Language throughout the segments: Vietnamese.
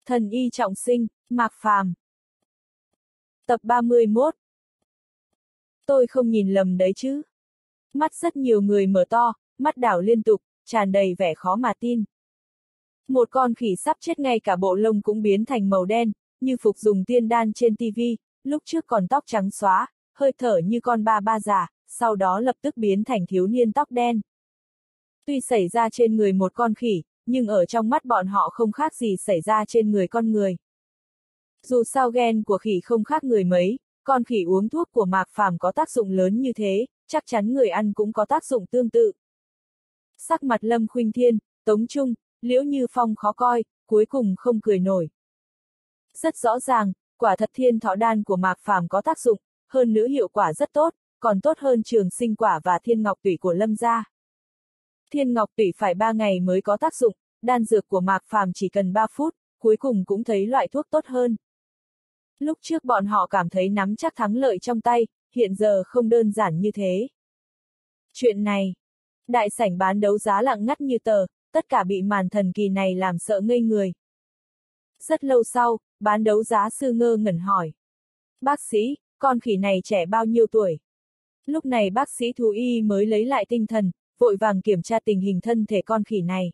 Thần y trọng sinh, Mạc Phàm. Tập 31. Tôi không nhìn lầm đấy chứ. Mắt rất nhiều người mở to, mắt đảo liên tục, tràn đầy vẻ khó mà tin. Một con khỉ sắp chết ngay cả bộ lông cũng biến thành màu đen, như Phục dùng tiên đan trên tivi, lúc trước còn tóc trắng xóa, hơi thở như con ba ba già, sau đó lập tức biến thành thiếu niên tóc đen. Tuy xảy ra trên người một con khỉ, nhưng ở trong mắt bọn họ không khác gì xảy ra trên người con người. Dù sao gen của khỉ không khác người mấy, con khỉ uống thuốc của Mạc Phàm có tác dụng lớn như thế, chắc chắn người ăn cũng có tác dụng tương tự. Sắc mặt Lâm Khuynh Thiên, Tống Trung, Liễu Như Phong khó coi, cuối cùng không cười nổi. Rất rõ ràng, quả thật thiên thọ đan của Mạc Phàm có tác dụng, hơn nữa hiệu quả rất tốt, còn tốt hơn trường sinh quả và thiên ngọc tủy của Lâm gia. Thiên ngọc tủy phải 3 ngày mới có tác dụng, đan dược của Mạc Phàm chỉ cần 3 phút, cuối cùng cũng thấy loại thuốc tốt hơn. Lúc trước bọn họ cảm thấy nắm chắc thắng lợi trong tay, hiện giờ không đơn giản như thế. Chuyện này, đại sảnh bán đấu giá lặng ngắt như tờ, tất cả bị màn thần kỳ này làm sợ ngây người. Rất lâu sau, bán đấu giá sư ngơ ngẩn hỏi. Bác sĩ, con khỉ này trẻ bao nhiêu tuổi? Lúc này bác sĩ thú y mới lấy lại tinh thần, vội vàng kiểm tra tình hình thân thể con khỉ này.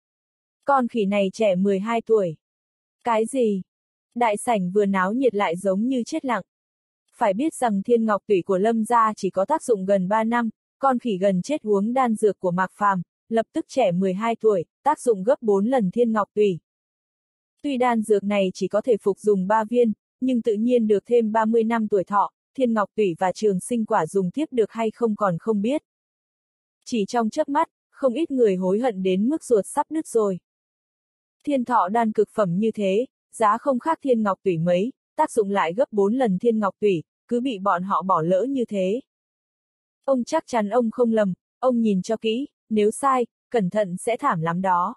Con khỉ này trẻ 12 tuổi. Cái gì? Đại sảnh vừa náo nhiệt lại giống như chết lặng. Phải biết rằng thiên ngọc tủy của Lâm gia chỉ có tác dụng gần 3 năm, con khỉ gần chết uống đan dược của Mạc Phàm, lập tức trẻ 12 tuổi, tác dụng gấp 4 lần thiên ngọc tủy. Tuy đan dược này chỉ có thể phục dùng 3 viên, nhưng tự nhiên được thêm 30 năm tuổi thọ, thiên ngọc tủy và trường sinh quả dùng tiếp được hay không còn không biết. Chỉ trong chớp mắt, không ít người hối hận đến mức ruột sắp đứt rồi. Thiên thọ đan cực phẩm như thế, giá không khác thiên ngọc tủy mấy, tác dụng lại gấp 4 lần thiên ngọc tủy, cứ bị bọn họ bỏ lỡ như thế. Ông chắc chắn ông không lầm, ông nhìn cho kỹ, nếu sai, cẩn thận sẽ thảm lắm đó.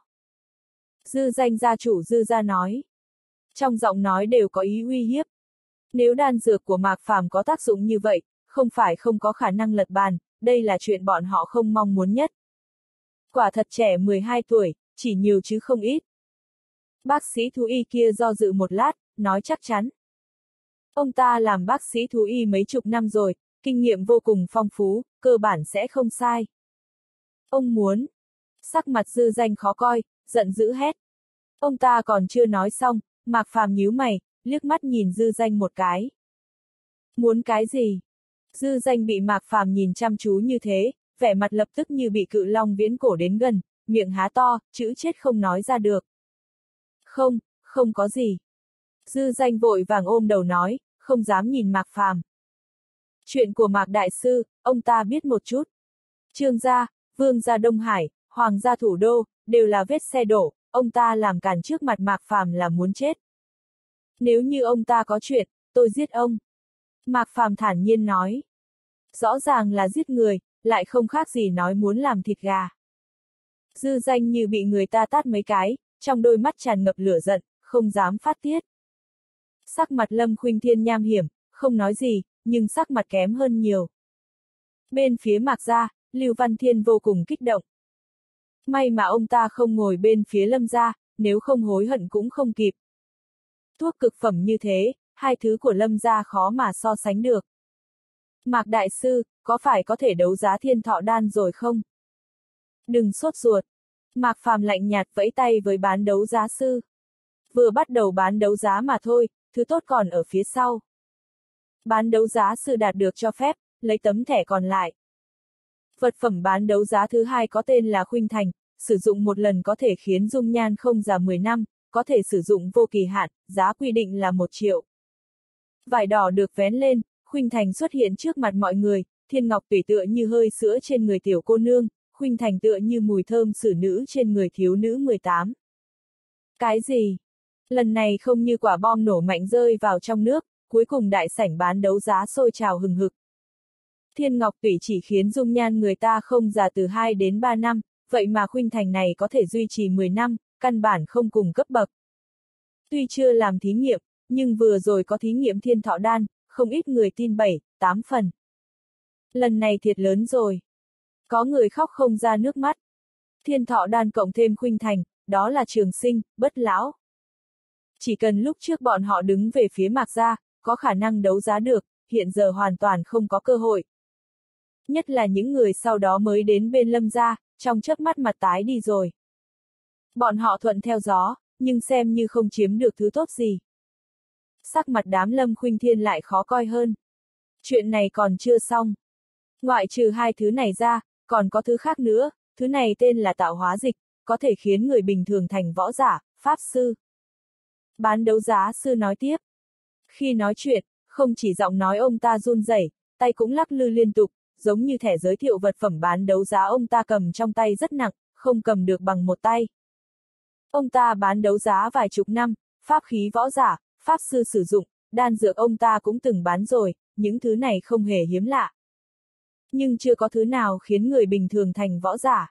Dư Danh gia chủ Dư gia nói. Trong giọng nói đều có ý uy hiếp. Nếu đan dược của Mạc Phàm có tác dụng như vậy, không phải không có khả năng lật bàn, đây là chuyện bọn họ không mong muốn nhất. Quả thật trẻ 12 tuổi, chỉ nhiều chứ không ít. Bác sĩ thú y kia do dự một lát, nói chắc chắn. Ông ta làm bác sĩ thú y mấy chục năm rồi, kinh nghiệm vô cùng phong phú, cơ bản sẽ không sai. Ông muốn. Sắc mặt Dư Danh khó coi, giận dữ hét. Ông ta còn chưa nói xong, Mạc Phàm nhíu mày, liếc mắt nhìn Dư Danh một cái. Muốn cái gì? Dư Danh bị Mạc Phàm nhìn chăm chú như thế, vẻ mặt lập tức như bị cự long viễn cổ đến gần, miệng há to, chữ chết không nói ra được. Không có gì. Dư Danh vội vàng ôm đầu nói, không dám nhìn Mạc Phàm. Chuyện của Mạc Đại Sư, ông ta biết một chút. Trương gia, Vương gia Đông Hải, Hoàng gia Thủ Đô, đều là vết xe đổ, ông ta làm cản trước mặt Mạc Phàm là muốn chết. Nếu như ông ta có chuyện, tôi giết ông. Mạc Phàm thản nhiên nói. Rõ ràng là giết người, lại không khác gì nói muốn làm thịt gà. Dư Danh như bị người ta tát mấy cái, trong đôi mắt tràn ngập lửa giận, không dám phát tiết. Sắc mặt Lâm Khuynh Thiên nham hiểm, không nói gì, nhưng sắc mặt kém hơn nhiều. Bên phía Mạc gia, Lưu Văn Thiên vô cùng kích động. May mà ông ta không ngồi bên phía Lâm gia, nếu không hối hận cũng không kịp. Thuốc cực phẩm như thế, hai thứ của Lâm gia khó mà so sánh được. Mạc Đại Sư, có phải có thể đấu giá thiên thọ đan rồi không? Đừng sốt ruột. Mạc Phàm lạnh nhạt vẫy tay với bán đấu giá sư. Vừa bắt đầu bán đấu giá mà thôi, thứ tốt còn ở phía sau. Bán đấu giá sư đạt được cho phép, lấy tấm thẻ còn lại. Vật phẩm bán đấu giá thứ hai có tên là Khuynh Thành, sử dụng một lần có thể khiến dung nhan không già 10 năm, có thể sử dụng vô kỳ hạn, giá quy định là 1 triệu. Vải đỏ được vén lên, Khuynh Thành xuất hiện trước mặt mọi người, thiên ngọc tủy tựa như hơi sữa trên người tiểu cô nương, Khuynh Thành tựa như mùi thơm xử nữ trên người thiếu nữ 18. Cái gì? Lần này không như quả bom nổ mạnh rơi vào trong nước, cuối cùng đại sảnh bán đấu giá sôi trào hừng hực. Thiên ngọc tủy chỉ khiến dung nhan người ta không già từ 2 đến 3 năm, vậy mà Khuynh Thành này có thể duy trì 10 năm, căn bản không cùng cấp bậc. Tuy chưa làm thí nghiệm, nhưng vừa rồi có thí nghiệm thiên thọ đan, không ít người tin 7, 8 phần. Lần này thiệt lớn rồi. Có người khóc không ra nước mắt. Thiên thọ đan cộng thêm Khuynh Thành, đó là trường sinh, bất lão. Chỉ cần lúc trước bọn họ đứng về phía Mạc gia, có khả năng đấu giá được, hiện giờ hoàn toàn không có cơ hội. Nhất là những người sau đó mới đến bên Lâm gia, trong chớp mắt mặt tái đi rồi. Bọn họ thuận theo gió, nhưng xem như không chiếm được thứ tốt gì. Sắc mặt đám Lâm Khuynh Thiên lại khó coi hơn. Chuyện này còn chưa xong. Ngoại trừ hai thứ này ra, còn có thứ khác nữa, thứ này tên là tạo hóa dịch, có thể khiến người bình thường thành võ giả, pháp sư. Bán đấu giá sư nói tiếp. Khi nói chuyện, không chỉ giọng nói ông ta run rẩy, tay cũng lắc lư liên tục, giống như thẻ giới thiệu vật phẩm bán đấu giá ông ta cầm trong tay rất nặng, không cầm được bằng một tay. Ông ta bán đấu giá vài chục năm, pháp khí võ giả, pháp sư sử dụng, đan dược ông ta cũng từng bán rồi, những thứ này không hề hiếm lạ. Nhưng chưa có thứ nào khiến người bình thường thành võ giả.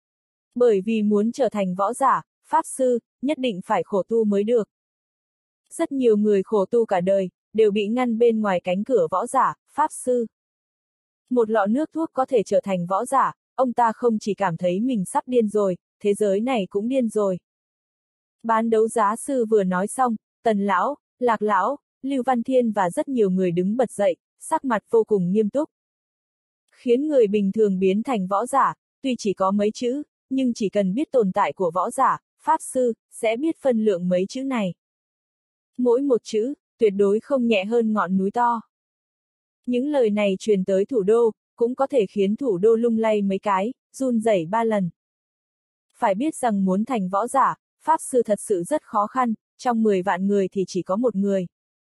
Bởi vì muốn trở thành võ giả, pháp sư, nhất định phải khổ tu mới được. Rất nhiều người khổ tu cả đời, đều bị ngăn bên ngoài cánh cửa võ giả, pháp sư. Một lọ nước thuốc có thể trở thành võ giả, ông ta không chỉ cảm thấy mình sắp điên rồi, thế giới này cũng điên rồi. Bán đấu giá sư vừa nói xong, Tần lão, Lạc lão, Lưu Văn Thiên và rất nhiều người đứng bật dậy, sắc mặt vô cùng nghiêm túc. Khiến người bình thường biến thành võ giả, tuy chỉ có mấy chữ, nhưng chỉ cần biết tồn tại của võ giả, pháp sư, sẽ biết phân lượng mấy chữ này. Mỗi một chữ, tuyệt đối không nhẹ hơn ngọn núi to. Những lời này truyền tới thủ đô, cũng có thể khiến thủ đô lung lay mấy cái, run rẩy 3 lần. Phải biết rằng muốn thành võ giả, pháp sư thật sự rất khó khăn, trong 10 vạn người thì chỉ có một người.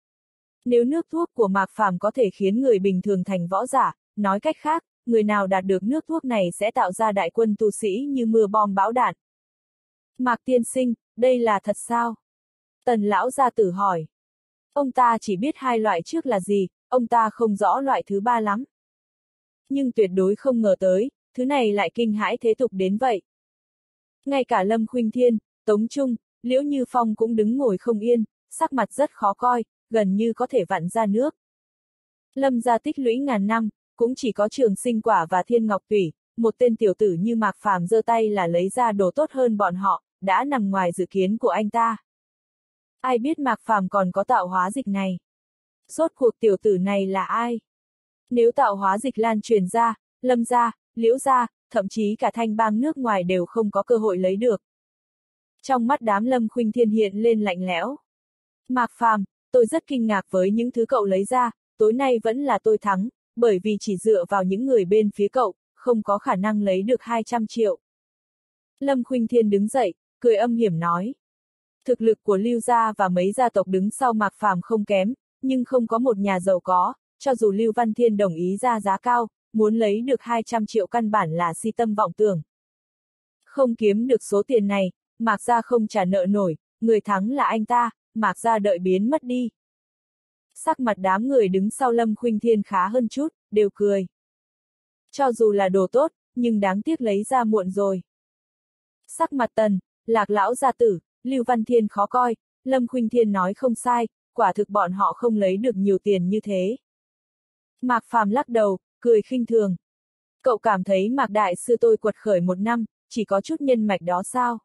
Nếu nước thuốc của Mạc Phàm có thể khiến người bình thường thành võ giả, nói cách khác, người nào đạt được nước thuốc này sẽ tạo ra đại quân tu sĩ như mưa bom bão đạn. Mạc tiên sinh, đây là thật sao? Tần lão gia tử hỏi. Ông ta chỉ biết hai loại trước là gì, ông ta không rõ loại thứ ba lắm. Nhưng tuyệt đối không ngờ tới, thứ này lại kinh hãi thế tục đến vậy. Ngay cả Lâm Khuynh Thiên, Tống Trung, Liễu Như Phong cũng đứng ngồi không yên, sắc mặt rất khó coi, gần như có thể vặn ra nước. Lâm gia tích lũy ngàn năm, cũng chỉ có Trường Sinh Quả và Thiên Ngọc Tủy, một tên tiểu tử như Mạc Phàm giơ tay là lấy ra đồ tốt hơn bọn họ, đã nằm ngoài dự kiến của anh ta. Ai biết Mạc Phàm còn có tạo hóa dịch này? Rốt cuộc tiểu tử này là ai? Nếu tạo hóa dịch lan truyền ra, Lâm gia, Liễu gia, thậm chí cả Thanh bang nước ngoài đều không có cơ hội lấy được. Trong mắt đám Lâm Khuynh Thiên hiện lên lạnh lẽo. Mạc Phàm, tôi rất kinh ngạc với những thứ cậu lấy ra, tối nay vẫn là tôi thắng, bởi vì chỉ dựa vào những người bên phía cậu, không có khả năng lấy được 200 triệu. Lâm Khuynh Thiên đứng dậy, cười âm hiểm nói. Thực lực của Lưu gia và mấy gia tộc đứng sau Mạc Phàm không kém, nhưng không có một nhà giàu có, cho dù Lưu Văn Thiên đồng ý ra giá cao, muốn lấy được 200 triệu căn bản là si tâm vọng tưởng. Không kiếm được số tiền này, Mạc gia không trả nợ nổi, người thắng là anh ta, Mạc gia đợi biến mất đi. Sắc mặt đám người đứng sau Lâm Khuynh Thiên khá hơn chút, đều cười. Cho dù là đồ tốt, nhưng đáng tiếc lấy ra muộn rồi. Sắc mặt Tần, Lạc lão gia tử, Lưu Văn Thiên khó coi, Lâm Khuynh Thiên nói không sai, quả thực bọn họ không lấy được nhiều tiền như thế. Mạc Phàm lắc đầu, cười khinh thường. Cậu cảm thấy Mạc đại sư tôi quật khởi 1 năm, chỉ có chút nhân mạch đó sao?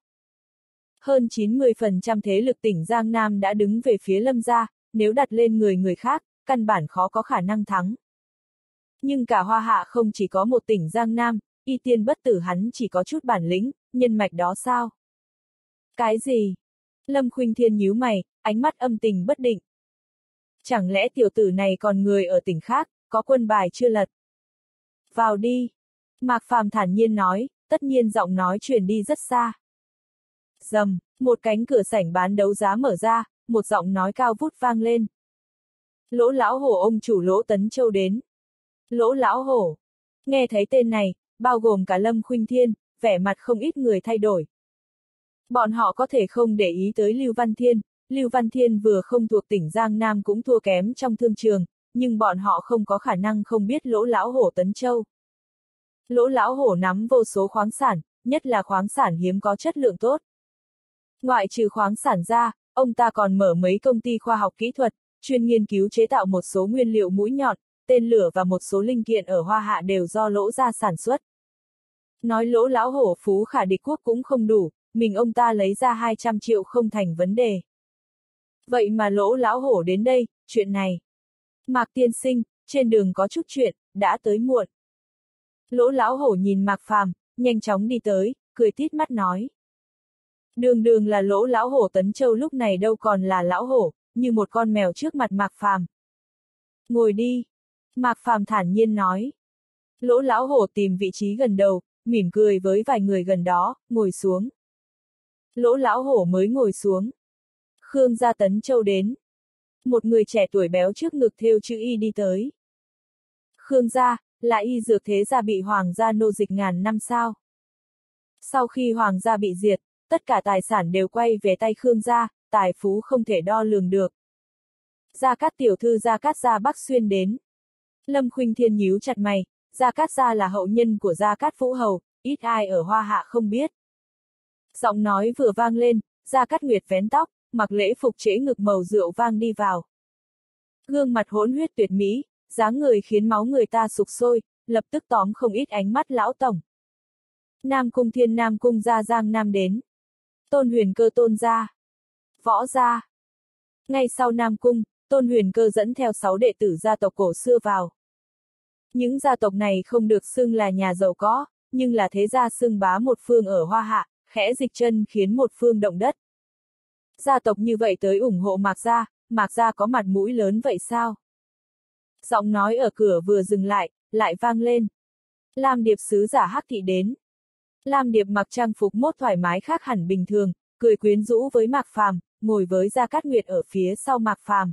Hơn 90% thế lực tỉnh Giang Nam đã đứng về phía Lâm gia, nếu đặt lên người khác, căn bản khó có khả năng thắng. Nhưng cả Hoa Hạ không chỉ có một tỉnh Giang Nam, Y Tiên bất tử hắn chỉ có chút bản lĩnh, nhân mạch đó sao? Cái gì? Lâm Khuynh Thiên nhíu mày, ánh mắt âm tình bất định. Chẳng lẽ tiểu tử này còn người ở tỉnh khác, có quân bài chưa lật? Vào đi. Mạc Phàm thản nhiên nói, tất nhiên giọng nói truyền đi rất xa. Rầm, một cánh cửa sảnh bán đấu giá mở ra, một giọng nói cao vút vang lên. Lỗ lão hổ ông chủ Lỗ Tấn Châu đến. Lỗ lão hổ. Nghe thấy tên này, bao gồm cả Lâm Khuynh Thiên, vẻ mặt không ít người thay đổi. Bọn họ có thể không để ý tới Lưu Văn Thiên vừa không thuộc tỉnh Giang Nam cũng thua kém trong thương trường, nhưng bọn họ không có khả năng không biết Lỗ lão hổ Tấn Châu. Lỗ lão hổ nắm vô số khoáng sản, nhất là khoáng sản hiếm có chất lượng tốt. Ngoại trừ khoáng sản ra, ông ta còn mở mấy công ty khoa học kỹ thuật, chuyên nghiên cứu chế tạo một số nguyên liệu mũi nhọn, tên lửa và một số linh kiện ở Hoa Hạ đều do Lỗ gia sản xuất. Nói Lỗ lão hổ phú khả địch quốc cũng không đủ, mình ông ta lấy ra 200 triệu không thành vấn đề. Vậy mà Lỗ lão hổ đến đây, chuyện này. Mạc tiên sinh, trên đường có chút chuyện, đã tới muộn. Lỗ lão hổ nhìn Mạc Phàm, nhanh chóng đi tới, cười tít mắt nói. Đường đường là Lỗ lão hổ Tấn Châu lúc này đâu còn là lão hổ, như một con mèo trước mặt Mạc Phàm. Ngồi đi. Mạc Phàm thản nhiên nói. Lỗ lão hổ tìm vị trí gần đầu, mỉm cười với vài người gần đó, ngồi xuống. Lỗ lão hổ mới ngồi xuống. Khương gia Tấn Châu đến. Một người trẻ tuổi béo trước ngực thêu chữ Y đi tới. Khương gia, là y dược thế gia bị hoàng gia nô dịch ngàn năm sao? Sau khi hoàng gia bị diệt, tất cả tài sản đều quay về tay Khương gia, tài phú không thể đo lường được. Gia Cát tiểu thư Gia Cát gia Bắc Xuyên đến. Lâm Khuynh Thiên nhíu chặt mày, Gia Cát gia là hậu nhân của Gia Cát Vũ Hầu, ít ai ở Hoa Hạ không biết. Giọng nói vừa vang lên, Gia Cát Nguyệt vén tóc, mặc lễ phục trễ ngực màu rượu vang đi vào. Gương mặt hỗn huyết tuyệt mỹ, dáng người khiến máu người ta sục sôi, lập tức tóm không ít ánh mắt lão tổng. Nam Cung Thiên Nam Cung gia Giang Nam đến. Tôn Huyền Cơ Tôn gia. Võ gia. Ngay sau Nam Cung, Tôn Huyền Cơ dẫn theo 6 đệ tử gia tộc cổ xưa vào. Những gia tộc này không được xưng là nhà giàu có, nhưng là thế gia xưng bá một phương ở Hoa Hạ, khẽ dịch chân khiến một phương động đất. Gia tộc như vậy tới ủng hộ Mạc gia có mặt mũi lớn vậy sao? Giọng nói ở cửa vừa dừng lại vang lên. Lam Điệp sứ giả Hắc Thị đến. Lam Điệp mặc trang phục mốt thoải mái khác hẳn bình thường, cười quyến rũ với Mạc Phàm, ngồi với Gia Cát Nguyệt ở phía sau Mạc Phàm.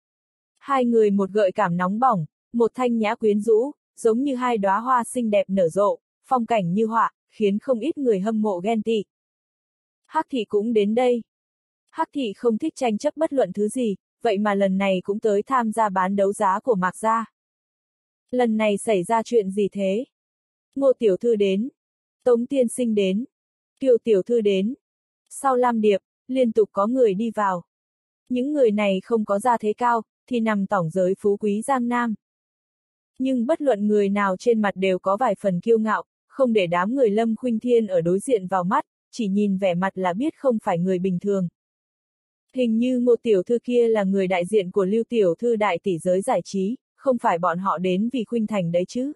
Hai người một gợi cảm nóng bỏng, một thanh nhã quyến rũ, giống như hai đóa hoa xinh đẹp nở rộ, phong cảnh như họa, khiến không ít người hâm mộ ghen tị. Hắc Thị cũng đến đây. Hắc Thị không thích tranh chấp bất luận thứ gì, vậy mà lần này cũng tới tham gia bán đấu giá của Mạc gia. Lần này xảy ra chuyện gì thế? Ngô tiểu thư đến. Tống tiên sinh đến. Kiều tiểu thư đến. Sau Lam Điệp, liên tục có người đi vào. Những người này không có gia thế cao, thì nằm tỏng giới phú quý Giang Nam. Nhưng bất luận người nào trên mặt đều có vài phần kiêu ngạo, không để đám người Lâm Khuynh Thiên ở đối diện vào mắt, chỉ nhìn vẻ mặt là biết không phải người bình thường. Hình như Ngô tiểu thư kia là người đại diện của Lưu tiểu thư đại tỷ giới giải trí, không phải bọn họ đến vì Khuynh Thành đấy chứ.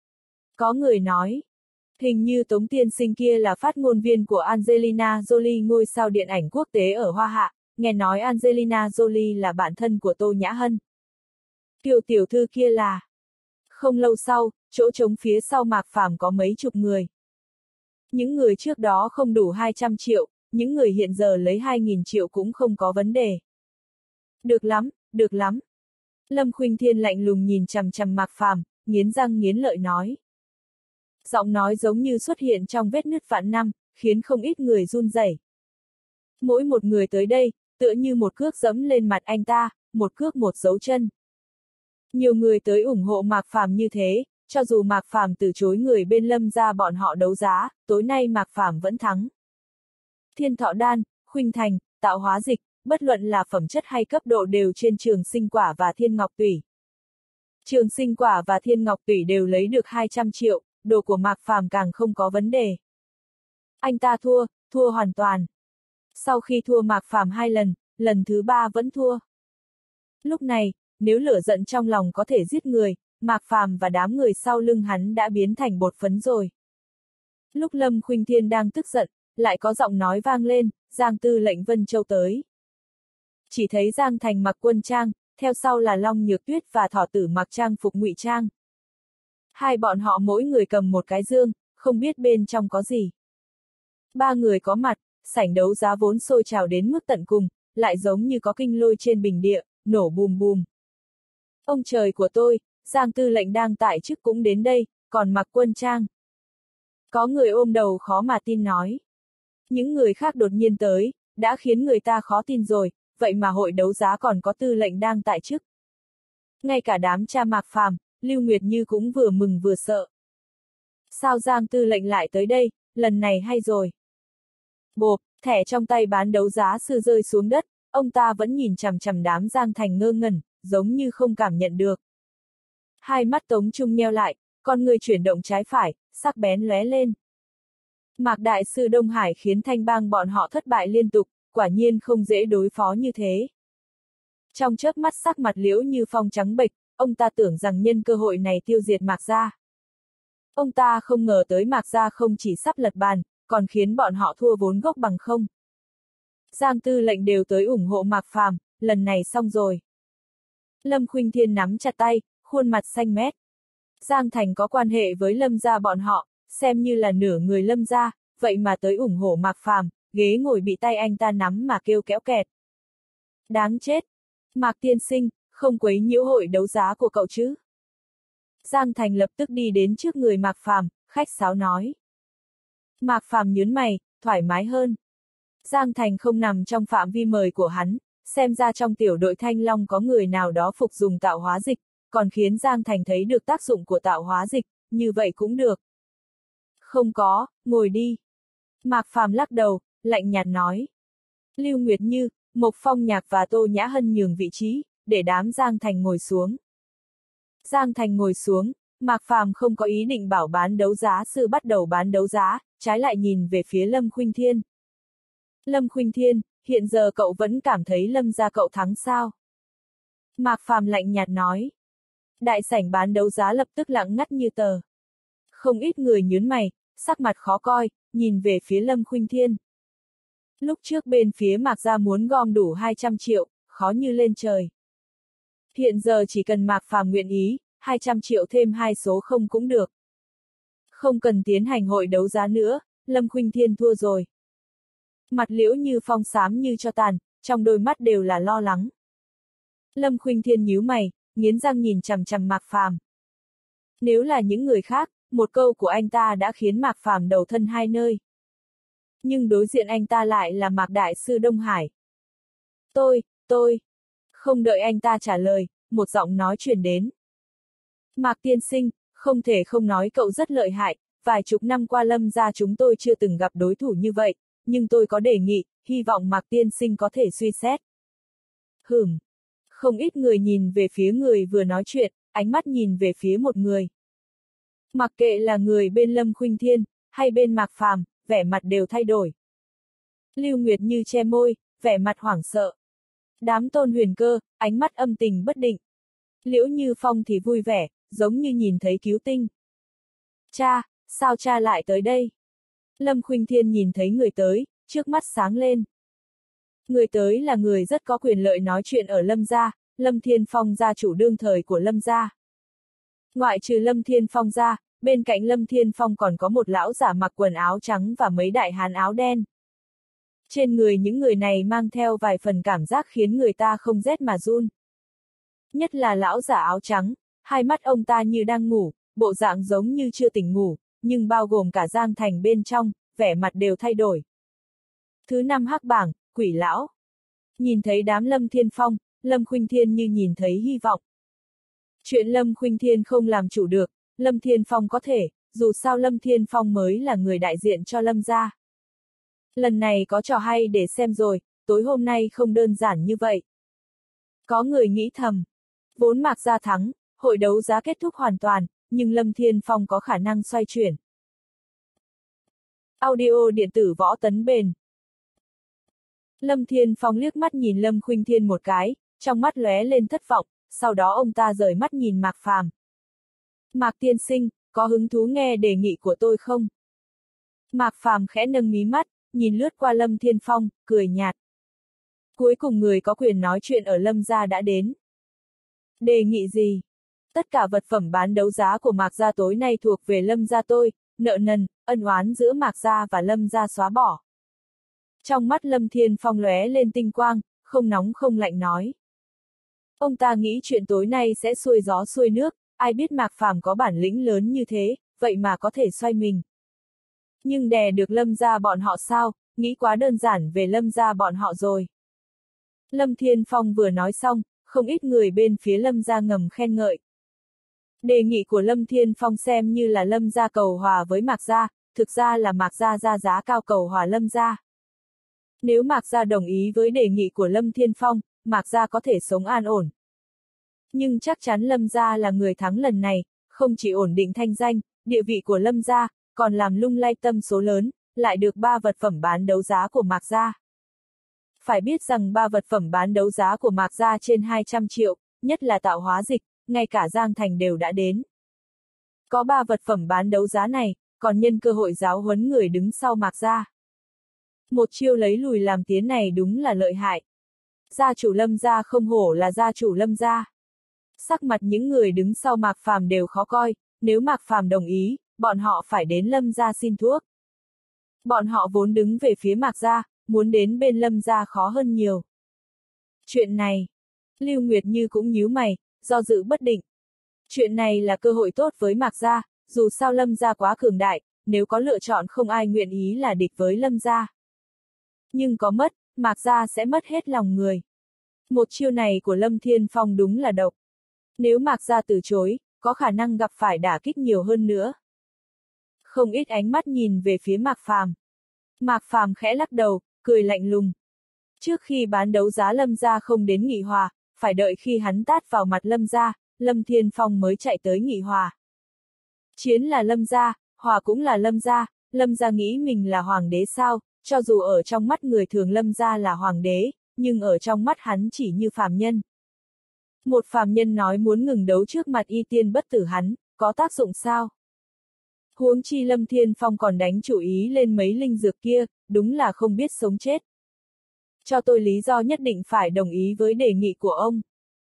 Có người nói, hình như Tống tiên sinh kia là phát ngôn viên của Angelina Jolie ngôi sao điện ảnh quốc tế ở Hoa Hạ, nghe nói Angelina Jolie là bạn thân của Tô Nhã Hân. Kiều tiểu thư kia là... Không lâu sau, chỗ trống phía sau Mạc Phàm có mấy chục người. Những người trước đó không đủ 200 triệu, những người hiện giờ lấy 2.000 triệu cũng không có vấn đề. Được lắm, được lắm. Lâm Khuynh Thiên lạnh lùng nhìn chằm chằm Mạc Phàm, nghiến răng nghiến lợi nói. Giọng nói giống như xuất hiện trong vết nứt vạn năm, khiến không ít người run rẩy. Mỗi một người tới đây, tựa như một cước dẫm lên mặt anh ta, một cước một dấu chân. Nhiều người tới ủng hộ Mạc Phàm như thế, cho dù Mạc Phàm từ chối người bên Lâm gia bọn họ đấu giá, tối nay Mạc Phàm vẫn thắng. Thiên Thọ Đan, Khuynh Thành, tạo hóa dịch, bất luận là phẩm chất hay cấp độ đều trên Trường Sinh Quả và Thiên Ngọc Tủy. Trường Sinh Quả và Thiên Ngọc Tủy đều lấy được 200 triệu, đồ của Mạc Phàm càng không có vấn đề. Anh ta thua hoàn toàn. Sau khi thua Mạc Phàm 2 lần, lần thứ 3 vẫn thua. Lúc này, nếu lửa giận trong lòng có thể giết người, Mạc Phàm và đám người sau lưng hắn đã biến thành bột phấn rồi. Lúc Lâm Khuynh Thiên đang tức giận, lại có giọng nói vang lên, Giang Tư lệnh Vân Châu tới. Chỉ thấy Giang Thành mặc quân trang, theo sau là Long Nhược Tuyết và Thỏ Tử mặc trang phục ngụy trang. Hai bọn họ mỗi người cầm một cái dương, không biết bên trong có gì. Ba người có mặt, sảnh đấu giá vốn sôi trào đến mức tận cùng, lại giống như có kinh lôi trên bình địa, nổ bùm bùm. Ông trời của tôi, Giang Tư lệnh đang tại chức cũng đến đây, còn mặc quân trang. Có người ôm đầu khó mà tin nói. Những người khác đột nhiên tới, đã khiến người ta khó tin rồi, vậy mà hội đấu giá còn có tư lệnh đang tại chức. Ngay cả đám cha Mạc Phàm, Lưu Nguyệt Như cũng vừa mừng vừa sợ. Sao Giang Tư lệnh lại tới đây, lần này hay rồi. Bộp, thẻ trong tay bán đấu giá sư rơi xuống đất, ông ta vẫn nhìn chằm chằm đám Giang Thành ngơ ngẩn, giống như không cảm nhận được. Hai mắt Tống Trung nheo lại, con người chuyển động trái phải, sắc bén lóe lên. Mạc đại sư Đông Hải khiến Thanh Bang bọn họ thất bại liên tục, quả nhiên không dễ đối phó như thế. Trong chớp mắt sắc mặt Liễu Như Phong trắng bệch, ông ta tưởng rằng nhân cơ hội này tiêu diệt Mạc gia. Ông ta không ngờ tới Mạc gia không chỉ sắp lật bàn, còn khiến bọn họ thua vốn gốc bằng không. Giang tư lệnh đều tới ủng hộ Mạc Phàm, lần này xong rồi. Lâm Khuynh Thiên nắm chặt tay, khuôn mặt xanh mét. Giang Thành có quan hệ với Lâm gia bọn họ, xem như là nửa người Lâm gia, vậy mà tới ủng hộ Mạc Phàm, ghế ngồi bị tay anh ta nắm mà kêu kéo kẹt. Đáng chết! Mạc tiên sinh, không quấy nhiễu hội đấu giá của cậu chứ? Giang Thành lập tức đi đến trước người Mạc Phàm, khách sáo nói. Mạc Phàm nhướng mày, thoải mái hơn. Giang Thành không nằm trong phạm vi mời của hắn, xem ra trong tiểu đội Thanh Long có người nào đó phục dùng tạo hóa dịch, còn khiến Giang Thành thấy được tác dụng của tạo hóa dịch, như vậy cũng được. Không có, ngồi đi. Mạc Phàm lắc đầu, lạnh nhạt nói. Lưu Nguyệt Như, Mộc Phong Nhạc và Tô Nhã Hân nhường vị trí, để đám Giang Thành ngồi xuống. Giang Thành ngồi xuống, Mạc Phàm không có ý định bảo bán đấu giá sư bắt đầu bán đấu giá, trái lại nhìn về phía Lâm Khuynh Thiên. Lâm Khuynh Thiên, hiện giờ cậu vẫn cảm thấy Lâm gia cậu thắng sao? Mạc Phàm lạnh nhạt nói. Đại sảnh bán đấu giá lập tức lặng ngắt như tờ. Không ít người nhướng mày, sắc mặt khó coi, nhìn về phía Lâm Khuynh Thiên. Lúc trước bên phía Mạc gia muốn gom đủ 200 triệu, khó như lên trời. Hiện giờ chỉ cần Mạc Phàm nguyện ý, 200 triệu thêm 2 số không cũng được. Không cần tiến hành hội đấu giá nữa, Lâm Khuynh Thiên thua rồi. Mặt Liễu Như Phong xám như cho tàn, trong đôi mắt đều là lo lắng. Lâm Khuynh Thiên nhíu mày, nghiến răng nhìn chằm chằm Mạc Phàm. Nếu là những người khác, một câu của anh ta đã khiến Mạc Phàm đầu thân hai nơi. Nhưng đối diện anh ta lại là Mạc Đại sư Đông Hải. Tôi. Không đợi anh ta trả lời, một giọng nói truyền đến. Mạc tiên sinh, không thể không nói cậu rất lợi hại, vài chục năm qua Lâm gia chúng tôi chưa từng gặp đối thủ như vậy, nhưng tôi có đề nghị, hy vọng Mạc tiên sinh có thể suy xét. Không ít người nhìn về phía người vừa nói chuyện, ánh mắt nhìn về phía một người. Mặc kệ là người bên Lâm Khuynh Thiên, hay bên Mạc Phàm, vẻ mặt đều thay đổi. Lưu Nguyệt Như che môi, vẻ mặt hoảng sợ. Đám Tôn Huyền Cơ, ánh mắt âm tình bất định. Liễu Như Phong thì vui vẻ, giống như nhìn thấy cứu tinh. Cha, sao cha lại tới đây? Lâm Khuynh Thiên nhìn thấy người tới, trước mắt sáng lên. Người tới là người rất có quyền lợi nói chuyện ở Lâm gia, Lâm Thiên Phong gia chủ đương thời của Lâm gia. Ngoại trừ Lâm Thiên Phong ra, bên cạnh Lâm Thiên Phong còn có một lão giả mặc quần áo trắng và mấy đại hán áo đen. Trên người những người này mang theo vài phần cảm giác khiến người ta không rét mà run. Nhất là lão giả áo trắng, hai mắt ông ta như đang ngủ, bộ dạng giống như chưa tỉnh ngủ, nhưng bao gồm cả Giang Thành bên trong, vẻ mặt đều thay đổi. Thứ 5 hắc bảng, Quỷ lão. Nhìn thấy đám Lâm Thiên Phong, Lâm Khuynh Thiên như nhìn thấy hy vọng. Chuyện Lâm Khuynh Thiên không làm chủ được, Lâm Thiên Phong có thể, dù sao Lâm Thiên Phong mới là người đại diện cho Lâm gia. Lần này có trò hay để xem rồi, tối hôm nay không đơn giản như vậy. Có người nghĩ thầm, vốn Mạc gia thắng, hội đấu giá kết thúc hoàn toàn, nhưng Lâm Thiên Phong có khả năng xoay chuyển. Audio điện tử Võ Tấn Bền. Lâm Thiên Phong liếc mắt nhìn Lâm Khuynh Thiên một cái, trong mắt lóe lên thất vọng, sau đó ông ta rời mắt nhìn Mạc Phàm. Mạc tiên sinh, có hứng thú nghe đề nghị của tôi không? Mạc Phàm khẽ nâng mí mắt, nhìn lướt qua Lâm Thiên Phong, cười nhạt. Cuối cùng người có quyền nói chuyện ở Lâm gia đã đến. Đề nghị gì? Tất cả vật phẩm bán đấu giá của Mạc gia tối nay thuộc về Lâm gia tôi, nợ nần, ân oán giữa Mạc gia và Lâm gia xóa bỏ. Trong mắt Lâm Thiên Phong lóe lên tinh quang, không nóng không lạnh nói. Ông ta nghĩ chuyện tối nay sẽ xuôi gió xuôi nước, ai biết Mạc Phàm có bản lĩnh lớn như thế, vậy mà có thể xoay mình. Nhưng đè được Lâm gia bọn họ sao, nghĩ quá đơn giản về Lâm gia bọn họ rồi. Lâm Thiên Phong vừa nói xong, không ít người bên phía Lâm gia ngầm khen ngợi. Đề nghị của Lâm Thiên Phong xem như là Lâm gia cầu hòa với Mạc gia, thực ra là Mạc gia ra giá cao cầu hòa Lâm gia. Nếu Mạc gia đồng ý với đề nghị của Lâm Thiên Phong, Mạc gia có thể sống an ổn. Nhưng chắc chắn Lâm gia là người thắng lần này, không chỉ ổn định thanh danh, địa vị của Lâm gia, còn làm lung lay tâm số lớn, lại được 3 vật phẩm bán đấu giá của Mạc gia. Phải biết rằng ba vật phẩm bán đấu giá của Mạc Gia trên 200 triệu, nhất là tạo hóa dịch, ngay cả Giang Thành đều đã đến. Có ba vật phẩm bán đấu giá này, còn nhân cơ hội giáo huấn người đứng sau Mạc Gia. Một chiêu lấy lùi làm tiến này đúng là lợi hại. Gia chủ Lâm Gia không hổ là gia chủ Lâm Gia. Sắc mặt những người đứng sau Mạc Phàm đều khó coi, nếu Mạc Phàm đồng ý, bọn họ phải đến Lâm Gia xin thuốc. Bọn họ vốn đứng về phía Mạc Gia, muốn đến bên Lâm Gia khó hơn nhiều. Chuyện này, Lưu Nguyệt Như cũng nhíu mày, do dự bất định. Chuyện này là cơ hội tốt với Mạc Gia, dù sao Lâm Gia quá cường đại, nếu có lựa chọn không ai nguyện ý là địch với Lâm Gia. Nhưng có mất, Mạc Gia sẽ mất hết lòng người. Một chiêu này của Lâm Thiên Phong đúng là độc. Nếu Mạc Gia từ chối, có khả năng gặp phải đả kích nhiều hơn nữa. Không ít ánh mắt nhìn về phía Mạc Phàm. Mạc Phàm khẽ lắc đầu, cười lạnh lùng. Trước khi bán đấu giá Lâm Gia không đến nghị hòa, phải đợi khi hắn tát vào mặt Lâm Gia, Lâm Thiên Phong mới chạy tới nghị hòa. Chiến là Lâm Gia, hòa cũng là Lâm Gia, Lâm Gia nghĩ mình là hoàng đế sao, cho dù ở trong mắt người thường Lâm Gia là hoàng đế, nhưng ở trong mắt hắn chỉ như phàm nhân. Một phàm nhân nói muốn ngừng đấu trước mặt y tiên bất tử hắn, có tác dụng sao? Huống chi Lâm Thiên Phong còn đánh chủ ý lên mấy linh dược kia, đúng là không biết sống chết. Cho tôi lý do nhất định phải đồng ý với đề nghị của ông.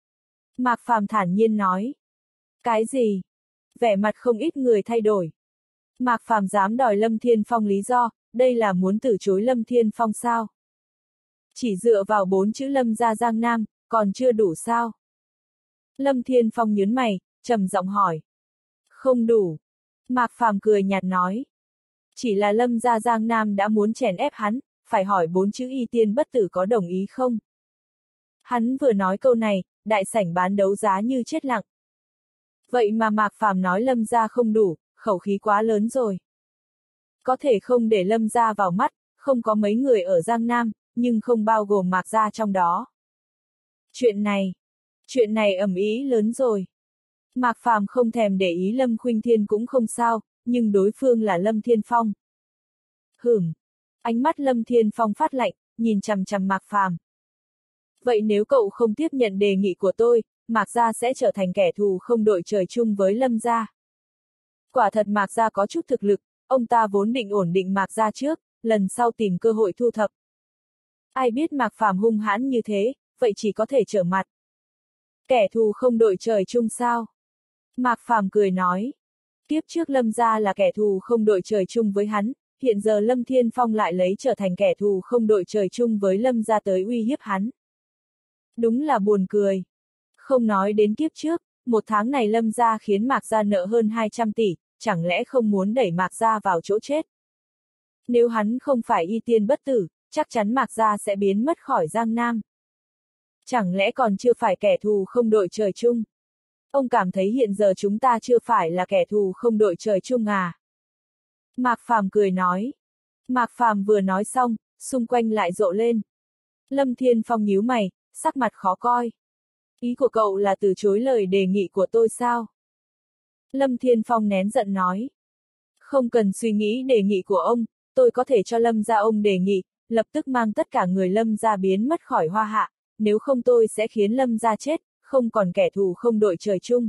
Mạc Phàm thản nhiên nói. Cái gì? Vẻ mặt không ít người thay đổi. Mạc Phàm dám đòi Lâm Thiên Phong lý do, đây là muốn từ chối Lâm Thiên Phong sao? Chỉ dựa vào 4 chữ Lâm gia Giang Nam, còn chưa đủ sao? Lâm Thiên Phong nhướng mày, trầm giọng hỏi. Không đủ. Mạc Phàm cười nhạt nói. Chỉ là Lâm gia Giang Nam đã muốn chèn ép hắn, phải hỏi 4 chữ y tiên bất tử có đồng ý không? Hắn vừa nói câu này, đại sảnh bán đấu giá như chết lặng. Vậy mà Mạc Phàm nói Lâm gia không đủ, khẩu khí quá lớn rồi. Có thể không để Lâm gia vào mắt, không có mấy người ở Giang Nam, nhưng không bao gồm Mạc gia trong đó. Chuyện này ầm ĩ lớn rồi. Mạc Phàm không thèm để ý Lâm Khuynh Thiên cũng không sao, nhưng đối phương là Lâm Thiên Phong. Ánh mắt Lâm Thiên Phong phát lạnh, nhìn chằm chằm Mạc Phàm. Vậy nếu cậu không tiếp nhận đề nghị của tôi, Mạc gia sẽ trở thành kẻ thù không đội trời chung với Lâm gia. Quả thật Mạc gia có chút thực lực, ông ta vốn định ổn định Mạc gia trước, lần sau tìm cơ hội thu thập. Ai biết Mạc Phàm hung hãn như thế, vậy chỉ có thể trở mặt. Kẻ thù không đội trời chung sao? Mạc Phàm cười nói. Tiếp trước Lâm gia là kẻ thù không đội trời chung với hắn, hiện giờ Lâm Thiên Phong lại lấy trở thành kẻ thù không đội trời chung với Lâm gia tới uy hiếp hắn. Đúng là buồn cười. Không nói đến kiếp trước, một tháng này Lâm gia khiến Mạc gia nợ hơn 200 tỷ, chẳng lẽ không muốn đẩy Mạc gia vào chỗ chết? Nếu hắn không phải y tiên bất tử, chắc chắn Mạc gia sẽ biến mất khỏi Giang Nam. Chẳng lẽ còn chưa phải kẻ thù không đội trời chung? Ông cảm thấy hiện giờ chúng ta chưa phải là kẻ thù không đội trời chung à? Mạc Phàm cười nói. Mạc Phàm vừa nói xong, xung quanh lại rộ lên. Lâm Thiên Phong nhíu mày, sắc mặt khó coi. Ý của cậu là từ chối lời đề nghị của tôi sao? Lâm Thiên Phong nén giận nói. Không cần suy nghĩ đề nghị của ông, tôi có thể cho Lâm gia ông đề nghị, lập tức mang tất cả người Lâm gia biến mất khỏi Hoa Hạ, nếu không tôi sẽ khiến Lâm gia chết, không còn kẻ thù không đội trời chung.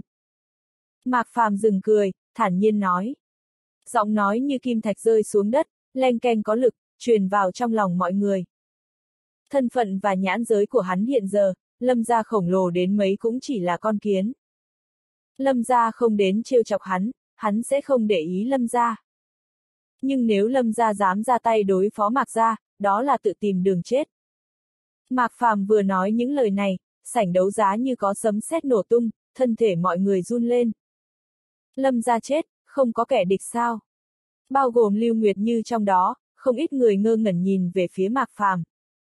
Mạc Phàm dừng cười, thản nhiên nói. Giọng nói như kim thạch rơi xuống đất, leng keng có lực, truyền vào trong lòng mọi người. Thân phận và nhãn giới của hắn hiện giờ, Lâm gia khổng lồ đến mấy cũng chỉ là con kiến. Lâm gia không đến trêu chọc hắn sẽ không để ý Lâm gia. Nhưng nếu Lâm gia dám ra tay đối phó Mạc gia, đó là tự tìm đường chết. Mạc Phàm vừa nói những lời này, sảnh đấu giá như có sấm sét nổ tung, thân thể mọi người run lên. Lâm gia chết, không có kẻ địch sao? Bao gồm Lưu Nguyệt Như trong đó, không ít người ngơ ngẩn nhìn về phía Mạc Phàm.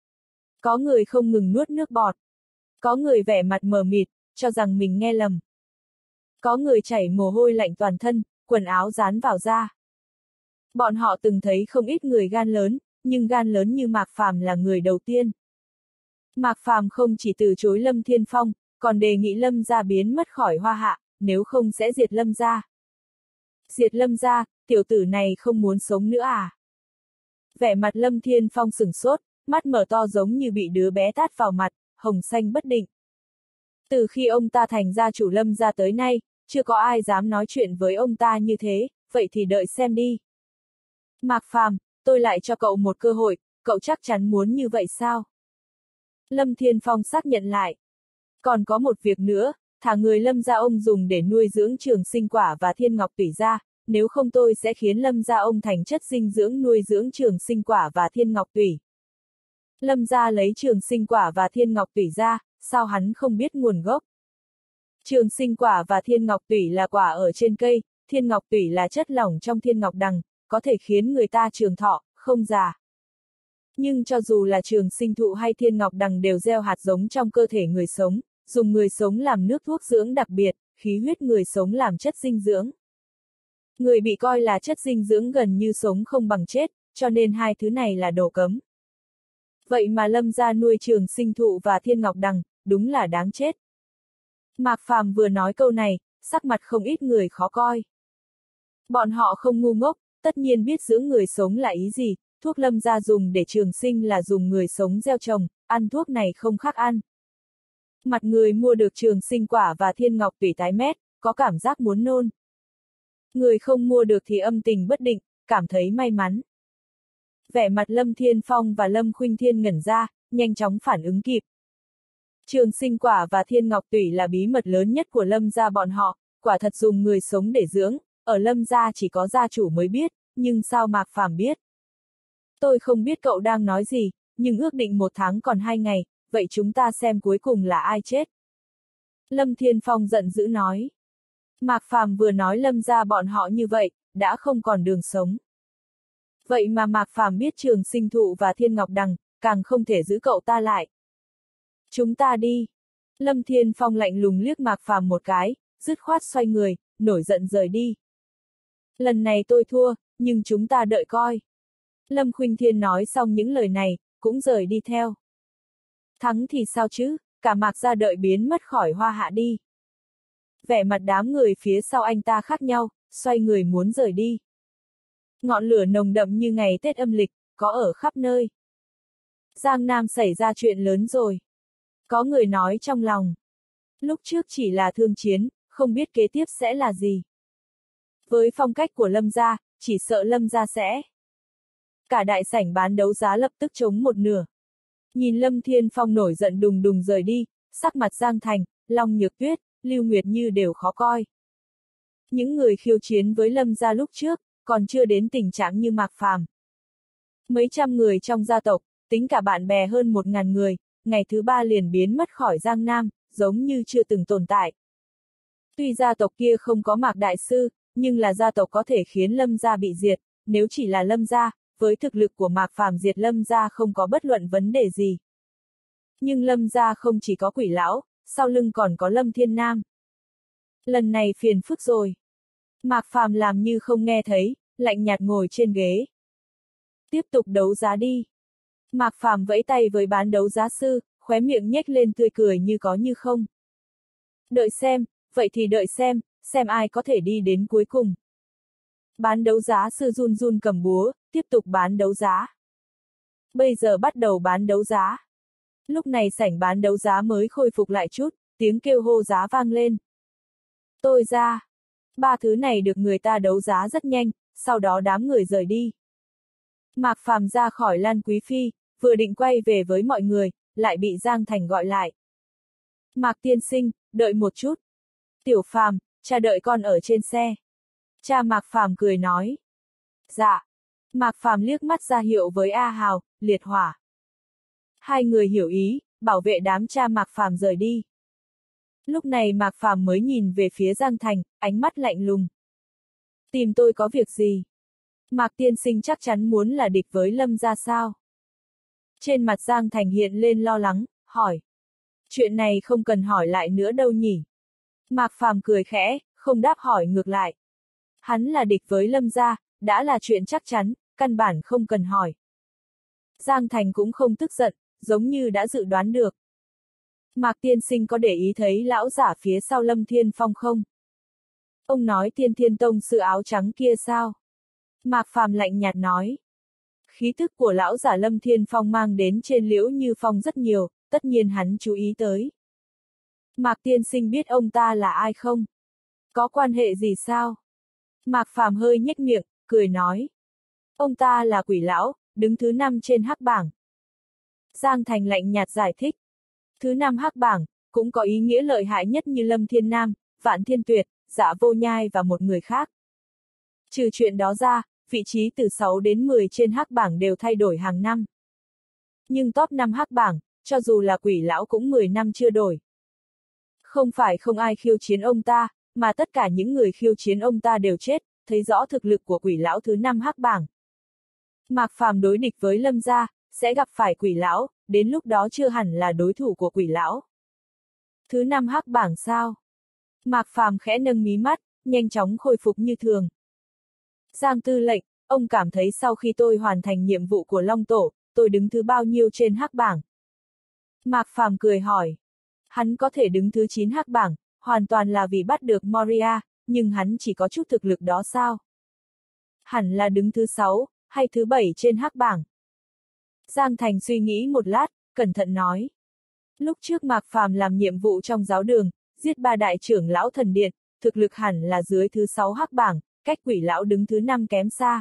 Có người không ngừng nuốt nước bọt. Có người vẻ mặt mờ mịt, cho rằng mình nghe lầm. Có người chảy mồ hôi lạnh toàn thân, quần áo dán vào da. Bọn họ từng thấy không ít người gan lớn, nhưng gan lớn như Mạc Phàm là người đầu tiên. Mạc Phàm không chỉ từ chối Lâm Thiên Phong, còn đề nghị Lâm gia biến mất khỏi Hoa Hạ, nếu không sẽ diệt Lâm gia. Diệt Lâm gia, tiểu tử này không muốn sống nữa à? Vẻ mặt Lâm Thiên Phong sửng sốt, mắt mở to giống như bị đứa bé tát vào mặt, hồng xanh bất định. Từ khi ông ta thành gia chủ Lâm gia tới nay, chưa có ai dám nói chuyện với ông ta như thế, vậy thì đợi xem đi. Mạc Phàm, tôi lại cho cậu một cơ hội, cậu chắc chắn muốn như vậy sao? Lâm Thiên Phong xác nhận lại. Còn có một việc nữa, thả người Lâm gia ông dùng để nuôi dưỡng Trường Sinh Quả và Thiên Ngọc Tủy ra, nếu không tôi sẽ khiến Lâm gia ông thành chất dinh dưỡng nuôi dưỡng Trường Sinh Quả và Thiên Ngọc Tủy. Lâm gia lấy Trường Sinh Quả và Thiên Ngọc Tủy ra, sao hắn không biết nguồn gốc? Trường Sinh Quả và Thiên Ngọc Tủy là quả ở trên cây, Thiên Ngọc Tủy là chất lỏng trong Thiên Ngọc Đằng, có thể khiến người ta trường thọ, không già. Nhưng cho dù là Trường Sinh Thụ hay Thiên Ngọc Đằng đều gieo hạt giống trong cơ thể người sống, dùng người sống làm nước thuốc dưỡng đặc biệt, khí huyết người sống làm chất dinh dưỡng. Người bị coi là chất dinh dưỡng gần như sống không bằng chết, cho nên hai thứ này là đồ cấm. Vậy mà Lâm gia nuôi Trường Sinh Thụ và Thiên Ngọc Đằng, đúng là đáng chết. Mạc Phàm vừa nói câu này, sắc mặt không ít người khó coi. Bọn họ không ngu ngốc, tất nhiên biết dưỡng người sống là ý gì, thuốc Lâm gia dùng để trường sinh là dùng người sống gieo trồng, ăn thuốc này không khác ăn. Mặt người mua được Trường Sinh Quả và Thiên Ngọc Tủy tái mét, có cảm giác muốn nôn. Người không mua được thì âm tình bất định, cảm thấy may mắn. Vẻ mặt Lâm Thiên Phong và Lâm Khuynh Thiên ngẩn ra, nhanh chóng phản ứng kịp. Trường Sinh Quả và Thiên Ngọc Tủy là bí mật lớn nhất của Lâm gia bọn họ, quả thật dùng người sống để dưỡng, ở Lâm gia chỉ có gia chủ mới biết, nhưng sao Mạc Phàm biết? Tôi không biết cậu đang nói gì, nhưng ước định 1 tháng còn 2 ngày, vậy chúng ta xem cuối cùng là ai chết. Lâm Thiên Phong giận dữ nói. Mạc Phàm vừa nói Lâm gia bọn họ như vậy, đã không còn đường sống. Vậy mà Mạc Phàm biết Trường Sinh Thụ và Thiên Ngọc Đằng, càng không thể giữ cậu ta lại. Chúng ta đi. Lâm Thiên Phong lạnh lùng liếc Mạc Phàm một cái, dứt khoát xoay người, nổi giận rời đi. Lần này tôi thua, nhưng chúng ta đợi coi. Lâm Khuynh Thiên nói xong những lời này, cũng rời đi theo. Thắng thì sao chứ, cả Mạc gia đợi biến mất khỏi Hoa Hạ đi. Vẻ mặt đám người phía sau anh ta khác nhau, xoay người muốn rời đi. Ngọn lửa nồng đậm như ngày Tết âm lịch, có ở khắp nơi. Giang Nam xảy ra chuyện lớn rồi. Có người nói trong lòng. Lúc trước chỉ là thương chiến, không biết kế tiếp sẽ là gì. Với phong cách của Lâm gia, chỉ sợ Lâm gia sẽ. Cả đại sảnh bán đấu giá lập tức trống một nửa. Nhìn Lâm Thiên Phong nổi giận đùng đùng rời đi, sắc mặt Giang Thành, Long Nhược Tuyết, Lưu Nguyệt Như đều khó coi. Những người khiêu chiến với Lâm gia lúc trước, còn chưa đến tình trạng như Mạc Phàm. Mấy trăm người trong gia tộc, tính cả bạn bè hơn 1000 người, ngày thứ 3 liền biến mất khỏi Giang Nam, giống như chưa từng tồn tại. Tuy gia tộc kia không có Mạc Đại Sư, nhưng là gia tộc có thể khiến Lâm gia bị diệt, nếu chỉ là Lâm gia, với thực lực của Mạc Phàm diệt Lâm gia không có bất luận vấn đề gì. Nhưng Lâm gia không chỉ có Quỷ Lão, sau lưng còn có Lâm Thiên Nam. Lần này phiền phức rồi. Mạc Phàm làm như không nghe thấy, lạnh nhạt ngồi trên ghế. Tiếp tục đấu giá đi. Mạc Phàm vẫy tay với bán đấu giá sư, khóe miệng nhếch lên tươi cười như có như không. Đợi xem, vậy thì đợi xem ai có thể đi đến cuối cùng. Bán đấu giá sư run run cầm búa, tiếp tục bán đấu giá. Bây giờ bắt đầu bán đấu giá. Lúc này sảnh bán đấu giá mới khôi phục lại chút, tiếng kêu hô giá vang lên. Tôi ra. 3 thứ này được người ta đấu giá rất nhanh, sau đó đám người rời đi. Mạc Phàm ra khỏi Lan Quý Phi, vừa định quay về với mọi người, lại bị Giang Thành gọi lại. Mạc tiên sinh, đợi một chút. Tiểu Phàm, cha đợi con ở trên xe. Cha Mạc Phàm cười nói. Dạ. Mạc Phàm liếc mắt ra hiệu với A Hào, Liệt Hỏa. Hai người hiểu ý, bảo vệ đám cha Mạc Phàm rời đi. Lúc này Mạc Phàm mới nhìn về phía Giang Thành, ánh mắt lạnh lùng. Tìm tôi có việc gì? Mạc tiên sinh chắc chắn muốn là địch với Lâm gia sao? Trên mặt Giang Thành hiện lên lo lắng, hỏi. Chuyện này không cần hỏi lại nữa đâu nhỉ? Mạc Phàm cười khẽ, không đáp hỏi ngược lại. Hắn là địch với Lâm gia, đã là chuyện chắc chắn, căn bản không cần hỏi. Giang Thành cũng không tức giận, giống như đã dự đoán được. Mạc tiên sinh có để ý thấy lão giả phía sau Lâm Thiên Phong không? Ông nói Thiên Thiên Tông sư áo trắng kia sao? Mạc Phàm lạnh nhạt nói. Khí tức của lão giả Lâm Thiên Phong mang đến trên Liễu Như Phong rất nhiều, tất nhiên hắn chú ý tới. Mạc tiên sinh biết ông ta là ai không? Có quan hệ gì sao? Mạc Phàm hơi nhếch miệng, cười nói. Ông ta là Quỷ lão, đứng thứ 5 trên hắc bảng. Giang Thành lạnh nhạt giải thích. Thứ 5 hắc bảng, cũng có ý nghĩa lợi hại nhất như Lâm Thiên Nam, Vạn Thiên Tuyệt, Dạ Vô Nhai và một người khác. Trừ chuyện đó ra, vị trí từ 6 đến 10 trên hắc bảng đều thay đổi hàng năm. Nhưng top 5 hắc bảng, cho dù là Quỷ lão cũng 10 năm chưa đổi. Không phải không ai khiêu chiến ông ta, mà tất cả những người khiêu chiến ông ta đều chết, thấy rõ thực lực của Quỷ lão thứ 5 hắc bảng. Mạc Phàm đối địch với Lâm gia, sẽ gặp phải Quỷ lão, đến lúc đó chưa hẳn là đối thủ của Quỷ lão. Thứ 5 hắc bảng sao? Mạc Phàm khẽ nâng mí mắt, nhanh chóng khôi phục như thường. Giang tư lệnh, ông cảm thấy sau khi tôi hoàn thành nhiệm vụ của Long Tổ, tôi đứng thứ bao nhiêu trên hắc bảng? Mạc Phàm cười hỏi. Hắn có thể đứng thứ 9 hắc bảng, hoàn toàn là vì bắt được Moria, nhưng hắn chỉ có chút thực lực đó sao? Hẳn là đứng thứ 6, hay thứ 7 trên hắc bảng. Giang Thành suy nghĩ một lát, cẩn thận nói. Lúc trước Mạc Phàm làm nhiệm vụ trong giáo đường, giết 3 đại trưởng lão thần điện, thực lực hẳn là dưới thứ 6 hắc bảng, cách Quỷ lão đứng thứ 5 kém xa.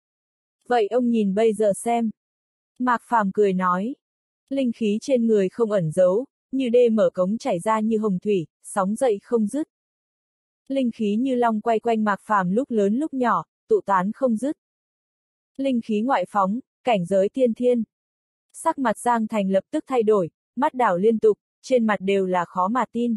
Vậy ông nhìn bây giờ xem. Mạc Phàm cười nói. Linh khí trên người không ẩn giấu, như đê mở cống chảy ra như hồng thủy, sóng dậy không dứt. Linh khí như long quay quanh Mạc Phàm lúc lớn lúc nhỏ, tụ tán không dứt. Linh khí ngoại phóng, cảnh giới tiên thiên. Sắc mặt Giang Thành lập tức thay đổi, mắt đảo liên tục, trên mặt đều là khó mà tin.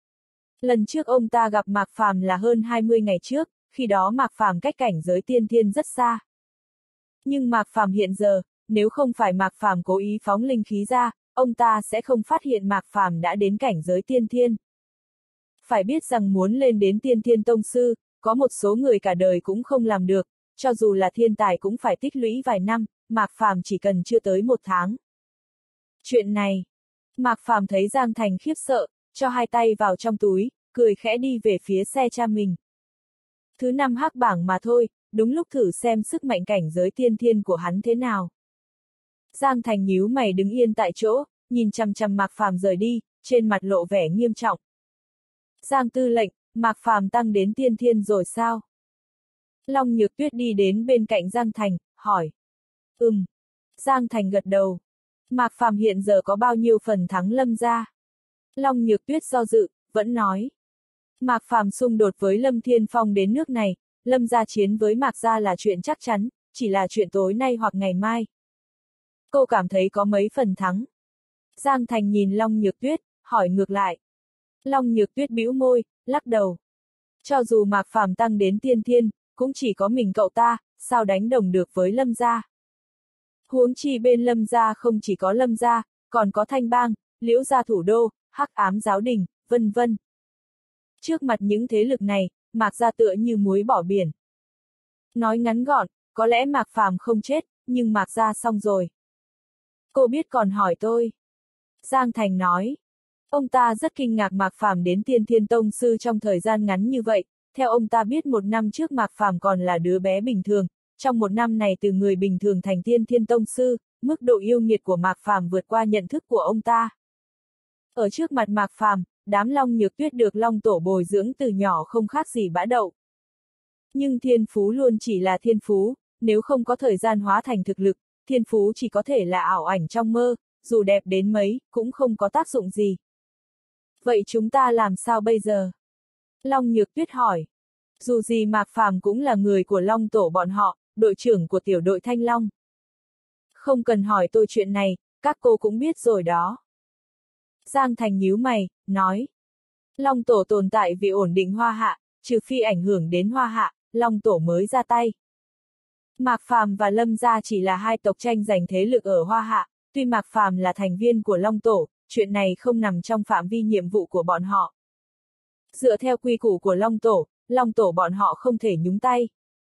Lần trước ông ta gặp Mạc Phàm là hơn 20 ngày trước, khi đó Mạc Phàm cách cảnh giới tiên thiên rất xa. Nhưng Mạc Phàm hiện giờ, nếu không phải Mạc Phàm cố ý phóng linh khí ra, ông ta sẽ không phát hiện Mạc Phàm đã đến cảnh giới tiên thiên. Phải biết rằng muốn lên đến tiên thiên tông sư, có một số người cả đời cũng không làm được, cho dù là thiên tài cũng phải tích lũy vài năm, Mạc Phàm chỉ cần chưa tới 1 tháng. Chuyện này, Mạc Phàm thấy Giang Thành khiếp sợ, cho 2 tay vào trong túi, cười khẽ đi về phía xe cha mình. Thứ 5 hắc bảng mà thôi, đúng lúc thử xem sức mạnh cảnh giới tiên thiên của hắn thế nào. Giang Thành nhíu mày đứng yên tại chỗ, nhìn chằm chằm Mạc Phàm rời đi, trên mặt lộ vẻ nghiêm trọng. Giang tư lệnh, Mạc Phàm tăng đến tiên thiên rồi sao? Long Nhược Tuyết đi đến bên cạnh Giang Thành, hỏi. Giang Thành gật đầu. Mạc Phàm hiện giờ có bao nhiêu phần thắng Lâm gia? Long Nhược Tuyết do dự, vẫn nói. Mạc Phàm xung đột với Lâm Thiên Phong đến nước này, Lâm gia chiến với Mạc gia là chuyện chắc chắn, chỉ là chuyện tối nay hoặc ngày mai. Cô cảm thấy có mấy phần thắng? Giang Thành nhìn Long Nhược Tuyết, hỏi ngược lại. Long Nhược Tuyết bĩu môi, lắc đầu. Cho dù Mạc Phàm tăng đến tiên thiên, cũng chỉ có mình cậu ta, sao đánh đồng được với Lâm gia? Huống chi bên Lâm gia không chỉ có Lâm gia, còn có Thanh Bang, Liễu gia thủ đô, Hắc Ám giáo đình, vân vân. Trước mặt những thế lực này, Mạc gia tựa như muối bỏ biển. Nói ngắn gọn, có lẽ Mạc Phàm không chết, nhưng Mạc gia xong rồi. Cô biết còn hỏi tôi. Giang Thành nói. Ông ta rất kinh ngạc Mạc Phàm đến tiên thiên tông sư trong thời gian ngắn như vậy, theo ông ta biết 1 năm trước Mạc Phàm còn là đứa bé bình thường, trong 1 năm này từ người bình thường thành tiên thiên tông sư, mức độ yêu nghiệt của Mạc Phàm vượt qua nhận thức của ông ta. Ở trước mặt Mạc Phàm, đám Long Nhược Tuyết được Long Tổ bồi dưỡng từ nhỏ không khác gì bã đậu. Nhưng thiên phú luôn chỉ là thiên phú, nếu không có thời gian hóa thành thực lực, thiên phú chỉ có thể là ảo ảnh trong mơ, dù đẹp đến mấy, cũng không có tác dụng gì. Vậy chúng ta làm sao bây giờ? Long Nhược Tuyết hỏi. Dù gì Mạc Phàm cũng là người của Long Tổ bọn họ, đội trưởng của tiểu đội Thanh Long. Không cần hỏi tôi chuyện này, các cô cũng biết rồi đó. Giang Thành nhíu mày, nói. Long Tổ tồn tại vì ổn định Hoa Hạ, trừ phi ảnh hưởng đến Hoa Hạ, Long Tổ mới ra tay. Mạc Phàm và Lâm gia chỉ là 2 tộc tranh giành thế lực ở Hoa Hạ, tuy Mạc Phàm là thành viên của Long Tổ, chuyện này không nằm trong phạm vi nhiệm vụ của bọn họ. Dựa theo quy củ của Long Tổ bọn họ không thể nhúng tay.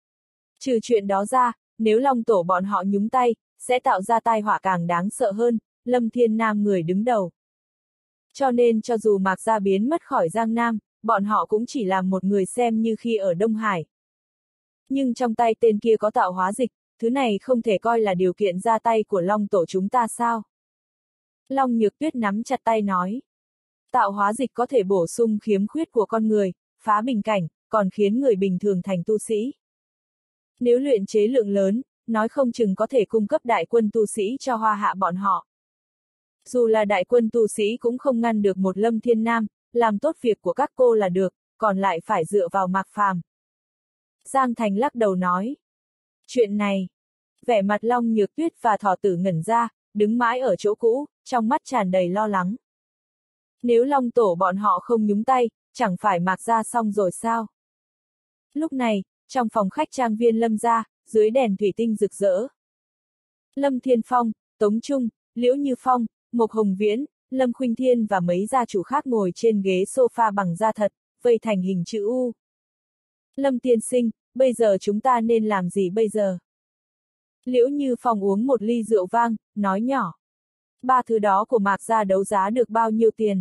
Trừ chuyện đó ra, nếu Long Tổ bọn họ nhúng tay, sẽ tạo ra tai họa càng đáng sợ hơn, Lâm Thiên Nam người đứng đầu. Cho nên cho dù Mạc gia biến mất khỏi Giang Nam, bọn họ cũng chỉ làm một người xem như khi ở Đông Hải. Nhưng trong tay tên kia có tạo hóa dịch, thứ này không thể coi là điều kiện ra tay của Long tổ chúng ta sao? Long Nhược Tuyết nắm chặt tay nói. Tạo hóa dịch có thể bổ sung khiếm khuyết của con người, phá bình cảnh, còn khiến người bình thường thành tu sĩ. Nếu luyện chế lượng lớn, nói không chừng có thể cung cấp đại quân tu sĩ cho Hoa Hạ bọn họ. Dù là đại quân tu sĩ cũng không ngăn được một Lâm Thiên Nam, làm tốt việc của các cô là được, còn lại phải dựa vào Mạc Phàm. Giang Thành lắc đầu nói. Chuyện này, vẻ mặt Long Nhược Tuyết và Thỏ Tử ngẩn ra, đứng mãi ở chỗ cũ, trong mắt tràn đầy lo lắng. Nếu Long tổ bọn họ không nhúng tay, chẳng phải Mạc gia xong rồi sao? Lúc này, trong phòng khách trang viên Lâm gia, dưới đèn thủy tinh rực rỡ. Lâm Thiên Phong, Tống Trung, Liễu Như Phong, Mộc Hồng Viễn, Lâm Khuynh Thiên và mấy gia chủ khác ngồi trên ghế sofa bằng da thật, vây thành hình chữ U. Lâm tiên sinh, bây giờ chúng ta nên làm gì bây giờ? Liễu Như Phong uống một ly rượu vang, nói nhỏ. 3 thứ đó của Mạc gia đấu giá được bao nhiêu tiền?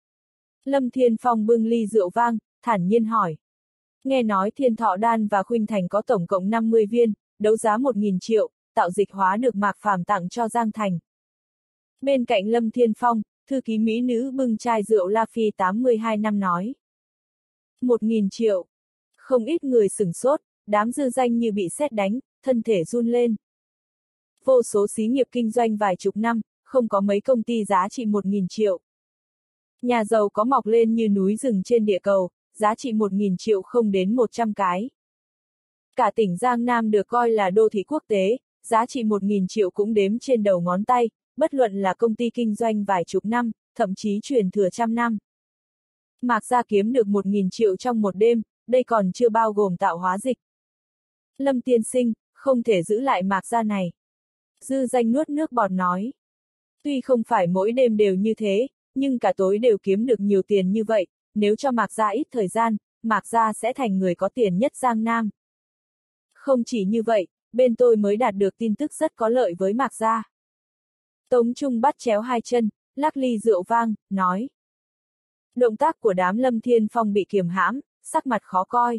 Lâm Thiên Phong bưng ly rượu vang, thản nhiên hỏi. Nghe nói Thiên Thọ Đan và Khuynh Thành có tổng cộng 50 viên, đấu giá 1.000 triệu, tạo dịch hóa được Mạc Phàm tặng cho Giang Thành. Bên cạnh Lâm Thiên Phong, thư ký mỹ nữ bưng chai rượu La Phi 82 năm nói. 1.000 triệu. Không ít người sửng sốt, đám dư danh như bị sét đánh, thân thể run lên. Vô số xí nghiệp kinh doanh vài chục năm, không có mấy công ty giá trị 1.000 triệu. Nhà giàu có mọc lên như núi rừng trên địa cầu, giá trị 1.000 triệu không đến 100 cái. Cả tỉnh Giang Nam được coi là đô thị quốc tế, giá trị 1.000 triệu cũng đếm trên đầu ngón tay, bất luận là công ty kinh doanh vài chục năm, thậm chí truyền thừa trăm năm. Mạc gia kiếm được 1.000 triệu trong một đêm, đây còn chưa bao gồm tạo hóa dịch. Lâm tiên sinh, không thể giữ lại Mạc gia này. Dư danh nuốt nước bọt nói. Tuy không phải mỗi đêm đều như thế, nhưng cả tối đều kiếm được nhiều tiền như vậy, nếu cho Mạc gia ít thời gian, Mạc gia sẽ thành người có tiền nhất Giang Nam. Không chỉ như vậy, bên tôi mới đạt được tin tức rất có lợi với Mạc gia. Tống Trung bắt chéo hai chân, lắc ly rượu vang, nói. Động tác của đám Lâm Thiên Phong bị kiềm hãm, sắc mặt khó coi.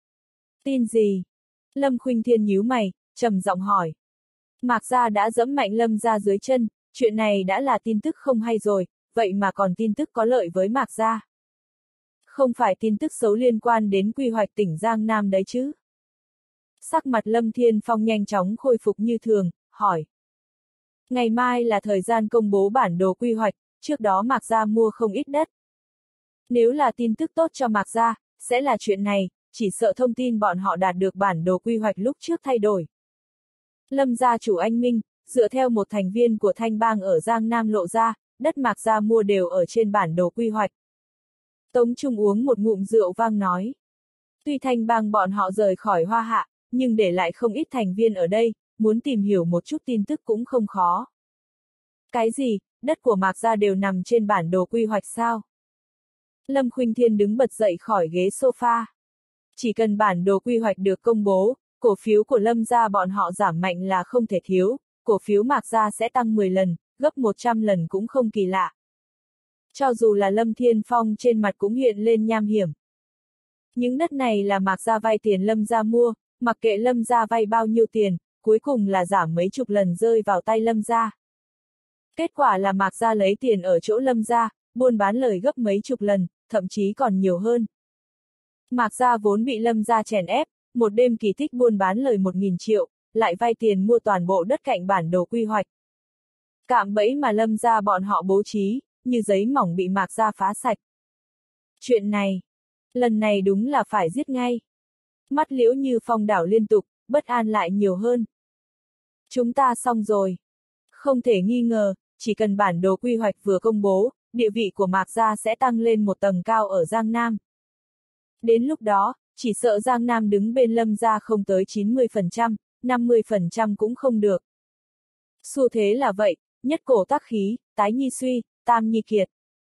Tin gì? Lâm Khuynh Thiên nhíu mày, trầm giọng hỏi. Mạc gia đã dẫm mạnh Lâm gia dưới chân, chuyện này đã là tin tức không hay rồi, vậy mà còn tin tức có lợi với Mạc gia. Không phải tin tức xấu liên quan đến quy hoạch tỉnh Giang Nam đấy chứ? Sắc mặt Lâm Thiên Phong nhanh chóng khôi phục như thường, hỏi. Ngày mai là thời gian công bố bản đồ quy hoạch, trước đó Mạc gia mua không ít đất. Nếu là tin tức tốt cho Mạc gia, sẽ là chuyện này, chỉ sợ thông tin bọn họ đạt được bản đồ quy hoạch lúc trước thay đổi. Lâm gia chủ anh Minh, dựa theo một thành viên của Thanh Bang ở Giang Nam lộ ra, đất Mạc gia mua đều ở trên bản đồ quy hoạch. Tống Trung uống một ngụm rượu vang nói. Tuy Thanh Bang bọn họ rời khỏi Hoa Hạ, nhưng để lại không ít thành viên ở đây, muốn tìm hiểu một chút tin tức cũng không khó. Cái gì, đất của Mạc gia đều nằm trên bản đồ quy hoạch sao? Lâm Khuynh Thiên đứng bật dậy khỏi ghế sofa. Chỉ cần bản đồ quy hoạch được công bố, cổ phiếu của Lâm gia bọn họ giảm mạnh là không thể thiếu, cổ phiếu Mạc gia sẽ tăng 10 lần, gấp 100 lần cũng không kỳ lạ. Cho dù là Lâm Thiên Phong trên mặt cũng hiện lên nham hiểm. Những đất này là Mạc gia vay tiền Lâm gia mua, mặc kệ Lâm gia vay bao nhiêu tiền, cuối cùng là giảm mấy chục lần rơi vào tay Lâm gia. Kết quả là Mạc gia lấy tiền ở chỗ Lâm gia, buôn bán lời gấp mấy chục lần, thậm chí còn nhiều hơn. Mạc gia vốn bị Lâm gia chèn ép, một đêm kỳ tích buôn bán lời 1.000 triệu, lại vay tiền mua toàn bộ đất cạnh bản đồ quy hoạch. Cạm bẫy mà Lâm gia bọn họ bố trí, như giấy mỏng bị Mạc gia phá sạch. Chuyện này, lần này đúng là phải giết ngay. Mắt Liễu Như Phong đảo liên tục, bất an lại nhiều hơn. Chúng ta xong rồi. Không thể nghi ngờ, chỉ cần bản đồ quy hoạch vừa công bố, địa vị của Mạc gia sẽ tăng lên một tầng cao ở Giang Nam. Đến lúc đó, chỉ sợ Giang Nam đứng bên Lâm gia không tới 90%, 50% cũng không được. Xu thế là vậy, nhất cổ tác khí, tái nhi suy, tam nhi kiệt.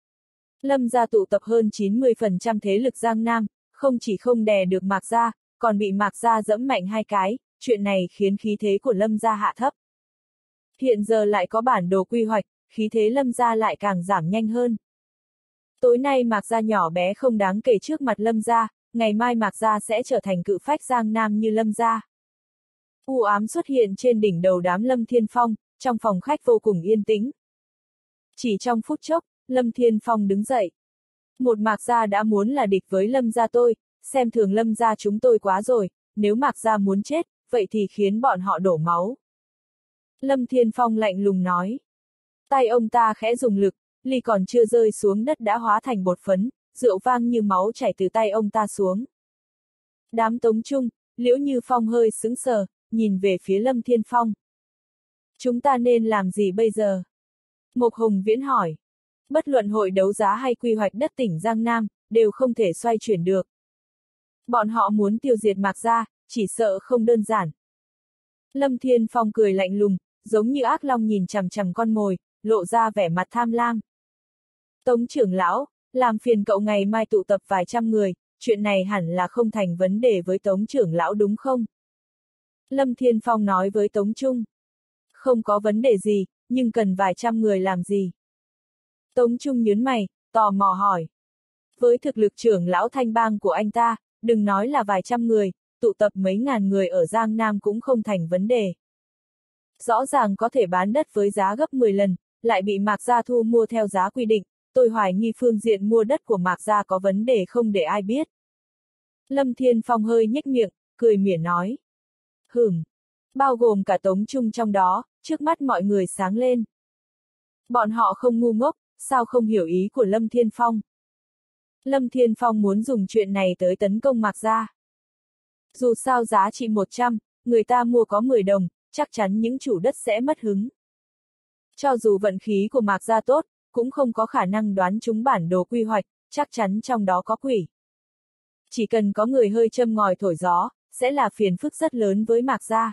Lâm gia tụ tập hơn 90% thế lực Giang Nam, không chỉ không đè được Mạc gia, còn bị Mạc gia dẫm mạnh hai cái, chuyện này khiến khí thế của Lâm gia hạ thấp. Hiện giờ lại có bản đồ quy hoạch, khí thế Lâm gia lại càng giảm nhanh hơn. Tối nay Mạc gia nhỏ bé không đáng kể trước mặt Lâm gia, ngày mai Mạc gia sẽ trở thành cự phách Giang Nam như Lâm gia. U ám xuất hiện trên đỉnh đầu đám Lâm Thiên Phong, trong phòng khách vô cùng yên tĩnh. Chỉ trong phút chốc, Lâm Thiên Phong đứng dậy. Một Mạc gia đã muốn là địch với Lâm gia tôi, xem thường Lâm gia chúng tôi quá rồi, nếu Mạc gia muốn chết, vậy thì khiến bọn họ đổ máu. Lâm Thiên Phong lạnh lùng nói. Tay ông ta khẽ dùng lực, ly còn chưa rơi xuống đất đã hóa thành bột phấn, rượu vang như máu chảy từ tay ông ta xuống. Đám Tống Trung, Liễu Như Phong hơi sững sờ, nhìn về phía Lâm Thiên Phong. Chúng ta nên làm gì bây giờ? Mộc Hồng Viễn hỏi. Bất luận hội đấu giá hay quy hoạch đất tỉnh Giang Nam, đều không thể xoay chuyển được. Bọn họ muốn tiêu diệt Mạc gia, chỉ sợ không đơn giản. Lâm Thiên Phong cười lạnh lùng, giống như ác long nhìn chằm chằm con mồi, lộ ra vẻ mặt tham lam. Tống trưởng lão, làm phiền cậu ngày mai tụ tập vài trăm người, chuyện này hẳn là không thành vấn đề với Tống trưởng lão đúng không? Lâm Thiên Phong nói với Tống Trung. Không có vấn đề gì, nhưng cần vài trăm người làm gì? Tống Trung nhướng mày, tò mò hỏi. Với thực lực trưởng lão Thanh Bang của anh ta, đừng nói là vài trăm người, tụ tập mấy ngàn người ở Giang Nam cũng không thành vấn đề. Rõ ràng có thể bán đất với giá gấp 10 lần, lại bị Mạc gia thu mua theo giá quy định, tôi hoài nghi phương diện mua đất của Mạc gia có vấn đề không để ai biết. Lâm Thiên Phong hơi nhếch miệng, cười mỉa nói. Bao gồm cả Tống Trung trong đó, trước mắt mọi người sáng lên. Bọn họ không ngu ngốc, sao không hiểu ý của Lâm Thiên Phong? Lâm Thiên Phong muốn dùng chuyện này tới tấn công Mạc gia. Dù sao giá trị 100, người ta mua có 10 đồng, chắc chắn những chủ đất sẽ mất hứng. Cho dù vận khí của Mạc gia tốt, cũng không có khả năng đoán trúng bản đồ quy hoạch, chắc chắn trong đó có quỷ. Chỉ cần có người hơi châm ngòi thổi gió, sẽ là phiền phức rất lớn với Mạc gia.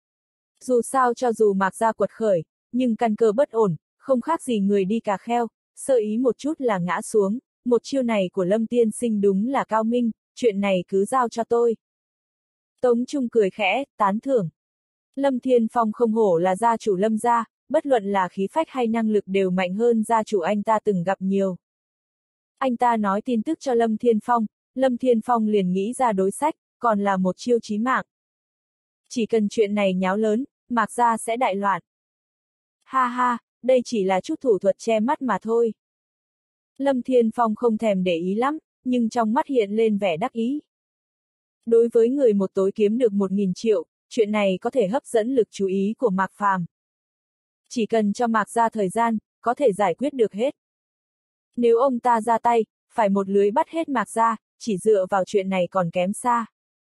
Dù sao cho dù Mạc gia quật khởi, nhưng căn cơ bất ổn, không khác gì người đi cà kheo, sơ ý một chút là ngã xuống, một chiêu này của Lâm tiên sinh đúng là cao minh, chuyện này cứ giao cho tôi. Tống Trung cười khẽ, tán thưởng. Lâm Thiên Phong không hổ là gia chủ Lâm gia, bất luận là khí phách hay năng lực đều mạnh hơn gia chủ anh ta từng gặp nhiều. Anh ta nói tin tức cho Lâm Thiên Phong liền nghĩ ra đối sách, còn là một chiêu chí mạng. Chỉ cần chuyện này nháo lớn, Mạc gia sẽ đại loạn. Ha ha, đây chỉ là chút thủ thuật che mắt mà thôi. Lâm Thiên Phong không thèm để ý lắm, nhưng trong mắt hiện lên vẻ đắc ý. Đối với người một tối kiếm được 1.000 triệu, chuyện này có thể hấp dẫn lực chú ý của Mạc Phàm. Chỉ cần cho Mạc gia thời gian, có thể giải quyết được hết. Nếu ông ta ra tay, phải một lưới bắt hết Mạc gia, chỉ dựa vào chuyện này còn kém xa.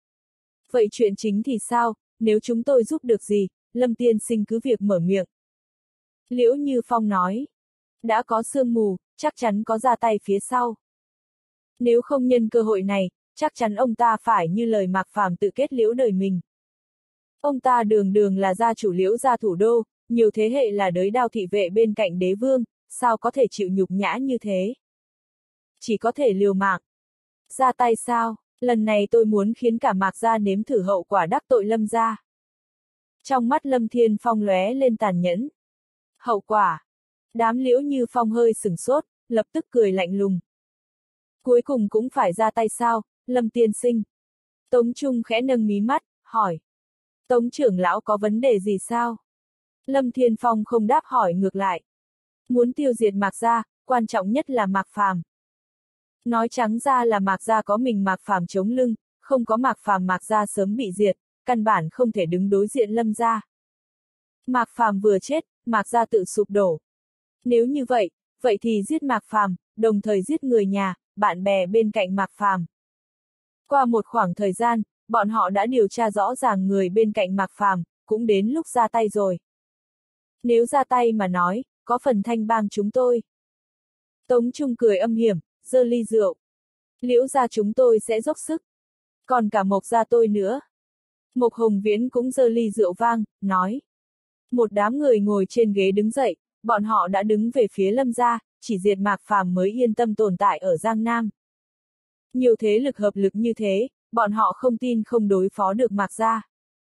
Vậy chuyện chính thì sao, nếu chúng tôi giúp được gì, Lâm tiên sinh cứ việc mở miệng. Liễu Như Phong nói. Đã có sương mù, chắc chắn có ra tay phía sau. Nếu không nhân cơ hội này, chắc chắn ông ta phải như lời Mạc Phàm tự kết liễu đời mình. Ông ta đường đường là gia chủ Liễu gia thủ đô, nhiều thế hệ là đới đao thị vệ bên cạnh đế vương, sao có thể chịu nhục nhã như thế? Chỉ có thể liều mạng. Ra tay sao? Lần này tôi muốn khiến cả Mạc gia nếm thử hậu quả đắc tội Lâm gia. Trong mắt Lâm Thiên Phong lóe lên tàn nhẫn. Hậu quả. Đám Liễu Như Phong hơi sửng sốt, lập tức cười lạnh lùng. Cuối cùng cũng phải ra tay sao, Lâm tiên sinh? Tống Trung khẽ nâng mí mắt, hỏi. Tống trưởng lão có vấn đề gì sao? Lâm Thiên Phong không đáp hỏi ngược lại. Muốn tiêu diệt Mạc gia, quan trọng nhất là Mạc Phàm. Nói trắng ra là Mạc gia có mình Mạc Phàm chống lưng, không có Mạc Phàm Mạc gia sớm bị diệt, căn bản không thể đứng đối diện Lâm gia. Mạc Phàm vừa chết, Mạc gia tự sụp đổ. Nếu như vậy, vậy thì giết Mạc Phàm, đồng thời giết người nhà, bạn bè bên cạnh Mạc Phàm. Qua một khoảng thời gian, bọn họ đã điều tra rõ ràng người bên cạnh Mạc Phàm, cũng đến lúc ra tay rồi. Nếu ra tay mà nói, có phần Thanh Bang chúng tôi. Tống Trung cười âm hiểm, giơ ly rượu. Liễu gia chúng tôi sẽ dốc sức. Còn cả Mộc gia tôi nữa. Mộc Hồng Viễn cũng giơ ly rượu vang, nói. Một đám người ngồi trên ghế đứng dậy, bọn họ đã đứng về phía Lâm gia, chỉ diệt Mạc Phàm mới yên tâm tồn tại ở Giang Nam. Nhiều thế lực hợp lực như thế, bọn họ không tin không đối phó được Mạc gia.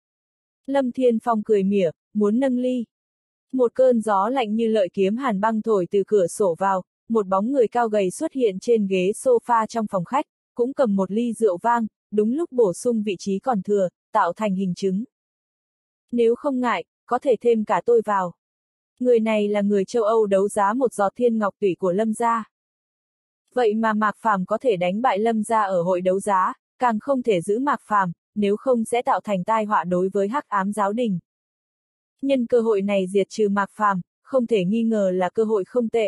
Lâm Thiên Phong cười mỉa, muốn nâng ly. Một cơn gió lạnh như lợi kiếm hàn băng thổi từ cửa sổ vào, một bóng người cao gầy xuất hiện trên ghế sofa trong phòng khách, cũng cầm một ly rượu vang, đúng lúc bổ sung vị trí còn thừa, tạo thành hình trứng. Nếu không ngại, có thể thêm cả tôi vào. Người này là người châu Âu đấu giá một giọt thiên ngọc tủy của Lâm gia. Vậy mà Mạc Phàm có thể đánh bại Lâm gia ở hội đấu giá, càng không thể giữ Mạc Phàm, nếu không sẽ tạo thành tai họa đối với Hắc Ám giáo đình. Nhân cơ hội này diệt trừ Mạc Phàm, không thể nghi ngờ là cơ hội không tệ.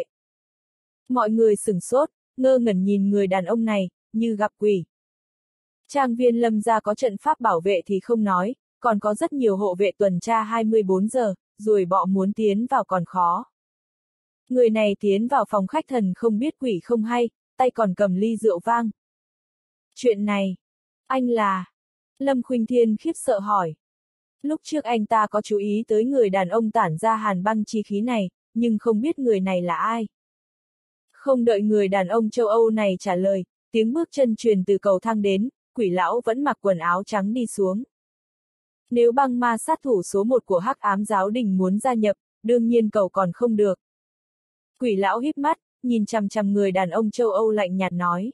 Mọi người sửng sốt, ngơ ngẩn nhìn người đàn ông này, như gặp quỷ. Trang viên Lâm gia có trận pháp bảo vệ thì không nói, còn có rất nhiều hộ vệ tuần tra 24 giờ, ruồi bọ muốn tiến vào còn khó. Người này tiến vào phòng khách thần không biết quỷ không hay, tay còn cầm ly rượu vang. Chuyện này, anh là... Lâm Khuynh Thiên khiếp sợ hỏi. Lúc trước anh ta có chú ý tới người đàn ông tản ra hàn băng chi khí này, nhưng không biết người này là ai. Không đợi người đàn ông châu Âu này trả lời, tiếng bước chân truyền từ cầu thang đến, quỷ lão vẫn mặc quần áo trắng đi xuống. Nếu băng ma sát thủ số 1 của Hắc Ám giáo đình muốn gia nhập, đương nhiên cầu còn không được. Quỷ lão híp mắt, nhìn chằm chằm người đàn ông châu Âu lạnh nhạt nói.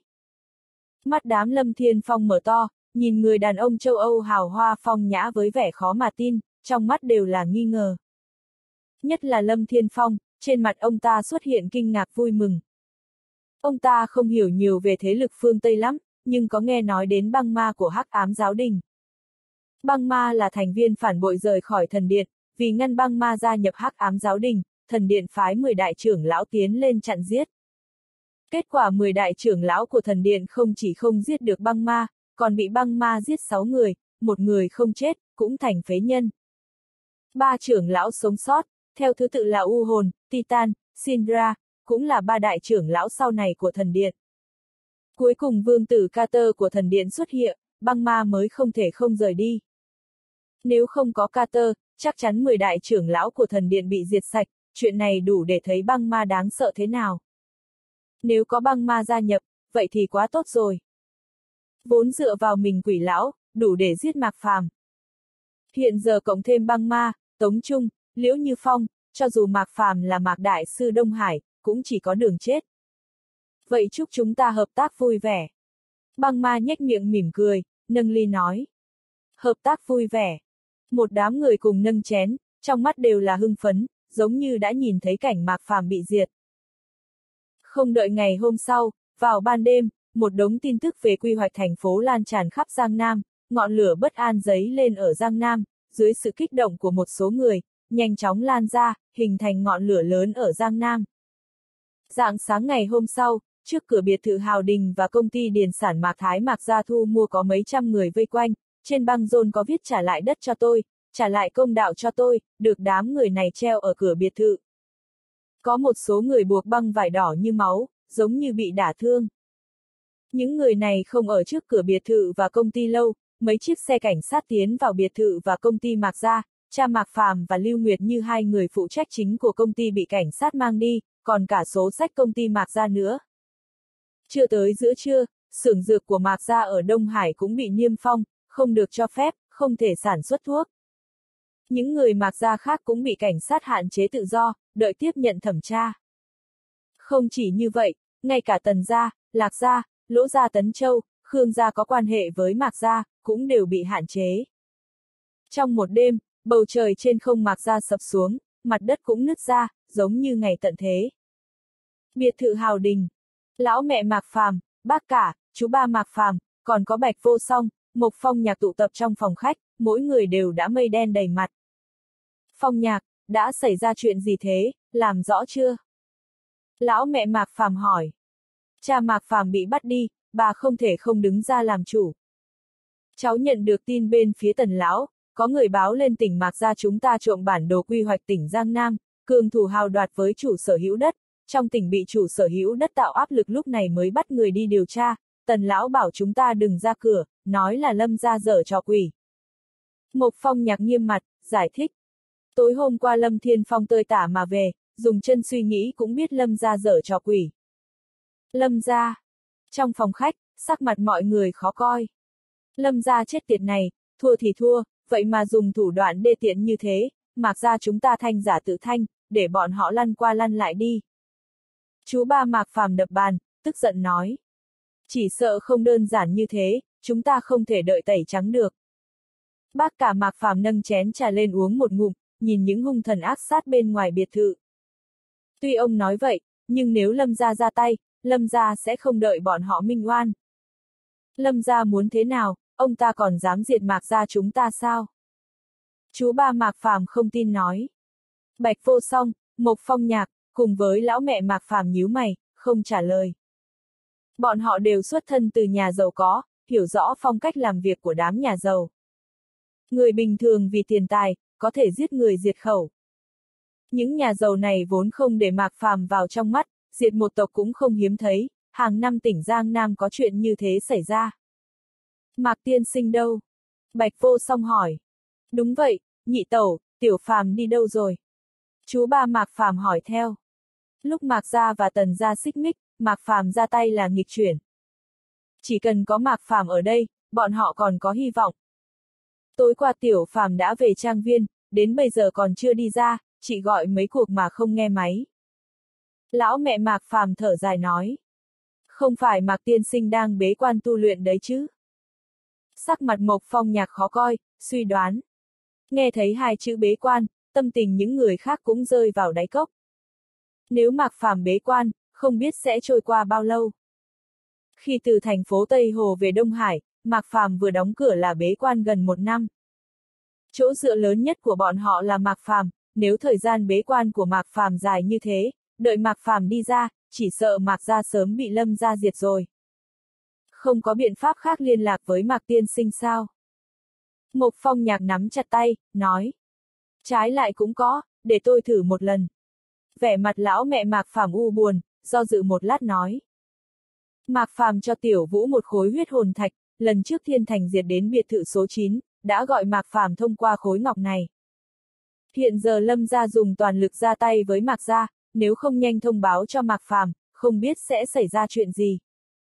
Mắt đám Lâm Thiên Phong mở to, nhìn người đàn ông châu Âu hào hoa phong nhã với vẻ khó mà tin, trong mắt đều là nghi ngờ. Nhất là Lâm Thiên Phong, trên mặt ông ta xuất hiện kinh ngạc vui mừng. Ông ta không hiểu nhiều về thế lực phương Tây lắm, nhưng có nghe nói đến băng ma của Hắc Ám giáo đình. Băng ma là thành viên phản bội rời khỏi thần điện, vì ngăn băng ma gia nhập Hắc Ám giáo đình, thần điện phái 10 đại trưởng lão tiến lên chặn giết. Kết quả 10 đại trưởng lão của thần điện không chỉ không giết được băng ma, còn bị băng ma giết 6 người, một người không chết, cũng thành phế nhân. 3 trưởng lão sống sót, theo thứ tự là U Hồn, Titan, Syndra, cũng là 3 đại trưởng lão sau này của thần điện. Cuối cùng vương tử Carter của thần điện xuất hiện, băng ma mới không thể không rời đi. Nếu không có Carter, chắc chắn 10 đại trưởng lão của thần điện bị diệt sạch, chuyện này đủ để thấy băng ma đáng sợ thế nào. Nếu có băng ma gia nhập, vậy thì quá tốt rồi. Vốn dựa vào mình quỷ lão, đủ để giết Mạc Phàm. Hiện giờ cộng thêm băng ma, Tống Trung, Liễu Như Phong, cho dù Mạc Phàm là Mạc Đại sư Đông Hải, cũng chỉ có đường chết. Vậy chúc chúng ta hợp tác vui vẻ. Băng ma nhếch miệng mỉm cười, nâng ly nói. Hợp tác vui vẻ. Một đám người cùng nâng chén, trong mắt đều là hưng phấn, giống như đã nhìn thấy cảnh Mạc Phàm bị diệt. Không đợi ngày hôm sau, vào ban đêm, một đống tin tức về quy hoạch thành phố lan tràn khắp Giang Nam, ngọn lửa bất an dấy lên ở Giang Nam, dưới sự kích động của một số người, nhanh chóng lan ra, hình thành ngọn lửa lớn ở Giang Nam. Rạng sáng ngày hôm sau, trước cửa biệt thự Hào Đình và công ty điền sản Mạc Thái Mạc Gia thu mua có mấy trăm người vây quanh, trên băng rôn có viết trả lại đất cho tôi, trả lại công đạo cho tôi, được đám người này treo ở cửa biệt thự. Có một số người buộc băng vải đỏ như máu, giống như bị đả thương. Những người này không ở trước cửa biệt thự và công ty lâu, mấy chiếc xe cảnh sát tiến vào biệt thự và công ty Mạc Gia, cha Mạc Phàm và Lưu Nguyệt như hai người phụ trách chính của công ty bị cảnh sát mang đi, còn cả số sách công ty Mạc Gia nữa. Chưa tới giữa trưa, xưởng dược của Mạc Gia ở Đông Hải cũng bị niêm phong, không được cho phép, không thể sản xuất thuốc. Những người Mạc Gia khác cũng bị cảnh sát hạn chế tự do, đợi tiếp nhận thẩm tra. Không chỉ như vậy, ngay cả Tần Gia, Lạc Gia, Lỗ Gia Tấn Châu, Khương Gia có quan hệ với Mạc Gia, cũng đều bị hạn chế. Trong một đêm, bầu trời trên không Mạc Gia sập xuống, mặt đất cũng nứt ra, giống như ngày tận thế. Biệt thự Hào Đình. Lão mẹ Mạc Phàm, bác cả, chú ba Mạc Phàm, còn có Bạch Vô Song, Mộc Phong Nhạc tụ tập trong phòng khách, mỗi người đều đã mây đen đầy mặt. Phong Nhạc, đã xảy ra chuyện gì thế, làm rõ chưa? Lão mẹ Mạc Phàm hỏi. Cha Mạc Phàm bị bắt đi, bà không thể không đứng ra làm chủ. Cháu nhận được tin bên phía Tần lão, có người báo lên tỉnh Mạc Gia chúng ta trộm bản đồ quy hoạch tỉnh Giang Nam, cường thủ hào đoạt với chủ sở hữu đất, trong tỉnh bị chủ sở hữu đất tạo áp lực lúc này mới bắt người đi điều tra, Tần lão bảo chúng ta đừng ra cửa, nói là Lâm gia giở trò quỷ. Mộc Phong Nhạc nghiêm mặt, giải thích. Tối hôm qua Lâm Thiên Phong tơi tả mà về, dùng chân suy nghĩ cũng biết Lâm gia giở trò quỷ. Lâm gia. Trong phòng khách, sắc mặt mọi người khó coi. Lâm gia chết tiệt này, thua thì thua, vậy mà dùng thủ đoạn đê tiện như thế, Mạc gia chúng ta thanh giả tự thanh, để bọn họ lăn qua lăn lại đi. Chú ba Mạc Phàm đập bàn, tức giận nói. Chỉ sợ không đơn giản như thế, chúng ta không thể đợi tẩy trắng được. Bác cả Mạc Phàm nâng chén trà lên uống một ngụm, nhìn những hung thần ác sát bên ngoài biệt thự. Tuy ông nói vậy, nhưng nếu Lâm gia ra tay, Lâm gia sẽ không đợi bọn họ minh oan. Lâm gia muốn thế nào, ông ta còn dám diệt Mạc gia chúng ta sao? Chú ba Mạc Phàm không tin nói. Bạch Vô Song, Mộc Phong Nhạc, cùng với lão mẹ Mạc Phàm nhíu mày, không trả lời. Bọn họ đều xuất thân từ nhà giàu có, hiểu rõ phong cách làm việc của đám nhà giàu. Người bình thường vì tiền tài, có thể giết người diệt khẩu. Những nhà giàu này vốn không để Mạc Phàm vào trong mắt, diệt một tộc cũng không hiếm thấy, hàng năm tỉnh Giang Nam có chuyện như thế xảy ra. Mạc tiên sinh đâu? Bạch Vô Song hỏi. Đúng vậy, nhị tẩu, Tiểu Phàm đi đâu rồi? Chú ba Mạc Phàm hỏi theo. Lúc Mạc gia và Tần gia xích mích, Mạc Phàm ra tay là nghịch chuyển. Chỉ cần có Mạc Phàm ở đây, bọn họ còn có hy vọng. Tối qua Tiểu Phàm đã về trang viên, đến bây giờ còn chưa đi ra, chị gọi mấy cuộc mà không nghe máy. Lão mẹ Mạc Phàm thở dài nói. Không phải Mạc tiên sinh đang bế quan tu luyện đấy chứ? Sắc mặt Mộc Phong Nhạc khó coi, suy đoán. Nghe thấy hai chữ bế quan, tâm tình những người khác cũng rơi vào đáy cốc. Nếu Mạc Phàm bế quan, không biết sẽ trôi qua bao lâu. Khi từ thành phố Tây Hồ về Đông Hải, Mạc Phàm vừa đóng cửa là bế quan gần 1 năm. Chỗ dựa lớn nhất của bọn họ là Mạc Phàm, nếu thời gian bế quan của Mạc Phàm dài như thế, đợi Mạc Phàm đi ra, chỉ sợ Mạc gia sớm bị Lâm gia diệt rồi. Không có biện pháp khác liên lạc với Mạc tiên sinh sao? Mộc Phong Nhạc nắm chặt tay, nói. Trái lại cũng có, để tôi thử một lần. Vẻ mặt lão mẹ Mạc Phàm u buồn, do dự một lát nói. Mạc Phàm cho Tiểu Vũ một khối huyết hồn thạch, lần trước Thiên Thành diệt đến biệt thự số 9, đã gọi Mạc Phàm thông qua khối ngọc này. Hiện giờ Lâm gia dùng toàn lực ra tay với Mạc gia, nếu không nhanh thông báo cho Mạc Phàm, không biết sẽ xảy ra chuyện gì.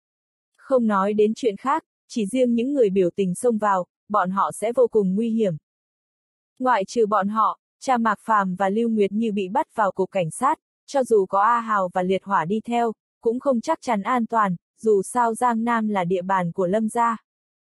Không nói đến chuyện khác, chỉ riêng những người biểu tình xông vào, bọn họ sẽ vô cùng nguy hiểm. Ngoại trừ bọn họ, cha Mạc Phàm và Lưu Nguyệt Như bị bắt vào cục cảnh sát, cho dù có A Hào và Liệt Hỏa đi theo, cũng không chắc chắn an toàn, dù sao Giang Nam là địa bàn của Lâm gia.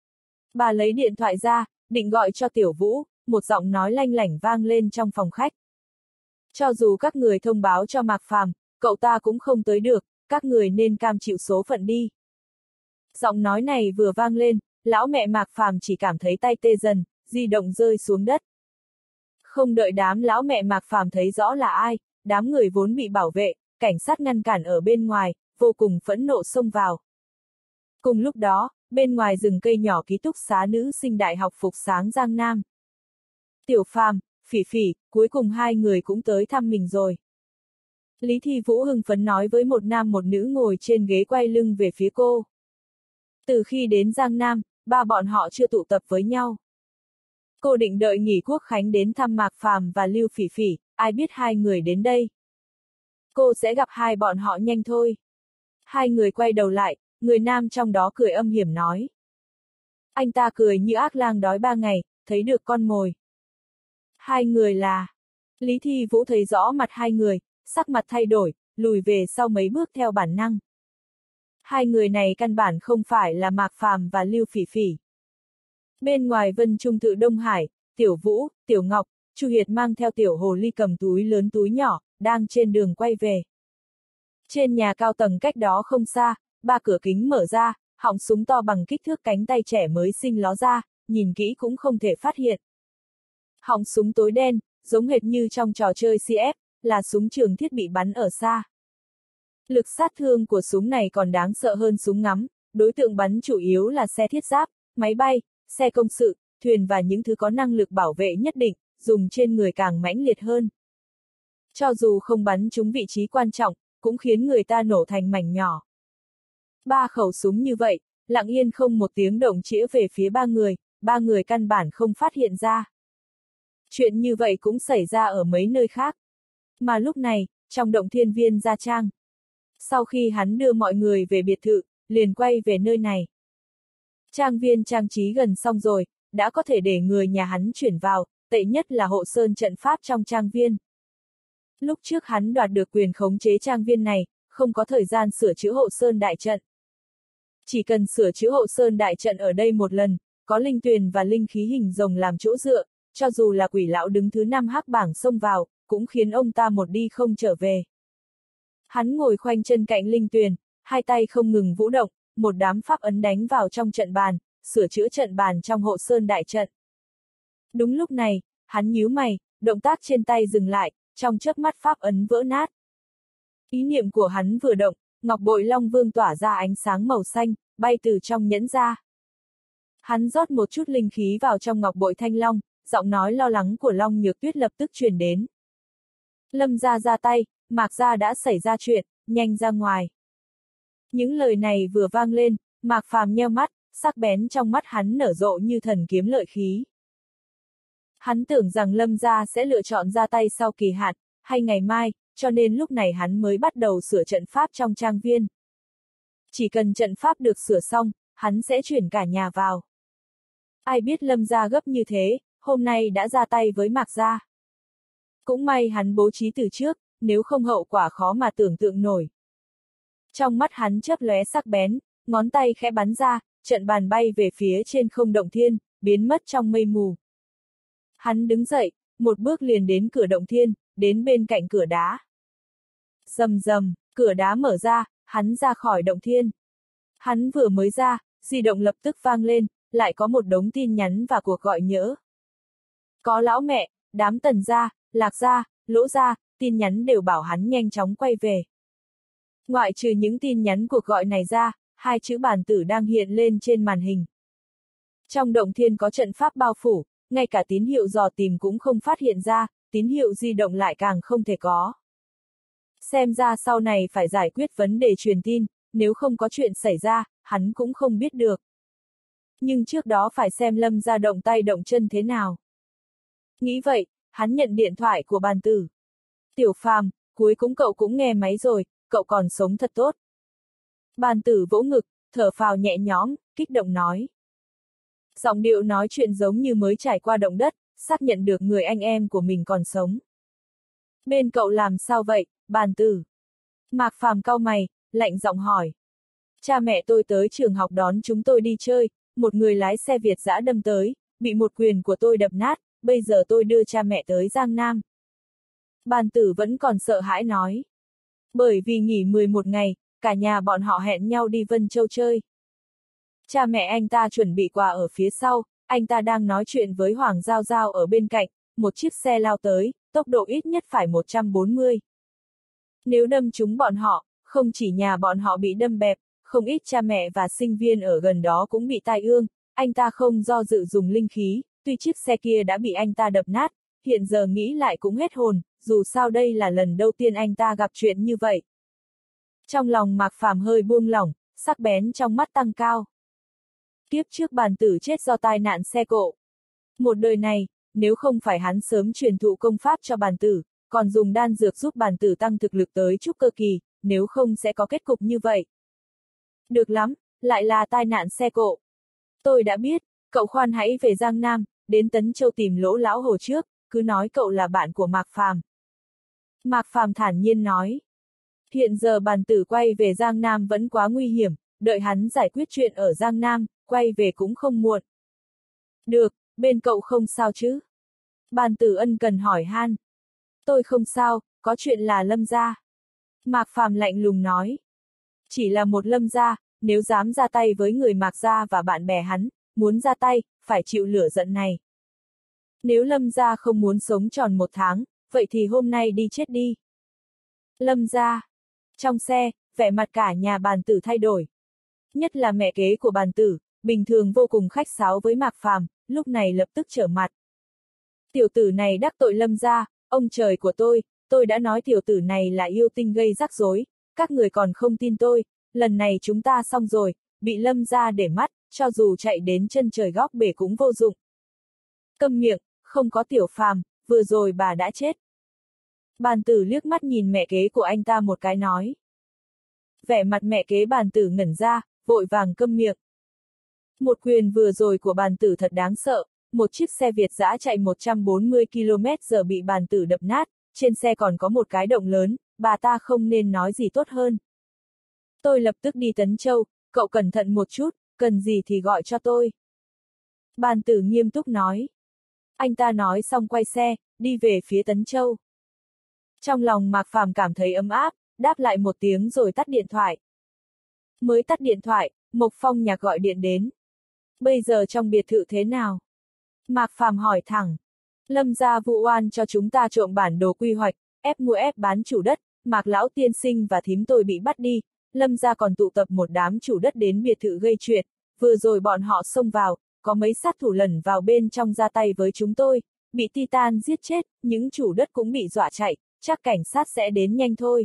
Bà lấy điện thoại ra, định gọi cho Tiểu Vũ, một giọng nói lanh lảnh vang lên trong phòng khách. Cho dù các người thông báo cho Mạc Phàm, cậu ta cũng không tới được, các người nên cam chịu số phận đi. Giọng nói này vừa vang lên, lão mẹ Mạc Phàm chỉ cảm thấy tay tê dần, di động rơi xuống đất. Không đợi đám lão mẹ Mạc Phàm thấy rõ là ai, đám người vốn bị bảo vệ, cảnh sát ngăn cản ở bên ngoài, vô cùng phẫn nộ xông vào. Cùng lúc đó, bên ngoài rừng cây nhỏ ký túc xá nữ sinh đại học Phục Sáng Giang Nam. Tiểu Phàm, Phỉ Phỉ, cuối cùng hai người cũng tới thăm mình rồi. Lý Thi Vũ hưng phấn nói với một nam một nữ ngồi trên ghế quay lưng về phía cô. Từ khi đến Giang Nam, ba bọn họ chưa tụ tập với nhau. Cô định đợi nghỉ Quốc Khánh đến thăm Mạc Phàm và Lưu Phỉ Phỉ, ai biết hai người đến đây. Cô sẽ gặp hai bọn họ nhanh thôi. Hai người quay đầu lại, người nam trong đó cười âm hiểm nói. Anh ta cười như ác lang đói 3 ngày, thấy được con mồi. Hai người là... Lý Thi Vũ thấy rõ mặt hai người, sắc mặt thay đổi, lùi về sau mấy bước theo bản năng. Hai người này căn bản không phải là Mạc Phàm và Lưu Phỉ Phỉ. Bên ngoài Vân Trung tự Đông Hải, Tiểu Vũ, Tiểu Ngọc, Chu Hiệt mang theo Tiểu Hồ Ly cầm túi lớn túi nhỏ, đang trên đường quay về. Trên nhà cao tầng cách đó không xa, 3 cửa kính mở ra, họng súng to bằng kích thước cánh tay trẻ mới sinh ló ra, nhìn kỹ cũng không thể phát hiện. Họng súng tối đen, giống hệt như trong trò chơi CF, là súng trường thiết bị bắn ở xa. Lực sát thương của súng này còn đáng sợ hơn súng ngắm, đối tượng bắn chủ yếu là xe thiết giáp, máy bay, xe công sự, thuyền và những thứ có năng lực bảo vệ nhất định, dùng trên người càng mãnh liệt hơn. Cho dù không bắn trúng vị trí quan trọng, cũng khiến người ta nổ thành mảnh nhỏ. 3 khẩu súng như vậy, lặng yên không một tiếng động chĩa về phía 3 người căn bản không phát hiện ra. Chuyện như vậy cũng xảy ra ở mấy nơi khác. Mà lúc này, trong động Thiên Viên Gia Trang. Sau khi hắn đưa mọi người về biệt thự, liền quay về nơi này. Trang viên trang trí gần xong rồi, đã có thể để người nhà hắn chuyển vào, tệ nhất là hộ sơn trận pháp trong trang viên. Lúc trước hắn đoạt được quyền khống chế trang viên này, không có thời gian sửa chữa hộ sơn đại trận. Chỉ cần sửa chữa hộ sơn đại trận ở đây một lần, có linh tuyền và linh khí hình rồng làm chỗ dựa, cho dù là quỷ lão đứng thứ 5 hắc bảng xông vào, cũng khiến ông ta một đi không trở về. Hắn ngồi khoanh chân cạnh linh tuyền, hai tay không ngừng vũ động, một đám pháp ấn đánh vào trong trận bàn, sửa chữa trận bàn trong hộ sơn đại trận. Đúng lúc này, hắn nhíu mày, động tác trên tay dừng lại, trong chớp mắt pháp ấn vỡ nát. Ý niệm của hắn vừa động, ngọc bội long vương tỏa ra ánh sáng màu xanh, bay từ trong nhẫn ra. Hắn rót một chút linh khí vào trong ngọc bội thanh long, giọng nói lo lắng của Long Nhược Tuyết lập tức truyền đến. Lâm gia ra tay, Mạc gia đã xảy ra chuyện, nhanh ra ngoài. Những lời này vừa vang lên, Mạc Phàm nheo mắt, sắc bén trong mắt hắn nở rộ như thần kiếm lợi khí. Hắn tưởng rằng Lâm gia sẽ lựa chọn ra tay sau kỳ hạn, hay ngày mai, cho nên lúc này hắn mới bắt đầu sửa trận pháp trong trang viên. Chỉ cần trận pháp được sửa xong, hắn sẽ chuyển cả nhà vào. Ai biết Lâm gia gấp như thế, hôm nay đã ra tay với Mạc gia. Cũng may hắn bố trí từ trước, nếu không hậu quả khó mà tưởng tượng nổi. Trong mắt hắn chớp lóe sắc bén, ngón tay khẽ bắn ra, trận bàn bay về phía trên không động thiên, biến mất trong mây mù. Hắn đứng dậy, một bước liền đến cửa động thiên, đến bên cạnh cửa đá. Rầm rầm, cửa đá mở ra, hắn ra khỏi động thiên. Hắn vừa mới ra, di động lập tức vang lên, lại có một đống tin nhắn và cuộc gọi nhỡ. Có lão mẹ, đám Tần gia, Lạc gia, Lỗ gia, tin nhắn đều bảo hắn nhanh chóng quay về. Ngoại trừ những tin nhắn cuộc gọi này ra, hai chữ bàn tử đang hiện lên trên màn hình. Trong động thiên có trận pháp bao phủ, ngay cả tín hiệu dò tìm cũng không phát hiện ra, tín hiệu di động lại càng không thể có. Xem ra sau này phải giải quyết vấn đề truyền tin, nếu không có chuyện xảy ra, hắn cũng không biết được. Nhưng trước đó phải xem Lâm gia động tay động chân thế nào. Nghĩ vậy, hắn nhận điện thoại của bàn tử. Tiểu Phàm, cuối cùng cậu cũng nghe máy rồi, cậu còn sống thật tốt. Bàn tử vỗ ngực, thở phào nhẹ nhõm, kích động nói. Giọng điệu nói chuyện giống như mới trải qua động đất, xác nhận được người anh em của mình còn sống. Bên cậu làm sao vậy, bàn tử? Mạc Phàm cau mày, lạnh giọng hỏi. Cha mẹ tôi tới trường học đón chúng tôi đi chơi, một người lái xe Việt dã đâm tới, bị một quyền của tôi đập nát, bây giờ tôi đưa cha mẹ tới Giang Nam. Bàn tử vẫn còn sợ hãi nói. Bởi vì nghỉ 11 ngày, cả nhà bọn họ hẹn nhau đi Vân Châu chơi. Cha mẹ anh ta chuẩn bị quà ở phía sau, anh ta đang nói chuyện với Hoàng Giao Giao ở bên cạnh, một chiếc xe lao tới, tốc độ ít nhất phải 140. Nếu đâm trúng bọn họ, không chỉ nhà bọn họ bị đâm bẹp, không ít cha mẹ và sinh viên ở gần đó cũng bị tai ương, anh ta không do dự dùng linh khí, tuy chiếc xe kia đã bị anh ta đập nát, hiện giờ nghĩ lại cũng hết hồn, dù sao đây là lần đầu tiên anh ta gặp chuyện như vậy. Trong lòng Mạc Phàm hơi buông lỏng, sắc bén trong mắt tăng cao. Kiếp trước bàn tử chết do tai nạn xe cộ. Một đời này, nếu không phải hắn sớm truyền thụ công pháp cho bàn tử, còn dùng đan dược giúp bàn tử tăng thực lực tới trúc cơ kỳ, nếu không sẽ có kết cục như vậy. Được lắm, lại là tai nạn xe cộ. Tôi đã biết, cậu khoan hãy về Giang Nam, đến Tấn Châu tìm Lỗ lão hồ trước, cứ nói cậu là bạn của Mạc Phàm. Mạc Phàm thản nhiên nói. Hiện giờ bàn tử quay về Giang Nam vẫn quá nguy hiểm, đợi hắn giải quyết chuyện ở Giang Nam, quay về cũng không muộn. Được, bên cậu không sao chứ? Bàn tử ân cần hỏi han. Tôi không sao, có chuyện là Lâm gia. Mạc Phàm lạnh lùng nói. Chỉ là một Lâm gia, nếu dám ra tay với người Mạc gia và bạn bè hắn, muốn ra tay, phải chịu lửa giận này. Nếu Lâm gia không muốn sống tròn 1 tháng, vậy thì hôm nay đi chết đi. Lâm gia. Trong xe, vẻ mặt cả nhà bàn tử thay đổi. Nhất là mẹ kế của bàn tử, bình thường vô cùng khách sáo với Mạc Phàm, lúc này lập tức trở mặt. Tiểu tử này đắc tội Lâm gia, ông trời của tôi đã nói tiểu tử này là yêu tinh gây rắc rối, các người còn không tin tôi, lần này chúng ta xong rồi, bị Lâm gia để mắt, cho dù chạy đến chân trời góc bể cũng vô dụng. Câm miệng, không có Tiểu Phàm, vừa rồi bà đã chết. Bàn tử liếc mắt nhìn mẹ kế của anh ta một cái nói. Vẻ mặt mẹ kế bàn tử ngẩn ra, vội vàng câm miệng. Một quyền vừa rồi của bàn tử thật đáng sợ, một chiếc xe Việt dã chạy 140 km/h bị bàn tử đập nát, trên xe còn có một cái động lớn, bà ta không nên nói gì tốt hơn. Tôi lập tức đi Tấn Châu, cậu cẩn thận một chút, cần gì thì gọi cho tôi. Bàn tử nghiêm túc nói. Anh ta nói xong quay xe, đi về phía Tấn Châu. Trong lòng Mạc Phàm cảm thấy ấm áp, đáp lại một tiếng rồi tắt điện thoại. Mới tắt điện thoại, Mộc Phong Nhạc gọi điện đến. Bây giờ trong biệt thự thế nào? Mạc Phàm hỏi thẳng. Lâm gia vụ oan cho chúng ta trộm bản đồ quy hoạch, ép mua ép bán chủ đất, Mạc lão tiên sinh và thím tôi bị bắt đi, Lâm gia còn tụ tập một đám chủ đất đến biệt thự gây chuyện, vừa rồi bọn họ xông vào, có mấy sát thủ lẩn vào bên trong ra tay với chúng tôi, bị Titan giết chết, những chủ đất cũng bị dọa chạy, chắc cảnh sát sẽ đến nhanh thôi.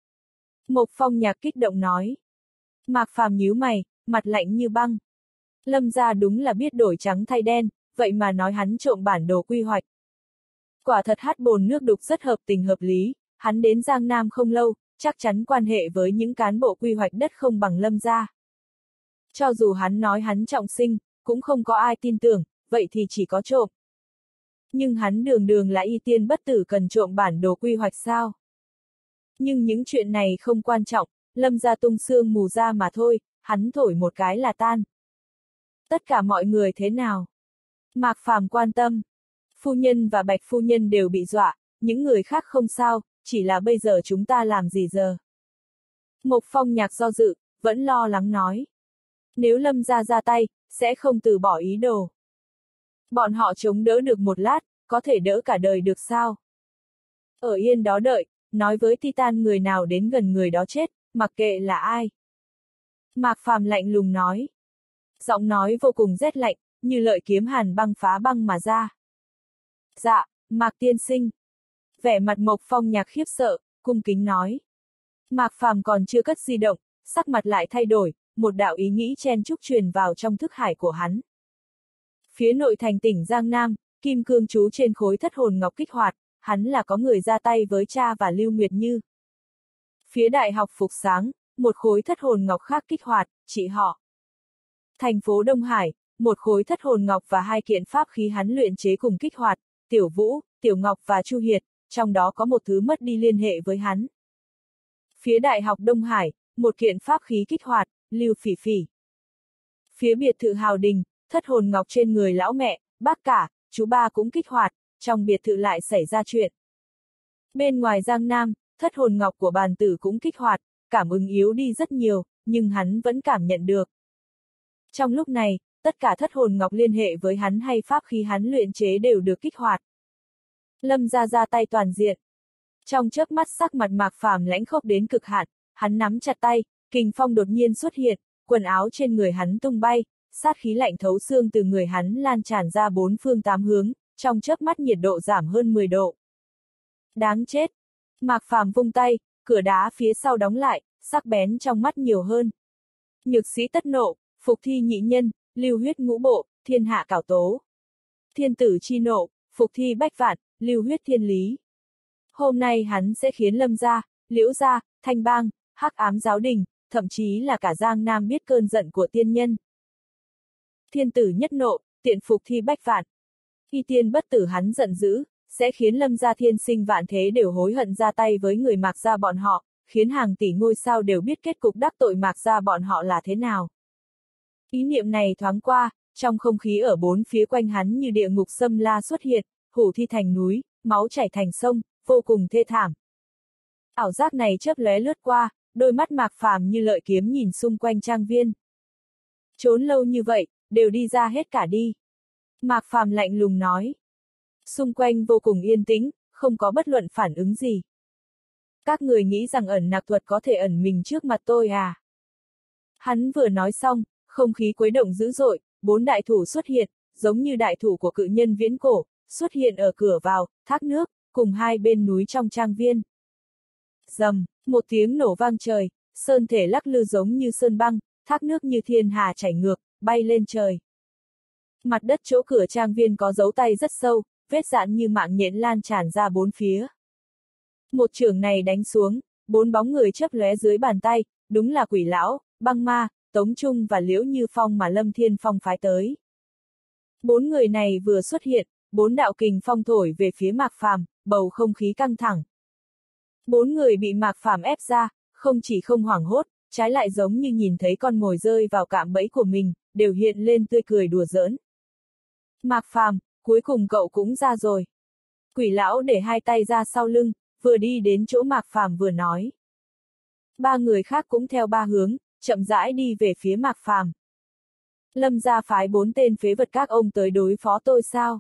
Mộc Phong Nhạc kích động nói. Mạc Phàm nhíu mày, mặt lạnh như băng. Lâm gia đúng là biết đổi trắng thay đen, vậy mà nói hắn trộm bản đồ quy hoạch. Quả thật hát bồn nước đục rất hợp tình hợp lý, hắn đến Giang Nam không lâu, chắc chắn quan hệ với những cán bộ quy hoạch đất không bằng Lâm gia. Cho dù hắn nói hắn trọng sinh, cũng không có ai tin tưởng, vậy thì chỉ có trộm. Nhưng hắn đường đường là y tiên bất tử cần trộm bản đồ quy hoạch sao? Nhưng những chuyện này không quan trọng, Lâm gia tung xương mù ra mà thôi, hắn thổi một cái là tan. Tất cả mọi người thế nào? Mạc Phàm quan tâm. Phu nhân và Bạch phu nhân đều bị dọa, những người khác không sao, chỉ là bây giờ chúng ta làm gì giờ? Mộc Phong Nhạc do dự, vẫn lo lắng nói. Nếu Lâm gia ra tay, sẽ không từ bỏ ý đồ. Bọn họ chống đỡ được một lát, có thể đỡ cả đời được sao? Ở yên đó đợi, nói với Titan người nào đến gần người đó chết, mặc kệ là ai. Mạc Phàm lạnh lùng nói. Giọng nói vô cùng rét lạnh, như lợi kiếm hàn băng phá băng mà ra. Dạ, Mạc tiên sinh. Vẻ mặt Mộc Phong Nhạc khiếp sợ, cung kính nói. Mạc Phàm còn chưa cất di động, sắc mặt lại thay đổi, một đạo ý nghĩ chen chúc truyền vào trong thức hải của hắn. Phía nội thành tỉnh Giang Nam, kim cương chú trên khối thất hồn ngọc kích hoạt, hắn là có người ra tay với cha và Lưu Nguyệt Như. Phía đại học Phục Sáng, một khối thất hồn ngọc khác kích hoạt, chị họ. Thành phố Đông Hải, một khối thất hồn ngọc và hai kiện pháp khí hắn luyện chế cùng kích hoạt, Tiểu Vũ, Tiểu Ngọc và Chu Hiệt, trong đó có một thứ mất đi liên hệ với hắn. Phía đại học Đông Hải, một kiện pháp khí kích hoạt, Lưu Phỉ Phỉ. Phía biệt thự Hào Đình, thất hồn ngọc trên người lão mẹ, bác cả, chú ba cũng kích hoạt, trong biệt thự lại xảy ra chuyện. Bên ngoài Giang Nam, thất hồn ngọc của bàn tử cũng kích hoạt, cảm ứng yếu đi rất nhiều, nhưng hắn vẫn cảm nhận được. Trong lúc này, tất cả thất hồn ngọc liên hệ với hắn hay pháp khí hắn luyện chế đều được kích hoạt. Lâm gia ra tay toàn diện. Trong chớp mắt sắc mặt Mạc Phàm lãnh khốc đến cực hạn, hắn nắm chặt tay, kình phong đột nhiên xuất hiện, quần áo trên người hắn tung bay, sát khí lạnh thấu xương từ người hắn lan tràn ra bốn phương tám hướng, trong chớp mắt nhiệt độ giảm hơn 10 độ. Đáng chết! Mạc Phàm vung tay, cửa đá phía sau đóng lại, sắc bén trong mắt nhiều hơn. Nhược sĩ tất nộ, phục thi nhị nhân, lưu huyết ngũ bộ, thiên hạ cảo tố. Thiên tử chi nộ, phục thi bách vạn, lưu huyết thiên lý. Hôm nay hắn sẽ khiến Lâm gia, Liễu gia, Thanh bang, Hắc ám giáo đình, thậm chí là cả Giang Nam biết cơn giận của tiên nhân. Thiên tử nhất nộ, tiện phục thi bách vạn. Y tiên bất tử hắn giận dữ, sẽ khiến Lâm gia thiên sinh vạn thế đều hối hận ra tay với người Mạc gia bọn họ, khiến hàng tỷ ngôi sao đều biết kết cục đắc tội Mạc gia bọn họ là thế nào. Ý niệm này thoáng qua, trong không khí ở bốn phía quanh hắn như địa ngục xâm la xuất hiện, hủ thi thành núi, máu chảy thành sông, vô cùng thê thảm. Ảo giác này chớp lóe lướt qua, đôi mắt Mạc Phàm như lợi kiếm nhìn xung quanh trang viên. Trốn lâu như vậy, đều đi ra hết cả đi. Mạc Phàm lạnh lùng nói. Xung quanh vô cùng yên tĩnh, không có bất luận phản ứng gì. Các người nghĩ rằng ẩn nặc thuật có thể ẩn mình trước mặt tôi à? Hắn vừa nói xong, không khí khuấy động dữ dội, bốn đại thủ xuất hiện, giống như đại thủ của cự nhân viễn cổ, xuất hiện ở cửa vào, thác nước, cùng hai bên núi trong trang viên. Rầm, một tiếng nổ vang trời, sơn thể lắc lư giống như sơn băng, thác nước như thiên hà chảy ngược, bay lên trời. Mặt đất chỗ cửa trang viên có dấu tay rất sâu, vết dạn như mạng nhện lan tràn ra bốn phía. Một chưởng này đánh xuống, bốn bóng người chớp lóe dưới bàn tay, đúng là Quỷ Lão, Băng Ma, Tống Trung và Liễu Như Phong mà Lâm Thiên Phong phái tới. Bốn người này vừa xuất hiện, bốn đạo kình phong thổi về phía Mạc Phàm, bầu không khí căng thẳng. Bốn người bị Mạc Phàm ép ra, không chỉ không hoảng hốt, trái lại giống như nhìn thấy con mồi rơi vào cạm bẫy của mình, đều hiện lên tươi cười đùa giỡn. Mạc Phàm, cuối cùng cậu cũng ra rồi. Quỷ lão để hai tay ra sau lưng, vừa đi đến chỗ Mạc Phàm vừa nói. Ba người khác cũng theo ba hướng, chậm rãi đi về phía Mạc Phàm. Lâm gia phái 4 tên phế vật các ông tới đối phó tôi sao?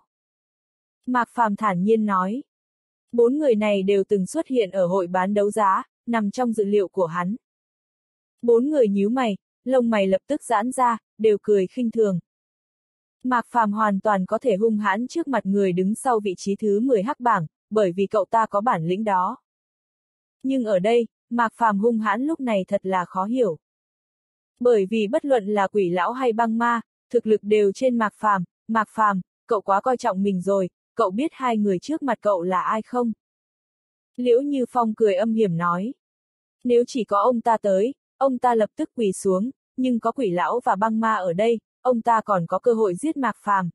Mạc Phàm thản nhiên nói. 4 người này đều từng xuất hiện ở hội bán đấu giá, nằm trong dự liệu của hắn. 4 người nhíu mày, lông mày lập tức giãn ra, đều cười khinh thường. Mạc Phàm hoàn toàn có thể hung hãn trước mặt người đứng sau vị trí thứ 10 hắc bảng, bởi vì cậu ta có bản lĩnh đó. Nhưng ở đây, Mạc Phàm hung hãn lúc này thật là khó hiểu. Bởi vì bất luận là quỷ lão hay băng ma, thực lực đều trên Mạc Phàm, cậu quá coi trọng mình rồi, cậu biết hai người trước mặt cậu là ai không? Liễu Như Phong cười âm hiểm nói. Nếu chỉ có ông ta tới, ông ta lập tức quỳ xuống, nhưng có quỷ lão và băng ma ở đây, ông ta còn có cơ hội giết Mạc Phàm.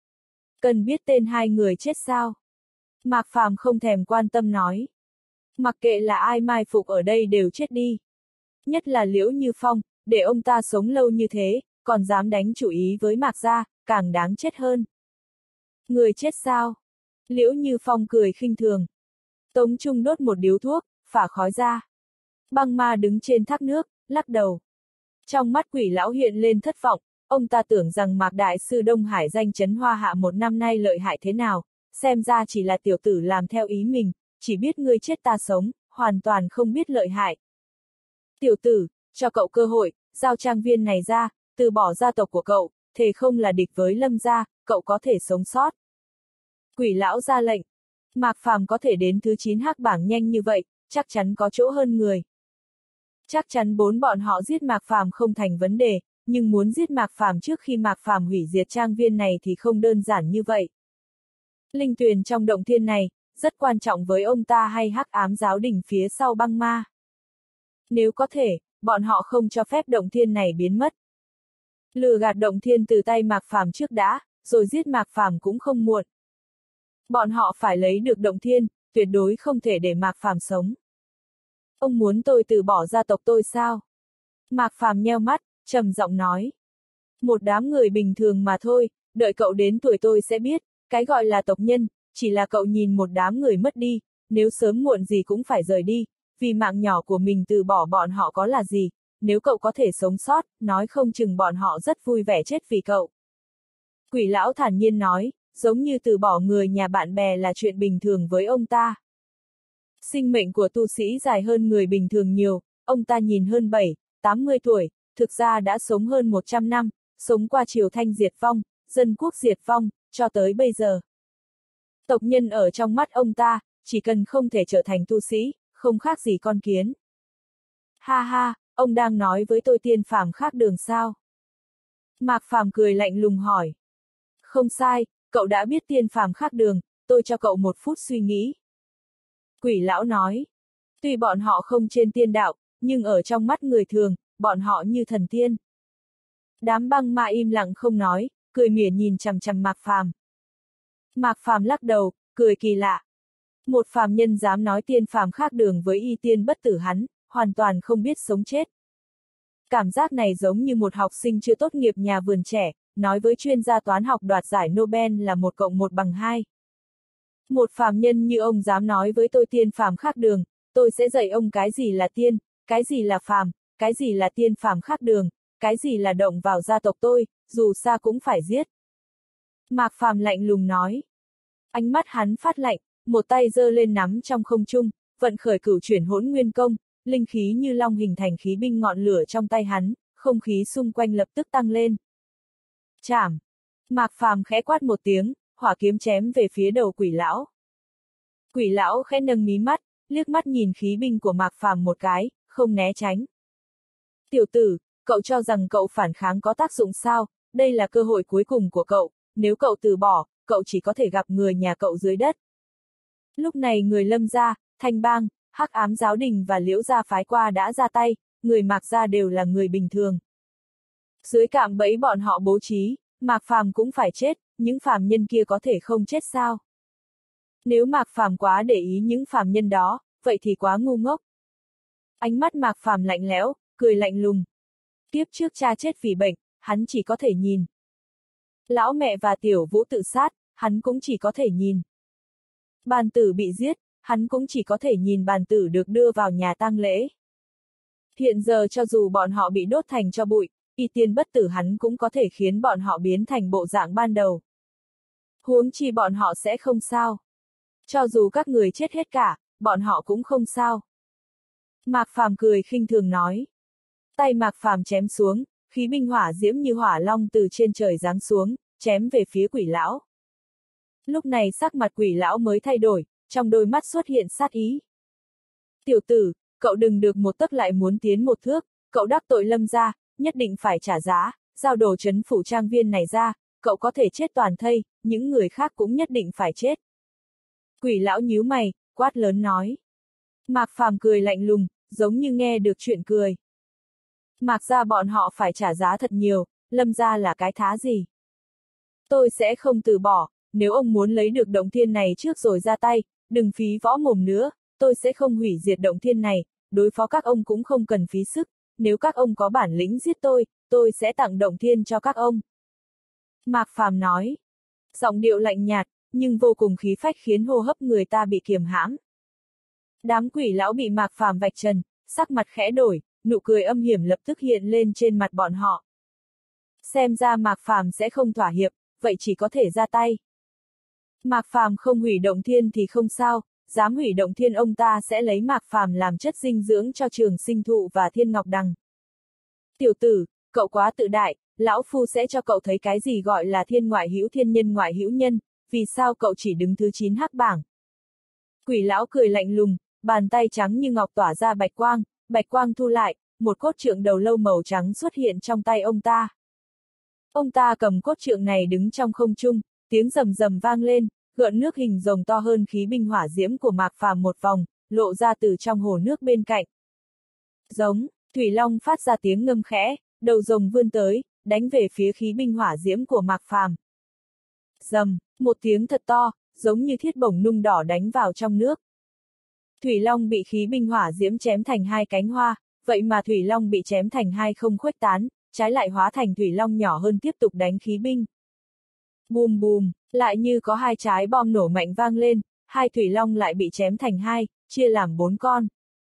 Cần biết tên hai người chết sao? Mạc Phàm không thèm quan tâm nói. Mặc kệ là ai mai phục ở đây đều chết đi. Nhất là Liễu Như Phong, để ông ta sống lâu như thế, còn dám đánh chủ ý với Mạc gia, càng đáng chết hơn. Người chết sao? Liễu Như Phong cười khinh thường. Tống Trung đốt một điếu thuốc, phả khói ra. Băng ma đứng trên thác nước, lắc đầu. Trong mắt quỷ lão hiện lên thất vọng, ông ta tưởng rằng Mạc Đại Sư Đông Hải danh chấn Hoa Hạ một năm nay lợi hại thế nào, xem ra chỉ là tiểu tử làm theo ý mình, chỉ biết ngươi chết ta sống, hoàn toàn không biết lợi hại. Tiểu tử, cho cậu cơ hội, giao trang viên này ra, từ bỏ gia tộc của cậu, thề không là địch với Lâm gia, cậu có thể sống sót. Quỷ lão ra lệnh. Mạc Phàm có thể đến thứ 9 hắc bảng nhanh như vậy, chắc chắn có chỗ hơn người. Chắc chắn 4 bọn họ giết Mạc Phàm không thành vấn đề, nhưng muốn giết Mạc Phàm trước khi Mạc Phàm hủy diệt trang viên này thì không đơn giản như vậy. Linh tuyền trong động thiên này, rất quan trọng với ông ta hay hắc ám giáo đình phía sau băng ma. Nếu có thể, bọn họ không cho phép động thiên này biến mất. Lừa gạt động thiên từ tay Mạc Phàm trước đã, rồi giết Mạc Phàm cũng không muộn. Bọn họ phải lấy được động thiên, tuyệt đối không thể để Mạc Phàm sống. Ông muốn tôi từ bỏ gia tộc tôi sao? Mạc Phàm nheo mắt, trầm giọng nói. Một đám người bình thường mà thôi, đợi cậu đến tuổi tôi sẽ biết, cái gọi là tộc nhân, chỉ là cậu nhìn một đám người mất đi, nếu sớm muộn gì cũng phải rời đi, vì mạng nhỏ của mình từ bỏ bọn họ có là gì, nếu cậu có thể sống sót, nói không chừng bọn họ rất vui vẻ chết vì cậu. Quỷ lão thản nhiên nói, giống như từ bỏ người nhà bạn bè là chuyện bình thường với ông ta. Sinh mệnh của tu sĩ dài hơn người bình thường nhiều, ông ta nhìn hơn 80 tuổi, thực ra đã sống hơn 100 năm, sống qua triều Thanh diệt vong, dân quốc diệt vong, cho tới bây giờ. Tộc nhân ở trong mắt ông ta, chỉ cần không thể trở thành tu sĩ, không khác gì con kiến. Ha ha, ông đang nói với tôi tiên phàm khác đường sao? Mạc Phàm cười lạnh lùng hỏi. Không sai, cậu đã biết tiên phàm khác đường, tôi cho cậu 1 phút suy nghĩ. Quỷ lão nói. Tuy bọn họ không trên tiên đạo, nhưng ở trong mắt người thường, bọn họ như thần tiên. Đám băng ma im lặng không nói, cười mỉa nhìn chằm chằm Mạc Phàm. Mạc Phàm lắc đầu, cười kỳ lạ. Một phàm nhân dám nói tiên phàm khác đường với y tiên bất tử hắn, hoàn toàn không biết sống chết. Cảm giác này giống như một học sinh chưa tốt nghiệp nhà vườn trẻ, nói với chuyên gia toán học đoạt giải Nobel là 1 + 1 = 2. Một phàm nhân như ông dám nói với tôi tiên phàm khác đường, tôi sẽ dạy ông cái gì là tiên, cái gì là phàm, cái gì là tiên phàm khác đường, cái gì là động vào gia tộc tôi, dù sao cũng phải giết. Mạc Phàm lạnh lùng nói. Ánh mắt hắn phát lạnh, một tay giơ lên nắm trong không trung, vận khởi cửu chuyển hỗn nguyên công, linh khí như long hình thành khí binh ngọn lửa trong tay hắn, không khí xung quanh lập tức tăng lên. Chảm! Mạc Phàm khẽ quát một tiếng, hỏa kiếm chém về phía đầu quỷ lão. Quỷ lão khẽ nâng mí mắt, liếc mắt nhìn khí binh của Mạc Phàm một cái, không né tránh. Tiểu tử, cậu cho rằng cậu phản kháng có tác dụng sao, đây là cơ hội cuối cùng của cậu, nếu cậu từ bỏ, cậu chỉ có thể gặp người nhà cậu dưới đất. Lúc này người Lâm gia, Thanh bang, hắc ám giáo đình và Liễu gia phái qua đã ra tay, người Mạc gia đều là người bình thường. Dưới cạm bẫy bọn họ bố trí, Mạc Phàm cũng phải chết, những phàm nhân kia có thể không chết sao? Nếu Mạc Phàm quá để ý những phàm nhân đó, vậy thì quá ngu ngốc. Ánh mắt Mạc Phàm lạnh lẽo, cười lạnh lùng. Tiếp trước cha chết vì bệnh, hắn chỉ có thể nhìn. Lão mẹ và Tiểu Vũ tự sát, hắn cũng chỉ có thể nhìn. Bàn tử bị giết, hắn cũng chỉ có thể nhìn bàn tử được đưa vào nhà tang lễ. Hiện giờ cho dù bọn họ bị đốt thành tro bụi, y tiên bất tử hắn cũng có thể khiến bọn họ biến thành bộ dạng ban đầu. Huống chi bọn họ sẽ không sao. Cho dù các người chết hết cả, bọn họ cũng không sao. Mạc Phàm cười khinh thường nói. Tay Mạc Phàm chém xuống, khí binh hỏa diễm như hỏa long từ trên trời giáng xuống, chém về phía quỷ lão. Lúc này sắc mặt quỷ lão mới thay đổi, trong đôi mắt xuất hiện sát ý. Tiểu tử, cậu đừng được một tấc lại muốn tiến một thước, cậu đắc tội Lâm gia, nhất định phải trả giá, giao đồ trấn phủ trang viên này ra, cậu có thể chết toàn thây, những người khác cũng nhất định phải chết. Quỷ lão nhíu mày, quát lớn nói. Mạc Phàm cười lạnh lùng, giống như nghe được chuyện cười. Mạc gia bọn họ phải trả giá thật nhiều, Lâm gia là cái thá gì? Tôi sẽ không từ bỏ, nếu ông muốn lấy được động thiên này trước rồi ra tay, đừng phí võ mồm nữa, tôi sẽ không hủy diệt động thiên này, đối phó các ông cũng không cần phí sức, nếu các ông có bản lĩnh giết tôi sẽ tặng động thiên cho các ông. Mạc Phàm nói, giọng điệu lạnh nhạt, nhưng vô cùng khí phách khiến hô hấp người ta bị kiềm hãm. Đám quỷ lão bị Mạc Phàm vạch trần, sắc mặt khẽ đổi, nụ cười âm hiểm lập tức hiện lên trên mặt bọn họ. Xem ra Mạc Phàm sẽ không thỏa hiệp, vậy chỉ có thể ra tay. Mạc Phàm không hủy động thiên thì không sao, dám hủy động thiên ông ta sẽ lấy Mạc Phàm làm chất dinh dưỡng cho Trường Sinh Thụ và Thiên Ngọc Đằng. Tiểu tử, cậu quá tự đại, lão phu sẽ cho cậu thấy cái gì gọi là thiên ngoại hữu thiên nhân ngoại hữu nhân, vì sao cậu chỉ đứng thứ 9 hắc bảng. Quỷ lão cười lạnh lùng, bàn tay trắng như ngọc tỏa ra bạch quang thu lại, một cốt trượng đầu lâu màu trắng xuất hiện trong tay ông ta. Ông ta cầm cốt trượng này đứng trong không trung, tiếng rầm rầm vang lên, gợn nước hình rồng to hơn khí binh hỏa diễm của Mạc Phàm một vòng, lộ ra từ trong hồ nước bên cạnh. Giống, Thủy Long phát ra tiếng ngâm khẽ, đầu rồng vươn tới, đánh về phía khí binh hỏa diễm của Mạc Phàm. Rầm, một tiếng thật to, giống như thiết bổng nung đỏ đánh vào trong nước. Thủy Long bị khí binh hỏa diễm chém thành hai cánh hoa, vậy mà Thủy Long bị chém thành hai không khuếch tán, trái lại hóa thành Thủy Long nhỏ hơn tiếp tục đánh khí binh. Bùm bùm, lại như có hai trái bom nổ mạnh vang lên, hai Thủy Long lại bị chém thành hai, chia làm 4 con.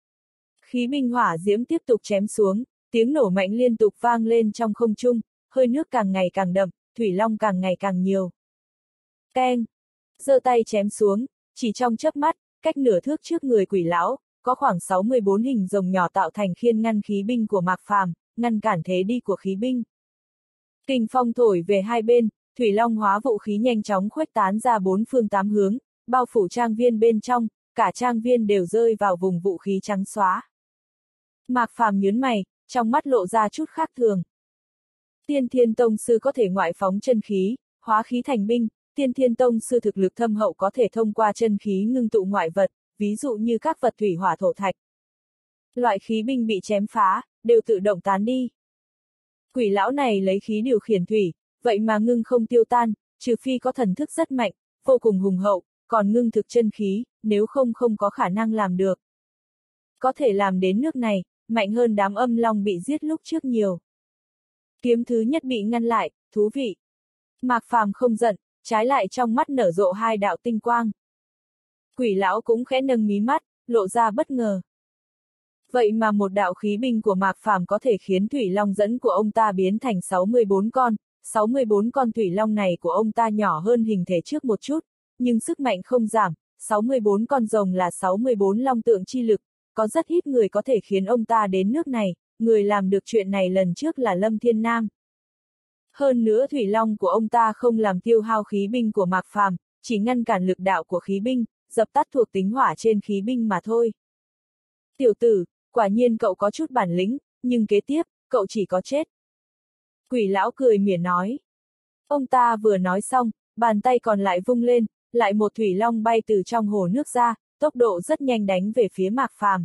Khí binh hỏa diễm tiếp tục chém xuống, tiếng nổ mạnh liên tục vang lên trong không trung, hơi nước càng ngày càng đậm, Thủy Long càng ngày càng nhiều. Keng! Giơ tay chém xuống, chỉ trong chớp mắt, cách nửa thước trước người quỷ lão, có khoảng 64 hình rồng nhỏ tạo thành khiên ngăn khí binh của Mạc Phàm, ngăn cản thế đi của khí binh. Kình phong thổi về hai bên, Thủy Long hóa vũ khí nhanh chóng khuếch tán ra 4 phương 8 hướng, bao phủ trang viên bên trong, cả trang viên đều rơi vào vùng vũ khí trắng xóa. Mạc Phàm nhướng mày, trong mắt lộ ra chút khác thường. Tiên Thiên Tông sư có thể ngoại phóng chân khí, hóa khí thành binh, Tiên Thiên Tông sư thực lực thâm hậu có thể thông qua chân khí ngưng tụ ngoại vật, ví dụ như các vật thủy hỏa thổ thạch. Loại khí binh bị chém phá, đều tự động tán đi. Quỷ lão này lấy khí điều khiển thủy, vậy mà ngưng không tiêu tan, trừ phi có thần thức rất mạnh, vô cùng hùng hậu, còn ngưng thực chân khí, nếu không không có khả năng làm được. Có thể làm đến nước này, mạnh hơn đám âm long bị giết lúc trước nhiều. Kiếm thứ nhất bị ngăn lại, thú vị. Mạc Phàm không giận, trái lại trong mắt nở rộ hai đạo tinh quang. Quỷ lão cũng khẽ nâng mí mắt, lộ ra bất ngờ. Vậy mà một đạo khí binh của Mạc Phàm có thể khiến Thủy Long dẫn của ông ta biến thành 64 con, 64 con Thủy Long này của ông ta nhỏ hơn hình thể trước một chút, nhưng sức mạnh không giảm, 64 con rồng là 64 long tượng chi lực, có rất ít người có thể khiến ông ta đến nước này, người làm được chuyện này lần trước là Lâm Thiên Nam. Hơn nữa Thủy Long của ông ta không làm tiêu hao khí binh của Mạc Phàm, chỉ ngăn cản lực đạo của khí binh, dập tắt thuộc tính hỏa trên khí binh mà thôi. Tiểu tử, quả nhiên cậu có chút bản lĩnh, nhưng kế tiếp, cậu chỉ có chết. Quỷ lão cười mỉa nói. Ông ta vừa nói xong, bàn tay còn lại vung lên, lại một Thủy Long bay từ trong hồ nước ra, tốc độ rất nhanh đánh về phía Mạc Phàm.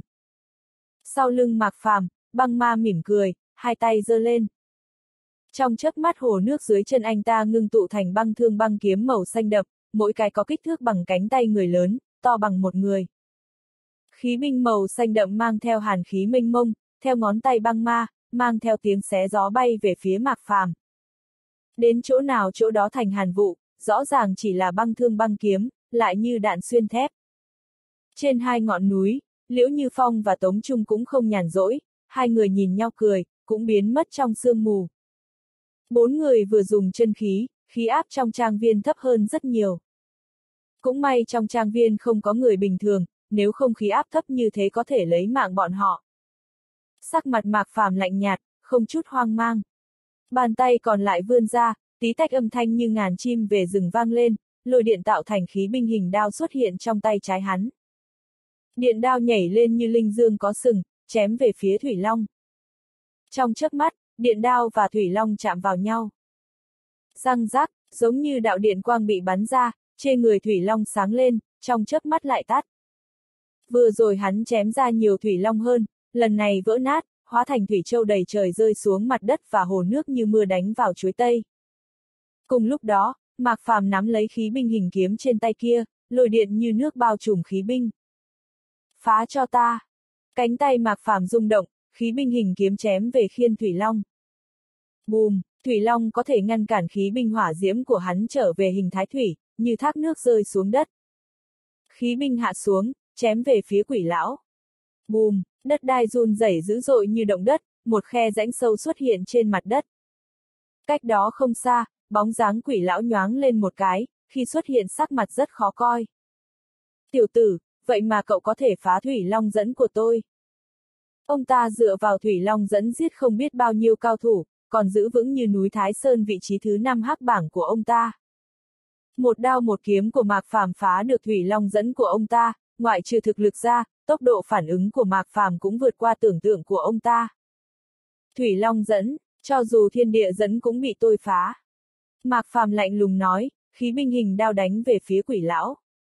Sau lưng Mạc Phàm, băng ma mỉm cười, hai tay giơ lên. Trong chớp mắt hồ nước dưới chân anh ta ngưng tụ thành băng thương băng kiếm màu xanh đậm, mỗi cái có kích thước bằng cánh tay người lớn, to bằng một người. Khí binh màu xanh đậm mang theo hàn khí mênh mông, theo ngón tay băng ma, mang theo tiếng xé gió bay về phía Mạc Phàm. Đến chỗ nào chỗ đó thành hàn vụ, rõ ràng chỉ là băng thương băng kiếm, lại như đạn xuyên thép. Trên hai ngọn núi, Liễu Như Phong và Tống Trung cũng không nhàn rỗi, hai người nhìn nhau cười, cũng biến mất trong sương mù. Bốn người vừa dùng chân khí, khí áp trong trang viên thấp hơn rất nhiều. Cũng may trong trang viên không có người bình thường, nếu không khí áp thấp như thế có thể lấy mạng bọn họ. Sắc mặt Mạc Phàm lạnh nhạt, không chút hoang mang. Bàn tay còn lại vươn ra, tí tách âm thanh như ngàn chim về rừng vang lên, lôi điện tạo thành khí binh hình đao xuất hiện trong tay trái hắn. Điện đao nhảy lên như linh dương có sừng, chém về phía Thủy Long. Trong chớp mắt, điện đao và Thủy Long chạm vào nhau. Răng rác, giống như đạo điện quang bị bắn ra, trên người Thủy Long sáng lên, trong chớp mắt lại tắt. Vừa rồi hắn chém ra nhiều Thủy Long hơn, lần này vỡ nát, hóa thành thủy châu đầy trời rơi xuống mặt đất và hồ nước như mưa đánh vào chuối tây. Cùng lúc đó, Mạc Phàm nắm lấy khí binh hình kiếm trên tay kia, lôi điện như nước bao trùm khí binh. Phá cho ta! Cánh tay Mạc Phàm rung động, khí binh hình kiếm chém về khiên Thủy Long. Bùm! Thủy Long có thể ngăn cản khí binh hỏa diễm của hắn trở về hình thái thủy, như thác nước rơi xuống đất. Khí binh hạ xuống, chém về phía Quỷ lão. Bùm! Đất đai run rẩy dữ dội như động đất, một khe rãnh sâu xuất hiện trên mặt đất. Cách đó không xa, bóng dáng Quỷ lão nhoáng lên một cái, khi xuất hiện sắc mặt rất khó coi. Tiểu tử, vậy mà cậu có thể phá Thủy Long dẫn của tôi. Ông ta dựa vào Thủy Long dẫn giết không biết bao nhiêu cao thủ, còn giữ vững như núi Thái Sơn vị trí thứ 5 hắc bảng của ông ta. Một đao một kiếm của Mạc Phàm phá được Thủy Long dẫn của ông ta, ngoại trừ thực lực ra, tốc độ phản ứng của Mạc Phàm cũng vượt qua tưởng tượng của ông ta. Thủy Long dẫn, cho dù thiên địa dẫn cũng bị tôi phá. Mạc Phàm lạnh lùng nói, khí binh hình đao đánh về phía Quỷ lão.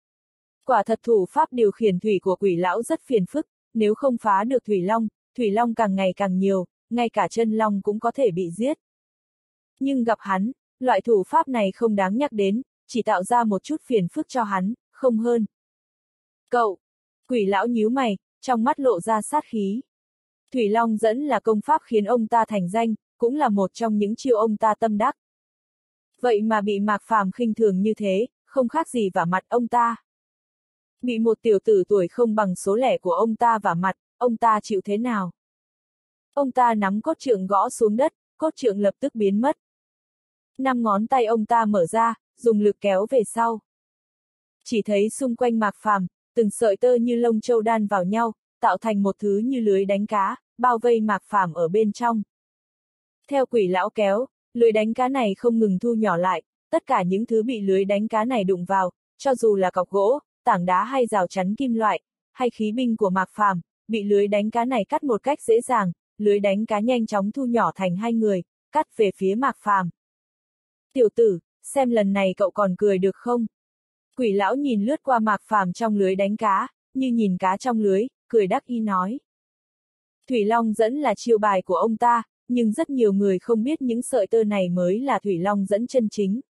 Quả thật thủ pháp điều khiển thủy của Quỷ lão rất phiền phức, nếu không phá được Thủy Long càng ngày càng nhiều, ngay cả chân long cũng có thể bị giết. Nhưng gặp hắn, loại thủ pháp này không đáng nhắc đến, chỉ tạo ra một chút phiền phức cho hắn, không hơn. Cậu! Quỷ lão nhíu mày, trong mắt lộ ra sát khí. Thủy Long dẫn là công pháp khiến ông ta thành danh, cũng là một trong những chiêu ông ta tâm đắc. Vậy mà bị Mạc Phàm khinh thường như thế, không khác gì vả mặt ông ta. Bị một tiểu tử tuổi không bằng số lẻ của ông ta vả mặt, ông ta chịu thế nào? Ông ta nắm cốt trượng gõ xuống đất, cốt trượng lập tức biến mất. 5 ngón tay ông ta mở ra, dùng lực kéo về sau. Chỉ thấy xung quanh Mạc Phàm, từng sợi tơ như lông châu đan vào nhau, tạo thành một thứ như lưới đánh cá, bao vây Mạc Phàm ở bên trong. Theo Quỷ lão kéo, lưới đánh cá này không ngừng thu nhỏ lại, tất cả những thứ bị lưới đánh cá này đụng vào, cho dù là cọc gỗ, tảng đá hay rào chắn kim loại, hay khí binh của Mạc Phàm, bị lưới đánh cá này cắt một cách dễ dàng, lưới đánh cá nhanh chóng thu nhỏ thành 2 người, cắt về phía Mạc Phàm. Tiểu tử, xem lần này cậu còn cười được không? Quỷ lão nhìn lướt qua Mạc Phàm trong lưới đánh cá, như nhìn cá trong lưới, cười đắc ý nói. Thủy Long dẫn là chiêu bài của ông ta, nhưng rất nhiều người không biết những sợi tơ này mới là Thủy Long dẫn chân chính.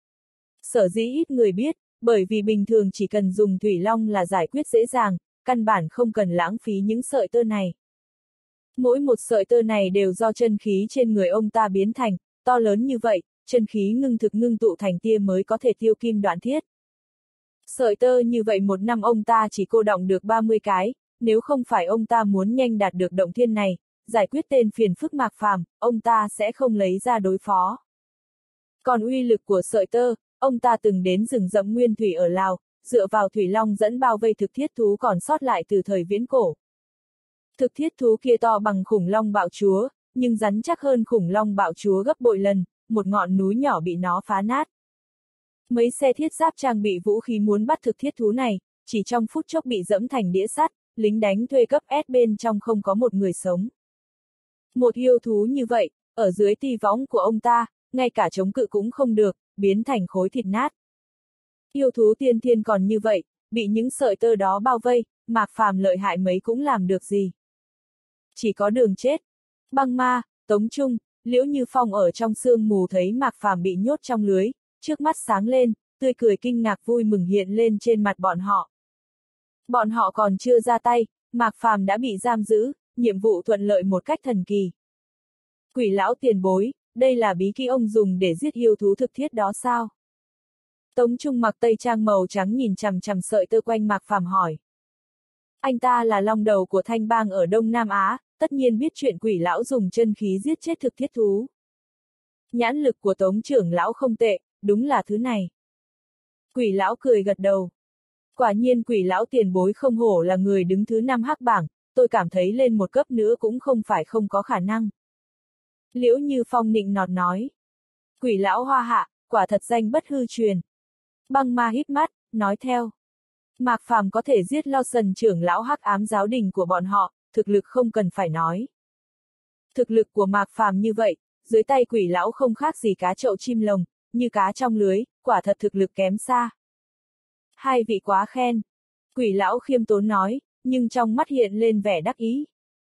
Sở dĩ ít người biết, bởi vì bình thường chỉ cần dùng Thủy Long là giải quyết dễ dàng, căn bản không cần lãng phí những sợi tơ này. Mỗi một sợi tơ này đều do chân khí trên người ông ta biến thành, to lớn như vậy, chân khí ngưng tụ thành tia mới có thể tiêu kim đoạn thiết. Sợi tơ như vậy một năm ông ta chỉ cô đọng được 30 cái, nếu không phải ông ta muốn nhanh đạt được động thiên này, giải quyết tên phiền phức Mạc Phàm, ông ta sẽ không lấy ra đối phó. Còn uy lực của sợi tơ, ông ta từng đến rừng rậm nguyên thủy ở Lào, dựa vào Thủy Long dẫn bao vây thực thiết thú còn sót lại từ thời viễn cổ. Thực thiết thú kia to bằng khủng long bạo chúa, nhưng rắn chắc hơn khủng long bạo chúa gấp bội lần, một ngọn núi nhỏ bị nó phá nát. Mấy xe thiết giáp trang bị vũ khí muốn bắt thực thiết thú này, chỉ trong phút chốc bị dẫm thành đĩa sắt, lính đánh thuê cấp S bên trong không có một người sống. Một yêu thú như vậy, ở dưới ti võng của ông ta, ngay cả chống cự cũng không được, biến thành khối thịt nát. Yêu thú tiên thiên còn như vậy, bị những sợi tơ đó bao vây, Mạc Phàm lợi hại mấy cũng làm được gì. Chỉ có đường chết. Băng Ma, Tống Trung, Liễu Như Phong ở trong sương mù thấy Mạc Phàm bị nhốt trong lưới, trước mắt sáng lên, tươi cười kinh ngạc vui mừng hiện lên trên mặt bọn họ. Bọn họ còn chưa ra tay, Mạc Phàm đã bị giam giữ, nhiệm vụ thuận lợi một cách thần kỳ. Quỷ lão tiền bối, đây là bí kíp ông dùng để giết yêu thú thực thiết đó sao? Tống Trung mặc tây trang màu trắng nhìn chằm chằm sợi tơ quanh Mạc Phàm hỏi. Anh ta là long đầu của Thanh Bang ở Đông Nam Á, tất nhiên biết chuyện quỷ lão dùng chân khí giết chết thực thiết thú. Nhãn lực của Tống trưởng lão không tệ, đúng là thứ này. Quỷ lão cười gật đầu. Quả nhiên quỷ lão tiền bối không hổ là người đứng thứ 5 hắc bảng, tôi cảm thấy lên một cấp nữa cũng không phải không có khả năng. Liễu Như Phong nịnh nọt nói. Quỷ lão hoa hạ, quả thật danh bất hư truyền. Băng ma híp mắt, nói theo. Mạc Phàm có thể giết Lawson trưởng lão hắc ám giáo đình của bọn họ, thực lực không cần phải nói. Thực lực của Mạc Phàm như vậy, dưới tay quỷ lão không khác gì cá chậu chim lồng, như cá trong lưới, quả thật thực lực kém xa. Hai vị quá khen. Quỷ lão khiêm tốn nói, nhưng trong mắt hiện lên vẻ đắc ý.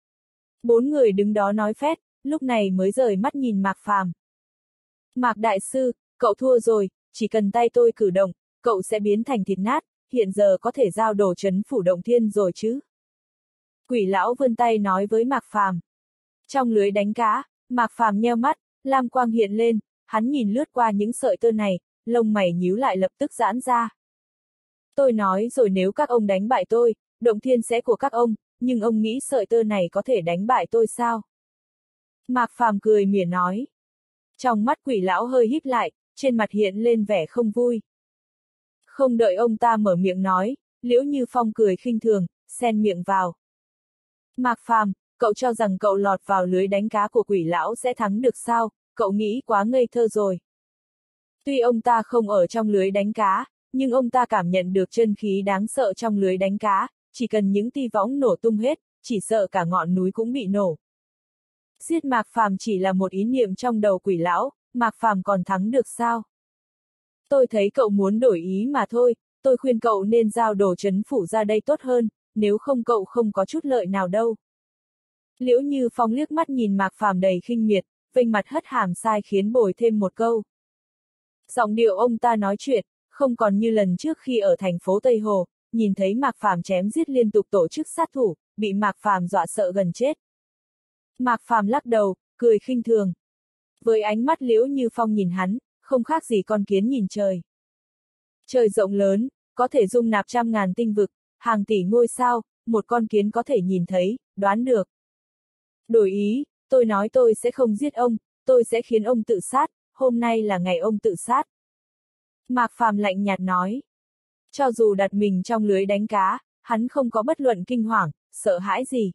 Bốn người đứng đó nói phét, lúc này mới rời mắt nhìn Mạc Phàm. Mạc đại sư, cậu thua rồi, chỉ cần tay tôi cử động, cậu sẽ biến thành thịt nát, hiện giờ có thể giao đồ trấn phủ động thiên rồi chứ. Quỷ lão vươn tay nói với Mạc Phàm. Trong lưới đánh cá, Mạc Phàm nheo mắt, lam quang hiện lên, hắn nhìn lướt qua những sợi tơ này, lông mày nhíu lại lập tức giãn ra. Tôi nói rồi nếu các ông đánh bại tôi, động thiên sẽ của các ông, nhưng ông nghĩ sợi tơ này có thể đánh bại tôi sao? Mạc Phàm cười mỉa nói. Trong mắt quỷ lão hơi híp lại, trên mặt hiện lên vẻ không vui. Không đợi ông ta mở miệng nói, Liễu Như Phong cười khinh thường, xen miệng vào. Mạc Phàm, cậu cho rằng cậu lọt vào lưới đánh cá của quỷ lão sẽ thắng được sao, cậu nghĩ quá ngây thơ rồi. Tuy ông ta không ở trong lưới đánh cá, nhưng ông ta cảm nhận được chân khí đáng sợ trong lưới đánh cá, chỉ cần những tia võng nổ tung hết, chỉ sợ cả ngọn núi cũng bị nổ. Giết Mạc Phàm chỉ là một ý niệm trong đầu quỷ lão, Mạc Phàm còn thắng được sao? Tôi thấy cậu muốn đổi ý mà thôi, tôi khuyên cậu nên giao đồ trấn phủ ra đây tốt hơn, nếu không cậu không có chút lợi nào đâu. Liễu Như Phong liếc mắt nhìn Mạc Phàm đầy khinh miệt, vênh mặt hất hàm sai khiến bồi thêm một câu. Giọng điệu ông ta nói chuyện, không còn như lần trước khi ở thành phố Tây Hồ, nhìn thấy Mạc Phàm chém giết liên tục tổ chức sát thủ, bị Mạc Phàm dọa sợ gần chết. Mạc Phàm lắc đầu, cười khinh thường. Với ánh mắt Liễu Như Phong nhìn hắn, không khác gì con kiến nhìn trời. Trời rộng lớn, có thể dung nạp trăm ngàn tinh vực, hàng tỷ ngôi sao, một con kiến có thể nhìn thấy, đoán được. Đổi ý, tôi nói tôi sẽ không giết ông, tôi sẽ khiến ông tự sát, hôm nay là ngày ông tự sát. Mạc Phàm lạnh nhạt nói. Cho dù đặt mình trong lưới đánh cá, hắn không có bất luận kinh hoàng, sợ hãi gì.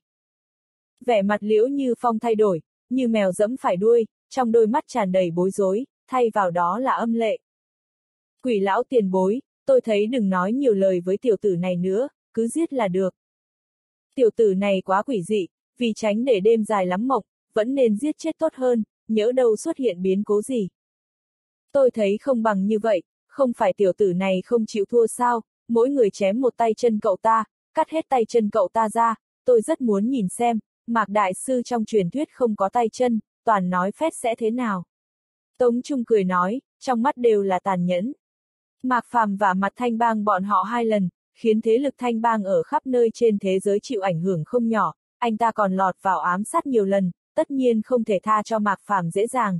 Vẻ mặt Liễu Như Phong thay đổi, như mèo dẫm phải đuôi, trong đôi mắt tràn đầy bối rối, thay vào đó là âm lệ. Quỷ lão tiền bối, tôi thấy đừng nói nhiều lời với tiểu tử này nữa, cứ giết là được. Tiểu tử này quá quỷ dị, vì tránh để đêm dài lắm mộng, vẫn nên giết chết tốt hơn, nhỡ đâu xuất hiện biến cố gì. Tôi thấy không bằng như vậy, không phải tiểu tử này không chịu thua sao, mỗi người chém một tay chân cậu ta, cắt hết tay chân cậu ta ra, tôi rất muốn nhìn xem, Mạc đại sư trong truyền thuyết không có tay chân, toàn nói phét sẽ thế nào. Tống Trung cười nói, trong mắt đều là tàn nhẫn. Mạc Phàm và mặt Thanh Bang bọn họ 2 lần, khiến thế lực Thanh Bang ở khắp nơi trên thế giới chịu ảnh hưởng không nhỏ, anh ta còn lọt vào ám sát nhiều lần, tất nhiên không thể tha cho Mạc Phàm dễ dàng.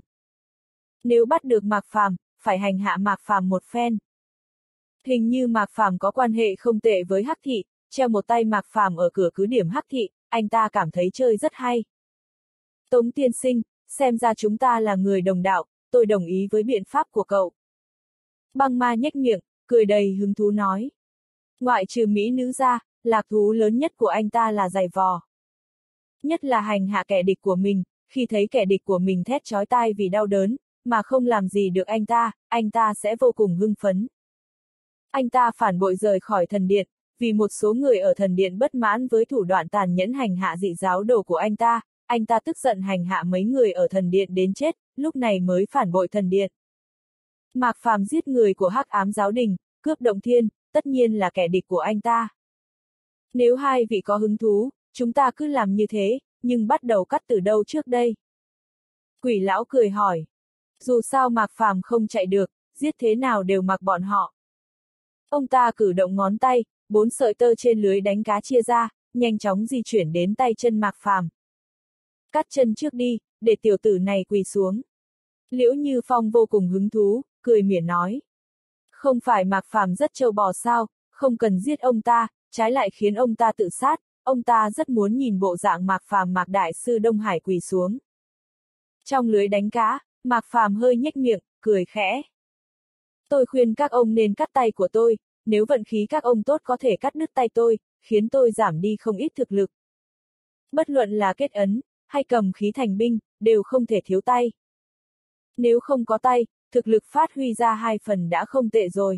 Nếu bắt được Mạc Phàm, phải hành hạ Mạc Phàm một phen. Hình như Mạc Phàm có quan hệ không tệ với Hắc Thị, treo một tay Mạc Phàm ở cửa cứ điểm Hắc Thị, anh ta cảm thấy chơi rất hay. Tống tiên sinh, xem ra chúng ta là người đồng đạo, tôi đồng ý với biện pháp của cậu. Băng ma nhếch miệng, cười đầy hứng thú nói. Ngoại trừ mỹ nữ ra, lạc thú lớn nhất của anh ta là giày vò. Nhất là hành hạ kẻ địch của mình, khi thấy kẻ địch của mình thét chói tai vì đau đớn, mà không làm gì được anh ta sẽ vô cùng hưng phấn. Anh ta phản bội rời khỏi thần điện, vì một số người ở thần điện bất mãn với thủ đoạn tàn nhẫn hành hạ dị giáo đồ của anh ta tức giận hành hạ mấy người ở thần điện đến chết, lúc này mới phản bội thần điện. Mạc Phàm giết người của Hắc Ám giáo đình, cướp động thiên, tất nhiên là kẻ địch của anh ta. Nếu hai vị có hứng thú, chúng ta cứ làm như thế, nhưng bắt đầu cắt từ đâu trước đây? Quỷ lão cười hỏi. Dù sao Mạc Phàm không chạy được, giết thế nào đều mặc bọn họ. Ông ta cử động ngón tay, 4 sợi tơ trên lưới đánh cá chia ra, nhanh chóng di chuyển đến tay chân Mạc Phàm. Cắt chân trước đi, để tiểu tử này quỳ xuống. Liễu Như Phong vô cùng hứng thú, cười mỉa nói. Không phải Mạc Phàm rất trâu bò sao, không cần giết ông ta, trái lại khiến ông ta tự sát, ông ta rất muốn nhìn bộ dạng Mạc Phàm. Mạc Đại Sư Đông Hải quỳ xuống. Trong lưới đánh cá, Mạc Phàm hơi nhếch miệng, cười khẽ. Tôi khuyên các ông nên cắt tay của tôi, nếu vận khí các ông tốt có thể cắt đứt tay tôi, khiến tôi giảm đi không ít thực lực. Bất luận là kết ấn, hay cầm khí thành binh, đều không thể thiếu tay. Nếu không có tay, thực lực phát huy ra 2 phần đã không tệ rồi.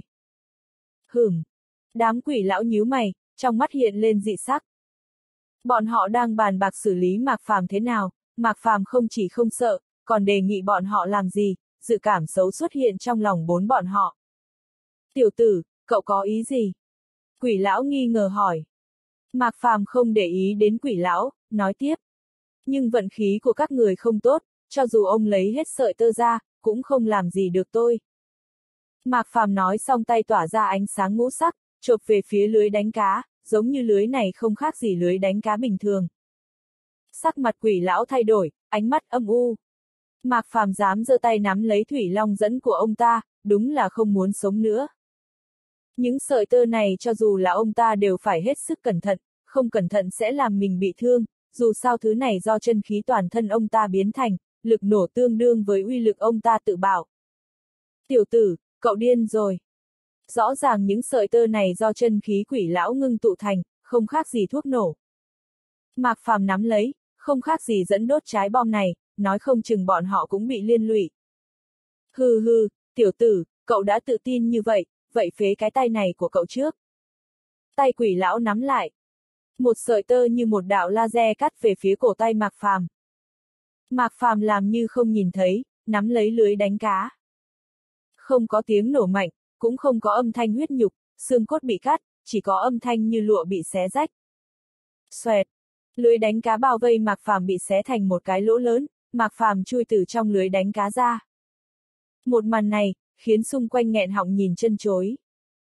Đám quỷ lão nhíu mày, trong mắt hiện lên dị sắc. Bọn họ đang bàn bạc xử lý Mạc Phàm thế nào, Mạc Phàm không chỉ không sợ, còn đề nghị bọn họ làm gì, dự cảm xấu xuất hiện trong lòng bốn bọn họ. Tiểu tử, cậu có ý gì? Quỷ lão nghi ngờ hỏi. Mạc Phàm không để ý đến quỷ lão, nói tiếp. Nhưng vận khí của các người không tốt, cho dù ông lấy hết sợi tơ ra, cũng không làm gì được tôi. Mạc Phàm nói xong tay tỏa ra ánh sáng ngũ sắc, chộp về phía lưới đánh cá, giống như lưới này không khác gì lưới đánh cá bình thường. Sắc mặt quỷ lão thay đổi, ánh mắt âm u. Mạc Phàm dám giơ tay nắm lấy thủy long dẫn của ông ta, đúng là không muốn sống nữa. Những sợi tơ này cho dù là ông ta đều phải hết sức cẩn thận, không cẩn thận sẽ làm mình bị thương, dù sao thứ này do chân khí toàn thân ông ta biến thành, lực nổ tương đương với uy lực ông ta tự bảo. Tiểu tử, cậu điên rồi. Rõ ràng những sợi tơ này do chân khí quỷ lão ngưng tụ thành, không khác gì thuốc nổ. Mạc Phàm nắm lấy, không khác gì dẫn đốt trái bom này, nói không chừng bọn họ cũng bị liên lụy. Hừ hừ, tiểu tử, cậu đã tự tin như vậy, vậy phế cái tay này của cậu trước. Tay quỷ lão nắm lại. Một sợi tơ như một đạo laser cắt về phía cổ tay Mạc Phàm. Mạc Phàm làm như không nhìn thấy, nắm lấy lưới đánh cá. Không có tiếng nổ mạnh, cũng không có âm thanh huyết nhục, xương cốt bị cắt, chỉ có âm thanh như lụa bị xé rách. Xoẹt, lưới đánh cá bao vây Mạc Phàm bị xé thành một cái lỗ lớn, Mạc Phàm chui từ trong lưới đánh cá ra. Một màn này, khiến xung quanh nghẹn họng nhìn chân chối.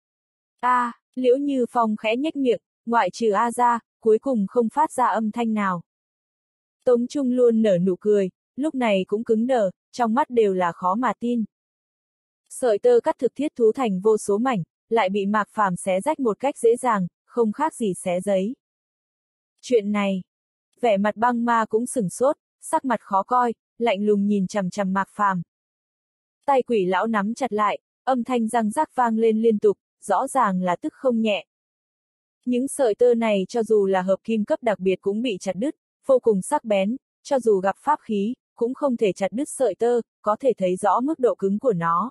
Liễu Như Phong khẽ nhếch miệng, ngoại trừ A ra, cuối cùng không phát ra âm thanh nào. Tống Trung luôn nở nụ cười, lúc này cũng cứng đờ, trong mắt đều là khó mà tin. Sợi tơ cắt thực thiết thú thành vô số mảnh, lại bị Mạc Phàm xé rách một cách dễ dàng, không khác gì xé giấy. Chuyện này, vẻ mặt băng ma cũng sửng sốt, sắc mặt khó coi, lạnh lùng nhìn chằm chằm Mạc Phàm. Tay quỷ lão nắm chặt lại, âm thanh răng rắc vang lên liên tục, rõ ràng là tức không nhẹ. Những sợi tơ này cho dù là hợp kim cấp đặc biệt cũng bị chặt đứt, vô cùng sắc bén, cho dù gặp pháp khí, cũng không thể chặt đứt sợi tơ, có thể thấy rõ mức độ cứng của nó.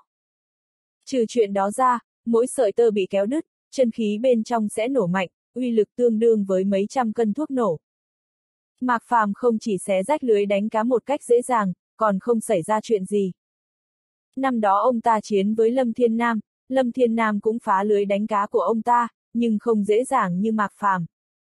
Trừ chuyện đó ra, mỗi sợi tơ bị kéo đứt, chân khí bên trong sẽ nổ mạnh, uy lực tương đương với mấy trăm cân thuốc nổ. Mạc Phàm không chỉ xé rách lưới đánh cá một cách dễ dàng, còn không xảy ra chuyện gì. Năm đó ông ta chiến với Lâm Thiên Nam cũng phá lưới đánh cá của ông ta, nhưng không dễ dàng như Mạc Phàm.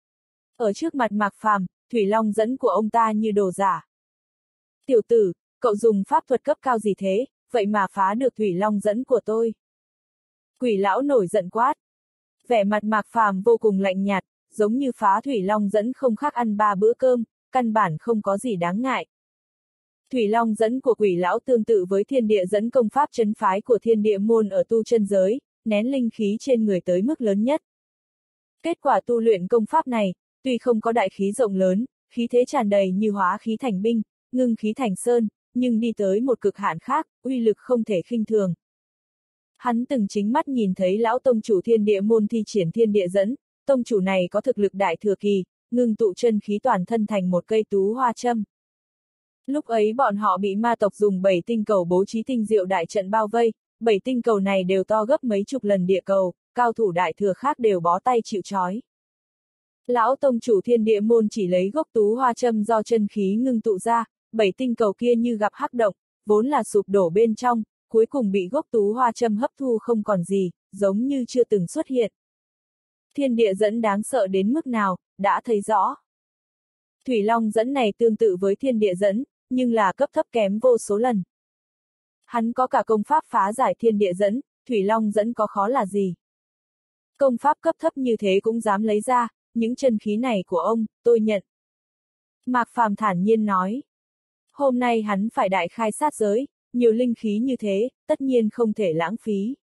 Ở trước mặt Mạc Phàm, thủy long dẫn của ông ta như đồ giả. Tiểu tử, cậu dùng pháp thuật cấp cao gì thế, vậy mà phá được thủy long dẫn của tôi. Quỷ lão nổi giận quát. Vẻ mặt Mạc Phàm vô cùng lạnh nhạt, giống như phá thủy long dẫn không khác ăn 3 bữa cơm, căn bản không có gì đáng ngại. Thủy long dẫn của quỷ lão tương tự với thiên địa dẫn công pháp trấn phái của thiên địa môn ở tu chân giới, nén linh khí trên người tới mức lớn nhất. Kết quả tu luyện công pháp này, tuy không có đại khí rộng lớn, khí thế tràn đầy như hóa khí thành binh, ngưng khí thành sơn, nhưng đi tới một cực hạn khác, uy lực không thể khinh thường. Hắn từng chính mắt nhìn thấy lão tông chủ thiên địa môn thi triển thiên địa dẫn, tông chủ này có thực lực đại thừa kỳ, ngưng tụ chân khí toàn thân thành một cây tú hoa châm. Lúc ấy bọn họ bị ma tộc dùng 7 tinh cầu bố trí tinh diệu đại trận bao vây, 7 tinh cầu này đều to gấp mấy chục lần địa cầu, cao thủ đại thừa khác đều bó tay chịu trói. Lão tông chủ thiên địa môn chỉ lấy gốc tú hoa châm do chân khí ngưng tụ ra, 7 tinh cầu kia như gặp hắc động, vốn là sụp đổ bên trong, cuối cùng bị gốc tú hoa châm hấp thu không còn gì, giống như chưa từng xuất hiện. Thiên địa dẫn đáng sợ đến mức nào, đã thấy rõ. Thủy long dẫn này tương tự với thiên địa dẫn, nhưng là cấp thấp kém vô số lần. Hắn có cả công pháp phá giải thiên địa dẫn, thủy long dẫn có khó là gì. Công pháp cấp thấp như thế cũng dám lấy ra, những chân khí này của ông, tôi nhận. Mạc Phàm thản nhiên nói. Hôm nay hắn phải đại khai sát giới, nhiều linh khí như thế, tất nhiên không thể lãng phí.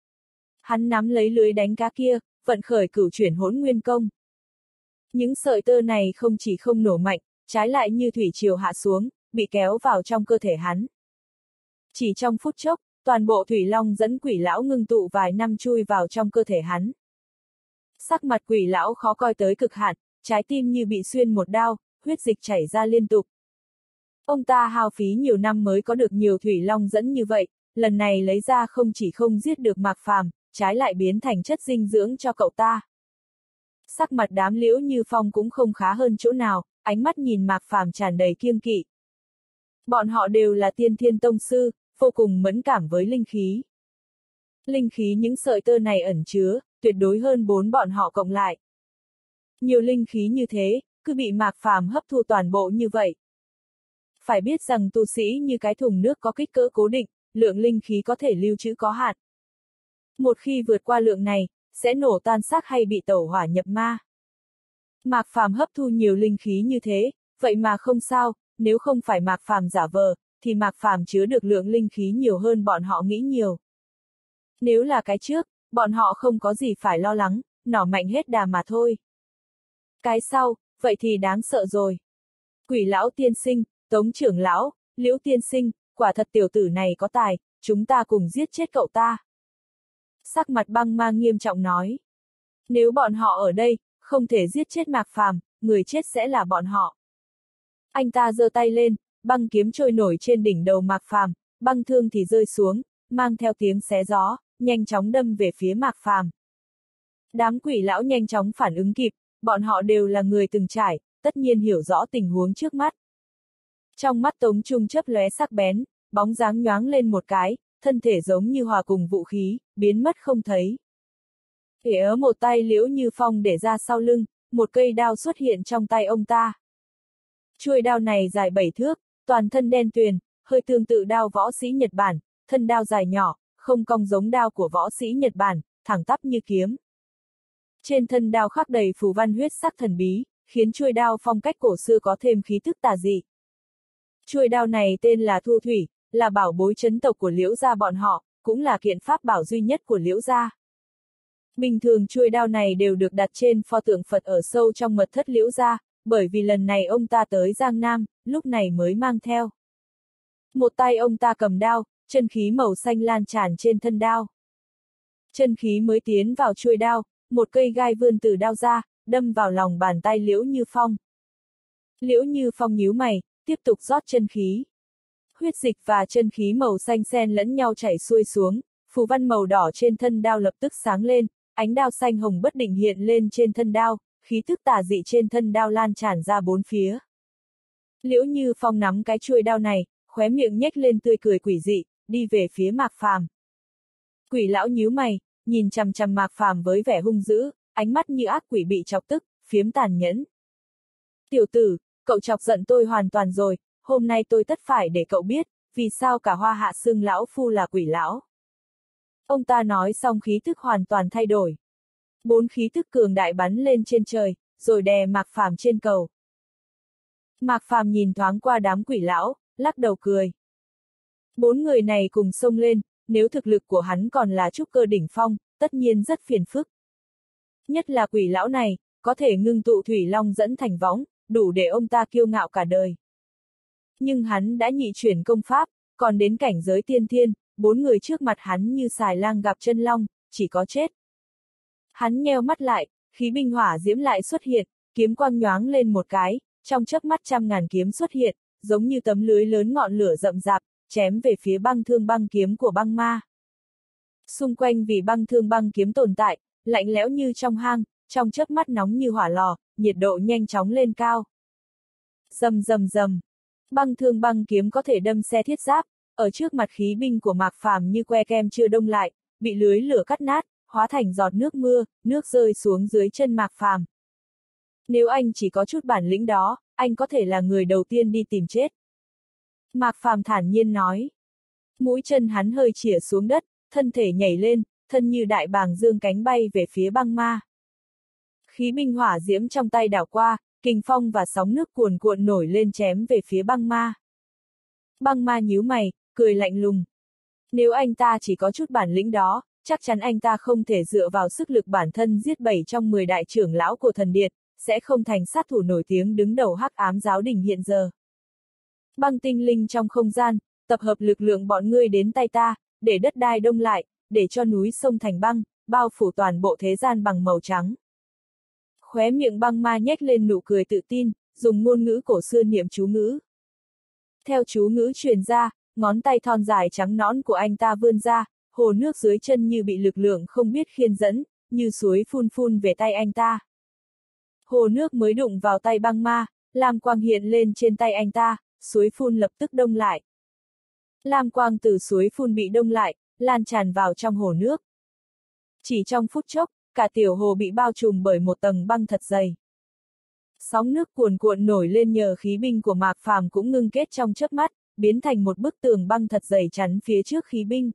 Hắn nắm lấy lưới đánh cá kia, vận khởi cửu chuyển hỗn nguyên công. Những sợi tơ này không chỉ không nổ mạnh, trái lại như thủy triều hạ xuống, bị kéo vào trong cơ thể hắn. Chỉ trong phút chốc, toàn bộ thủy long dẫn quỷ lão ngưng tụ vài năm chui vào trong cơ thể hắn. Sắc mặt quỷ lão khó coi tới cực hạn, trái tim như bị xuyên một đao, huyết dịch chảy ra liên tục. Ông ta hao phí nhiều năm mới có được nhiều thủy long dẫn như vậy, lần này lấy ra không chỉ không giết được Mạc Phàm, trái lại biến thành chất dinh dưỡng cho cậu ta. Sắc mặt đám Liễu Như Phong cũng không khá hơn chỗ nào, ánh mắt nhìn Mạc Phàm tràn đầy kiêng kỵ. Bọn họ đều là tiên thiên tông sư, vô cùng mẫn cảm với linh khí. Linh khí những sợi tơ này ẩn chứa, tuyệt đối hơn 4 bọn họ cộng lại. Nhiều linh khí như thế, cứ bị Mạc Phàm hấp thu toàn bộ như vậy. Phải biết rằng tu sĩ như cái thùng nước có kích cỡ cố định, lượng linh khí có thể lưu trữ có hạn. Một khi vượt qua lượng này, sẽ nổ tan xác hay bị tẩu hỏa nhập ma. Mạc Phàm hấp thu nhiều linh khí như thế, vậy mà không sao, nếu không phải Mạc Phàm giả vờ, thì Mạc Phàm chứa được lượng linh khí nhiều hơn bọn họ nghĩ nhiều. Nếu là cái trước, bọn họ không có gì phải lo lắng, nỏ mạnh hết đà mà thôi. Cái sau, vậy thì đáng sợ rồi. Quỷ lão tiên sinh, Tống trưởng lão, Liễu tiên sinh, quả thật tiểu tử này có tài, chúng ta cùng giết chết cậu ta. Sắc mặt Băng Ma nghiêm trọng nói. Nếu bọn họ ở đây, không thể giết chết Mạc Phàm, người chết sẽ là bọn họ. Anh ta giơ tay lên, băng kiếm trôi nổi trên đỉnh đầu Mạc Phàm, băng thương thì rơi xuống, mang theo tiếng xé gió, nhanh chóng đâm về phía Mạc Phàm. Đám quỷ lão nhanh chóng phản ứng kịp, bọn họ đều là người từng trải, tất nhiên hiểu rõ tình huống trước mắt. Trong mắt Tống Trung chớp lóe sắc bén, bóng dáng nhoáng lên một cái, thân thể giống như hòa cùng vũ khí, biến mất không thấy. Ở một tay Liễu Như Phong để ra sau lưng, một cây đao xuất hiện trong tay ông ta. Chuôi đao này dài 7 thước, toàn thân đen tuyền, hơi tương tự đao võ sĩ Nhật Bản, thân đao dài nhỏ, không cong giống đao của võ sĩ Nhật Bản, thẳng tắp như kiếm. Trên thân đao khắc đầy phù văn huyết sắc thần bí, khiến chuôi đao phong cách cổ xưa có thêm khí thức tà dị. Chuôi đao này tên là Thu Thủy, là bảo bối trấn tộc của Liễu gia bọn họ, cũng là kiện pháp bảo duy nhất của Liễu gia. Bình thường chuôi đao này đều được đặt trên pho tượng Phật ở sâu trong mật thất Liễu gia, bởi vì lần này ông ta tới Giang Nam, lúc này mới mang theo. Một tay ông ta cầm đao, chân khí màu xanh lan tràn trên thân đao. Chân khí mới tiến vào chuôi đao, một cây gai vươn từ đao ra, đâm vào lòng bàn tay Liễu Như Phong. Liễu Như Phong nhíu mày, tiếp tục rót chân khí. Huyết dịch và chân khí màu xanh xen lẫn nhau chảy xuôi xuống, phù văn màu đỏ trên thân đao lập tức sáng lên, ánh đao xanh hồng bất định hiện lên trên thân đao, khí thức tà dị trên thân đao lan tràn ra bốn phía. Liễu Như Phong nắm cái chuôi đao này, khóe miệng nhếch lên tươi cười quỷ dị, đi về phía Mạc Phàm. Quỷ lão nhíu mày, nhìn chằm chằm Mạc Phàm với vẻ hung dữ, ánh mắt như ác quỷ bị chọc tức, phiếm tàn nhẫn. Tiểu tử, cậu chọc giận tôi hoàn toàn rồi, hôm nay tôi tất phải để cậu biết, vì sao cả Hoa Hạ xưng lão phu là quỷ lão. Ông ta nói xong khí thức hoàn toàn thay đổi. 4 khí thức cường đại bắn lên trên trời, rồi đè Mạc Phàm trên cầu. Mạc Phàm nhìn thoáng qua đám quỷ lão, lắc đầu cười. 4 người này cùng xông lên, nếu thực lực của hắn còn là trúc cơ đỉnh phong, tất nhiên rất phiền phức. Nhất là quỷ lão này, có thể ngưng tụ thủy long dẫn thành võng, đủ để ông ta kiêu ngạo cả đời. Nhưng hắn đã nhị chuyển công pháp, còn đến cảnh giới tiên thiên, 4 người trước mặt hắn như xài lang gặp chân long, chỉ có chết. Hắn nheo mắt lại, khí binh hỏa diễm lại xuất hiện, kiếm quang nhoáng lên một cái, trong chớp mắt trăm ngàn kiếm xuất hiện, giống như tấm lưới lớn ngọn lửa rậm rạp, chém về phía băng thương băng kiếm của băng ma. Xung quanh vì băng thương băng kiếm tồn tại, lạnh lẽo như trong hang, trong chớp mắt nóng như hỏa lò, nhiệt độ nhanh chóng lên cao. Rầm rầm rầm, băng thương băng kiếm có thể đâm xe thiết giáp, ở trước mặt khí binh của Mạc Phàm như que kem chưa đông lại, bị lưới lửa cắt nát, hóa thành giọt nước mưa, nước rơi xuống dưới chân Mạc Phàm. Nếu anh chỉ có chút bản lĩnh đó, anh có thể là người đầu tiên đi tìm chết. Mạc Phàm thản nhiên nói. Mũi chân hắn hơi chĩa xuống đất, thân thể nhảy lên, thân như đại bàng dương cánh bay về phía băng ma. Khí binh hỏa diễm trong tay đảo qua, kình phong và sóng nước cuồn cuộn nổi lên chém về phía băng ma. Băng ma nhíu mày, cười lạnh lùng. Nếu anh ta chỉ có chút bản lĩnh đó, chắc chắn anh ta không thể dựa vào sức lực bản thân giết 7 trong 10 đại trưởng lão của thần điện, sẽ không thành sát thủ nổi tiếng đứng đầu hắc ám giáo đình hiện giờ. Băng tinh linh trong không gian, tập hợp lực lượng bọn ngươi đến tay ta, để đất đai đông lại, để cho núi sông thành băng, bao phủ toàn bộ thế gian bằng màu trắng. Khóe miệng băng ma nhếch lên nụ cười tự tin, dùng ngôn ngữ cổ xưa niệm chú ngữ. Theo chú ngữ truyền ra, ngón tay thon dài trắng nõn của anh ta vươn ra, hồ nước dưới chân như bị lực lượng không biết khiên dẫn, như suối phun phun về tay anh ta. Hồ nước mới đụng vào tay băng ma, lam quang hiện lên trên tay anh ta, suối phun lập tức đông lại. Lam quang từ suối phun bị đông lại, lan tràn vào trong hồ nước. Chỉ trong phút chốc, cả tiểu hồ bị bao trùm bởi một tầng băng thật dày. Sóng nước cuồn cuộn nổi lên nhờ khí binh của Mạc Phàm cũng ngưng kết trong chớp mắt, biến thành một bức tường băng thật dày chắn phía trước khí binh.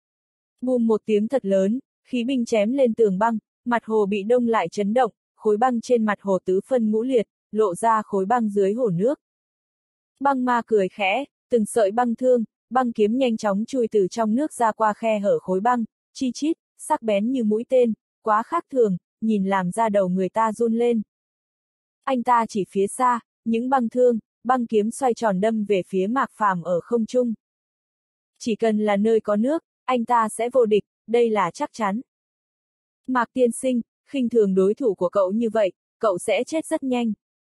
Bùm một tiếng thật lớn, khí binh chém lên tường băng, mặt hồ bị đông lại chấn động, khối băng trên mặt hồ tứ phân ngũ liệt, lộ ra khối băng dưới hồ nước. Băng ma cười khẽ, từng sợi băng thương, băng kiếm nhanh chóng chui từ trong nước ra qua khe hở khối băng, chi chít, sắc bén như mũi tên, quá khác thường, nhìn làm ra đầu người ta run lên. Anh ta chỉ phía xa, những băng thương, băng kiếm xoay tròn đâm về phía Mạc Phàm ở không trung. Chỉ cần là nơi có nước, anh ta sẽ vô địch, đây là chắc chắn. Mạc tiên sinh, khinh thường đối thủ của cậu như vậy, cậu sẽ chết rất nhanh.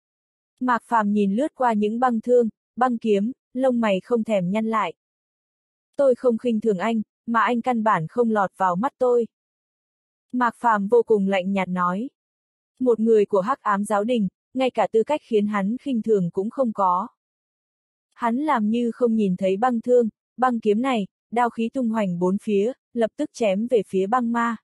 Mạc Phàm nhìn lướt qua những băng thương, băng kiếm, lông mày không thèm nhăn lại. Tôi không khinh thường anh, mà anh căn bản không lọt vào mắt tôi. Mạc Phàm vô cùng lạnh nhạt nói. Một người của hắc ám giáo đình, ngay cả tư cách khiến hắn khinh thường cũng không có. Hắn làm như không nhìn thấy băng thương, băng kiếm này, đao khí tung hoành bốn phía, lập tức chém về phía băng ma.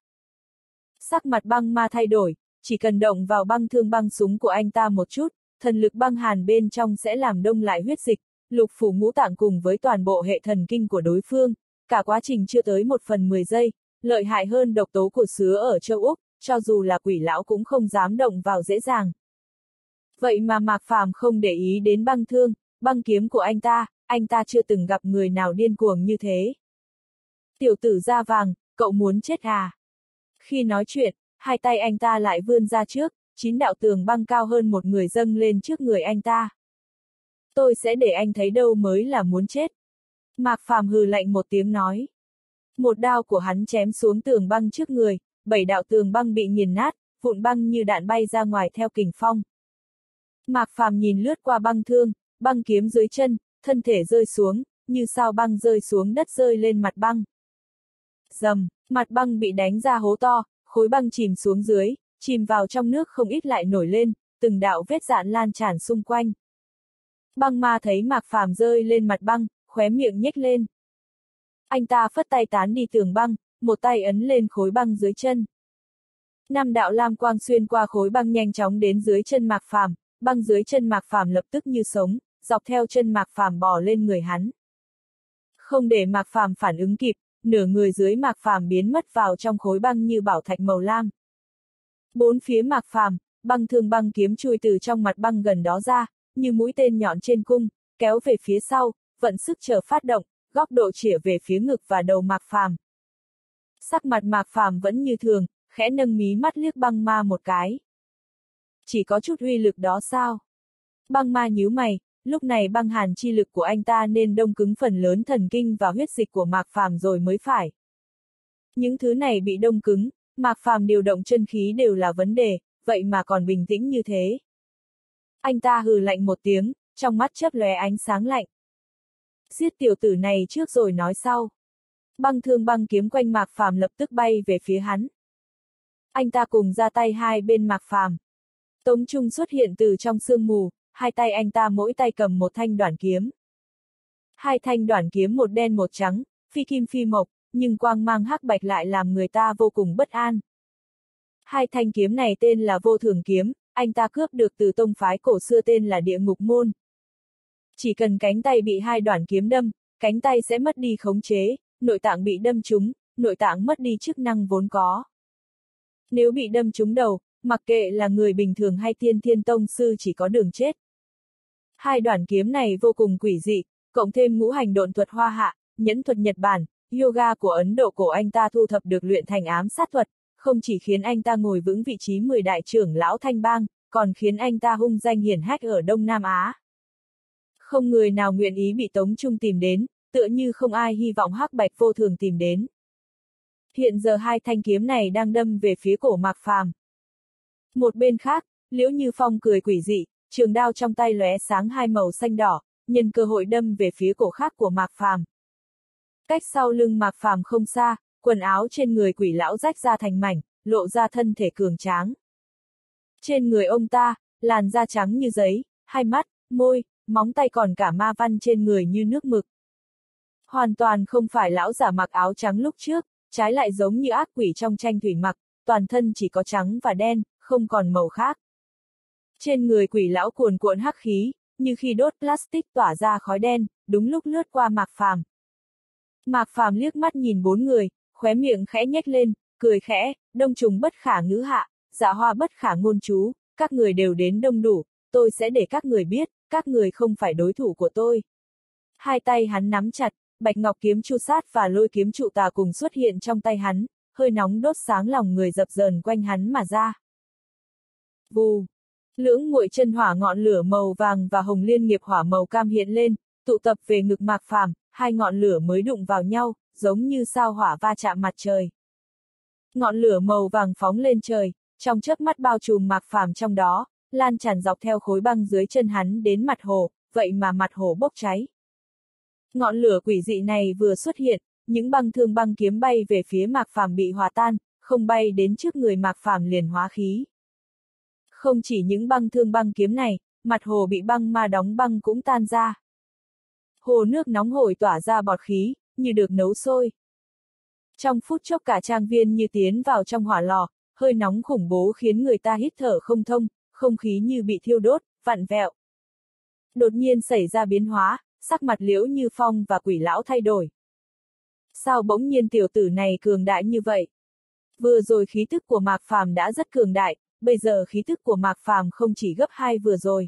Sắc mặt băng ma thay đổi, chỉ cần động vào băng thương băng súng của anh ta một chút, thần lực băng hàn bên trong sẽ làm đông lại huyết dịch, lục phủ ngũ tạng cùng với toàn bộ hệ thần kinh của đối phương, cả quá trình chưa tới 1/10 giây, lợi hại hơn độc tố của sứa ở châu Úc, cho dù là quỷ lão cũng không dám động vào dễ dàng. Vậy mà Mạc Phàm không để ý đến băng thương, băng kiếm của anh ta chưa từng gặp người nào điên cuồng như thế. Tiểu tử da vàng, cậu muốn chết à? Khi nói chuyện, hai tay anh ta lại vươn ra trước, 9 đạo tường băng cao hơn một người dâng lên trước người anh ta. Tôi sẽ để anh thấy đâu mới là muốn chết. Mạc Phàm hừ lạnh một tiếng nói. Một đao của hắn chém xuống tường băng trước người, 7 đạo tường băng bị nghiền nát, vụn băng như đạn bay ra ngoài theo kình phong. Mạc Phàm nhìn lướt qua băng thương, băng kiếm dưới chân, thân thể rơi xuống, như sao băng rơi xuống đất rơi lên mặt băng. Rầm, mặt băng bị đánh ra hố to, khối băng chìm xuống dưới, chìm vào trong nước không ít lại nổi lên, từng đạo vết dạn lan tràn xung quanh. Băng ma thấy Mạc Phàm rơi lên mặt băng, khóe miệng nhếch lên. Anh ta phất tay tán đi tường băng, một tay ấn lên khối băng dưới chân. 5 đạo lam quang xuyên qua khối băng nhanh chóng đến dưới chân Mạc Phàm, băng dưới chân Mạc Phàm lập tức như sống, dọc theo chân Mạc Phàm bò lên người hắn. Không để Mạc Phàm phản ứng kịp, nửa người dưới Mạc Phàm biến mất vào trong khối băng như bảo thạch màu lam. Bốn phía Mạc Phàm, băng thương băng kiếm chui từ trong mặt băng gần đó ra, như mũi tên nhọn trên cung, kéo về phía sau, vận sức chờ phát động, góc độ chĩa về phía ngực và đầu Mạc Phàm. Sắc mặt Mạc Phàm vẫn như thường, khẽ nâng mí mắt liếc băng ma một cái. Chỉ có chút uy lực đó sao? Băng ma nhíu mày, lúc này băng hàn chi lực của anh ta nên đông cứng phần lớn thần kinh và huyết dịch của Mạc Phàm rồi mới phải. Những thứ này bị đông cứng, Mạc Phàm điều động chân khí đều là vấn đề, vậy mà còn bình tĩnh như thế. Anh ta hừ lạnh một tiếng, trong mắt chớp lóe ánh sáng lạnh. Giết tiểu tử này trước rồi nói sau. Băng thương băng kiếm quanh Mạc Phàm lập tức bay về phía hắn. Anh ta cùng ra tay hai bên Mạc Phàm. Tống Trung xuất hiện từ trong sương mù, hai tay anh ta mỗi tay cầm một thanh đoản kiếm. Hai thanh đoản kiếm một đen một trắng, phi kim phi mộc, nhưng quang mang hắc bạch lại làm người ta vô cùng bất an. Hai thanh kiếm này tên là Vô Thường kiếm, anh ta cướp được từ tông phái cổ xưa tên là Địa Ngục Môn. Chỉ cần cánh tay bị hai đoản kiếm đâm, cánh tay sẽ mất đi khống chế, nội tạng bị đâm trúng, nội tạng mất đi chức năng vốn có. Nếu bị đâm trúng đầu, mặc kệ là người bình thường hay tiên thiên tông sư chỉ có đường chết. Hai đoản kiếm này vô cùng quỷ dị, cộng thêm ngũ hành độn thuật Hoa Hạ, nhẫn thuật Nhật Bản, yoga của Ấn Độ cổ anh ta thu thập được luyện thành ám sát thuật, không chỉ khiến anh ta ngồi vững vị trí 10 đại trưởng lão Thanh Bang, còn khiến anh ta hung danh hiển hách ở Đông Nam Á. Không người nào nguyện ý bị Tống Trung tìm đến, tựa như không ai hy vọng Hắc Bạch Vô Thường tìm đến. Hiện giờ hai thanh kiếm này đang đâm về phía cổ Mạc Phàm. Một bên khác, Liễu Như Phong cười quỷ dị, trường đao trong tay lóe sáng hai màu xanh đỏ, nhân cơ hội đâm về phía cổ khác của Mạc Phàm. Cách sau lưng Mạc Phàm không xa, quần áo trên người quỷ lão rách ra thành mảnh, lộ ra thân thể cường tráng. Trên người ông ta, làn da trắng như giấy, hai mắt, môi, móng tay còn cả ma văn trên người như nước mực. Hoàn toàn không phải lão giả mặc áo trắng lúc trước, trái lại giống như ác quỷ trong tranh thủy mặc, toàn thân chỉ có trắng và đen, không còn màu khác. Trên người quỷ lão cuồn cuộn hắc khí, như khi đốt plastic tỏa ra khói đen, đúng lúc lướt qua Mạc Phàm. Mạc Phàm liếc mắt nhìn bốn người, khóe miệng khẽ nhếch lên, cười khẽ, đông trùng bất khả ngữ hạ, dạ hoa bất khả ngôn chú, các người đều đến đông đủ, tôi sẽ để các người biết, các người không phải đối thủ của tôi. Hai tay hắn nắm chặt, bạch ngọc kiếm chu sát và lôi kiếm trụ tà cùng xuất hiện trong tay hắn, hơi nóng đốt sáng lòng người dập dờn quanh hắn mà ra. Vù! Lưỡng nguội chân hỏa ngọn lửa màu vàng và hồng liên nghiệp hỏa màu cam hiện lên, tụ tập về ngực Mạc Phàm, hai ngọn lửa mới đụng vào nhau, giống như sao hỏa va chạm mặt trời. Ngọn lửa màu vàng phóng lên trời, trong chớp mắt bao trùm Mạc Phàm trong đó, lan tràn dọc theo khối băng dưới chân hắn đến mặt hồ, vậy mà mặt hồ bốc cháy. Ngọn lửa quỷ dị này vừa xuất hiện, những băng thương băng kiếm bay về phía Mạc Phàm bị hòa tan, không bay đến trước người Mạc Phàm liền hóa khí. Không chỉ những băng thương băng kiếm này, mặt hồ bị băng ma đóng băng cũng tan ra. Hồ nước nóng hổi tỏa ra bọt khí, như được nấu sôi. Trong phút chốc cả trang viên như tiến vào trong hỏa lò, hơi nóng khủng bố khiến người ta hít thở không thông, không khí như bị thiêu đốt, vặn vẹo. Đột nhiên xảy ra biến hóa, sắc mặt Liễu Như Phong và quỷ lão thay đổi. Sao bỗng nhiên tiểu tử này cường đại như vậy? Vừa rồi khí tức của Mạc Phàm đã rất cường đại, bây giờ khí tức của Mạc Phàm không chỉ gấp 2 vừa rồi.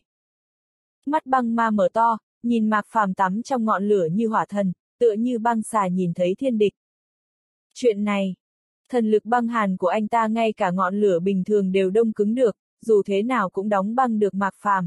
Mắt băng ma mở to, nhìn Mạc Phàm tắm trong ngọn lửa như hỏa thần, tựa như băng xà nhìn thấy thiên địch. Chuyện này, thần lực băng hàn của anh ta ngay cả ngọn lửa bình thường đều đông cứng được, dù thế nào cũng đóng băng được Mạc Phàm.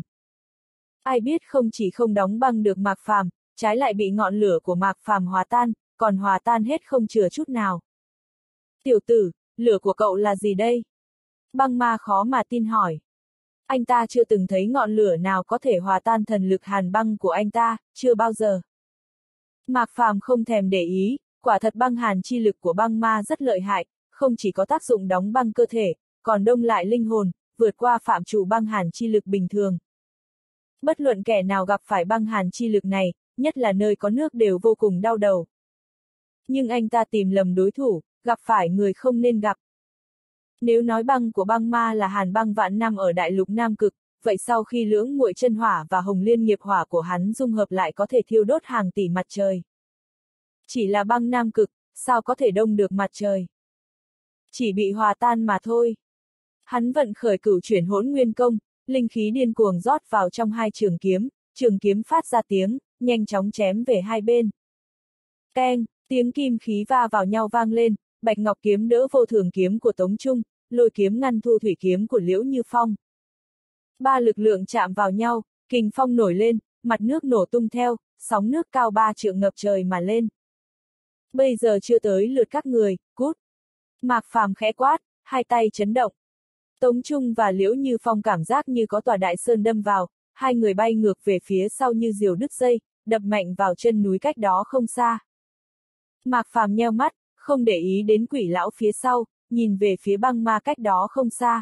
Ai biết không chỉ không đóng băng được Mạc Phàm, trái lại bị ngọn lửa của Mạc Phàm hòa tan, còn hòa tan hết không chừa chút nào. Tiểu tử, lửa của cậu là gì đây? Băng ma khó mà tin hỏi. Anh ta chưa từng thấy ngọn lửa nào có thể hòa tan thần lực hàn băng của anh ta, chưa bao giờ. Mạc Phàm không thèm để ý, quả thật băng hàn chi lực của băng ma rất lợi hại, không chỉ có tác dụng đóng băng cơ thể, còn đông lại linh hồn, vượt qua phạm trù băng hàn chi lực bình thường. Bất luận kẻ nào gặp phải băng hàn chi lực này, nhất là nơi có nước đều vô cùng đau đầu. Nhưng anh ta tìm lầm đối thủ, gặp phải người không nên gặp. Nếu nói băng của băng ma là hàn băng vạn năm ở đại lục Nam Cực, vậy sau khi lưỡng nguội chân hỏa và hồng liên nghiệp hỏa của hắn dung hợp lại có thể thiêu đốt hàng tỷ mặt trời. Chỉ là băng Nam Cực, sao có thể đông được mặt trời? Chỉ bị hòa tan mà thôi. Hắn vận khởi cửu chuyển hỗn nguyên công, linh khí điên cuồng rót vào trong hai trường kiếm phát ra tiếng, nhanh chóng chém về hai bên. Keng, tiếng kim khí va vào nhau vang lên, bạch ngọc kiếm đỡ vô thường kiếm của Tống Trung, lôi kiếm ngăn thu thủy kiếm của Liễu Như Phong. Ba lực lượng chạm vào nhau, kình phong nổi lên, mặt nước nổ tung theo, sóng nước cao 3 trượng ngập trời mà lên. Bây giờ chưa tới lượt các người, cút. Mạc Phàm khẽ quát, hai tay chấn động. Tống Trung và Liễu Như Phong cảm giác như có tòa đại sơn đâm vào, hai người bay ngược về phía sau như diều đứt dây, đập mạnh vào chân núi cách đó không xa. Mạc Phàm nheo mắt, không để ý đến quỷ lão phía sau, nhìn về phía băng ma cách đó không xa.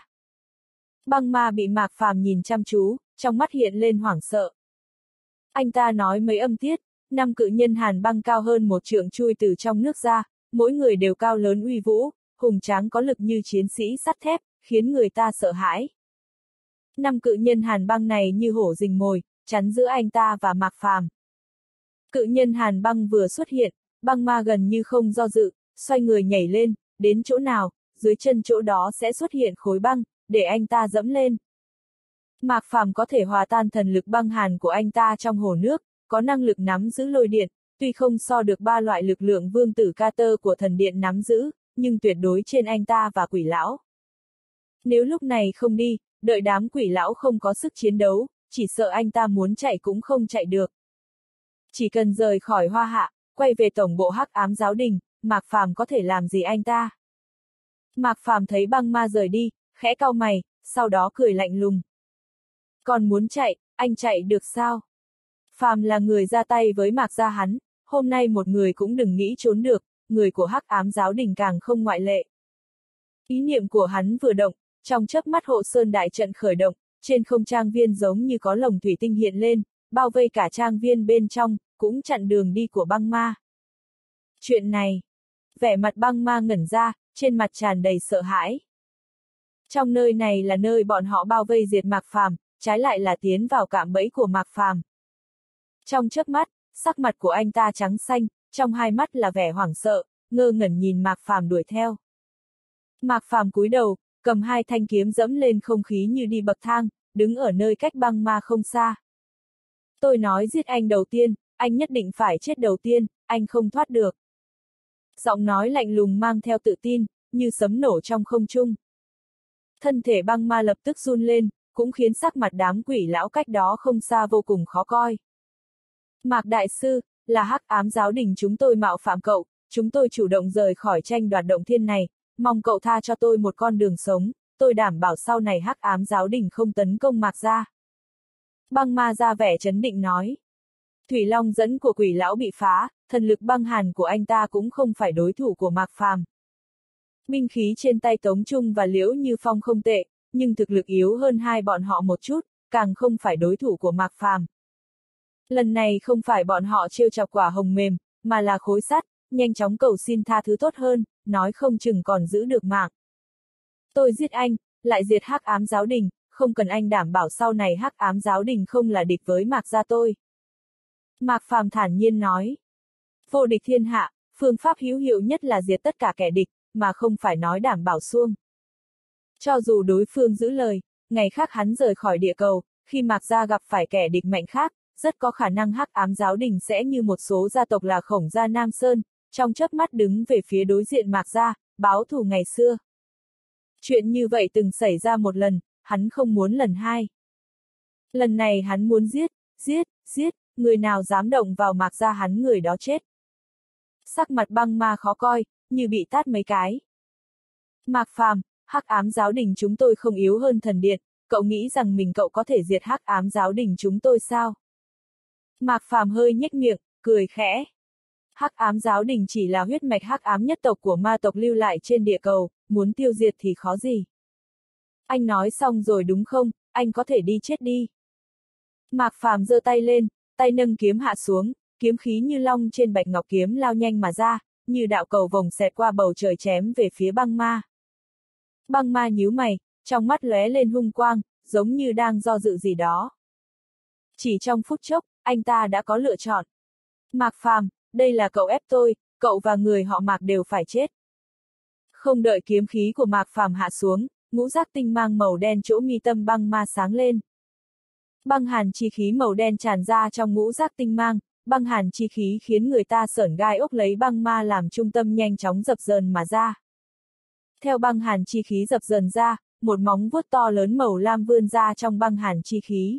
Băng ma bị Mạc Phàm nhìn chăm chú, trong mắt hiện lên hoảng sợ. Anh ta nói mấy âm tiết, 5 cự nhân hàn băng cao hơn 1 trượng chui từ trong nước ra, mỗi người đều cao lớn uy vũ, hùng tráng có lực như chiến sĩ sắt thép, khiến người ta sợ hãi. 5 cự nhân hàn băng này như hổ rình mồi, chắn giữa anh ta và Mạc Phàm. Cự nhân hàn băng vừa xuất hiện, băng ma gần như không do dự, xoay người nhảy lên, đến chỗ nào, dưới chân chỗ đó sẽ xuất hiện khối băng, để anh ta dẫm lên. Mạc Phàm có thể hòa tan thần lực băng hàn của anh ta trong hồ nước, có năng lực nắm giữ lôi điện, tuy không so được ba loại lực lượng vương tử Carter của thần điện nắm giữ, nhưng tuyệt đối trên anh ta và quỷ lão. Nếu lúc này không đi, đợi đám quỷ lão không có sức chiến đấu, chỉ sợ anh ta muốn chạy cũng không chạy được. Chỉ cần rời khỏi Hoa Hạ, quay về tổng bộ Hắc Ám Giáo Đình, Mạc Phàm có thể làm gì anh ta? Mạc Phàm thấy băng ma rời đi, khẽ cau mày, sau đó cười lạnh lùng. Còn muốn chạy, anh chạy được sao? Phàm là người ra tay với Mạc gia hắn, hôm nay một người cũng đừng nghĩ trốn được, người của Hắc Ám Giáo Đình càng không ngoại lệ. Ý niệm của hắn vừa động, trong chớp mắt hộ sơn đại trận khởi động, trên không trang viên giống như có lồng thủy tinh hiện lên, bao vây cả trang viên bên trong, cũng chặn đường đi của băng ma. Chuyện này, vẻ mặt băng ma ngẩn ra, trên mặt tràn đầy sợ hãi. Trong nơi này là nơi bọn họ bao vây diệt Mạc Phàm, trái lại là tiến vào cạm bẫy của Mạc Phàm. Trong chớp mắt, sắc mặt của anh ta trắng xanh, trong hai mắt là vẻ hoảng sợ, ngơ ngẩn nhìn Mạc Phàm đuổi theo. Mạc Phàm cúi đầu, cầm hai thanh kiếm dẫm lên không khí như đi bậc thang, đứng ở nơi cách băng ma không xa. Tôi nói giết anh đầu tiên, anh nhất định phải chết đầu tiên, anh không thoát được. Giọng nói lạnh lùng mang theo tự tin, như sấm nổ trong không trung. Thân thể băng ma lập tức run lên, cũng khiến sắc mặt đám quỷ lão cách đó không xa vô cùng khó coi. Mạc Đại Sư, là Hắc Ám Giáo Đình chúng tôi mạo phạm cậu, chúng tôi chủ động rời khỏi tranh đoạt động thiên này, mong cậu tha cho tôi một con đường sống, tôi đảm bảo sau này Hắc Ám Giáo Đình không tấn công Mạc gia. Băng ma ra vẻ trấn định nói. Thủy Long dẫn của quỷ lão bị phá, thần lực băng hàn của anh ta cũng không phải đối thủ của Mạc Phàm. Binh khí trên tay Tống Trung và Liễu Như Phong không tệ, nhưng thực lực yếu hơn hai bọn họ một chút, càng không phải đối thủ của Mạc Phàm. Lần này không phải bọn họ trêu chọc quả hồng mềm, mà là khối sắt, nhanh chóng cầu xin tha thứ tốt hơn, nói không chừng còn giữ được mạng. Tôi giết anh, lại diệt Hắc Ám Giáo Đình, không cần anh đảm bảo sau này Hắc Ám Giáo Đình không là địch với Mạc gia tôi. Mạc Phàm thản nhiên nói. Vô địch thiên hạ, phương pháp hữu hiệu nhất là diệt tất cả kẻ địch, mà không phải nói đảm bảo suông. Cho dù đối phương giữ lời, ngày khác hắn rời khỏi địa cầu, khi Mạc gia gặp phải kẻ địch mạnh khác, rất có khả năng Hắc Ám Giáo Đình sẽ như một số gia tộc là Khổng gia Nam Sơn, trong chớp mắt đứng về phía đối diện Mạc gia, báo thù ngày xưa. Chuyện như vậy từng xảy ra một lần, hắn không muốn lần hai. Lần này hắn muốn giết, người nào dám động vào Mạc gia hắn người đó chết. Sắc mặt băng ma khó coi, như bị tát mấy cái. Mạc Phàm, Hắc Ám Giáo Đình chúng tôi không yếu hơn thần điện, cậu nghĩ rằng cậu có thể diệt Hắc Ám Giáo Đình chúng tôi sao? Mạc Phàm hơi nhếch miệng, cười khẽ. Hắc Ám Giáo Đình chỉ là huyết mạch hắc ám nhất tộc của ma tộc lưu lại trên địa cầu, muốn tiêu diệt thì khó gì. Anh nói xong rồi đúng không, anh có thể đi chết đi. Mạc Phàm giơ tay lên, tay nâng kiếm hạ xuống, kiếm khí như long trên bạch ngọc kiếm lao nhanh mà ra, như đạo cầu vồng xẹt qua bầu trời chém về phía băng ma. Băng ma nhíu mày, trong mắt lóe lên hung quang, giống như đang do dự gì đó. Chỉ trong phút chốc, anh ta đã có lựa chọn. Mạc Phàm, đây là cậu ép tôi, cậu và người họ Mạc đều phải chết. Không đợi kiếm khí của Mạc Phàm hạ xuống, ngũ giác tinh mang màu đen chỗ mi tâm băng ma sáng lên. Băng hàn chi khí màu đen tràn ra trong ngũ giác tinh mang, băng hàn chi khí khiến người ta sởn gai ốc lấy băng ma làm trung tâm nhanh chóng dập dờn mà ra. Theo băng hàn chi khí dập dờn ra, một móng vuốt to lớn màu lam vươn ra trong băng hàn chi khí.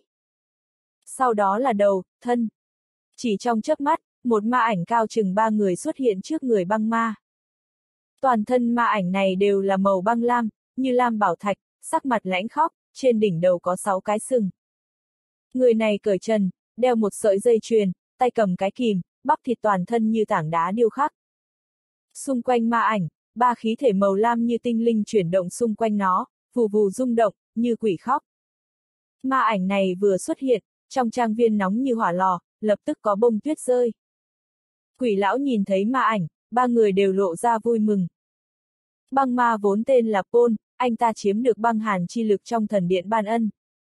Sau đó là đầu, thân. Chỉ trong chớp mắt, một ma ảnh cao chừng 3 người xuất hiện trước người băng ma. Toàn thân ma ảnh này đều là màu băng lam, như lam bảo thạch, sắc mặt lãnh khốc, trên đỉnh đầu có 6 cái sừng. Người này cởi trần, đeo một sợi dây chuyền, tay cầm cái kìm, bắp thịt toàn thân như tảng đá điêu khắc. Xung quanh ma ảnh, 3 khí thể màu lam như tinh linh chuyển động xung quanh nó, vù vù rung động, như quỷ khóc. Ma ảnh này vừa xuất hiện, trong trang viên nóng như hỏa lò, lập tức có bông tuyết rơi. Quỷ lão nhìn thấy ma ảnh, 3 người đều lộ ra vui mừng. Băng ma vốn tên là Pôn, anh ta chiếm được băng hàn chi lực trong thần điện ban ân.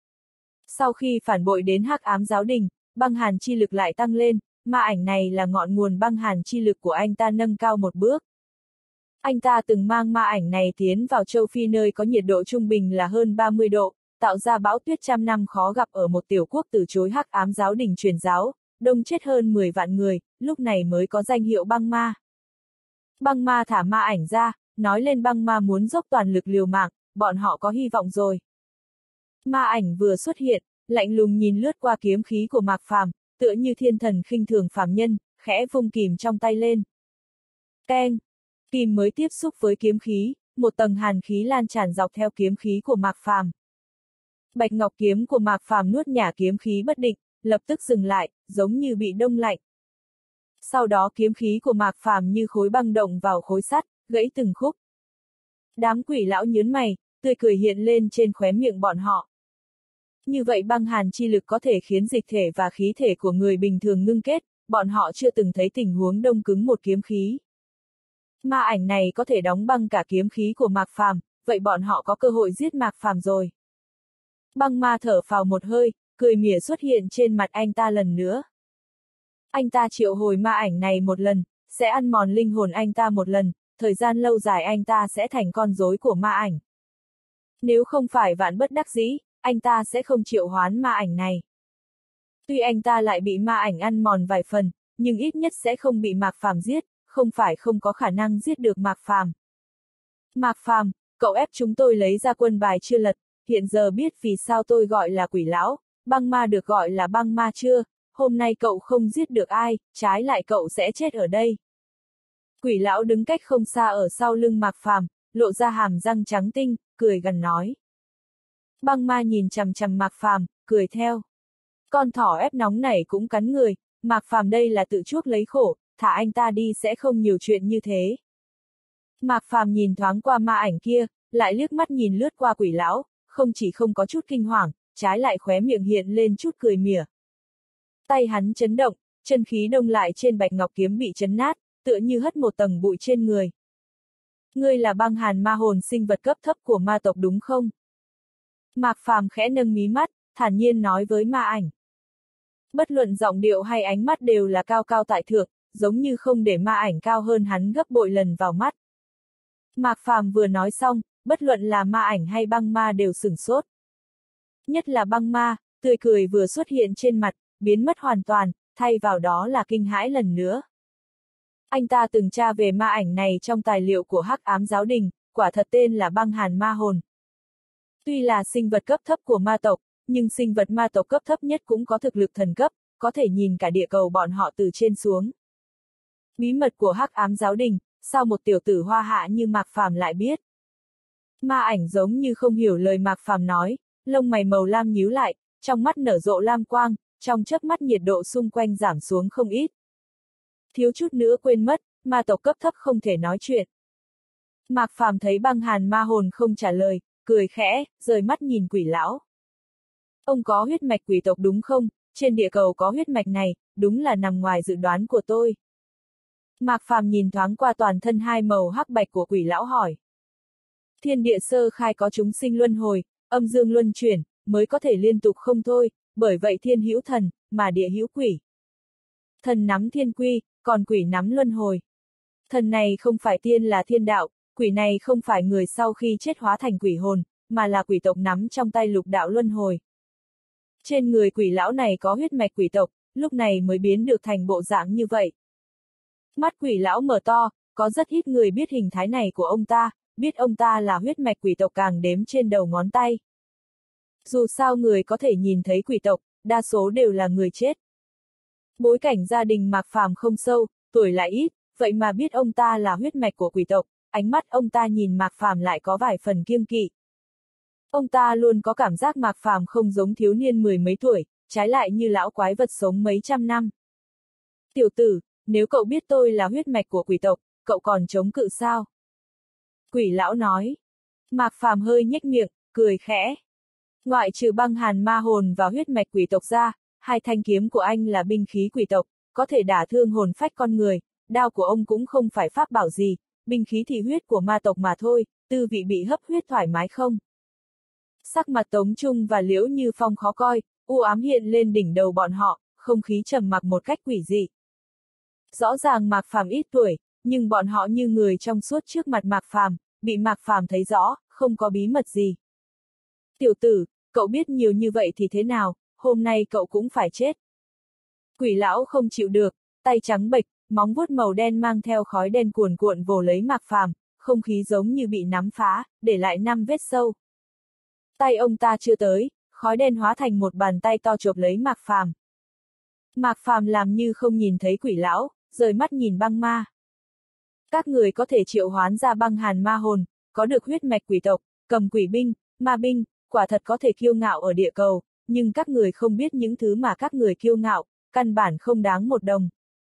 Sau khi phản bội đến Hắc Ám Giáo Đình, băng hàn chi lực lại tăng lên, ma ảnh này là ngọn nguồn băng hàn chi lực của anh ta nâng cao một bước. Anh ta từng mang ma ảnh này tiến vào châu Phi nơi có nhiệt độ trung bình là hơn 30 độ, tạo ra bão tuyết trăm năm khó gặp ở một tiểu quốc từ chối Hắc Ám Giáo Đình truyền giáo, đông chết hơn 10 vạn người, lúc này mới có danh hiệu băng ma. Băng ma thả ma ảnh ra, nói lên băng ma muốn dốc toàn lực liều mạng, bọn họ có hy vọng rồi. Ma ảnh vừa xuất hiện, lạnh lùng nhìn lướt qua kiếm khí của Mạc Phàm, tựa như thiên thần khinh thường phàm nhân, khẽ vung kìm trong tay lên. Keng! Kìm mới tiếp xúc với kiếm khí, một tầng hàn khí lan tràn dọc theo kiếm khí của Mạc Phàm. Bạch ngọc kiếm của Mạc Phàm nuốt nhả kiếm khí bất định, lập tức dừng lại, giống như bị đông lạnh. Sau đó kiếm khí của Mạc Phàm như khối băng động vào khối sắt, gãy từng khúc. Đám quỷ lão nhướng mày, tươi cười hiện lên trên khóe miệng bọn họ. Như vậy băng hàn chi lực có thể khiến dịch thể và khí thể của người bình thường ngưng kết, bọn họ chưa từng thấy tình huống đông cứng một kiếm khí. Ma ảnh này có thể đóng băng cả kiếm khí của Mạc Phàm, vậy bọn họ có cơ hội giết Mạc Phàm rồi. Băng ma thở phào một hơi, cười mỉa xuất hiện trên mặt anh ta lần nữa. Anh ta triệu hồi ma ảnh này một lần, sẽ ăn mòn linh hồn anh ta một lần, thời gian lâu dài anh ta sẽ thành con rối của ma ảnh. Nếu không phải vạn bất đắc dĩ, anh ta sẽ không triệu hoán ma ảnh này. Tuy anh ta lại bị ma ảnh ăn mòn vài phần, nhưng ít nhất sẽ không bị Mạc Phàm giết, không phải không có khả năng giết được Mạc Phàm. Mạc Phàm, cậu ép chúng tôi lấy ra quân bài chưa lật, hiện giờ biết vì sao tôi gọi là quỷ lão, băng ma được gọi là băng ma chưa, hôm nay cậu không giết được ai, trái lại cậu sẽ chết ở đây. Quỷ lão đứng cách không xa ở sau lưng Mạc Phàm, lộ ra hàm răng trắng tinh, cười gằn nói. Băng ma nhìn chằm chằm Mạc Phàm, cười theo. Con thỏ ép nóng này cũng cắn người, Mạc Phàm đây là tự chuốc lấy khổ, thả anh ta đi sẽ không nhiều chuyện như thế. Mạc Phàm nhìn thoáng qua ma ảnh kia, lại liếc mắt nhìn lướt qua quỷ lão, không chỉ không có chút kinh hoàng, trái lại khóe miệng hiện lên chút cười mỉa. Tay hắn chấn động, chân khí đông lại trên bạch ngọc kiếm bị chấn nát, tựa như hất một tầng bụi trên người. Ngươi là băng hàn ma hồn sinh vật cấp thấp của ma tộc đúng không? Mạc Phàm khẽ nâng mí mắt, thản nhiên nói với ma ảnh. Bất luận giọng điệu hay ánh mắt đều là cao cao tại thượng, giống như không để ma ảnh cao hơn hắn gấp bội lần vào mắt. Mạc Phàm vừa nói xong, bất luận là ma ảnh hay băng ma đều sửng sốt. Nhất là băng ma, tươi cười vừa xuất hiện trên mặt, biến mất hoàn toàn, thay vào đó là kinh hãi lần nữa. Anh ta từng tra về ma ảnh này trong tài liệu của Hắc Ám Giáo Đình, quả thật tên là băng hàn ma hồn. Tuy là sinh vật cấp thấp của ma tộc, nhưng sinh vật ma tộc cấp thấp nhất cũng có thực lực thần cấp, có thể nhìn cả địa cầu bọn họ từ trên xuống. Bí mật của Hắc Ám Giáo Đình, sao một tiểu tử hoa hạ như Mạc Phàm lại biết? Ma ảnh giống như không hiểu lời Mạc Phàm nói, lông mày màu lam nhíu lại, trong mắt nở rộ lam quang, trong chớp mắt nhiệt độ xung quanh giảm xuống không ít. Thiếu chút nữa quên mất, ma tộc cấp thấp không thể nói chuyện. Mạc Phàm thấy băng hàn ma hồn không trả lời, cười khẽ, rời mắt nhìn quỷ lão. Ông có huyết mạch quỷ tộc đúng không? Trên địa cầu có huyết mạch này, đúng là nằm ngoài dự đoán của tôi. Mạc Phàm nhìn thoáng qua toàn thân hai màu hắc bạch của quỷ lão hỏi. Thiên địa sơ khai có chúng sinh luân hồi, âm dương luân chuyển, mới có thể liên tục không thôi, bởi vậy thiên hữu thần, mà địa hữu quỷ. Thần nắm thiên quy, còn quỷ nắm luân hồi. Thần này không phải tiên là thiên đạo, quỷ này không phải người sau khi chết hóa thành quỷ hồn, mà là quỷ tộc nắm trong tay lục đạo luân hồi. Trên người quỷ lão này có huyết mạch quỷ tộc, lúc này mới biến được thành bộ dạng như vậy. Mắt quỷ lão mở to, có rất ít người biết hình thái này của ông ta, biết ông ta là huyết mạch quỷ tộc càng đếm trên đầu ngón tay. Dù sao người có thể nhìn thấy quỷ tộc, đa số đều là người chết. Bối cảnh gia đình Mạc Phàm không sâu, tuổi lại ít, vậy mà biết ông ta là huyết mạch của quỷ tộc, ánh mắt ông ta nhìn Mạc Phàm lại có vài phần kiêng kỵ. Ông ta luôn có cảm giác Mạc Phàm không giống thiếu niên mười mấy tuổi, trái lại như lão quái vật sống mấy trăm năm. Tiểu tử, nếu cậu biết tôi là huyết mạch của quỷ tộc, cậu còn chống cự sao? Quỷ lão nói. Mạc Phàm hơi nhếch miệng, cười khẽ. Ngoại trừ băng hàn ma hồn và huyết mạch quỷ tộc ra, hai thanh kiếm của anh là binh khí quỷ tộc, có thể đả thương hồn phách con người, đao của ông cũng không phải pháp bảo gì, binh khí thị huyết của ma tộc mà thôi, tư vị bị hấp huyết thoải mái không? Sắc mặt Tống Trung và Liễu Như Phong khó coi, u ám hiện lên đỉnh đầu bọn họ, không khí trầm mặc một cách quỷ dị. Rõ ràng Mạc Phàm ít tuổi, nhưng bọn họ như người trong suốt trước mặt Mạc Phàm, bị Mạc Phàm thấy rõ, không có bí mật gì. Tiểu tử, cậu biết nhiều như vậy thì thế nào, hôm nay cậu cũng phải chết. Quỷ lão không chịu được, tay trắng bệch, móng vuốt màu đen mang theo khói đen cuồn cuộn vồ lấy Mạc Phàm, không khí giống như bị nắm phá, để lại 5 vết sâu. Tay ông ta chưa tới, khói đen hóa thành một bàn tay to chộp lấy Mạc Phàm. Mạc Phàm làm như không nhìn thấy quỷ lão, rời mắt nhìn băng ma. Các người có thể triệu hoán ra băng hàn ma hồn, có được huyết mạch quỷ tộc, cầm quỷ binh, ma binh, quả thật có thể kiêu ngạo ở địa cầu, nhưng các người không biết những thứ mà các người kiêu ngạo, căn bản không đáng một đồng.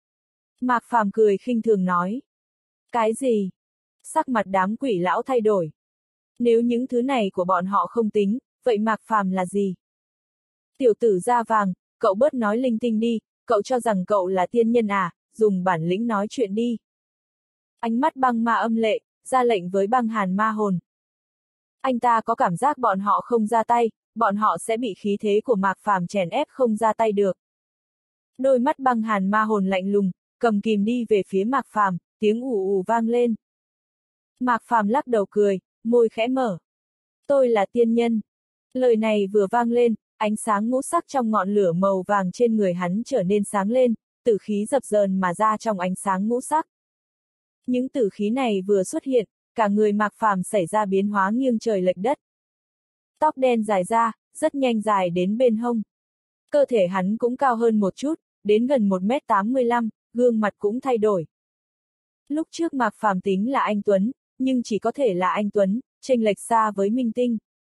Mạc Phàm cười khinh thường nói. Cái gì? Sắc mặt đám quỷ lão thay đổi. Nếu những thứ này của bọn họ không tính, vậy Mạc Phàm là gì? Tiểu tử da vàng, cậu bớt nói linh tinh đi, cậu cho rằng cậu là tiên nhân à, dùng bản lĩnh nói chuyện đi. Ánh mắt băng ma âm lệ, ra lệnh với băng hàn ma hồn. Anh ta có cảm giác bọn họ không ra tay, bọn họ sẽ bị khí thế của Mạc Phàm chèn ép không ra tay được. Đôi mắt băng hàn ma hồn lạnh lùng, cầm kìm đi về phía Mạc Phàm, tiếng ù ù vang lên. Mạc Phàm lắc đầu cười, môi khẽ mở. Tôi là tiên nhân. Lời này vừa vang lên, ánh sáng ngũ sắc trong ngọn lửa màu vàng trên người hắn trở nên sáng lên, tử khí dập dờn mà ra trong ánh sáng ngũ sắc. Những tử khí này vừa xuất hiện, cả người Mạc Phàm xảy ra biến hóa nghiêng trời lệch đất. Tóc đen dài ra, rất nhanh dài đến bên hông. Cơ thể hắn cũng cao hơn một chút, đến gần 1m85, gương mặt cũng thay đổi. Lúc trước Mạc Phàm tính là anh Tuấn, nhưng chỉ có thể là anh Tuấn, chênh lệch xa với minh tinh.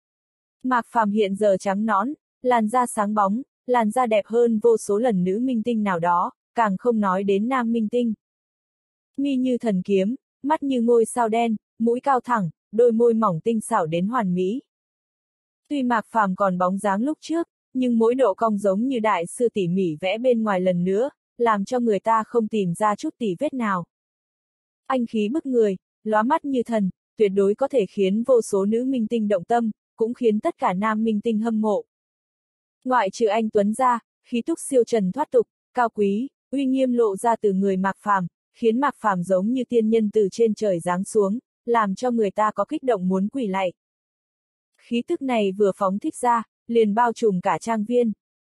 Mạc Phàm hiện giờ trắng nõn, làn da sáng bóng, làn da đẹp hơn vô số lần nữ minh tinh nào đó, càng không nói đến nam minh tinh. Mi như thần kiếm, mắt như ngôi sao đen, mũi cao thẳng, đôi môi mỏng tinh xảo đến hoàn mỹ. Tuy Mạc Phàm còn bóng dáng lúc trước, nhưng mỗi độ cong giống như đại sư tỉ mỉ vẽ bên ngoài lần nữa, làm cho người ta không tìm ra chút tỉ vết nào. Anh khí bức người, lóa mắt như thần, tuyệt đối có thể khiến vô số nữ minh tinh động tâm, cũng khiến tất cả nam minh tinh hâm mộ. Ngoại trừ anh Tuấn ra, khí túc siêu trần thoát tục, cao quý, uy nghiêm lộ ra từ người Mạc Phàm, khiến Mạc Phàm giống như tiên nhân từ trên trời giáng xuống, làm cho người ta có kích động muốn quỳ lạy. Khí tức này vừa phóng thích ra, liền bao trùm cả trang viên.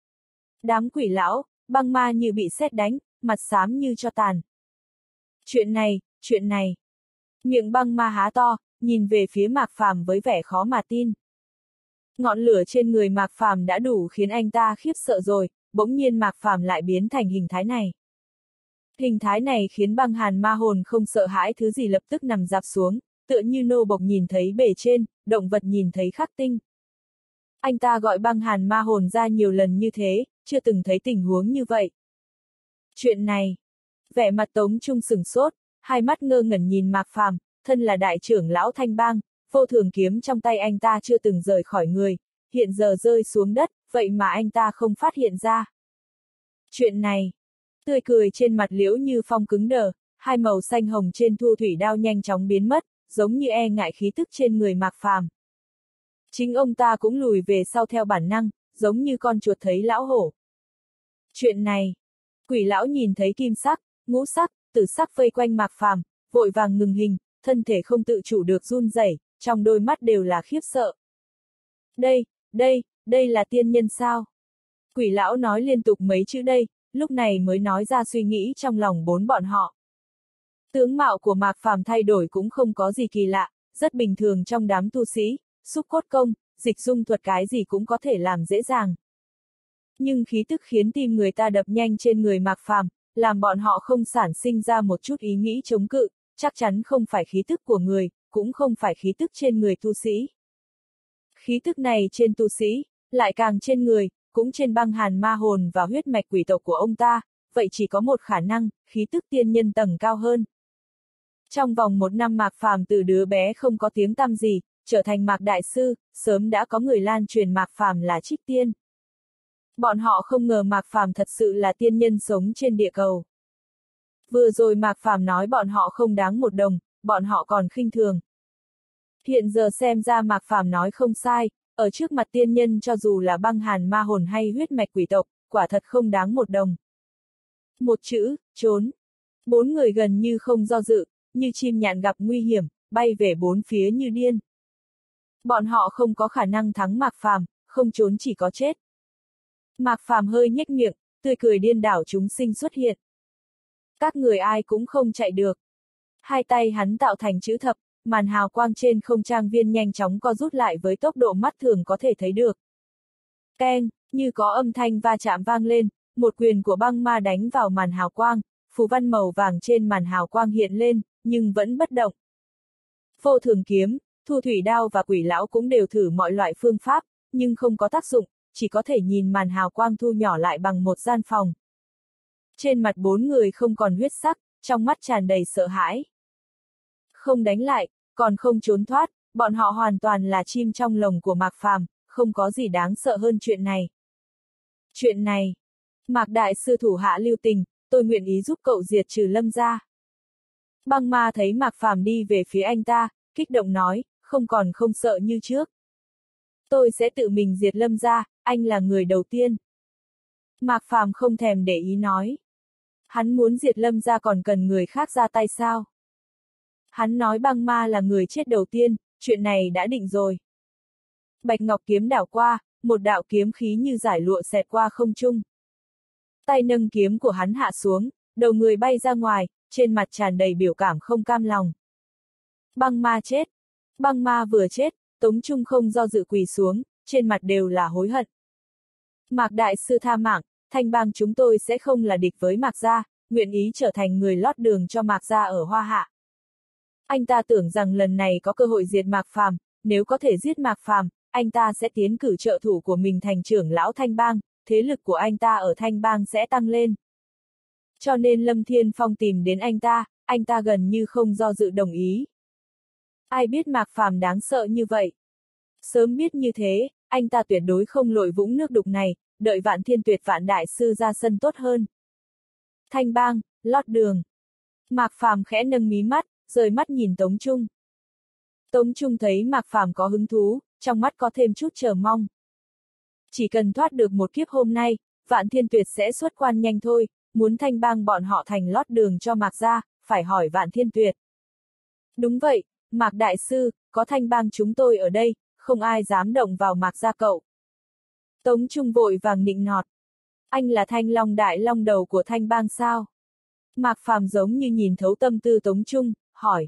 Đám quỷ lão, băng ma như bị sét đánh, mặt xám như cho tàn. Chuyện này. Miệng băng ma há to, nhìn về phía Mạc Phàm với vẻ khó mà tin. Ngọn lửa trên người Mạc Phàm đã đủ khiến anh ta khiếp sợ rồi, bỗng nhiên Mạc Phàm lại biến thành hình thái này. Hình thái này khiến băng hàn ma hồn không sợ hãi thứ gì lập tức nằm rạp xuống, tựa như nô bộc nhìn thấy bề trên, động vật nhìn thấy khắc tinh. Anh ta gọi băng hàn ma hồn ra nhiều lần như thế, chưa từng thấy tình huống như vậy. Chuyện này, vẻ mặt Tống Trung sửng sốt, hai mắt ngơ ngẩn nhìn Mạc Phàm, thân là đại trưởng lão Thanh Bang, vô thường kiếm trong tay anh ta chưa từng rời khỏi người, hiện giờ rơi xuống đất, vậy mà anh ta không phát hiện ra. Chuyện này, tươi cười trên mặt Liễu Như Phong cứng đờ, hai màu xanh hồng trên thu thủy đao nhanh chóng biến mất, giống như e ngại khí tức trên người Mạc Phàm. Chính ông ta cũng lùi về sau theo bản năng, giống như con chuột thấy lão hổ. Chuyện này, quỷ lão nhìn thấy kim sắc, ngũ sắc, tử sắc vây quanh Mạc Phàm, vội vàng ngừng hình, thân thể không tự chủ được run rẩy, trong đôi mắt đều là khiếp sợ. Đây là tiên nhân sao? Quỷ lão nói liên tục mấy chữ đây, lúc này mới nói ra suy nghĩ trong lòng bốn bọn họ. Tướng mạo của Mạc Phàm thay đổi cũng không có gì kỳ lạ, rất bình thường trong đám tu sĩ, xúc cốt công, dịch dung thuật cái gì cũng có thể làm dễ dàng. Nhưng khí tức khiến tim người ta đập nhanh trên người Mạc Phàm, làm bọn họ không sản sinh ra một chút ý nghĩ chống cự, chắc chắn không phải khí tức của người, cũng không phải khí tức trên người tu sĩ. Khí tức này trên tu sĩ, lại càng trên người, cũng trên băng hàn ma hồn và huyết mạch quỷ tộc của ông ta, vậy chỉ có một khả năng, khí tức tiên nhân tầng cao hơn. Trong vòng 1 năm Mạc Phàm từ đứa bé không có tiếng tăm gì, trở thành Mạc Đại Sư, sớm đã có người lan truyền Mạc Phàm là Trích Tiên. Bọn họ không ngờ Mạc Phàm thật sự là tiên nhân sống trên địa cầu. Vừa rồi Mạc Phàm nói bọn họ không đáng một đồng, bọn họ còn khinh thường. Hiện giờ xem ra Mạc Phàm nói không sai, ở trước mặt tiên nhân cho dù là băng hàn ma hồn hay huyết mạch quỷ tộc, quả thật không đáng một đồng. Một chữ, trốn. 4 người gần như không do dự, như chim nhạn gặp nguy hiểm, bay về bốn phía như điên. Bọn họ không có khả năng thắng Mạc Phàm, không trốn chỉ có chết. Mạc Phàm hơi nhếch miệng, tươi cười điên đảo chúng sinh xuất hiện. Các người ai cũng không chạy được. Hai tay hắn tạo thành chữ thập, màn hào quang trên không trang viên nhanh chóng co rút lại với tốc độ mắt thường có thể thấy được. Keng, như có âm thanh va chạm vang lên, một quyền của băng ma đánh vào màn hào quang, phù văn màu vàng trên màn hào quang hiện lên, nhưng vẫn bất động. Vô thường kiếm, thu thủy đao và quỷ lão cũng đều thử mọi loại phương pháp, nhưng không có tác dụng, chỉ có thể nhìn màn hào quang thu nhỏ lại bằng một gian phòng. Trên mặt bốn người không còn huyết sắc, trong mắt tràn đầy sợ hãi. Không đánh lại, còn không trốn thoát, bọn họ hoàn toàn là chim trong lồng của Mạc Phàm, không có gì đáng sợ hơn chuyện này. Chuyện này, Mạc đại sư thủ hạ lưu tình, tôi nguyện ý giúp cậu diệt trừ Lâm gia. Băng ma thấy Mạc Phàm đi về phía anh ta, kích động nói, không còn không sợ như trước. Tôi sẽ tự mình diệt Lâm gia, anh là người đầu tiên. Mạc Phàm không thèm để ý nói. Hắn muốn diệt Lâm gia còn cần người khác ra tay sao? Hắn nói băng ma là người chết đầu tiên, chuyện này đã định rồi. Bạch Ngọc kiếm đảo qua, một đạo kiếm khí như giải lụa xẹt qua không trung. Tay nâng kiếm của hắn hạ xuống, đầu người bay ra ngoài, trên mặt tràn đầy biểu cảm không cam lòng. Băng ma chết. Băng ma vừa chết, Tống Trung không do dự quỳ xuống, trên mặt đều là hối hận. Mạc đại sư tha mạng, Thanh bang chúng tôi sẽ không là địch với Mạc gia, nguyện ý trở thành người lót đường cho Mạc gia ở Hoa Hạ. Anh ta tưởng rằng lần này có cơ hội diệt Mạc Phàm, nếu có thể giết Mạc Phàm, anh ta sẽ tiến cử trợ thủ của mình thành trưởng lão Thanh bang, thế lực của anh ta ở Thanh bang sẽ tăng lên. Cho nên Lâm Thiên Phong tìm đến anh ta gần như không do dự đồng ý. Ai biết Mạc Phàm đáng sợ như vậy? Sớm biết như thế, anh ta tuyệt đối không lội vũng nước đục này, đợi Vạn Thiên Tuyệt Vạn đại sư ra sân tốt hơn. Thanh bang, lót đường. Mạc Phàm khẽ nâng mí mắt, rời mắt nhìn Tống Trung. Tống Trung thấy Mạc Phàm có hứng thú, trong mắt có thêm chút chờ mong. Chỉ cần thoát được một kiếp hôm nay, Vạn Thiên Tuyệt sẽ xuất quan nhanh thôi, muốn Thanh bang bọn họ thành lót đường cho Mạc gia, phải hỏi Vạn Thiên Tuyệt. Đúng vậy, Mạc đại sư, có Thanh bang chúng tôi ở đây, không ai dám động vào Mạc gia cậu. Tống Trung vội vàng nịnh nọt. Anh là Thanh Long đại long đầu của Thanh bang sao? Mạc Phàm giống như nhìn thấu tâm tư Tống Trung, hỏi.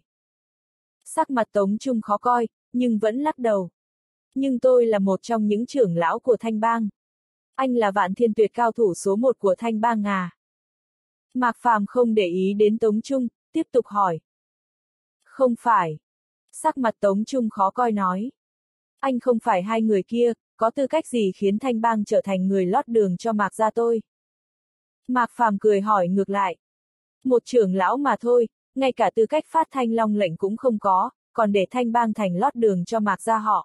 Sắc mặt Tống Trung khó coi, nhưng vẫn lắc đầu. Nhưng tôi là một trong những trưởng lão của Thanh bang. Anh là Vạn Thiên Tuyệt cao thủ số 1 của Thanh bang à? Mạc Phàm không để ý đến Tống Trung, tiếp tục hỏi. Không phải. Sắc mặt Tống Trung khó coi nói. Anh không phải hai người kia, có tư cách gì khiến Thanh bang trở thành người lót đường cho Mạc gia tôi? Mạc Phàm cười hỏi ngược lại. Một trưởng lão mà thôi, ngay cả tư cách phát Thanh Long lệnh cũng không có, còn để Thanh bang thành lót đường cho Mạc gia họ.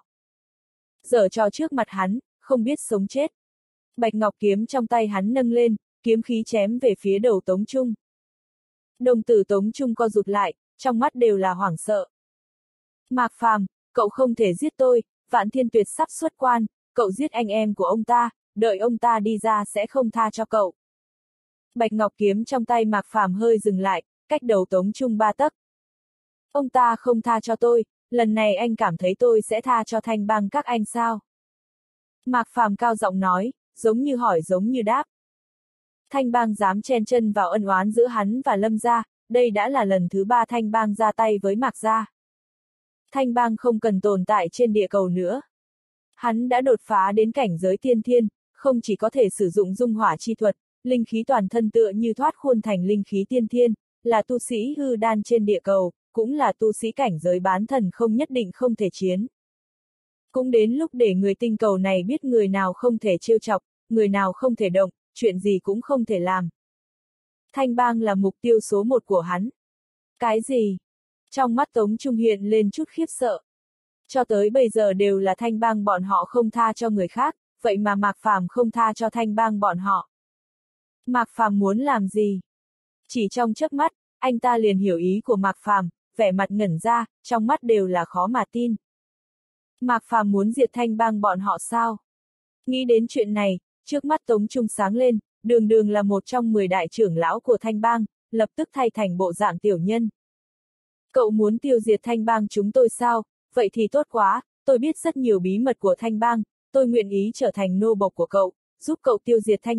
Giở trò trước mặt hắn, không biết sống chết. Bạch Ngọc kiếm trong tay hắn nâng lên, kiếm khí chém về phía đầu Tống Trung. Đồng tử Tống Trung co rụt lại, trong mắt đều là hoảng sợ. Mạc Phàm, cậu không thể giết tôi, Vạn Thiên Tuyệt sắp xuất quan, cậu giết anh em của ông ta, đợi ông ta đi ra sẽ không tha cho cậu. Bạch Ngọc kiếm trong tay Mạc Phàm hơi dừng lại, cách đầu Tống Trung 3 tấc. Ông ta không tha cho tôi, lần này anh cảm thấy tôi sẽ tha cho Thanh bang các anh sao? Mạc Phàm cao giọng nói, giống như hỏi giống như đáp. Thanh bang dám chen chân vào ân oán giữa hắn và Lâm gia, đây đã là lần thứ 3 Thanh bang ra tay với Mạc gia. Thanh bang không cần tồn tại trên địa cầu nữa. Hắn đã đột phá đến cảnh giới tiên thiên, không chỉ có thể sử dụng dung hỏa chi thuật, linh khí toàn thân tựa như thoát khuôn thành linh khí tiên thiên, là tu sĩ hư đan trên địa cầu, cũng là tu sĩ cảnh giới bán thần không nhất định không thể chiến. Cũng đến lúc để người tinh cầu này biết người nào không thể trêu chọc, người nào không thể động, chuyện gì cũng không thể làm. Thanh bang là mục tiêu số 1 của hắn. Cái gì? Trong mắt Tống Trung hiện lên chút khiếp sợ. Cho tới bây giờ đều là Thanh bang bọn họ không tha cho người khác, vậy mà Mạc Phàm không tha cho Thanh bang bọn họ. Mạc Phàm muốn làm gì? Chỉ trong chớp mắt, anh ta liền hiểu ý của Mạc Phàm, vẻ mặt ngẩn ra, trong mắt đều là khó mà tin. Mạc Phàm muốn diệt Thanh bang bọn họ sao? Nghĩ đến chuyện này, trước mắt Tống Trung sáng lên, đường đường là một trong 10 đại trưởng lão của Thanh bang, lập tức thay thành bộ dạng tiểu nhân. Cậu muốn tiêu diệt Thanh bang chúng tôi sao? Vậy thì tốt quá, tôi biết rất nhiều bí mật của Thanh bang, tôi nguyện ý trở thành nô bộc của cậu, giúp cậu tiêu diệt Thanh bang,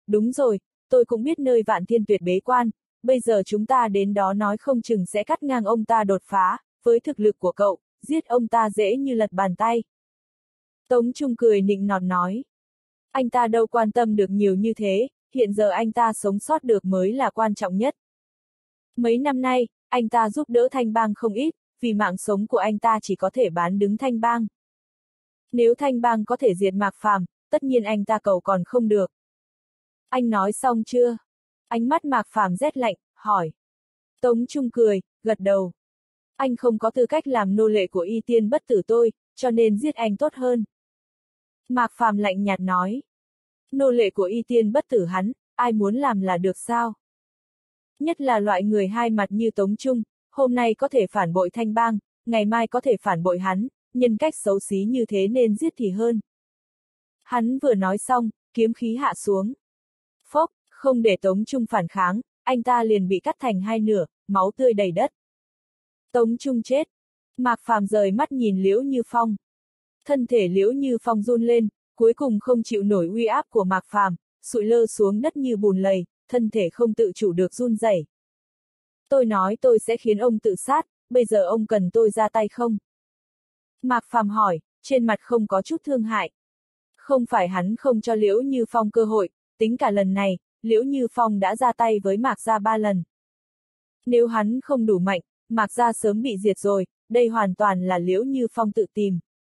đúng rồi, tôi cũng biết nơi Vạn Thiên Tuyệt bế quan, bây giờ chúng ta đến đó nói không chừng sẽ cắt ngang ông ta đột phá, với thực lực của cậu, giết ông ta dễ như lật bàn tay. Tống Trung cười nịnh nọt nói. Anh ta đâu quan tâm được nhiều như thế, hiện giờ anh ta sống sót được mới là quan trọng nhất. Mấy năm nay, anh ta giúp đỡ Thanh Bang không ít, vì mạng sống của anh ta chỉ có thể bán đứng Thanh Bang. Nếu Thanh Bang có thể diệt Mạc Phàm, tất nhiên anh ta cầu còn không được. Anh nói xong chưa? Ánh mắt Mạc Phàm rét lạnh, hỏi. Tống Trung cười, gật đầu. Anh không có tư cách làm nô lệ của Y Tiên Bất Tử tôi, cho nên giết anh tốt hơn. Mạc Phàm lạnh nhạt nói. Nô lệ của Y Tiên Bất Tử hắn, ai muốn làm là được sao? Nhất là loại người hai mặt như Tống Trung, hôm nay có thể phản bội Thanh Bang, ngày mai có thể phản bội hắn, nhân cách xấu xí như thế nên giết thì hơn. Hắn vừa nói xong, kiếm khí hạ xuống. Phốc, không để Tống Trung phản kháng, anh ta liền bị cắt thành hai nửa, máu tươi đầy đất. Tống Trung chết. Mạc Phàm rời mắt nhìn Liễu Như Phong. Thân thể Liễu Như Phong run lên, cuối cùng không chịu nổi uy áp của Mạc Phàm, sụi lơ xuống đất như bùn lầy, thân thể không tự chủ được run rẩy. Tôi nói tôi sẽ khiến ông tự sát, bây giờ ông cần tôi ra tay không? Mạc Phàm hỏi, trên mặt không có chút thương hại. Không phải hắn không cho Liễu Như Phong cơ hội, tính cả lần này, Liễu Như Phong đã ra tay với Mạc gia 3 lần. Nếu hắn không đủ mạnh, Mạc gia sớm bị diệt rồi, đây hoàn toàn là Liễu Như Phong tự tìm.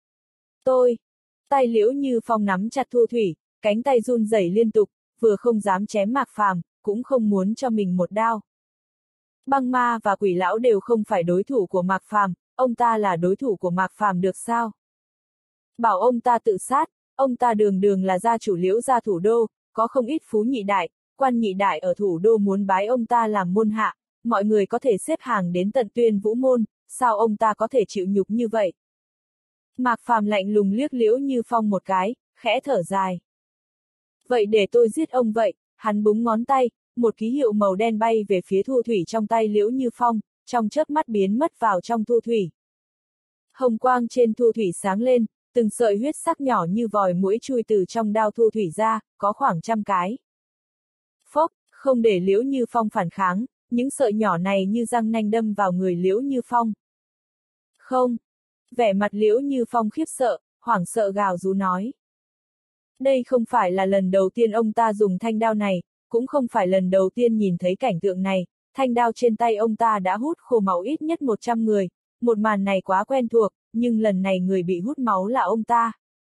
Tay Liễu Như Phong nắm chặt Thu Thủy, cánh tay run rẩy liên tục, vừa không dám chém Mạc Phàm, cũng không muốn cho mình một đao. Băng Ma và Quỷ Lão đều không phải đối thủ của Mạc Phàm, ông ta là đối thủ của Mạc Phàm được sao? Bảo ông ta tự sát, ông ta đường đường là gia chủ Liễu gia thủ đô, có không ít phú nhị đại, quan nhị đại ở thủ đô muốn bái ông ta làm môn hạ, mọi người có thể xếp hàng đến tận Tuyên Vũ môn, sao ông ta có thể chịu nhục như vậy? Mạc Phàm lạnh lùng liếc Liễu Như Phong một cái, khẽ thở dài. Vậy để tôi giết ông vậy, hắn búng ngón tay, một ký hiệu màu đen bay về phía Thu Thủy trong tay Liễu Như Phong, trong chớp mắt biến mất vào trong Thu Thủy. Hồng quang trên Thu Thủy sáng lên, từng sợi huyết sắc nhỏ như vòi muỗi chui từ trong đao Thu Thủy ra, có khoảng 100 cái. Phốc, không để Liễu Như Phong phản kháng, những sợi nhỏ này như răng nanh đâm vào người Liễu Như Phong. Không. Vẻ mặt Liễu Như Phong khiếp sợ, hoảng sợ gào rú nói. Đây không phải là lần đầu tiên ông ta dùng thanh đao này, cũng không phải lần đầu tiên nhìn thấy cảnh tượng này, thanh đao trên tay ông ta đã hút khô máu ít nhất 100 người, một màn này quá quen thuộc, nhưng lần này người bị hút máu là ông ta.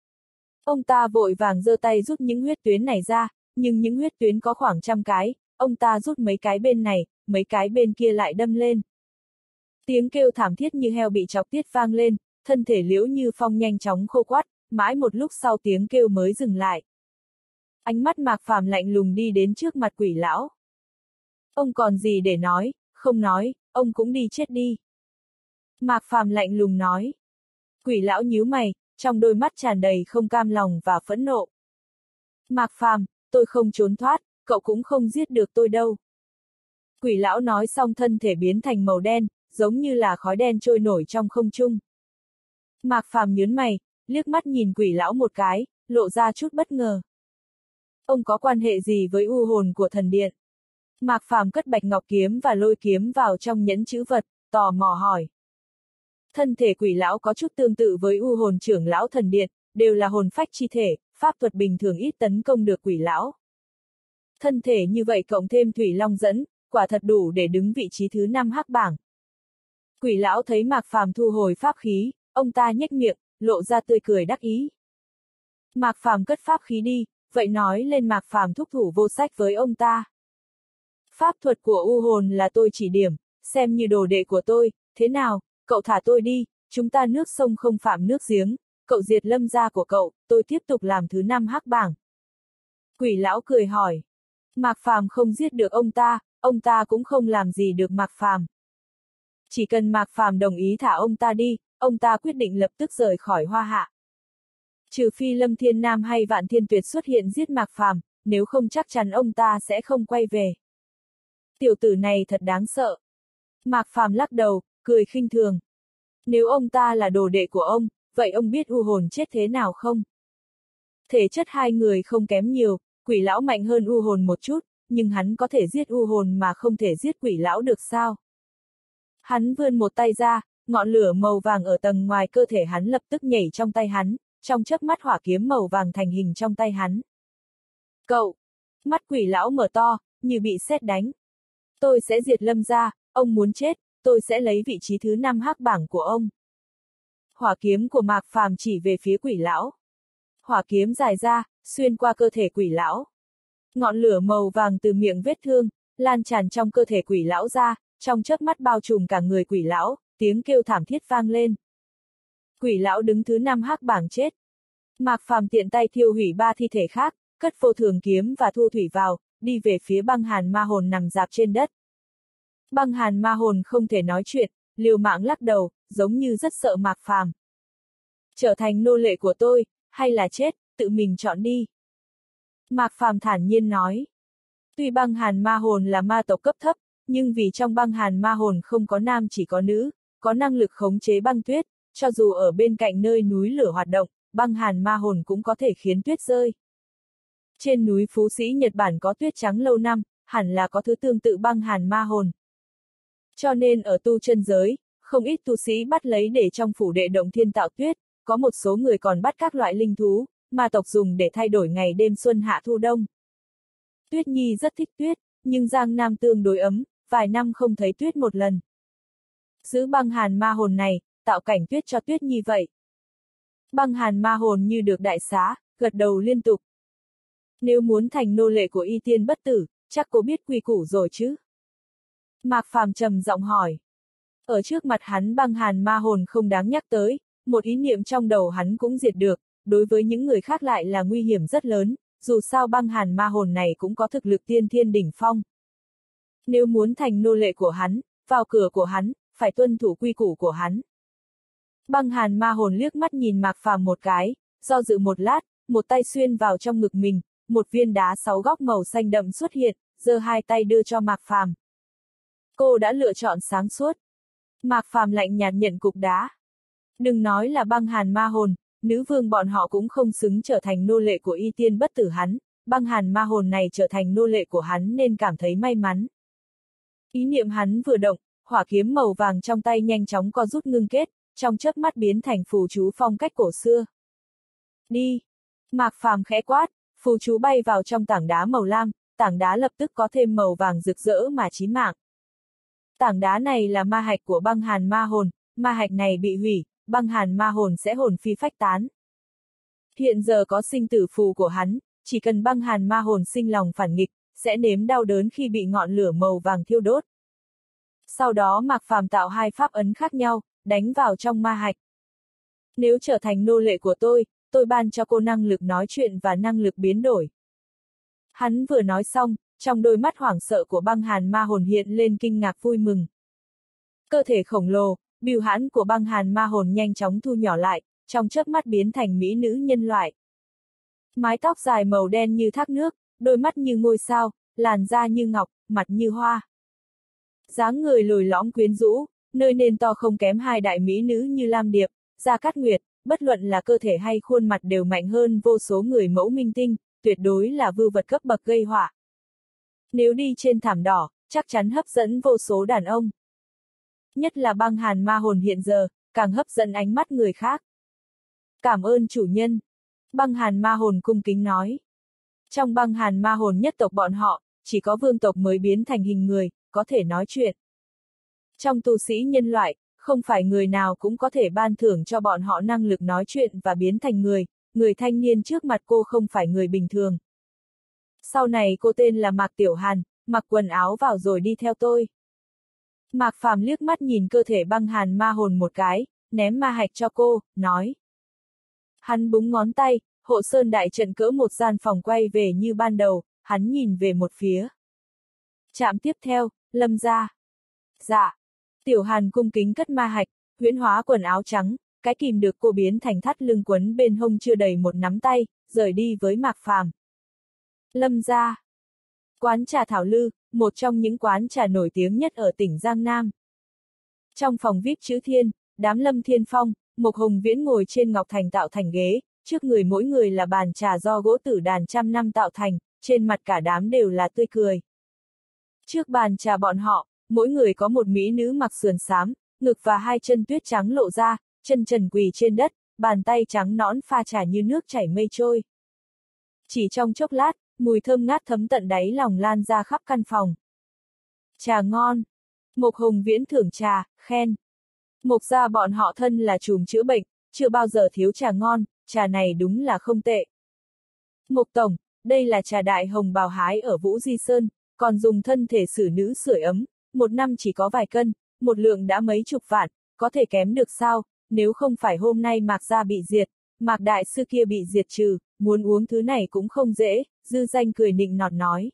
Ông ta vội vàng giơ tay rút những huyết tuyến này ra, nhưng những huyết tuyến có khoảng 100 cái, ông ta rút mấy cái bên này, mấy cái bên kia lại đâm lên. Tiếng kêu thảm thiết như heo bị chọc tiết vang lên, thân thể Liễu Như Phong nhanh chóng khô quắt, mãi một lúc sau tiếng kêu mới dừng lại. Ánh mắt Mạc Phàm lạnh lùng đi đến trước mặt Quỷ Lão. Ông còn gì để nói, không nói, ông cũng đi chết đi. Mạc Phàm lạnh lùng nói. Quỷ Lão nhíu mày, trong đôi mắt tràn đầy không cam lòng và phẫn nộ. Mạc Phàm, tôi không trốn thoát, cậu cũng không giết được tôi đâu. Quỷ Lão nói xong thân thể biến thành màu đen, giống như là khói đen trôi nổi trong không trung. Mạc Phàm nhướng mày, liếc mắt nhìn Quỷ Lão một cái, lộ ra chút bất ngờ. Ông có quan hệ gì với u hồn của thần điện? Mạc Phàm cất bạch ngọc kiếm và lôi kiếm vào trong nhẫn chữ vật, tò mò hỏi. Thân thể Quỷ Lão có chút tương tự với u hồn trưởng lão thần điện, đều là hồn phách chi thể, pháp thuật bình thường ít tấn công được Quỷ Lão. Thân thể như vậy cộng thêm Thủy Long dẫn, quả thật đủ để đứng vị trí thứ 5 hắc bảng. Quỷ Lão thấy Mạc Phàm thu hồi pháp khí, ông ta nhếch miệng, lộ ra tươi cười đắc ý. Mạc Phàm cất pháp khí đi, vậy nói lên Mạc Phàm thúc thủ vô sách với ông ta. Pháp thuật của u hồn là tôi chỉ điểm, xem như đồ đệ của tôi, thế nào, cậu thả tôi đi, chúng ta nước sông không phạm nước giếng, cậu diệt Lâm gia của cậu, tôi tiếp tục làm thứ 5 hắc bảng. Quỷ Lão cười hỏi. Mạc Phàm không giết được ông ta cũng không làm gì được Mạc Phàm. Chỉ cần Mạc Phàm đồng ý thả ông ta đi, ông ta quyết định lập tức rời khỏi Hoa Hạ. Trừ phi Lâm Thiên Nam hay Vạn Thiên Tuyệt xuất hiện giết Mạc Phàm, nếu không chắc chắn ông ta sẽ không quay về. Tiểu tử này thật đáng sợ. Mạc Phàm lắc đầu, cười khinh thường. Nếu ông ta là đồ đệ của ông, vậy ông biết u hồn chết thế nào không? Thể chất hai người không kém nhiều, Quỷ lão mạnh hơn u hồn một chút, nhưng hắn có thể giết u hồn mà không thể giết quỷ lão được sao? Hắn vươn một tay ra, ngọn lửa màu vàng ở tầng ngoài cơ thể hắn lập tức nhảy trong tay hắn, trong chớp mắt hỏa kiếm màu vàng thành hình trong tay hắn. Cậu! Mắt quỷ lão mở to, như bị sét đánh. Tôi sẽ diệt Lâm gia, ông muốn chết, tôi sẽ lấy vị trí thứ 5 hắc bảng của ông. Hỏa kiếm của Mạc Phàm chỉ về phía quỷ lão. Hỏa kiếm dài ra, xuyên qua cơ thể quỷ lão. Ngọn lửa màu vàng từ miệng vết thương, lan tràn trong cơ thể quỷ lão ra, trong chớp mắt bao trùm cả người quỷ lão, tiếng kêu thảm thiết vang lên. Quỷ lão đứng thứ 5 hắc bảng chết. Mạc Phàm tiện tay thiêu hủy 3 thi thể khác, cất vô thường kiếm và thu thủy vào, đi về phía băng hàn ma hồn nằm rạp trên đất. Băng hàn ma hồn không thể nói chuyện, liều mạng lắc đầu, giống như rất sợ Mạc Phàm. Trở thành nô lệ của tôi, hay là chết, tự mình chọn đi. Mạc Phàm thản nhiên nói. Tuy băng hàn ma hồn là ma tộc cấp thấp, nhưng vì trong băng hàn ma hồn không có nam chỉ có nữ, có năng lực khống chế băng tuyết, cho dù ở bên cạnh nơi núi lửa hoạt động, băng hàn ma hồn cũng có thể khiến tuyết rơi. Trên núi Phú Sĩ Nhật Bản có tuyết trắng lâu năm, hẳn là có thứ tương tự băng hàn ma hồn. Cho nên ở tu chân giới, không ít tu sĩ bắt lấy để trong phủ đệ động thiên tạo tuyết, có một số người còn bắt các loại linh thú, ma tộc dùng để thay đổi ngày đêm xuân hạ thu đông. Tuyết Nhi rất thích tuyết, nhưng Giang Nam tương đối ấm, vài năm không thấy tuyết một lần. Giữ băng hàn ma hồn này, tạo cảnh tuyết cho Tuyết Nhi vậy. Băng hàn ma hồn như được đại xá, gật đầu liên tục. Nếu muốn thành nô lệ của Y Tiên Bất Tử, chắc cô biết quy củ rồi chứ? Mạc Phàm trầm giọng hỏi. Ở trước mặt hắn băng hàn ma hồn không đáng nhắc tới, một ý niệm trong đầu hắn cũng diệt được, đối với những người khác lại là nguy hiểm rất lớn, dù sao băng hàn ma hồn này cũng có thực lực tiên thiên đỉnh phong. Nếu muốn thành nô lệ của hắn, vào cửa của hắn, phải tuân thủ quy củ của hắn. Băng hàn ma hồn liếc mắt nhìn Mạc Phàm một cái, do dự một lát, một tay xuyên vào trong ngực mình, một viên đá 6 góc màu xanh đậm xuất hiện, giơ hai tay đưa cho Mạc Phàm. Cô đã lựa chọn sáng suốt. Mạc Phàm lạnh nhạt nhận cục đá. Đừng nói là băng hàn ma hồn, nữ vương bọn họ cũng không xứng trở thành nô lệ của Y Tiên Bất Tử hắn, băng hàn ma hồn này trở thành nô lệ của hắn nên cảm thấy may mắn. Ý niệm hắn vừa động, hỏa kiếm màu vàng trong tay nhanh chóng co rút ngưng kết, trong chớp mắt biến thành phù chú phong cách cổ xưa. Đi! Mạc Phàm khẽ quát, phù chú bay vào trong tảng đá màu lam, tảng đá lập tức có thêm màu vàng rực rỡ mà chí mạng. Tảng đá này là ma hạch của băng hàn ma hồn, ma hạch này bị hủy, băng hàn ma hồn sẽ hồn phi phách tán. Hiện giờ có sinh tử phù của hắn, chỉ cần băng hàn ma hồn sinh lòng phản nghịch, sẽ nếm đau đớn khi bị ngọn lửa màu vàng thiêu đốt. Sau đó Mạc Phàm tạo 2 pháp ấn khác nhau, đánh vào trong ma hạch. Nếu trở thành nô lệ của tôi ban cho cô năng lực nói chuyện và năng lực biến đổi. Hắn vừa nói xong, trong đôi mắt hoảng sợ của băng hàn ma hồn hiện lên kinh ngạc vui mừng. Cơ thể khổng lồ, bưu hãn của băng hàn ma hồn nhanh chóng thu nhỏ lại, trong chớp mắt biến thành mỹ nữ nhân loại. Mái tóc dài màu đen như thác nước, đôi mắt như ngôi sao, làn da như ngọc, mặt như hoa. Dáng người lồi lõm quyến rũ, nơi nền to không kém 2 đại mỹ nữ như Lam Điệp, Gia Cát Nguyệt, bất luận là cơ thể hay khuôn mặt đều mạnh hơn vô số người mẫu minh tinh, tuyệt đối là vưu vật cấp bậc gây họa. Nếu đi trên thảm đỏ, chắc chắn hấp dẫn vô số đàn ông. Nhất là băng hàn ma hồn hiện giờ, càng hấp dẫn ánh mắt người khác. Cảm ơn chủ nhân. Băng hàn ma hồn cung kính nói. Trong băng hàn ma hồn nhất tộc bọn họ, chỉ có vương tộc mới biến thành hình người, có thể nói chuyện. Trong tu sĩ nhân loại, không phải người nào cũng có thể ban thưởng cho bọn họ năng lực nói chuyện và biến thành người thanh niên trước mặt cô không phải người bình thường. Sau này cô tên là Mạc Tiểu Hàn, mặc quần áo vào rồi đi theo tôi. Mạc Phàm liếc mắt nhìn cơ thể băng hàn ma hồn một cái, ném ma hạch cho cô, nói. Hắn búng ngón tay, hộ sơn đại trận cỡ một gian phòng quay về như ban đầu, hắn nhìn về một phía. Trạm tiếp theo, Lâm gia. Dạ. Tiểu Hàn cung kính cất ma hạch, huyễn hóa quần áo trắng, cái kìm được cô biến thành thắt lưng quấn bên hông chưa đầy một nắm tay, rời đi với Mạc Phàm. Lâm gia. Quán trà Thảo Lư, một trong những quán trà nổi tiếng nhất ở tỉnh Giang Nam. Trong phòng VIP chữ Thiên, đám Lâm Thiên Phong, Mộc Hồng Viễn ngồi trên ngọc thành tạo thành ghế, trước người mỗi người là bàn trà do gỗ tử đàn trăm năm tạo thành, trên mặt cả đám đều là tươi cười. Trước bàn trà bọn họ, mỗi người có một mỹ nữ mặc sườn xám, ngực và hai chân tuyết trắng lộ ra, chân trần quỳ trên đất, bàn tay trắng nõn pha trà như nước chảy mây trôi. Chỉ trong chốc lát, mùi thơm ngát thấm tận đáy lòng lan ra khắp căn phòng. Trà ngon. Mộc Hồng Viễn thưởng trà, khen. Mộc gia bọn họ thân là trùm chữa bệnh, chưa bao giờ thiếu trà ngon, trà này đúng là không tệ. Mộc tổng, đây là trà đại hồng bào hái ở Vũ Di Sơn, còn dùng thân thể xử nữ sưởi ấm, một năm chỉ có vài cân, một lượng đã mấy chục vạn, có thể kém được sao, nếu không phải hôm nay Mạc gia bị diệt, Mạc đại sư kia bị diệt trừ, muốn uống thứ này cũng không dễ, Dư Danh cười nịnh nọt nói.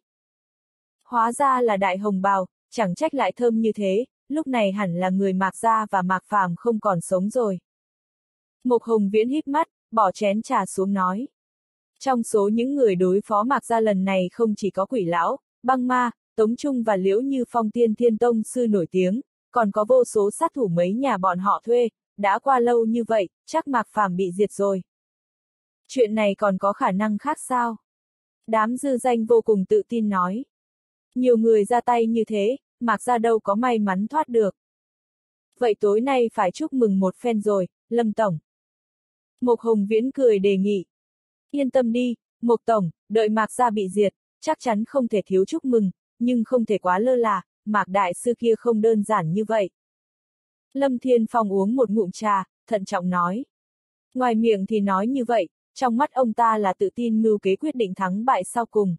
Hóa ra là đại hồng bào, chẳng trách lại thơm như thế, lúc này hẳn là người Mạc gia và Mạc Phàm không còn sống rồi. Mộc Hồng Viễn híp mắt, bỏ chén trà xuống nói. Trong số những người đối phó Mạc gia lần này không chỉ có Quỷ Lão, Băng Ma, Tống Trung và Liễu Như Phong Tiên Thiên Tông sư nổi tiếng, còn có vô số sát thủ mấy nhà bọn họ thuê, đã qua lâu như vậy, chắc Mạc Phàm bị diệt rồi. Chuyện này còn có khả năng khác sao? Đám Dư Danh vô cùng tự tin nói. Nhiều người ra tay như thế, Mạc gia đâu có may mắn thoát được. Vậy tối nay phải chúc mừng một phen rồi, Lâm Tổng. Mộc Hồng Viễn cười đề nghị. Yên tâm đi, Mộc Tổng, đợi Mạc gia bị diệt, chắc chắn không thể thiếu chúc mừng, nhưng không thể quá lơ là, Mạc đại sư kia không đơn giản như vậy. Lâm Thiên Phong uống một ngụm trà, thận trọng nói. Ngoài miệng thì nói như vậy, trong mắt ông ta là tự tin mưu kế quyết định thắng bại sau cùng.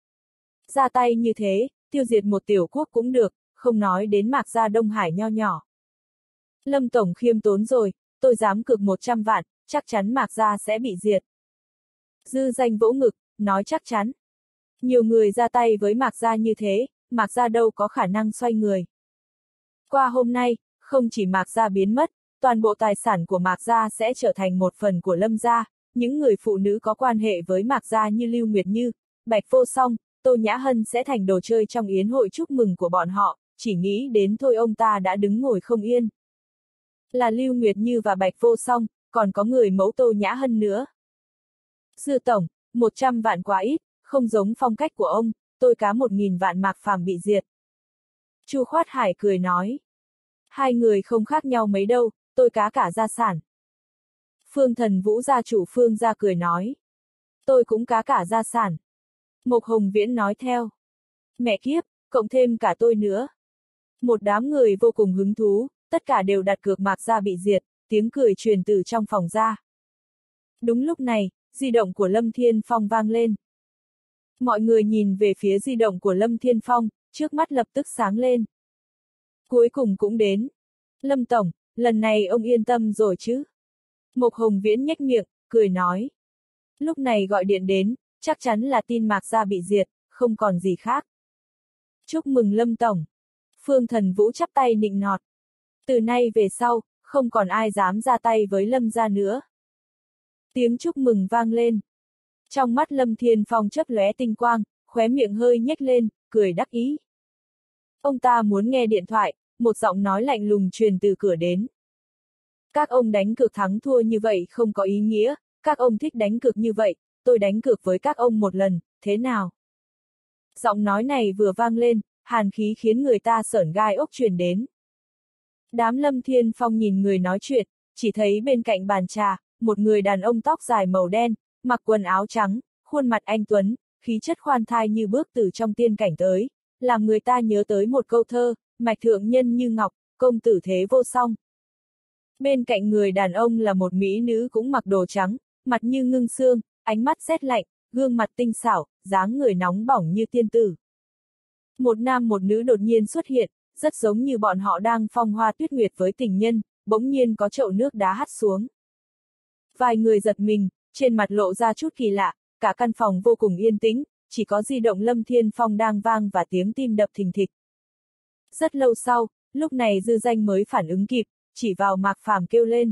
Ra tay như thế, tiêu diệt một tiểu quốc cũng được, không nói đến Mạc gia Đông Hải nho nhỏ. Lâm Tổng khiêm tốn rồi, tôi dám cược 100 vạn, chắc chắn Mạc gia sẽ bị diệt. Dư Danh vỗ ngực, nói chắc chắn. Nhiều người ra tay với Mạc gia như thế, Mạc gia đâu có khả năng xoay người. Qua hôm nay, không chỉ Mạc gia biến mất, toàn bộ tài sản của Mạc gia sẽ trở thành một phần của Lâm gia, những người phụ nữ có quan hệ với Mạc gia như Lưu Nguyệt Như, Bạch Vô Song, Tô Nhã Hân sẽ thành đồ chơi trong yến hội chúc mừng của bọn họ, chỉ nghĩ đến thôi ông ta đã đứng ngồi không yên. Là Lưu Nguyệt Như và Bạch Vô Song, còn có người mẫu Tô Nhã Hân nữa. Dư Tổng, 100 vạn quá ít, không giống phong cách của ông, tôi cá 1000 vạn Mạc Phàm bị diệt. Chu Khoát Hải cười nói. Hai người không khác nhau mấy đâu, tôi cá cả gia sản. Phương Thần Vũ gia chủ Phương gia cười nói. Tôi cũng cá cả gia sản. Mộc Hồng Viễn nói theo. Mẹ kiếp, cộng thêm cả tôi nữa. Một đám người vô cùng hứng thú, tất cả đều đặt cược Mạc gia bị diệt, tiếng cười truyền từ trong phòng ra. Đúng lúc này, di động của Lâm Thiên Phong vang lên. Mọi người nhìn về phía di động của Lâm Thiên Phong, trước mắt lập tức sáng lên. Cuối cùng cũng đến. Lâm Tổng, lần này ông yên tâm rồi chứ? Mộc Hồng Viễn nhếch miệng, cười nói. Lúc này gọi điện đến, chắc chắn là tin Mạc gia bị diệt, không còn gì khác. Chúc mừng Lâm Tổng. Phương Thần Vũ chắp tay nịnh nọt. Từ nay về sau, không còn ai dám ra tay với Lâm gia nữa. Tiếng chúc mừng vang lên. Trong mắt Lâm Thiên Phong chớp lóe tinh quang, khóe miệng hơi nhếch lên, cười đắc ý. Ông ta muốn nghe điện thoại, một giọng nói lạnh lùng truyền từ cửa đến. Các ông đánh cược thắng thua như vậy không có ý nghĩa, các ông thích đánh cược như vậy, tôi đánh cược với các ông một lần, thế nào? Giọng nói này vừa vang lên, hàn khí khiến người ta sởn gai ốc truyền đến. Đám Lâm Thiên Phong nhìn người nói chuyện, chỉ thấy bên cạnh bàn trà, một người đàn ông tóc dài màu đen, mặc quần áo trắng, khuôn mặt anh tuấn, khí chất khoan thai như bước từ trong tiên cảnh tới, làm người ta nhớ tới một câu thơ, mạch thượng nhân như ngọc, công tử thế vô song. Bên cạnh người đàn ông là một mỹ nữ cũng mặc đồ trắng, mặt như ngưng xương, ánh mắt rét lạnh, gương mặt tinh xảo, dáng người nóng bỏng như tiên tử. Một nam một nữ đột nhiên xuất hiện, rất giống như bọn họ đang phong hoa tuyết nguyệt với tình nhân, bỗng nhiên có chậu nước đá hắt xuống. Vài người giật mình, trên mặt lộ ra chút kỳ lạ, cả căn phòng vô cùng yên tĩnh, chỉ có di động Lâm Thiên Phong đang vang và tiếng tim đập thình thịch. Rất lâu sau, lúc này Dư Danh mới phản ứng kịp, chỉ vào Mạc Phàm kêu lên.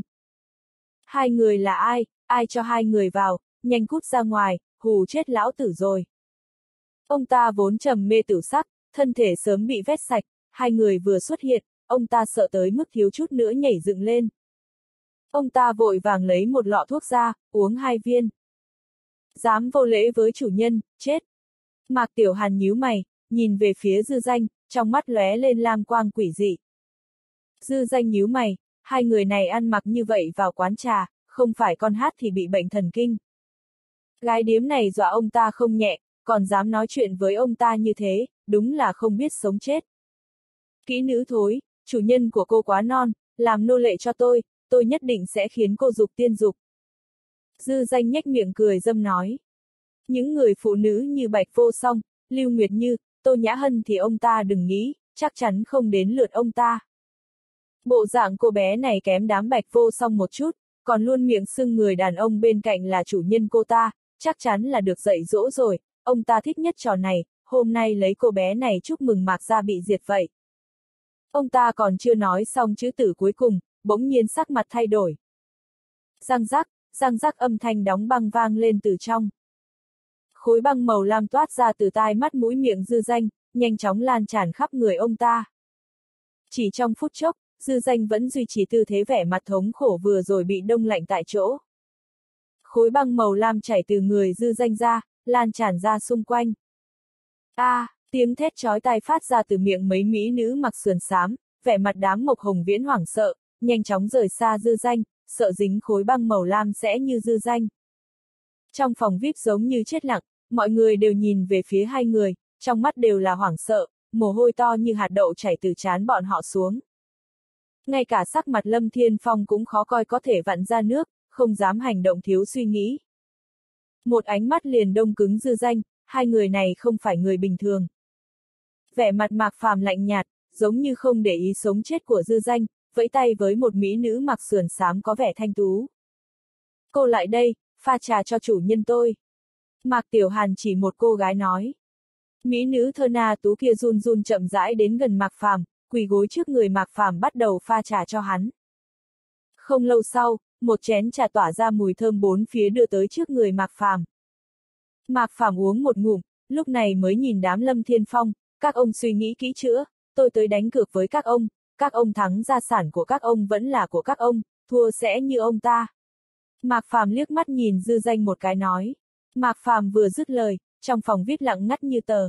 Hai người là ai cho hai người vào, nhanh cút ra ngoài, hù chết lão tử rồi. Ông ta vốn trầm mê tử sắc, thân thể sớm bị vét sạch, hai người vừa xuất hiện, ông ta sợ tới mức thiếu chút nữa nhảy dựng lên. Ông ta vội vàng lấy một lọ thuốc ra, uống 2 viên. Dám vô lễ với chủ nhân, chết. Mạc Tiểu Hàn nhíu mày, nhìn về phía Dư Danh, trong mắt lóe lên lam quang quỷ dị. Dư Danh nhíu mày, hai người này ăn mặc như vậy vào quán trà, không phải con hát thì bị bệnh thần kinh. Gái điếm này dọa ông ta không nhẹ, còn dám nói chuyện với ông ta như thế, đúng là không biết sống chết. Kỹ nữ thối, chủ nhân của cô quá non, làm nô lệ cho tôi nhất định sẽ khiến cô dục tiên dục. Dư Danh nhếch miệng cười dâm nói. Những người phụ nữ như Bạch Vô Song, Lưu Nguyệt Như, Tô Nhã Hân thì ông ta đừng nghĩ, chắc chắn không đến lượt ông ta. Bộ dạng cô bé này kém đám Bạch Vô Song một chút, còn luôn miệng xưng người đàn ông bên cạnh là chủ nhân cô ta, chắc chắn là được dạy dỗ rồi, ông ta thích nhất trò này, hôm nay lấy cô bé này chúc mừng Mạc gia bị diệt vậy. Ông ta còn chưa nói xong chữ tử cuối cùng, bỗng nhiên sắc mặt thay đổi. Răng rắc âm thanh đóng băng vang lên từ trong. Khối băng màu lam toát ra từ tai mắt mũi miệng Dư Danh, nhanh chóng lan tràn khắp người ông ta. Chỉ trong phút chốc, Dư Danh vẫn duy trì tư thế vẻ mặt thống khổ vừa rồi bị đông lạnh tại chỗ. Khối băng màu lam chảy từ người Dư Danh ra, lan tràn ra xung quanh. Tiếng thét chói tai phát ra từ miệng mấy mỹ nữ mặc sườn xám, vẻ mặt đám Mộc Hồng Viễn hoảng sợ, nhanh chóng rời xa Dư Danh, sợ dính khối băng màu lam sẽ như Dư Danh. Trong phòng VIP giống như chết lặng, mọi người đều nhìn về phía hai người, trong mắt đều là hoảng sợ, mồ hôi to như hạt đậu chảy từ trán bọn họ xuống. Ngay cả sắc mặt Lâm Thiên Phong cũng khó coi có thể vặn ra nước, không dám hành động thiếu suy nghĩ. Một ánh mắt liền đông cứng Dư Danh, hai người này không phải người bình thường. Vẻ mặt Mạc Phàm lạnh nhạt, giống như không để ý sống chết của Dư Danh, vẫy tay với một mỹ nữ mặc sườn xám có vẻ thanh tú. Cô lại đây, pha trà cho chủ nhân tôi. Mạc Tiểu Hàn chỉ một cô gái nói. Mỹ nữ thơ na tú kia run run chậm rãi đến gần Mạc Phàm, quỳ gối trước người Mạc Phàm bắt đầu pha trà cho hắn. Không lâu sau, một chén trà tỏa ra mùi thơm bốn phía đưa tới trước người Mạc Phàm. Mạc Phàm uống một ngụm, lúc này mới nhìn đám Lâm Thiên Phong, các ông suy nghĩ kỹ chưa, tôi tới đánh cược với các ông thắng gia sản của các ông vẫn là của các ông, thua sẽ như ông ta. Mạc Phàm liếc mắt nhìn Dư Danh một cái nói. Mạc Phàm vừa dứt lời, trong phòng VIP lặng ngắt như tờ.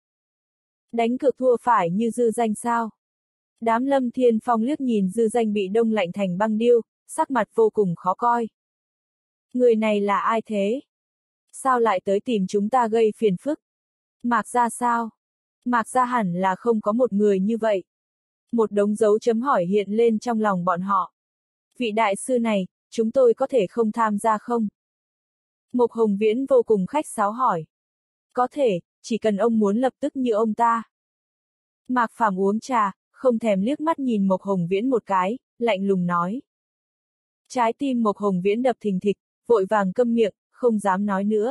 Đánh cược thua phải như Dư Danh sao? Đám Lâm Thiên Phong liếc nhìn Dư Danh bị đông lạnh thành băng điêu, sắc mặt vô cùng khó coi. Người này là ai thế? Sao lại tới tìm chúng ta gây phiền phức? Mạc gia sao? Mạc gia hẳn là không có một người như vậy. Một đống dấu chấm hỏi hiện lên trong lòng bọn họ. Vị đại sư này, chúng tôi có thể không tham gia không? Mộc Hồng Viễn vô cùng khách sáo hỏi. Có thể, chỉ cần ông muốn lập tức như ông ta. Mạc Phàm uống trà, không thèm liếc mắt nhìn Mộc Hồng Viễn một cái, lạnh lùng nói. Trái tim Mộc Hồng Viễn đập thình thịch, vội vàng câm miệng, không dám nói nữa.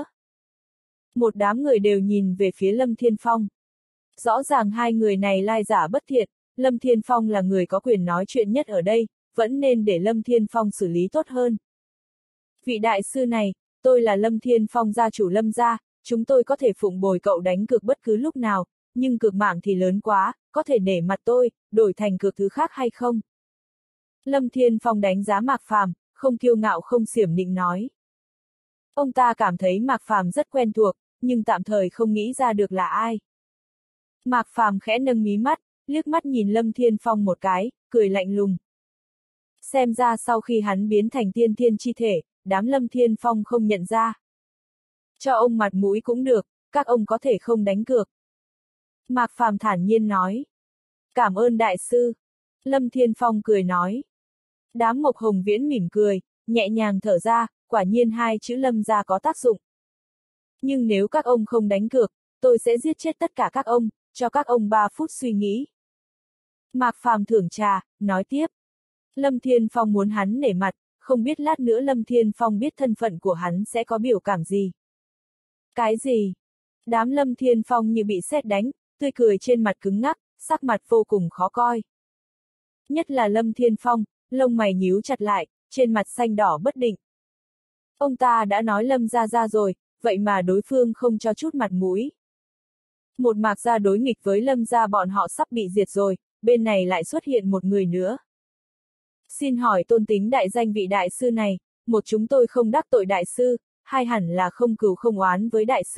Một đám người đều nhìn về phía Lâm Thiên Phong. Rõ ràng hai người này lai giả bất thiện, Lâm Thiên Phong là người có quyền nói chuyện nhất ở đây, vẫn nên để Lâm Thiên Phong xử lý tốt hơn. Vị đại sư này, tôi là Lâm Thiên Phong gia chủ Lâm gia, chúng tôi có thể phụng bồi cậu đánh cược bất cứ lúc nào, nhưng cược mạng thì lớn quá, có thể nể mặt tôi, đổi thành cược thứ khác hay không? Lâm Thiên Phong đánh giá Mạc Phàm, không kiêu ngạo không xiểm nịnh nói. Ông ta cảm thấy Mạc Phàm rất quen thuộc, nhưng tạm thời không nghĩ ra được là ai. Mạc Phàm khẽ nâng mí mắt, liếc mắt nhìn Lâm Thiên Phong một cái, cười lạnh lùng. Xem ra sau khi hắn biến thành tiên thiên chi thể, đám Lâm Thiên Phong không nhận ra. Cho ông mặt mũi cũng được, các ông có thể không đánh cược. Mạc Phàm thản nhiên nói. Cảm ơn đại sư. Lâm Thiên Phong cười nói. Đám Mộc Hồng Viễn mỉm cười, nhẹ nhàng thở ra, quả nhiên hai chữ Lâm gia có tác dụng. Nhưng nếu các ông không đánh cược, tôi sẽ giết chết tất cả các ông, cho các ông 3 phút suy nghĩ. Mạc Phàm thưởng trà, nói tiếp. Lâm Thiên Phong muốn hắn nể mặt, không biết lát nữa Lâm Thiên Phong biết thân phận của hắn sẽ có biểu cảm gì. Cái gì? Đám Lâm Thiên Phong như bị sét đánh, tươi cười trên mặt cứng ngắc, sắc mặt vô cùng khó coi. Nhất là Lâm Thiên Phong, lông mày nhíu chặt lại, trên mặt xanh đỏ bất định. Ông ta đã nói Lâm gia ra rồi, vậy mà đối phương không cho chút mặt mũi. Một Mạc gia đối nghịch với Lâm gia bọn họ sắp bị diệt rồi, bên này lại xuất hiện một người nữa. Xin hỏi tôn tính đại danh vị đại sư này, một chúng tôi không đắc tội đại sư, hai hẳn là không cừu không oán với đại sư,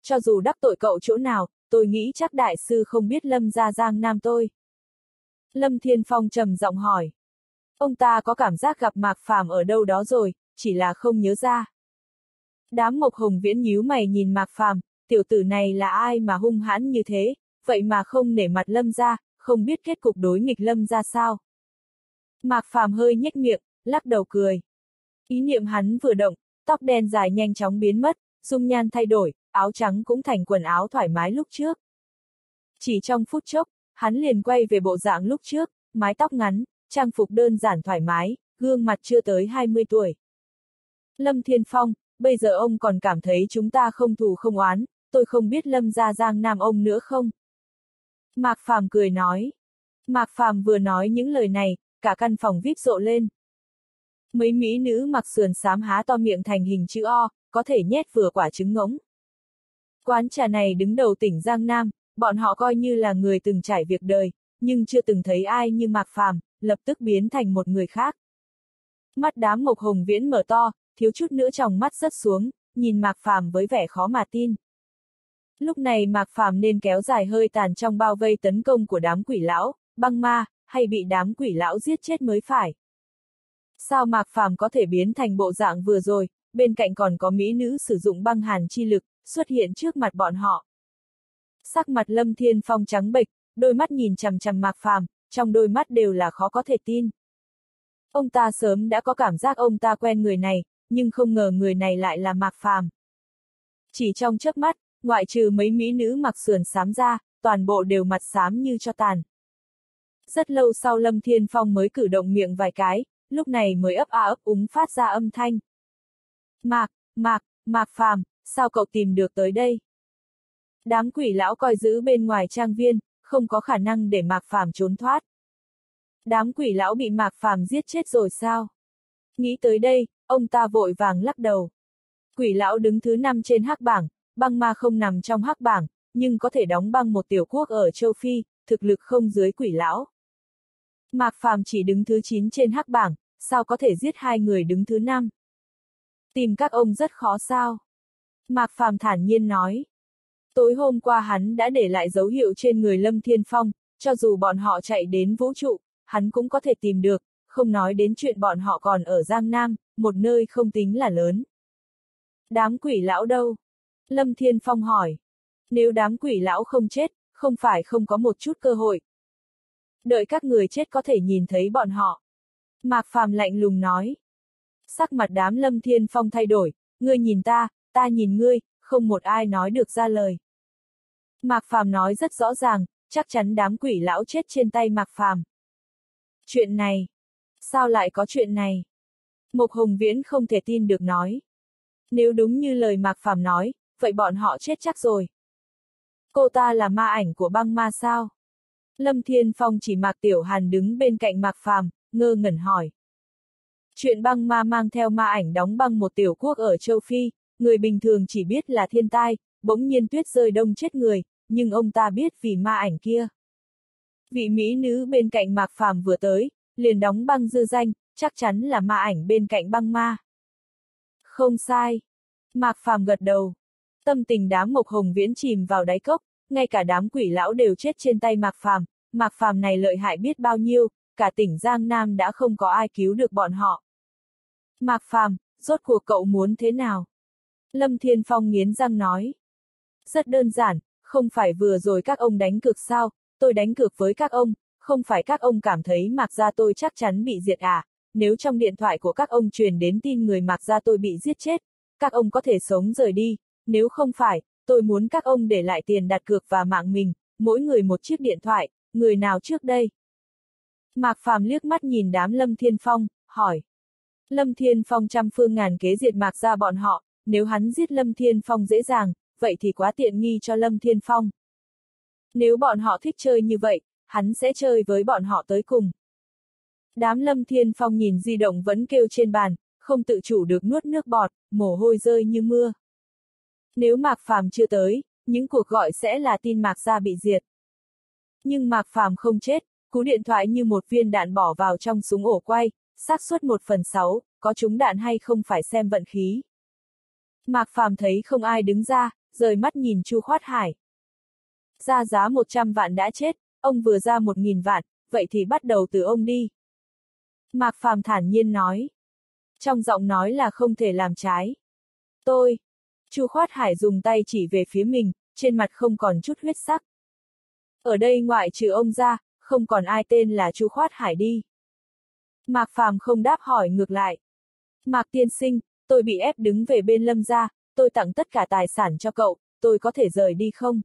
cho dù đắc tội cậu chỗ nào, tôi nghĩ chắc đại sư không biết Lâm gia Giang Nam tôi. Lâm Thiên Phong trầm giọng hỏi. Ông ta có cảm giác gặp Mạc Phàm ở đâu đó rồi, chỉ là không nhớ ra. Đám Mộc Hồng Viễn nhíu mày nhìn Mạc Phàm, tiểu tử này là ai mà hung hãn như thế, vậy mà không nể mặt Lâm gia, không biết kết cục đối nghịch Lâm gia sao. Mạc Phàm hơi nhếch miệng, lắc đầu cười. Ý niệm hắn vừa động, tóc đen dài nhanh chóng biến mất, dung nhan thay đổi, áo trắng cũng thành quần áo thoải mái lúc trước. Chỉ trong phút chốc, hắn liền quay về bộ dạng lúc trước, mái tóc ngắn, trang phục đơn giản thoải mái, gương mặt chưa tới 20 tuổi. Lâm Thiên Phong, bây giờ ông còn cảm thấy chúng ta không thù không oán, tôi không biết Lâm gia Giang Nam ông nữa không? Mạc Phàm cười nói. Mạc Phàm vừa nói những lời này, cả căn phòng VIP rộ lên. Mấy mỹ nữ mặc sườn xám há to miệng thành hình chữ O, có thể nhét vừa quả trứng ngỗng. Quán trà này đứng đầu tỉnh Giang Nam, bọn họ coi như là người từng trải việc đời, nhưng chưa từng thấy ai như Mạc Phàm, lập tức biến thành một người khác. Mắt đám Mộc Hồng Viễn mở to, thiếu chút nữa tròng mắt rớt xuống, nhìn Mạc Phàm với vẻ khó mà tin. Lúc này Mạc Phàm nên kéo dài hơi tàn trong bao vây tấn công của đám quỷ lão, băng ma, hay bị đám quỷ lão giết chết mới phải. Sao Mạc Phàm có thể biến thành bộ dạng vừa rồi, bên cạnh còn có mỹ nữ sử dụng băng hàn chi lực, xuất hiện trước mặt bọn họ. Sắc mặt Lâm Thiên Phong trắng bệch, đôi mắt nhìn chằm chằm Mạc Phàm, trong đôi mắt đều là khó có thể tin. Ông ta sớm đã có cảm giác ông ta quen người này, nhưng không ngờ người này lại là Mạc Phàm. Chỉ trong chớp mắt, ngoại trừ mấy mỹ nữ mặc sườn xám ra, toàn bộ đều mặt xám như tro tàn. Rất lâu sau Lâm Thiên Phong mới cử động miệng vài cái, lúc này mới ấp a ấp úng phát ra âm thanh. Mạc Phàm, sao cậu tìm được tới đây? Đám quỷ lão coi giữ bên ngoài trang viên, không có khả năng để Mạc Phàm trốn thoát. Đám quỷ lão bị Mạc Phàm giết chết rồi sao? Nghĩ tới đây, ông ta vội vàng lắc đầu. Quỷ lão đứng thứ 5 trên hắc bảng, băng ma không nằm trong hắc bảng, nhưng có thể đóng băng một tiểu quốc ở châu Phi, thực lực không dưới quỷ lão. Mạc Phàm chỉ đứng thứ 9 trên hắc bảng, sao có thể giết hai người đứng thứ 5? Tìm các ông rất khó sao? Mạc Phàm thản nhiên nói. Tối hôm qua hắn đã để lại dấu hiệu trên người Lâm Thiên Phong, cho dù bọn họ chạy đến vũ trụ, hắn cũng có thể tìm được, không nói đến chuyện bọn họ còn ở Giang Nam, một nơi không tính là lớn. Đám quỷ lão đâu? Lâm Thiên Phong hỏi. Nếu đám quỷ lão không chết, không phải không có một chút cơ hội. Đợi các người chết có thể nhìn thấy bọn họ. Mạc Phàm lạnh lùng nói. Sắc mặt đám Lâm Thiên Phong thay đổi, ngươi nhìn ta nhìn ngươi, không một ai nói được ra lời. Mạc Phàm nói rất rõ ràng, chắc chắn đám quỷ lão chết trên tay Mạc Phàm. Chuyện này, sao lại có chuyện này? Mộc Hồng Viễn không thể tin được nói. Nếu đúng như lời Mạc Phàm nói, vậy bọn họ chết chắc rồi. Cô ta là ma ảnh của băng ma sao? Lâm Thiên Phong chỉ Mạc Tiểu Hàn đứng bên cạnh Mạc Phàm, ngơ ngẩn hỏi. Chuyện băng ma mang theo ma ảnh đóng băng một tiểu quốc ở châu Phi, người bình thường chỉ biết là thiên tai, bỗng nhiên tuyết rơi đông chết người, nhưng ông ta biết vì ma ảnh kia. Vị mỹ nữ bên cạnh Mạc Phàm vừa tới, liền đóng băng dư danh, chắc chắn là ma ảnh bên cạnh băng ma. Không sai. Mạc Phàm gật đầu. Tâm tình đám Mộc Hồng Viễn chìm vào đáy cốc, ngay cả đám quỷ lão đều chết trên tay Mạc Phàm. Mạc Phàm này lợi hại biết bao nhiêu, cả tỉnh Giang Nam đã không có ai cứu được bọn họ. Mạc Phàm, rốt cuộc cậu muốn thế nào? Lâm Thiên Phong nghiến răng nói. Rất đơn giản, không phải vừa rồi các ông đánh cược sao, tôi đánh cược với các ông, không phải các ông cảm thấy Mạc gia tôi chắc chắn bị diệt à, nếu trong điện thoại của các ông truyền đến tin người Mạc gia tôi bị giết chết, các ông có thể sống rời đi, nếu không phải, tôi muốn các ông để lại tiền đặt cược và mạng mình, mỗi người một chiếc điện thoại, người nào trước đây? Mạc Phàm liếc mắt nhìn đám Lâm Thiên Phong, hỏi. Lâm Thiên Phong trăm phương ngàn kế diệt Mạc gia bọn họ, nếu hắn giết Lâm Thiên Phong dễ dàng, vậy thì quá tiện nghi cho Lâm Thiên Phong. Nếu bọn họ thích chơi như vậy, hắn sẽ chơi với bọn họ tới cùng. Đám Lâm Thiên Phong nhìn di động vẫn kêu trên bàn, không tự chủ được nuốt nước bọt, mồ hôi rơi như mưa. Nếu Mạc Phàm chưa tới, những cuộc gọi sẽ là tin Mạc gia bị diệt. Nhưng Mạc Phàm không chết, cú điện thoại như một viên đạn bỏ vào trong súng ổ quay, xác suất 1/6, có trúng đạn hay không phải xem vận khí. Mạc Phàm thấy không ai đứng ra, rời mắt nhìn Chu Khoát Hải. Ra giá 100 vạn đã chết, ông vừa ra 1.000 vạn, vậy thì bắt đầu từ ông đi. Mạc Phàm thản nhiên nói. Trong giọng nói là không thể làm trái. Tôi. Chu Khoát Hải dùng tay chỉ về phía mình, trên mặt không còn chút huyết sắc. Ở đây ngoại trừ ông ra, không còn ai tên là Chu Khoát Hải đi. Mạc Phàm không đáp hỏi ngược lại. Mạc tiên sinh, tôi bị ép đứng về bên Lâm gia, tôi tặng tất cả tài sản cho cậu, tôi có thể rời đi không?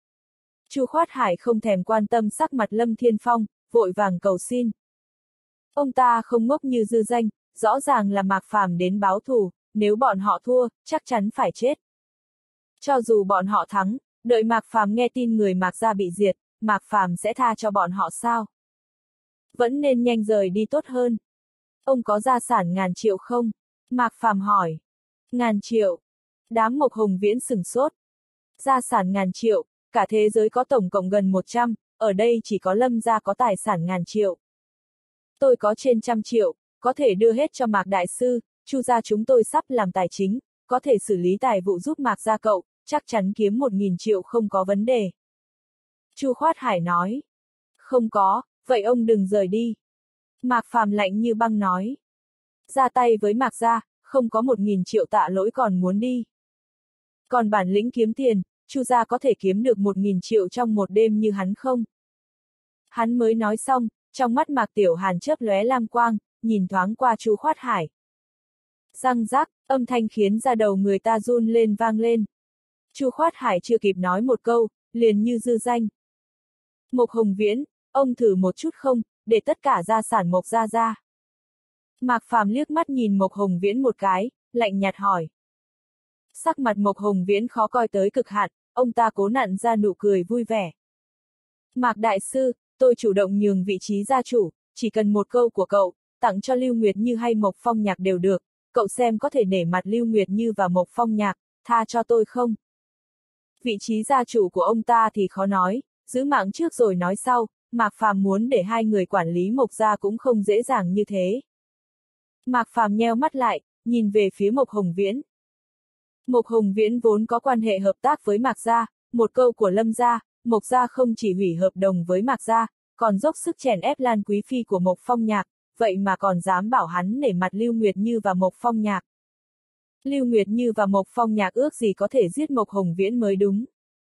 Chu Khoát Hải không thèm quan tâm sắc mặt Lâm Thiên Phong, vội vàng cầu xin. Ông ta không ngốc như Dư Danh, rõ ràng là Mạc Phàm đến báo thù, nếu bọn họ thua, chắc chắn phải chết. Cho dù bọn họ thắng, đợi Mạc Phàm nghe tin người Mạc gia bị diệt, Mạc Phàm sẽ tha cho bọn họ sao? Vẫn nên nhanh rời đi tốt hơn. Ông có gia sản ngàn triệu không? Mạc Phàm hỏi. Ngàn triệu. Đám Mộc Hồng Viễn sửng sốt. Gia sản ngàn triệu, cả thế giới có tổng cộng gần 100, ở đây chỉ có Lâm gia có tài sản ngàn triệu. Tôi có trên 100 triệu, có thể đưa hết cho Mạc Đại Sư, Chu gia chúng tôi sắp làm tài chính, có thể xử lý tài vụ giúp Mạc gia cậu, chắc chắn kiếm 1.000 triệu không có vấn đề. Chu Khoát Hải nói. Không có, vậy ông đừng rời đi. Mạc Phàm lạnh như băng nói. Ra tay với Mạc gia, không có 1.000 triệu tạ lỗi còn muốn đi. Còn bản lĩnh kiếm tiền, Chu gia có thể kiếm được 1.000 triệu trong một đêm như hắn không? Hắn mới nói xong, trong mắt Mạc Tiểu Hàn chớp lóe lam quang, nhìn thoáng qua Chu Khoát Hải. Răng rắc, âm thanh khiến da đầu người ta run lên vang lên. Chu Khoát Hải chưa kịp nói một câu, liền như Dư Danh. Mộc Hồng Viễn, ông thử một chút không, để tất cả gia sản Mộc gia ra. Mạc Phàm liếc mắt nhìn Mộc Hồng Viễn một cái, lạnh nhạt hỏi. Sắc mặt Mộc Hồng Viễn khó coi tới cực hạn, ông ta cố nặn ra nụ cười vui vẻ. Mạc Đại Sư, tôi chủ động nhường vị trí gia chủ, chỉ cần một câu của cậu, tặng cho Lưu Nguyệt Như hay Mộc Phong Nhạc đều được, cậu xem có thể nể mặt Lưu Nguyệt Như và Mộc Phong Nhạc, tha cho tôi không? Vị trí gia chủ của ông ta thì khó nói, giữ mạng trước rồi nói sau, Mạc Phàm muốn để hai người quản lý Mộc gia cũng không dễ dàng như thế. Mạc Phàm nheo mắt lại, nhìn về phía Mộc Hồng Viễn. Mộc Hồng Viễn vốn có quan hệ hợp tác với Mạc gia, một câu của Lâm gia, Mộc gia không chỉ hủy hợp đồng với Mạc gia, còn dốc sức chèn ép Lan Quý Phi của Mộc Phong Nhạc, vậy mà còn dám bảo hắn nể mặt Lưu Nguyệt Như và Mộc Phong Nhạc. Lưu Nguyệt Như và Mộc Phong Nhạc ước gì có thể giết Mộc Hồng Viễn mới đúng.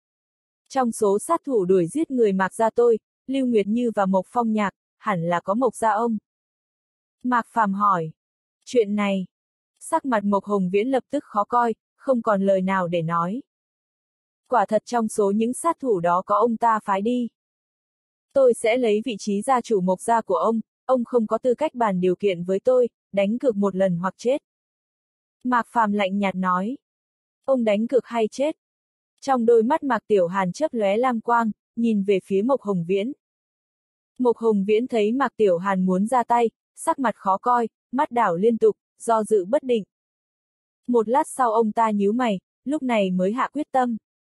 Trong số sát thủ đuổi giết người Mạc gia tôi, Lưu Nguyệt Như và Mộc Phong Nhạc, hẳn là có Mộc gia ông. Mạc Phàm hỏi. Chuyện này. Sắc mặt Mộc Hồng Viễn lập tức khó coi, không còn lời nào để nói. Quả thật trong số những sát thủ đó có ông ta phái đi. Tôi sẽ lấy vị trí gia chủ Mộc gia của ông không có tư cách bàn điều kiện với tôi, đánh cược một lần hoặc chết. Mạc Phàm lạnh nhạt nói. Ông đánh cược hay chết? Trong đôi mắt Mạc Tiểu Hàn chớp lóe lam quang, nhìn về phía Mộc Hồng Viễn. Mộc Hồng Viễn thấy Mạc Tiểu Hàn muốn ra tay, sắc mặt khó coi, mắt đảo liên tục, do dự bất định. Một lát sau ông ta nhíu mày, lúc này mới hạ quyết tâm.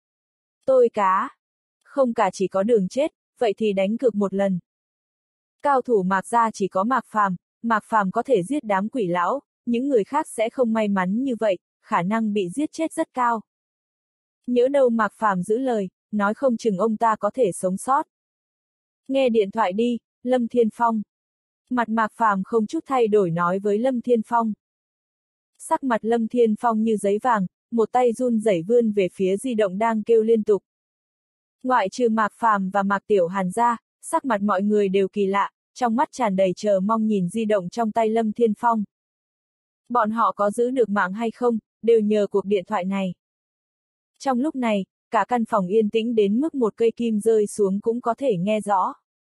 Tôi cá. Không cả chỉ có đường chết, vậy thì đánh cược một lần. Cao thủ Mạc gia chỉ có Mạc Phàm có thể giết đám quỷ lão, những người khác sẽ không may mắn như vậy, khả năng bị giết chết rất cao. Nhỡ đâu Mạc Phàm giữ lời, nói không chừng ông ta có thể sống sót. Nghe điện thoại đi, Lâm Thiên Phong. Mặt Mạc Phàm không chút thay đổi nói với Lâm Thiên Phong. Sắc mặt Lâm Thiên Phong như giấy vàng, một tay run rẩy vươn về phía di động đang kêu liên tục. Ngoại trừ Mạc Phàm và Mạc Tiểu Hàn ra, sắc mặt mọi người đều kỳ lạ, trong mắt tràn đầy chờ mong nhìn di động trong tay Lâm Thiên Phong. Bọn họ có giữ được mạng hay không, đều nhờ cuộc điện thoại này. Trong lúc này, cả căn phòng yên tĩnh đến mức một cây kim rơi xuống cũng có thể nghe rõ.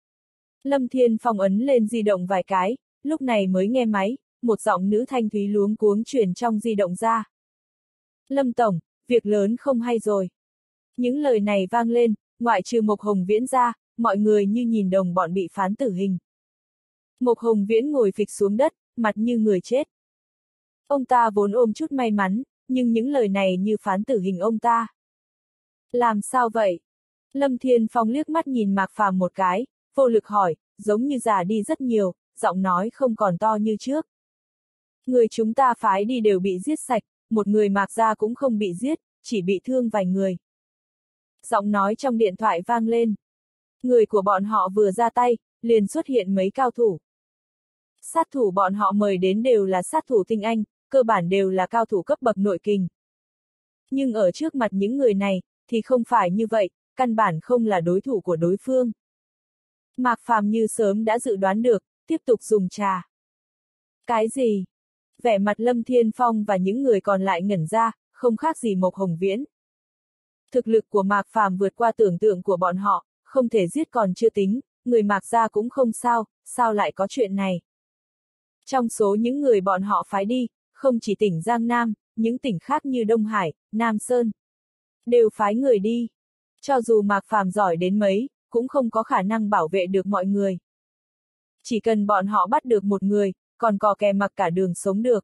Lâm Thiên Phong ấn lên di động vài cái, lúc này mới nghe máy, một giọng nữ thanh thúy luống cuống truyền trong di động ra. Lâm Tổng, việc lớn không hay rồi. Những lời này vang lên, ngoại trừ Mộc Hồng Viễn ra, mọi người như nhìn đồng bọn bị phán tử hình. Mộc Hồng Viễn ngồi phịch xuống đất, mặt như người chết. Ông ta vốn ôm chút may mắn, nhưng những lời này như phán tử hình ông ta. Làm sao vậy? Lâm Thiên Phong liếc mắt nhìn Mạc Phàm một cái, vô lực hỏi, giống như già đi rất nhiều, giọng nói không còn to như trước. Người chúng ta phái đi đều bị giết sạch, một người Mạc gia cũng không bị giết, chỉ bị thương vài người. Giọng nói trong điện thoại vang lên. Người của bọn họ vừa ra tay, liền xuất hiện mấy cao thủ. Sát thủ bọn họ mời đến đều là sát thủ tinh anh, cơ bản đều là cao thủ cấp bậc nội kình. Nhưng ở trước mặt những người này, thì không phải như vậy, căn bản không là đối thủ của đối phương. Mạc Phàm như sớm đã dự đoán được, tiếp tục dùng trà. Cái gì? Vẻ mặt Lâm Thiên Phong và những người còn lại ngẩn ra, không khác gì Mộc Hồng Viễn. Thực lực của Mạc Phàm vượt qua tưởng tượng của bọn họ, không thể giết còn chưa tính, người Mạc gia cũng không sao, sao lại có chuyện này? Trong số những người bọn họ phái đi, không chỉ tỉnh Giang Nam, những tỉnh khác như Đông Hải, Nam Sơn, đều phái người đi. Cho dù Mạc Phàm giỏi đến mấy, cũng không có khả năng bảo vệ được mọi người. Chỉ cần bọn họ bắt được một người, còn cò kè mặc cả đường sống được.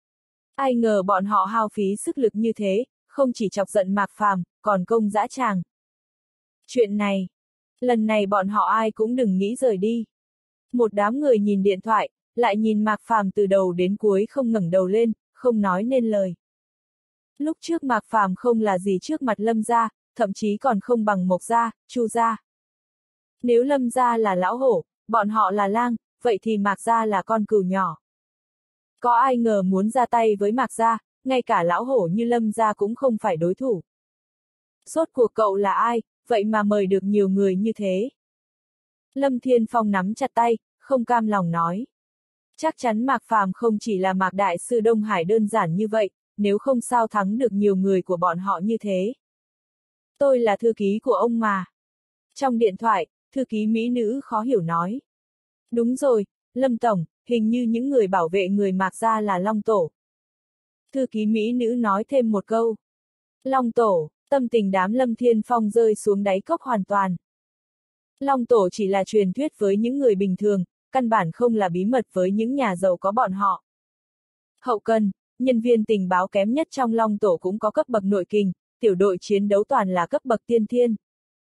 Ai ngờ bọn họ hao phí sức lực như thế, không chỉ chọc giận Mạc Phàm, còn công dã tràng. Chuyện này, lần này bọn họ ai cũng đừng nghĩ rời đi. Một đám người nhìn điện thoại, lại nhìn Mạc Phàm từ đầu đến cuối không ngẩng đầu lên, không nói nên lời. Lúc trước Mạc Phàm không là gì trước mặt Lâm gia, thậm chí còn không bằng Mộc gia, Chu gia. Nếu Lâm gia là lão hổ, bọn họ là lang, vậy thì Mạc gia là con cừu nhỏ. Có ai ngờ muốn ra tay với Mạc gia, ngay cả lão hổ như Lâm gia cũng không phải đối thủ. Rốt cuộc cậu là ai, vậy mà mời được nhiều người như thế? Lâm Thiên Phong nắm chặt tay, không cam lòng nói. Chắc chắn Mạc Phàm không chỉ là Mạc Đại sư Đông Hải đơn giản như vậy, nếu không sao thắng được nhiều người của bọn họ như thế. Tôi là thư ký của ông mà. Trong điện thoại, thư ký mỹ nữ khó hiểu nói. Đúng rồi, Lâm Tổng, hình như những người bảo vệ người Mạc gia là Long Tổ. Thư ký mỹ nữ nói thêm một câu. Long Tổ, tâm tình đám Lâm Thiên Phong rơi xuống đáy cốc hoàn toàn. Long Tổ chỉ là truyền thuyết với những người bình thường, căn bản không là bí mật với những nhà giàu có bọn họ. Hậu cần, nhân viên tình báo kém nhất trong Long Tổ cũng có cấp bậc nội kình, tiểu đội chiến đấu toàn là cấp bậc tiên thiên.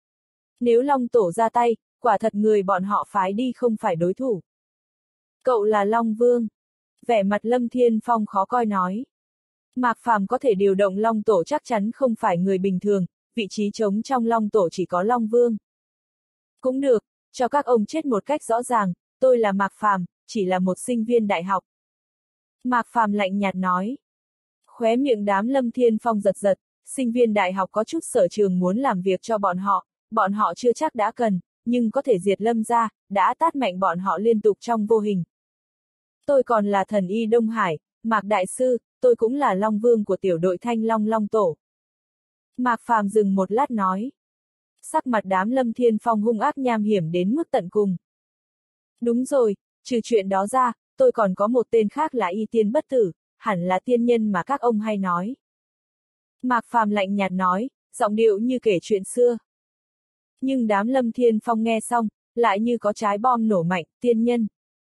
Nếu Long Tổ ra tay, quả thật người bọn họ phái đi không phải đối thủ. Cậu là Long Vương. Vẻ mặt Lâm Thiên Phong khó coi nói. Mạc Phàm có thể điều động Long Tổ chắc chắn không phải người bình thường, vị trí trống trong Long Tổ chỉ có Long Vương. Cũng được, cho các ông chết một cách rõ ràng, tôi là Mạc Phàm, chỉ là một sinh viên đại học. Mạc Phàm lạnh nhạt nói. Khóe miệng đám Lâm Thiên Phong giật giật, sinh viên đại học có chút sở trường muốn làm việc cho bọn họ chưa chắc đã cần, nhưng có thể diệt Lâm gia, đã tát mạnh bọn họ liên tục trong vô hình. Tôi còn là thần y Đông Hải, Mạc Đại sư, tôi cũng là Long Vương của tiểu đội Thanh Long Long Tổ. Mạc Phàm dừng một lát nói. Sắc mặt đám Lâm Thiên Phong hung ác nham hiểm đến mức tận cùng. Đúng rồi, trừ chuyện đó ra, tôi còn có một tên khác là Y Tiên Bất Tử, hẳn là tiên nhân mà các ông hay nói. Mạc Phàm lạnh nhạt nói, giọng điệu như kể chuyện xưa. Nhưng đám Lâm Thiên Phong nghe xong, lại như có trái bom nổ mạnh, tiên nhân.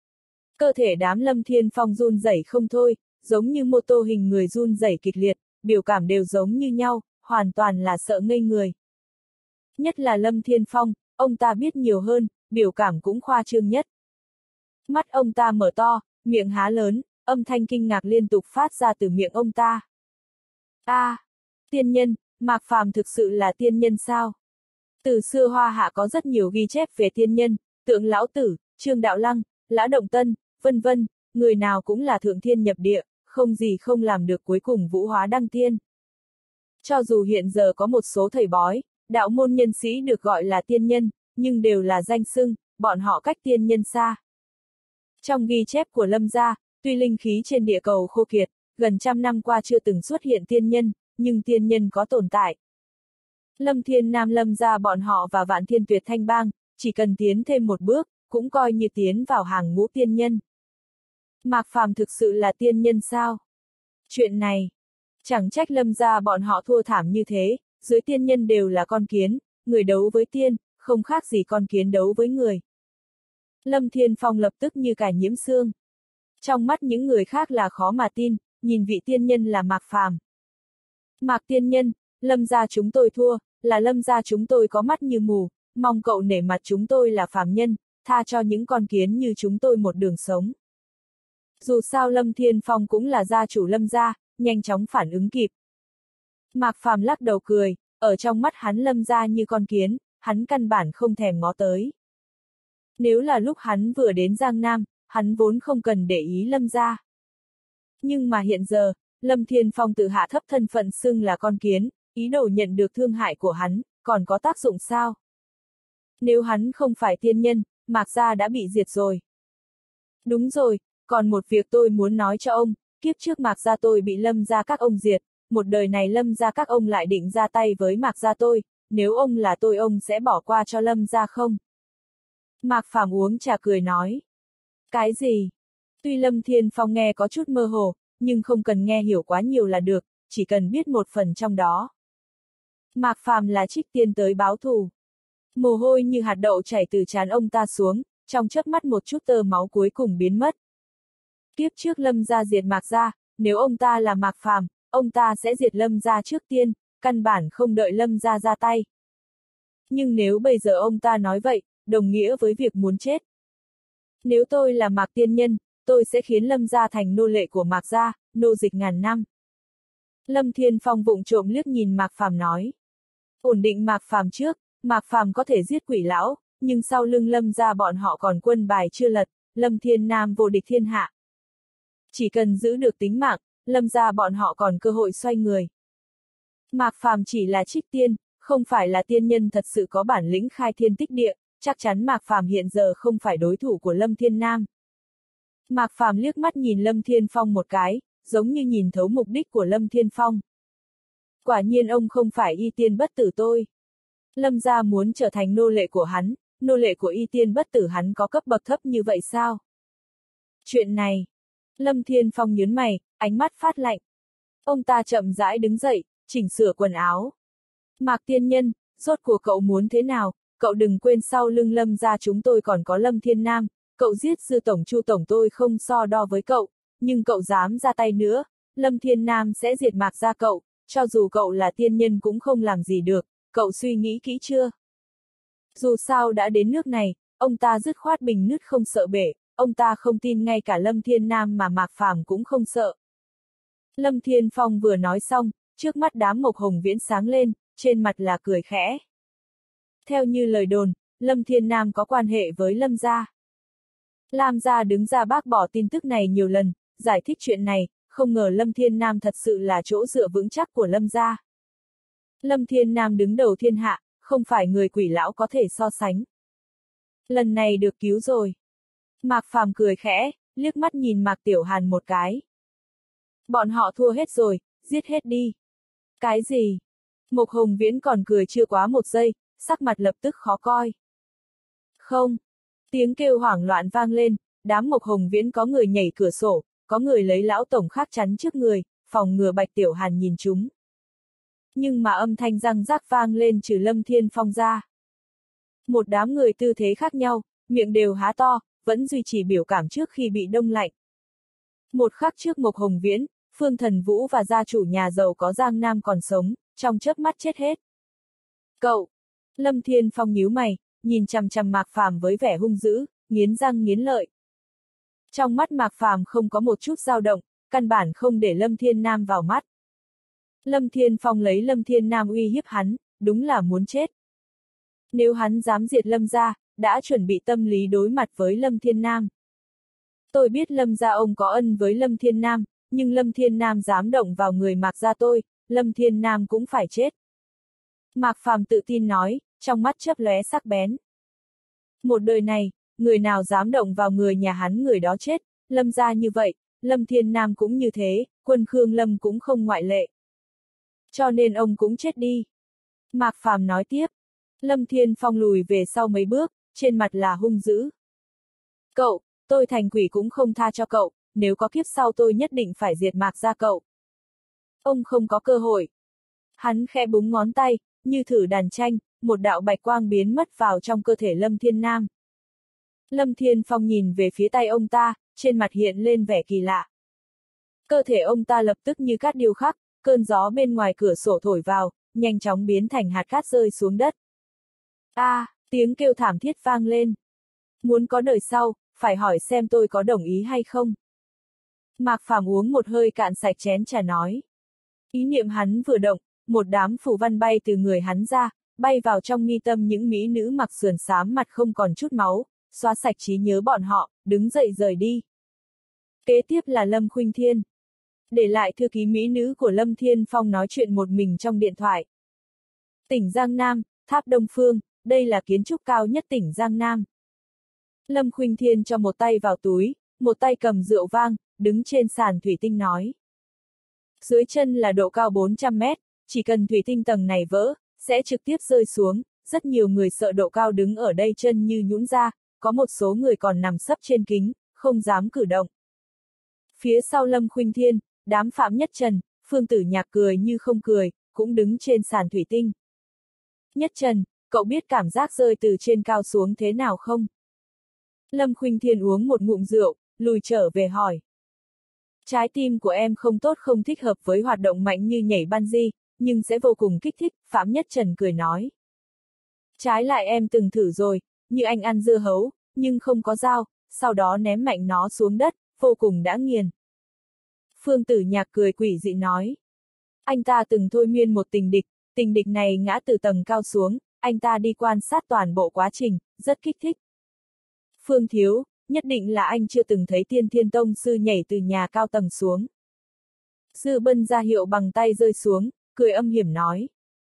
Cơ thể đám Lâm Thiên Phong run rẩy không thôi, giống như mô tô hình người run rẩy kịch liệt, biểu cảm đều giống như nhau, hoàn toàn là sợ ngây người. Nhất là Lâm Thiên Phong, ông ta biết nhiều hơn, biểu cảm cũng khoa trương nhất. Mắt ông ta mở to, miệng há lớn, âm thanh kinh ngạc liên tục phát ra từ miệng ông ta. Tiên nhân, Mạc Phàm thực sự là tiên nhân sao? Từ xưa Hoa Hạ có rất nhiều ghi chép về tiên nhân, Tượng Lão Tử, Trương Đạo Lăng, Lã Động Tân, vân vân, người nào cũng là thượng thiên nhập địa, không gì không làm được cuối cùng vũ hóa đăng tiên. Cho dù hiện giờ có một số thầy bói, đạo môn nhân sĩ được gọi là tiên nhân, nhưng đều là danh xưng, bọn họ cách tiên nhân xa. Trong ghi chép của Lâm gia, tuy linh khí trên địa cầu khô kiệt, gần trăm năm qua chưa từng xuất hiện tiên nhân, nhưng tiên nhân có tồn tại. Lâm Thiên Nam Lâm gia bọn họ và Vạn Thiên Tuyệt Thanh Bang, chỉ cần tiến thêm một bước, cũng coi như tiến vào hàng ngũ tiên nhân. Mạc Phàm thực sự là tiên nhân sao? Chuyện này, chẳng trách Lâm gia bọn họ thua thảm như thế, dưới tiên nhân đều là con kiến, người đấu với tiên, không khác gì con kiến đấu với người. Lâm Thiên Phong lập tức như cải nhiễm xương. Trong mắt những người khác là khó mà tin, nhìn vị tiên nhân là Mạc Phàm. Mạc tiên nhân, Lâm gia chúng tôi thua, là Lâm gia chúng tôi có mắt như mù, mong cậu nể mặt chúng tôi là phàm nhân, tha cho những con kiến như chúng tôi một đường sống. Dù sao Lâm Thiên Phong cũng là gia chủ Lâm gia, nhanh chóng phản ứng kịp. Mạc Phàm lắc đầu cười, ở trong mắt hắn Lâm gia như con kiến, hắn căn bản không thèm ngó tới. Nếu là lúc hắn vừa đến Giang Nam, hắn vốn không cần để ý Lâm gia. Nhưng mà hiện giờ, Lâm Thiên Phong tự hạ thấp thân phận xưng là con kiến, ý đồ nhận được thương hại của hắn, còn có tác dụng sao? Nếu hắn không phải tiên nhân, Mạc gia đã bị diệt rồi. Đúng rồi, còn một việc tôi muốn nói cho ông, kiếp trước Mạc gia tôi bị Lâm gia các ông diệt, một đời này Lâm gia các ông lại định ra tay với Mạc gia tôi, nếu ông là tôi ông sẽ bỏ qua cho Lâm gia không? Mạc Phàm uống trà cười nói. Cái gì? Tuy Lâm Thiên Phong nghe có chút mơ hồ, nhưng không cần nghe hiểu quá nhiều là được, chỉ cần biết một phần trong đó. Mạc Phàm là trích tiên tới báo thù. Mồ hôi như hạt đậu chảy từ trán ông ta xuống, trong chớp mắt một chút tơ máu cuối cùng biến mất. Kiếp trước Lâm gia diệt Mạc gia, nếu ông ta là Mạc Phàm, ông ta sẽ diệt Lâm gia trước tiên, căn bản không đợi Lâm gia ra tay. Nhưng nếu bây giờ ông ta nói vậy, đồng nghĩa với việc muốn chết. Nếu tôi là Mạc tiên nhân, tôi sẽ khiến Lâm gia thành nô lệ của Mạc gia, nô dịch ngàn năm. Lâm Thiên Phong vụng trộm liếc nhìn Mạc Phàm nói. Ổn định Mạc Phàm trước, Mạc Phàm có thể giết quỷ lão, nhưng sau lưng Lâm gia bọn họ còn quân bài chưa lật, Lâm Thiên Nam vô địch thiên hạ. Chỉ cần giữ được tính mạng, Lâm gia bọn họ còn cơ hội xoay người. Mạc Phàm chỉ là trích tiên, không phải là tiên nhân thật sự có bản lĩnh khai thiên tích địa, chắc chắn Mạc Phàm hiện giờ không phải đối thủ của Lâm Thiên Nam. Mạc Phàm liếc mắt nhìn Lâm Thiên Phong một cái, giống như nhìn thấu mục đích của Lâm Thiên Phong. Quả nhiên ông không phải y tiên bất tử tôi. Lâm gia muốn trở thành nô lệ của hắn, nô lệ của y tiên bất tử hắn có cấp bậc thấp như vậy sao? Chuyện này. Lâm Thiên Phong nhướng mày, ánh mắt phát lạnh. Ông ta chậm rãi đứng dậy, chỉnh sửa quần áo. Mạc tiên nhân, rốt cuộc cậu muốn thế nào? Cậu đừng quên sau lưng Lâm gia chúng tôi còn có Lâm Thiên Nam, cậu giết sư tổng Chu tổng tôi không so đo với cậu, nhưng cậu dám ra tay nữa, Lâm Thiên Nam sẽ diệt Mạc gia cậu, cho dù cậu là tiên nhân cũng không làm gì được, cậu suy nghĩ kỹ chưa? Dù sao đã đến nước này, ông ta dứt khoát bình nứt không sợ bể, ông ta không tin ngay cả Lâm Thiên Nam mà Mạc Phàm cũng không sợ. Lâm Thiên Phong vừa nói xong, trước mắt đám Mộc Hồng Viễn sáng lên, trên mặt là cười khẽ. Theo như lời đồn, Lâm Thiên Nam có quan hệ với Lâm gia. Lam gia đứng ra bác bỏ tin tức này nhiều lần, giải thích chuyện này, không ngờ Lâm Thiên Nam thật sự là chỗ dựa vững chắc của Lâm gia. Lâm Thiên Nam đứng đầu thiên hạ, không phải người quỷ lão có thể so sánh. Lần này được cứu rồi. Mạc Phàm cười khẽ, liếc mắt nhìn Mạc Tiểu Hàn một cái. Bọn họ thua hết rồi, giết hết đi. Cái gì? Mộc Hồng Viễn còn cười chưa quá một giây, sắc mặt lập tức khó coi. Không. Tiếng kêu hoảng loạn vang lên, đám Mộc Hồng Viễn có người nhảy cửa sổ, có người lấy lão tổng khác chắn trước người, phòng ngừa Bạch Tiểu Hàn nhìn chúng. Nhưng mà âm thanh răng rác vang lên trừ Lâm Thiên Phong ra. Một đám người tư thế khác nhau, miệng đều há to, vẫn duy trì biểu cảm trước khi bị đông lạnh. Một khắc trước Mộc Hồng Viễn, Phương Thần Vũ và gia chủ nhà giàu có Giang Nam còn sống, trong chớp mắt chết hết. Cậu! Lâm Thiên Phong nhíu mày, nhìn chằm chằm Mạc Phàm với vẻ hung dữ, nghiến răng nghiến lợi. Trong mắt Mạc Phàm không có một chút dao động, căn bản không để Lâm Thiên Nam vào mắt. Lâm Thiên Phong lấy Lâm Thiên Nam uy hiếp hắn, đúng là muốn chết. Nếu hắn dám diệt Lâm gia, đã chuẩn bị tâm lý đối mặt với Lâm Thiên Nam. Tôi biết Lâm gia ông có ân với Lâm Thiên Nam, nhưng Lâm Thiên Nam dám động vào người Mạc gia tôi, Lâm Thiên Nam cũng phải chết. Mạc Phàm tự tin nói, trong mắt chớp lóe sắc bén. Một đời này, người nào dám động vào người nhà hắn người đó chết, Lâm gia như vậy, Lâm Thiên Nam cũng như thế, quân Khương Lâm cũng không ngoại lệ. Cho nên ông cũng chết đi. Mạc Phàm nói tiếp. Lâm Thiên Phong lùi về sau mấy bước, trên mặt là hung dữ. Cậu, tôi thành quỷ cũng không tha cho cậu, nếu có kiếp sau tôi nhất định phải diệt Mạc gia cậu. Ông không có cơ hội. Hắn khẽ búng ngón tay, như thử đàn tranh, một đạo bạch quang biến mất vào trong cơ thể Lâm Thiên Nam. Lâm Thiên Phong nhìn về phía tay ông ta, trên mặt hiện lên vẻ kỳ lạ. Cơ thể ông ta lập tức như cát điêu khắc, cơn gió bên ngoài cửa sổ thổi vào, nhanh chóng biến thành hạt cát rơi xuống đất. Tiếng kêu thảm thiết vang lên. Muốn có đời sau, phải hỏi xem tôi có đồng ý hay không. Mạc Phàm uống một hơi cạn sạch chén trà nói. Ý niệm hắn vừa động, một đám phù văn bay từ người hắn ra, bay vào trong mi tâm những mỹ nữ mặc sườn xám mặt không còn chút máu, xóa sạch trí nhớ bọn họ, đứng dậy rời đi. Kế tiếp là Lâm Khuynh Thiên. Để lại thư ký mỹ nữ của Lâm Thiên Phong nói chuyện một mình trong điện thoại. Tỉnh Giang Nam, Tháp Đông Phương, đây là kiến trúc cao nhất tỉnh Giang Nam. Lâm Khuynh Thiên cho một tay vào túi, một tay cầm rượu vang, đứng trên sàn thủy tinh nói. Dưới chân là độ cao 400 mét, chỉ cần thủy tinh tầng này vỡ, sẽ trực tiếp rơi xuống, rất nhiều người sợ độ cao đứng ở đây chân như nhũn ra, có một số người còn nằm sấp trên kính, không dám cử động. Phía sau Lâm Khuynh Thiên, đám Phạm Nhất Trần, Phương Tử Nhạc cười như không cười, cũng đứng trên sàn thủy tinh. Nhất Trần, cậu biết cảm giác rơi từ trên cao xuống thế nào không? Lâm Khuynh Thiên uống một ngụm rượu, lùi trở về hỏi. Trái tim của em không tốt, không thích hợp với hoạt động mạnh như nhảy bungee, nhưng sẽ vô cùng kích thích, Phạm Nhất Trần cười nói. Trái lại em từng thử rồi, như anh ăn dưa hấu, nhưng không có dao, sau đó ném mạnh nó xuống đất, vô cùng đã nghiền. Phương Tử Nhạc cười quỷ dị nói. Anh ta từng thôi miên một tình địch này ngã từ tầng cao xuống, anh ta đi quan sát toàn bộ quá trình, rất kích thích. Phương Thiếu, nhất định là anh chưa từng thấy Tiên Thiên Tông sư nhảy từ nhà cao tầng xuống. Dư Bân ra hiệu bằng tay rơi xuống, cười âm hiểm nói.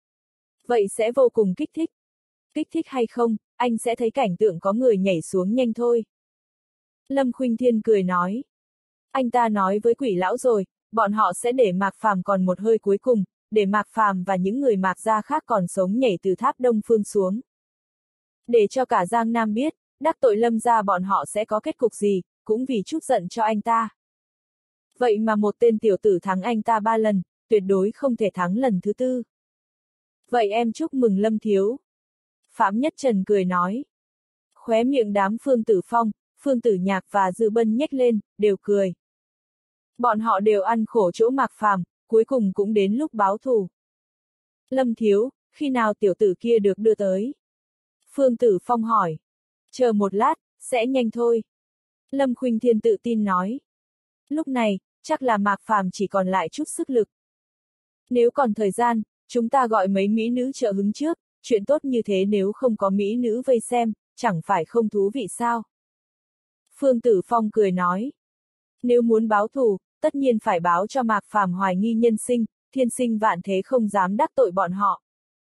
Vậy sẽ vô cùng kích thích. Kích thích hay không, anh sẽ thấy cảnh tượng có người nhảy xuống nhanh thôi. Lâm Khuynh Thiên cười nói. Anh ta nói với Quỷ lão rồi, bọn họ sẽ để Mạc Phàm còn một hơi cuối cùng, để Mạc Phàm và những người Mạc gia khác còn sống nhảy từ Tháp Đông Phương xuống. Để cho cả Giang Nam biết, đắc tội Lâm gia bọn họ sẽ có kết cục gì, cũng vì chút giận cho anh ta. Vậy mà một tên tiểu tử thắng anh ta 3 lần, tuyệt đối không thể thắng lần thứ 4. Vậy em chúc mừng Lâm Thiếu. Phạm Nhất Trần cười nói. Khóe miệng đám Phương Tử Phong, Phương Tử Nhạc và Dư Bân nhếch lên, đều cười. Bọn họ đều ăn khổ chỗ Mạc Phàm, cuối cùng cũng đến lúc báo thù. Lâm Thiếu, khi nào tiểu tử kia được đưa tới? Phương Tử Phong hỏi. Chờ một lát, sẽ nhanh thôi. Lâm Khuynh Thiên tự tin nói. Lúc này, chắc là Mạc Phàm chỉ còn lại chút sức lực. Nếu còn thời gian, chúng ta gọi mấy mỹ nữ trợ hứng trước, chuyện tốt như thế nếu không có mỹ nữ vây xem, chẳng phải không thú vị sao? Phương Tử Phong cười nói. Nếu muốn báo thù, tất nhiên phải báo cho Mạc Phàm hoài nghi nhân sinh, thiên sinh vạn thế không dám đắc tội bọn họ.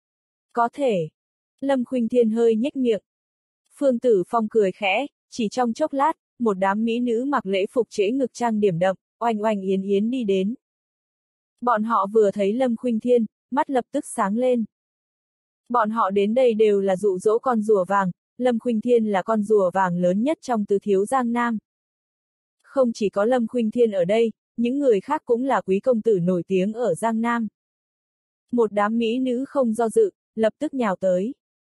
Có thể. Lâm Khuynh Thiên hơi nhếch miệng. Phương Tử Phong cười khẽ, chỉ trong chốc lát, một đám mỹ nữ mặc lễ phục trễ ngực trang điểm đậm, oanh oanh yến yến đi đến. Bọn họ vừa thấy Lâm Khuynh Thiên, mắt lập tức sáng lên. Bọn họ đến đây đều là dụ dỗ con rùa vàng, Lâm Khuynh Thiên là con rùa vàng lớn nhất trong tứ thiếu Giang Nam. Không chỉ có Lâm Khuynh Thiên ở đây, những người khác cũng là quý công tử nổi tiếng ở Giang Nam. Một đám mỹ nữ không do dự, lập tức nhào tới.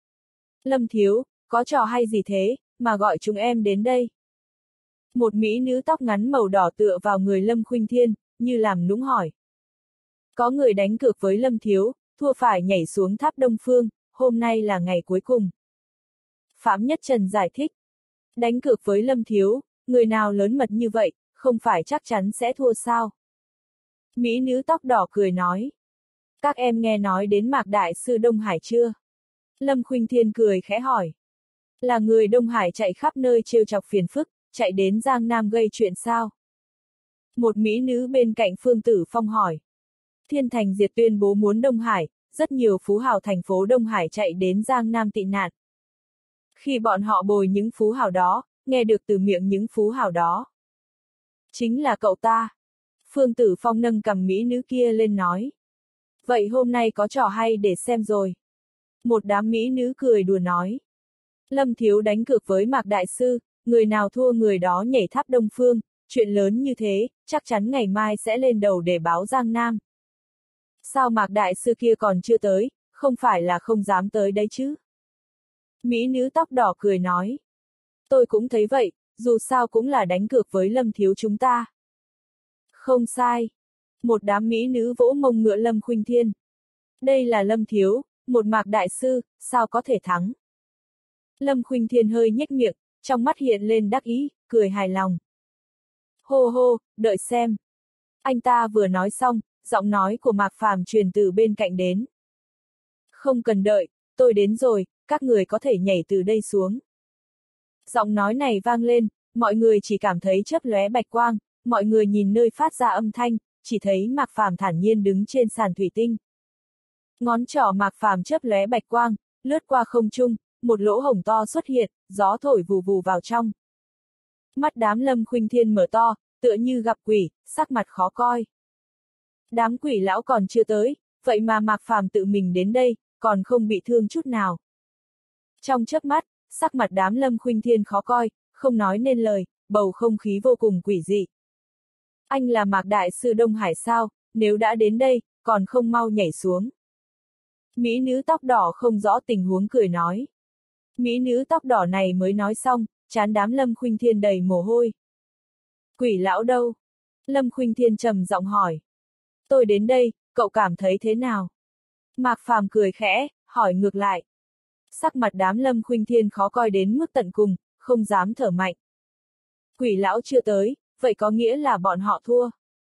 Lâm Thiếu, có trò hay gì thế, mà gọi chúng em đến đây? Một mỹ nữ tóc ngắn màu đỏ tựa vào người Lâm Khuynh Thiên, như làm nũng hỏi. Có người đánh cược với Lâm Thiếu, thua phải nhảy xuống Tháp Đông Phương, hôm nay là ngày cuối cùng. Phạm Nhất Trần giải thích. Đánh cược với Lâm Thiếu, người nào lớn mật như vậy, không phải chắc chắn sẽ thua sao? Mỹ nữ tóc đỏ cười nói. Các em nghe nói đến Mạc Đại Sư Đông Hải chưa? Lâm Khuynh Thiên cười khẽ hỏi. Là người Đông Hải chạy khắp nơi trêu chọc phiền phức, chạy đến Giang Nam gây chuyện sao? Một mỹ nữ bên cạnh Phương Tử Phong hỏi. Thiên Thành Diệt tuyên bố muốn Đông Hải, rất nhiều phú hào thành phố Đông Hải chạy đến Giang Nam tị nạn. Khi bọn họ bồi những phú hào đó, nghe được từ miệng những phú hào đó. Chính là cậu ta. Phương Tử Phong nâng cầm mỹ nữ kia lên nói. Vậy hôm nay có trò hay để xem rồi. Một đám mỹ nữ cười đùa nói. Lâm Thiếu đánh cược với Mạc Đại Sư, người nào thua người đó nhảy Tháp Đông Phương, chuyện lớn như thế, chắc chắn ngày mai sẽ lên đầu để báo Giang Nam. Sao Mạc Đại Sư kia còn chưa tới, không phải là không dám tới đấy chứ? Mỹ nữ tóc đỏ cười nói. Tôi cũng thấy vậy, dù sao cũng là đánh cược với Lâm Thiếu chúng ta. Không sai. Một đám mỹ nữ vỗ mông ngựa Lâm Khuynh Thiên. Đây là Lâm Thiếu, một Mạc Đại Sư, sao có thể thắng? Lâm Khuynh Thiên hơi nhếch miệng, trong mắt hiện lên đắc ý, cười hài lòng. Hô hô, đợi xem. Anh ta vừa nói xong, giọng nói của Mạc Phàm truyền từ bên cạnh đến. Không cần đợi, tôi đến rồi, các người có thể nhảy từ đây xuống. Giọng nói này vang lên, mọi người chỉ cảm thấy chớp lóe bạch quang, mọi người nhìn nơi phát ra âm thanh, chỉ thấy Mạc Phàm thản nhiên đứng trên sàn thủy tinh. Ngón trỏ Mạc Phàm chớp lóe bạch quang, lướt qua không trung, một lỗ hổng to xuất hiện, gió thổi vù vù vào trong. Mắt đám Lâm Khuynh Thiên mở to, tựa như gặp quỷ, sắc mặt khó coi. Đám quỷ lão còn chưa tới, vậy mà Mạc Phàm tự mình đến đây, còn không bị thương chút nào. Trong chớp mắt, sắc mặt đám Lâm Khuynh Thiên khó coi, không nói nên lời, bầu không khí vô cùng quỷ dị. Anh là Mạc Đại Sư Đông Hải sao, nếu đã đến đây, còn không mau nhảy xuống. Mỹ nữ tóc đỏ không rõ tình huống cười nói. Mỹ nữ tóc đỏ này mới nói xong, trán đám Lâm Khuynh Thiên đầy mồ hôi. Quỷ lão đâu? Lâm Khuynh Thiên trầm giọng hỏi. Tôi đến đây, cậu cảm thấy thế nào? Mạc Phàm cười khẽ, hỏi ngược lại. Sắc mặt đám Lâm Khuynh Thiên khó coi đến mức tận cùng, không dám thở mạnh. Quỷ lão chưa tới, vậy có nghĩa là bọn họ thua.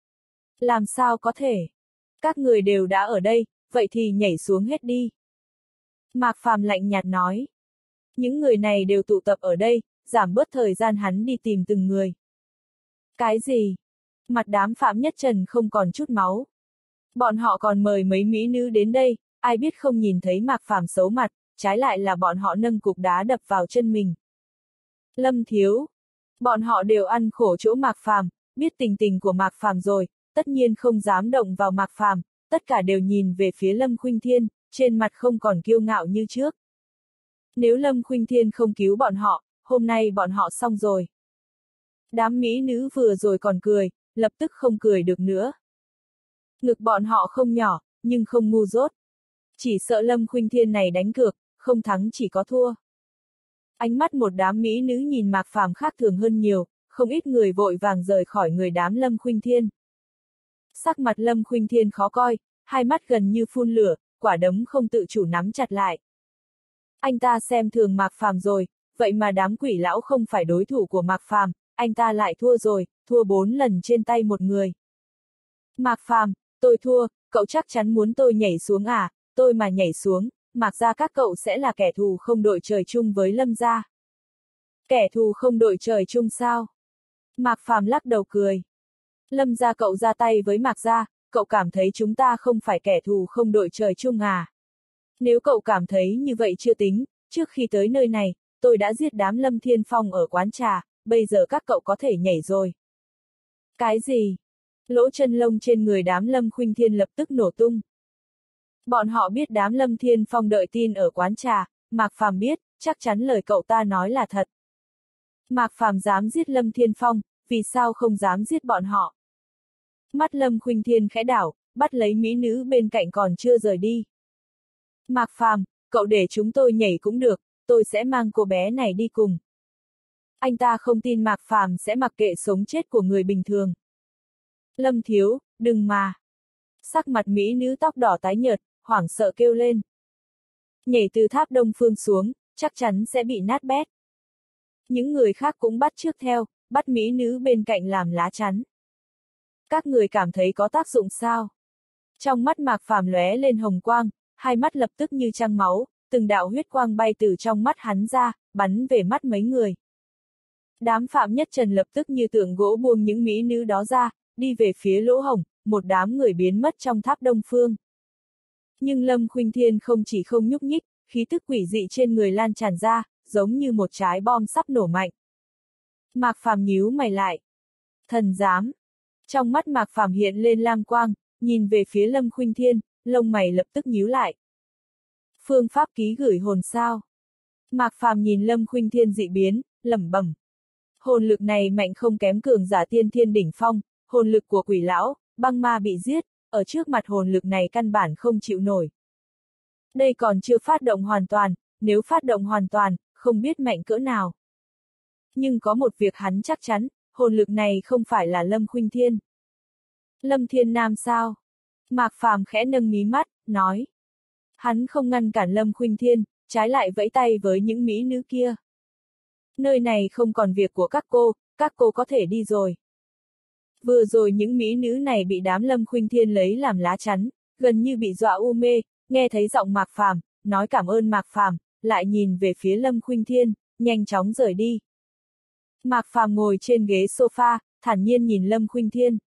Làm sao có thể? Các người đều đã ở đây, vậy thì nhảy xuống hết đi. Mạc Phàm lạnh nhạt nói. Những người này đều tụ tập ở đây, giảm bớt thời gian hắn đi tìm từng người. Cái gì? Mặt đám Phạm Nhất Trần không còn chút máu. Bọn họ còn mời mấy mỹ nữ đến đây, ai biết không nhìn thấy Mạc Phàm xấu mặt, trái lại là bọn họ nâng cục đá đập vào chân mình. Lâm thiếu. Bọn họ đều ăn khổ chỗ Mạc Phàm, biết tình tình của Mạc Phàm rồi, tất nhiên không dám động vào Mạc Phàm, tất cả đều nhìn về phía Lâm Khuynh Thiên, trên mặt không còn kiêu ngạo như trước. Nếu Lâm Khuynh Thiên không cứu bọn họ, hôm nay bọn họ xong rồi. Đám mỹ nữ vừa rồi còn cười, lập tức không cười được nữa. Ngực bọn họ không nhỏ, nhưng không ngu dốt. Chỉ sợ Lâm Khuynh Thiên này đánh cược, không thắng chỉ có thua. Ánh mắt một đám mỹ nữ nhìn Mạc Phàm khác thường hơn nhiều, không ít người vội vàng rời khỏi người đám Lâm Khuynh Thiên. Sắc mặt Lâm Khuynh Thiên khó coi, hai mắt gần như phun lửa, quả đấm không tự chủ nắm chặt lại. Anh ta xem thường Mạc Phàm rồi, vậy mà đám quỷ lão không phải đối thủ của Mạc Phàm, anh ta lại thua rồi, thua 4 lần trên tay một người. Mạc Phàm, tôi thua, cậu chắc chắn muốn tôi nhảy xuống à, tôi mà nhảy xuống, Mạc gia các cậu sẽ là kẻ thù không đội trời chung với Lâm gia. Kẻ thù không đội trời chung sao? Mạc Phàm lắc đầu cười. Lâm gia cậu ra tay với Mạc gia, cậu cảm thấy chúng ta không phải kẻ thù không đội trời chung à? Nếu cậu cảm thấy như vậy chưa tính, trước khi tới nơi này, tôi đã giết đám Lâm Thiên Phong ở quán trà, bây giờ các cậu có thể nhảy rồi. Cái gì? Lỗ chân lông trên người đám Lâm Khuynh Thiên lập tức nổ tung. Bọn họ biết đám Lâm Thiên Phong đợi tin ở quán trà, Mạc Phàm biết, chắc chắn lời cậu ta nói là thật. Mạc Phàm dám giết Lâm Thiên Phong, vì sao không dám giết bọn họ? Mắt Lâm Khuynh Thiên khẽ đảo, bắt lấy mỹ nữ bên cạnh còn chưa rời đi. Mạc Phàm, cậu để chúng tôi nhảy cũng được, tôi sẽ mang cô bé này đi cùng. Anh ta không tin Mạc Phàm sẽ mặc kệ sống chết của người bình thường. Lâm thiếu, đừng mà. Sắc mặt mỹ nữ tóc đỏ tái nhợt, hoảng sợ kêu lên. Nhảy từ tháp Đông Phương xuống, chắc chắn sẽ bị nát bét. Những người khác cũng bắt chước theo, bắt mỹ nữ bên cạnh làm lá chắn. Các người cảm thấy có tác dụng sao? Trong mắt Mạc Phàm lóe lên hồng quang, hai mắt lập tức như trăng máu, từng đạo huyết quang bay từ trong mắt hắn ra, bắn về mắt mấy người. Đám Phạm Nhất Trần lập tức như tượng gỗ buông những mỹ nữ đó ra, đi về phía lỗ hổng, một đám người biến mất trong tháp Đông Phương. Nhưng Lâm Khuynh Thiên không chỉ không nhúc nhích, khí tức quỷ dị trên người lan tràn ra, giống như một trái bom sắp nổ mạnh. Mạc Phàm nhíu mày lại. Thần giám. Trong mắt Mạc Phàm hiện lên lam quang, nhìn về phía Lâm Khuynh Thiên, lông mày lập tức nhíu lại. Phương pháp ký gửi hồn sao? Mạc Phàm nhìn Lâm Khuynh Thiên dị biến, lẩm bẩm. Hồn lực này mạnh không kém cường giả tiên thiên đỉnh phong, hồn lực của quỷ lão, băng ma bị giết, ở trước mặt hồn lực này căn bản không chịu nổi. Đây còn chưa phát động hoàn toàn, nếu phát động hoàn toàn, không biết mạnh cỡ nào. Nhưng có một việc hắn chắc chắn, hồn lực này không phải là Lâm Khuynh Thiên. Lâm Thiên Nam sao? Mạc Phàm khẽ nâng mí mắt, nói. Hắn không ngăn cản Lâm Khuynh Thiên, trái lại vẫy tay với những mỹ nữ kia. Nơi này không còn việc của các cô có thể đi rồi. Vừa rồi những mỹ nữ này bị đám Lâm Khuynh Thiên lấy làm lá chắn, gần như bị dọa u mê, nghe thấy giọng Mạc Phàm, nói cảm ơn Mạc Phàm, lại nhìn về phía Lâm Khuynh Thiên, nhanh chóng rời đi. Mạc Phàm ngồi trên ghế sofa, thản nhiên nhìn Lâm Khuynh Thiên.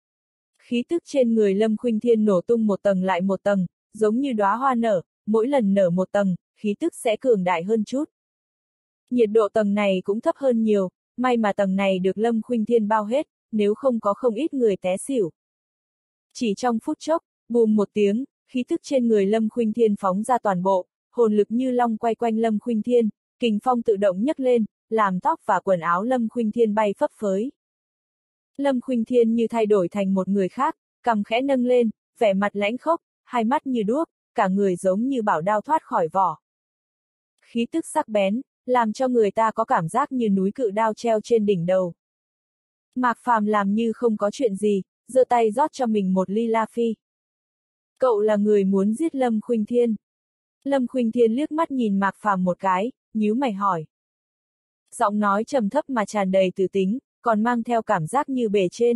Khí tức trên người Lâm Khuynh Thiên nổ tung một tầng lại một tầng, giống như đóa hoa nở, mỗi lần nở một tầng, khí tức sẽ cường đại hơn chút. Nhiệt độ tầng này cũng thấp hơn nhiều, may mà tầng này được Lâm Khuynh Thiên bao hết, nếu không có không ít người té xỉu. Chỉ trong phút chốc, bùm một tiếng, khí tức trên người Lâm Khuynh Thiên phóng ra toàn bộ, hồn lực như long quay quanh Lâm Khuynh Thiên, kình phong tự động nhấc lên, làm tóc và quần áo Lâm Khuynh Thiên bay phấp phới. Lâm Khuynh Thiên như thay đổi thành một người khác, cằm khẽ nâng lên, vẻ mặt lãnh khốc, hai mắt như đuốc, cả người giống như bảo đao thoát khỏi vỏ. Khí tức sắc bén, làm cho người ta có cảm giác như núi cự đao treo trên đỉnh đầu. Mạc Phàm làm như không có chuyện gì, giơ tay rót cho mình một ly la phi. Cậu là người muốn giết Lâm Khuynh Thiên. Lâm Khuynh Thiên liếc mắt nhìn Mạc Phàm một cái, nhíu mày hỏi. Giọng nói trầm thấp mà tràn đầy từ tính, còn mang theo cảm giác như bề trên.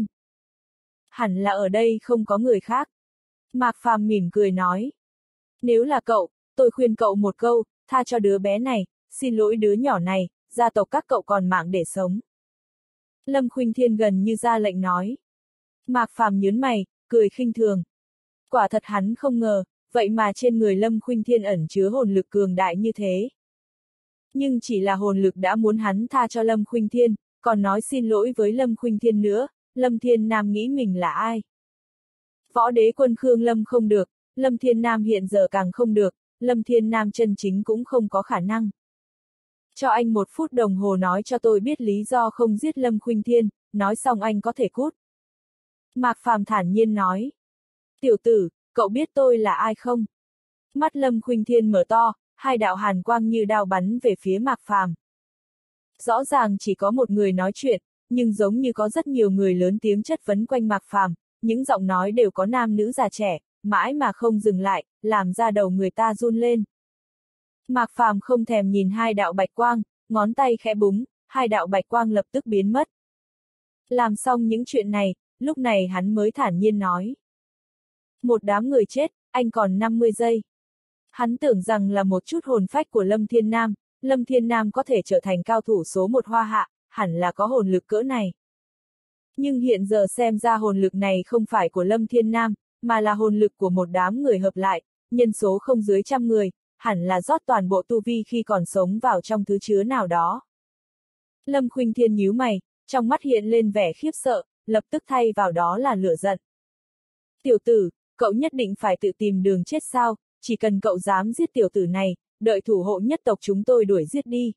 Hẳn là ở đây không có người khác. Mạc Phàm mỉm cười nói. Nếu là cậu, tôi khuyên cậu một câu, tha cho đứa bé này, xin lỗi đứa nhỏ này, gia tộc các cậu còn mạng để sống. Lâm Khuynh Thiên gần như ra lệnh nói. Mạc Phàm nhướng mày, cười khinh thường. Quả thật hắn không ngờ, vậy mà trên người Lâm Khuynh Thiên ẩn chứa hồn lực cường đại như thế. Nhưng chỉ là hồn lực đã muốn hắn tha cho Lâm Khuynh Thiên, còn nói xin lỗi với Lâm Khuynh Thiên nữa, Lâm Thiên Nam nghĩ mình là ai? Võ đế quân Khương Lâm không được, Lâm Thiên Nam hiện giờ càng không được, Lâm Thiên Nam chân chính cũng không có khả năng. Cho anh 1 phút đồng hồ nói cho tôi biết lý do không giết Lâm Khuynh Thiên, nói xong anh có thể cút. Mạc Phàm thản nhiên nói. Tiểu tử, cậu biết tôi là ai không? Mắt Lâm Khuynh Thiên mở to, hai đạo hàn quang như đao bắn về phía Mạc Phàm. Rõ ràng chỉ có một người nói chuyện, nhưng giống như có rất nhiều người lớn tiếng chất vấn quanh Mạc Phàm, những giọng nói đều có nam nữ già trẻ, mãi mà không dừng lại, làm ra đầu người ta run lên. Mạc Phàm không thèm nhìn hai đạo bạch quang, ngón tay khẽ búng, hai đạo bạch quang lập tức biến mất. Làm xong những chuyện này, lúc này hắn mới thản nhiên nói. Một đám người chết, anh còn 50 giây. Hắn tưởng rằng là một chút hồn phách của Lâm Thiên Nam, Lâm Thiên Nam có thể trở thành cao thủ số 1 Hoa Hạ, hẳn là có hồn lực cỡ này. Nhưng hiện giờ xem ra hồn lực này không phải của Lâm Thiên Nam, mà là hồn lực của một đám người hợp lại, nhân số không dưới 100 người, hẳn là rót toàn bộ tu vi khi còn sống vào trong thứ chứa nào đó. Lâm Khuynh Thiên nhíu mày, trong mắt hiện lên vẻ khiếp sợ, lập tức thay vào đó là lửa giận. Tiểu tử, cậu nhất định phải tự tìm đường chết sao, chỉ cần cậu dám giết tiểu tử này, đợi thủ hộ nhất tộc chúng tôi đuổi giết đi.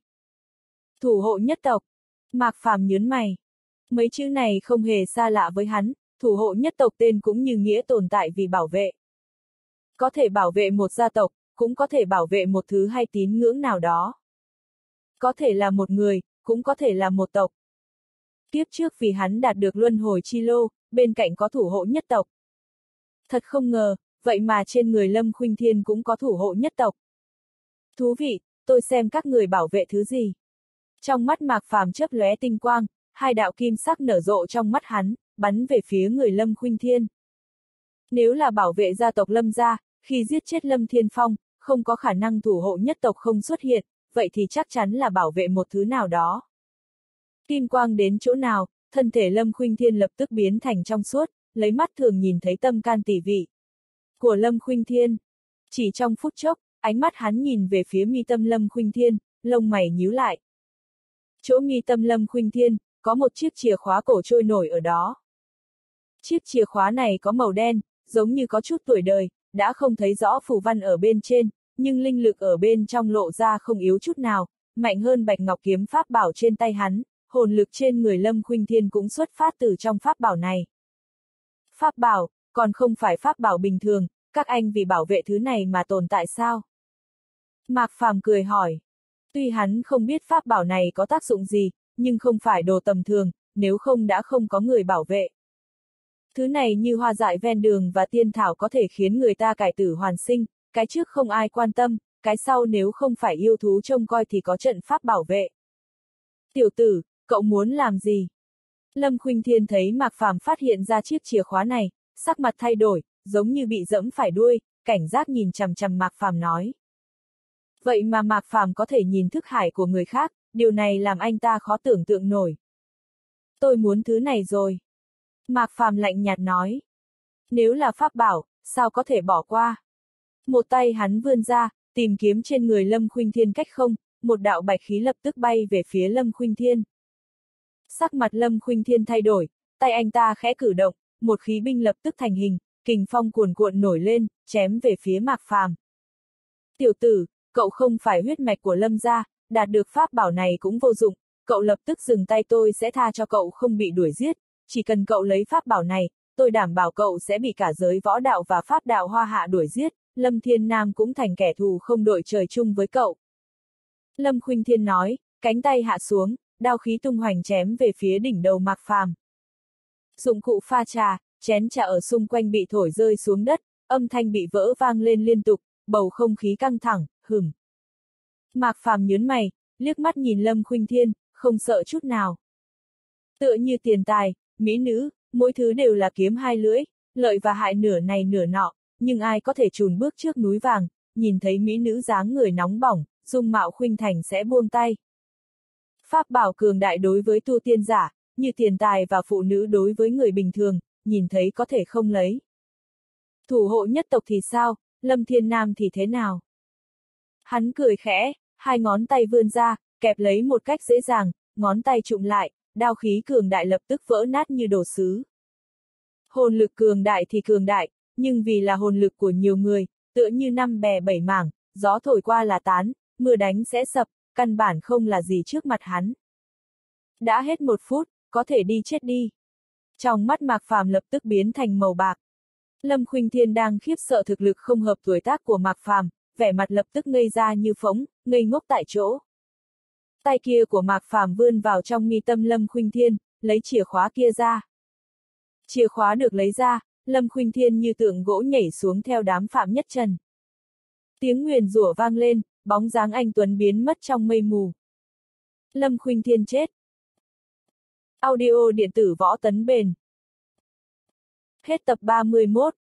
Thủ hộ nhất tộc. Mạc Phàm nhướng mày. Mấy chữ này không hề xa lạ với hắn, thủ hộ nhất tộc tên cũng như nghĩa tồn tại vì bảo vệ. Có thể bảo vệ một gia tộc, cũng có thể bảo vệ một thứ hay tín ngưỡng nào đó. Có thể là một người, cũng có thể là một tộc. Kiếp trước vì hắn đạt được luân hồi chi lô, bên cạnh có thủ hộ nhất tộc. Thật không ngờ, vậy mà trên người Lâm Khuynh Thiên cũng có thủ hộ nhất tộc. Thú vị, tôi xem các người bảo vệ thứ gì. Trong mắt Mạc Phàm chớp lóe tinh quang, hai đạo kim sắc nở rộ trong mắt hắn, bắn về phía người Lâm Khuynh Thiên. Nếu là bảo vệ gia tộc Lâm gia, khi giết chết Lâm Thiên Phong, không có khả năng thủ hộ nhất tộc không xuất hiện, vậy thì chắc chắn là bảo vệ một thứ nào đó. Kim quang đến chỗ nào, thân thể Lâm Khuynh Thiên lập tức biến thành trong suốt, lấy mắt thường nhìn thấy tâm can tỷ vị của Lâm Khuynh Thiên. Chỉ trong phút chốc, ánh mắt hắn nhìn về phía mi tâm Lâm Khuynh Thiên, lông mày nhíu lại. Chỗ mi tâm Lâm Khuynh Thiên, có một chiếc chìa khóa cổ trôi nổi ở đó. Chiếc chìa khóa này có màu đen, giống như có chút tuổi đời, đã không thấy rõ phù văn ở bên trên, nhưng linh lực ở bên trong lộ ra không yếu chút nào, mạnh hơn Bạch Ngọc kiếm pháp bảo trên tay hắn, hồn lực trên người Lâm Khuynh Thiên cũng xuất phát từ trong pháp bảo này. Pháp bảo, còn không phải pháp bảo bình thường, các anh vì bảo vệ thứ này mà tồn tại sao? Mạc Phàm cười hỏi. Tuy hắn không biết pháp bảo này có tác dụng gì, nhưng không phải đồ tầm thường, nếu không đã không có người bảo vệ. Thứ này như hoa dại ven đường và tiên thảo có thể khiến người ta cải tử hoàn sinh, cái trước không ai quan tâm, cái sau nếu không phải yêu thú trông coi thì có trận pháp bảo vệ. Tiểu tử, cậu muốn làm gì? Lâm Khuynh Thiên thấy Mạc Phàm phát hiện ra chiếc chìa khóa này, sắc mặt thay đổi, giống như bị dẫm phải đuôi, cảnh giác nhìn chằm chằm Mạc Phàm nói. Vậy mà Mạc Phàm có thể nhìn thức hải của người khác, điều này làm anh ta khó tưởng tượng nổi. Tôi muốn thứ này rồi. Mạc Phàm lạnh nhạt nói. Nếu là pháp bảo, sao có thể bỏ qua? Một tay hắn vươn ra, tìm kiếm trên người Lâm Khuynh Thiên cách không, một đạo bạch khí lập tức bay về phía Lâm Khuynh Thiên. Sắc mặt Lâm Khuynh Thiên thay đổi, tay anh ta khẽ cử động, một khí binh lập tức thành hình, kình phong cuồn cuộn nổi lên, chém về phía Mạc Phàm. Tiểu tử, cậu không phải huyết mạch của Lâm gia, đạt được pháp bảo này cũng vô dụng, cậu lập tức dừng tay, tôi sẽ tha cho cậu không bị đuổi giết, chỉ cần cậu lấy pháp bảo này, tôi đảm bảo cậu sẽ bị cả giới võ đạo và pháp đạo Hoa Hạ đuổi giết, Lâm Thiên Nam cũng thành kẻ thù không đội trời chung với cậu. Lâm Khuynh Thiên nói, cánh tay hạ xuống, đao khí tung hoành chém về phía đỉnh đầu Mạc Phàm. Dụng cụ pha trà, chén trà ở xung quanh bị thổi rơi xuống đất, âm thanh bị vỡ vang lên liên tục, bầu không khí căng thẳng, hửm. Mạc Phàm nhướng mày, liếc mắt nhìn Lâm Khuynh Thiên, không sợ chút nào. Tựa như tiền tài, mỹ nữ, mỗi thứ đều là kiếm hai lưỡi, lợi và hại nửa này nửa nọ, nhưng ai có thể chùn bước trước núi vàng, nhìn thấy mỹ nữ dáng người nóng bỏng, dung mạo khuynh thành sẽ buông tay. Pháp bảo cường đại đối với tu tiên giả, như tiền tài và phụ nữ đối với người bình thường, nhìn thấy có thể không lấy. Thủ hộ nhất tộc thì sao, Lâm Thiên Nam thì thế nào? Hắn cười khẽ, hai ngón tay vươn ra, kẹp lấy một cách dễ dàng, ngón tay trụm lại, đao khí cường đại lập tức vỡ nát như đồ sứ. Hồn lực cường đại thì cường đại, nhưng vì là hồn lực của nhiều người, tựa như năm bè bảy mảng, gió thổi qua là tán, mưa đánh sẽ sập, căn bản không là gì trước mặt hắn. Đã hết 1 phút, có thể đi chết đi. Trong mắt Mạc Phàm lập tức biến thành màu bạc. Lâm Khuynh Thiên đang khiếp sợ thực lực không hợp tuổi tác của Mạc Phàm, vẻ mặt lập tức ngây ra như phỗng, ngây ngốc tại chỗ. Tay kia của Mạc Phàm vươn vào trong mi tâm Lâm Khuynh Thiên, lấy chìa khóa kia ra. Chìa khóa được lấy ra, Lâm Khuynh Thiên như tượng gỗ nhảy xuống theo đám Phạm Nhất Trần. Tiếng nguyền rủa vang lên, bóng dáng anh tuấn biến mất trong mây mù. Lâm Khuynh Thiên chết. Audio điện tử Võ Tấn Bền. Hết tập 31.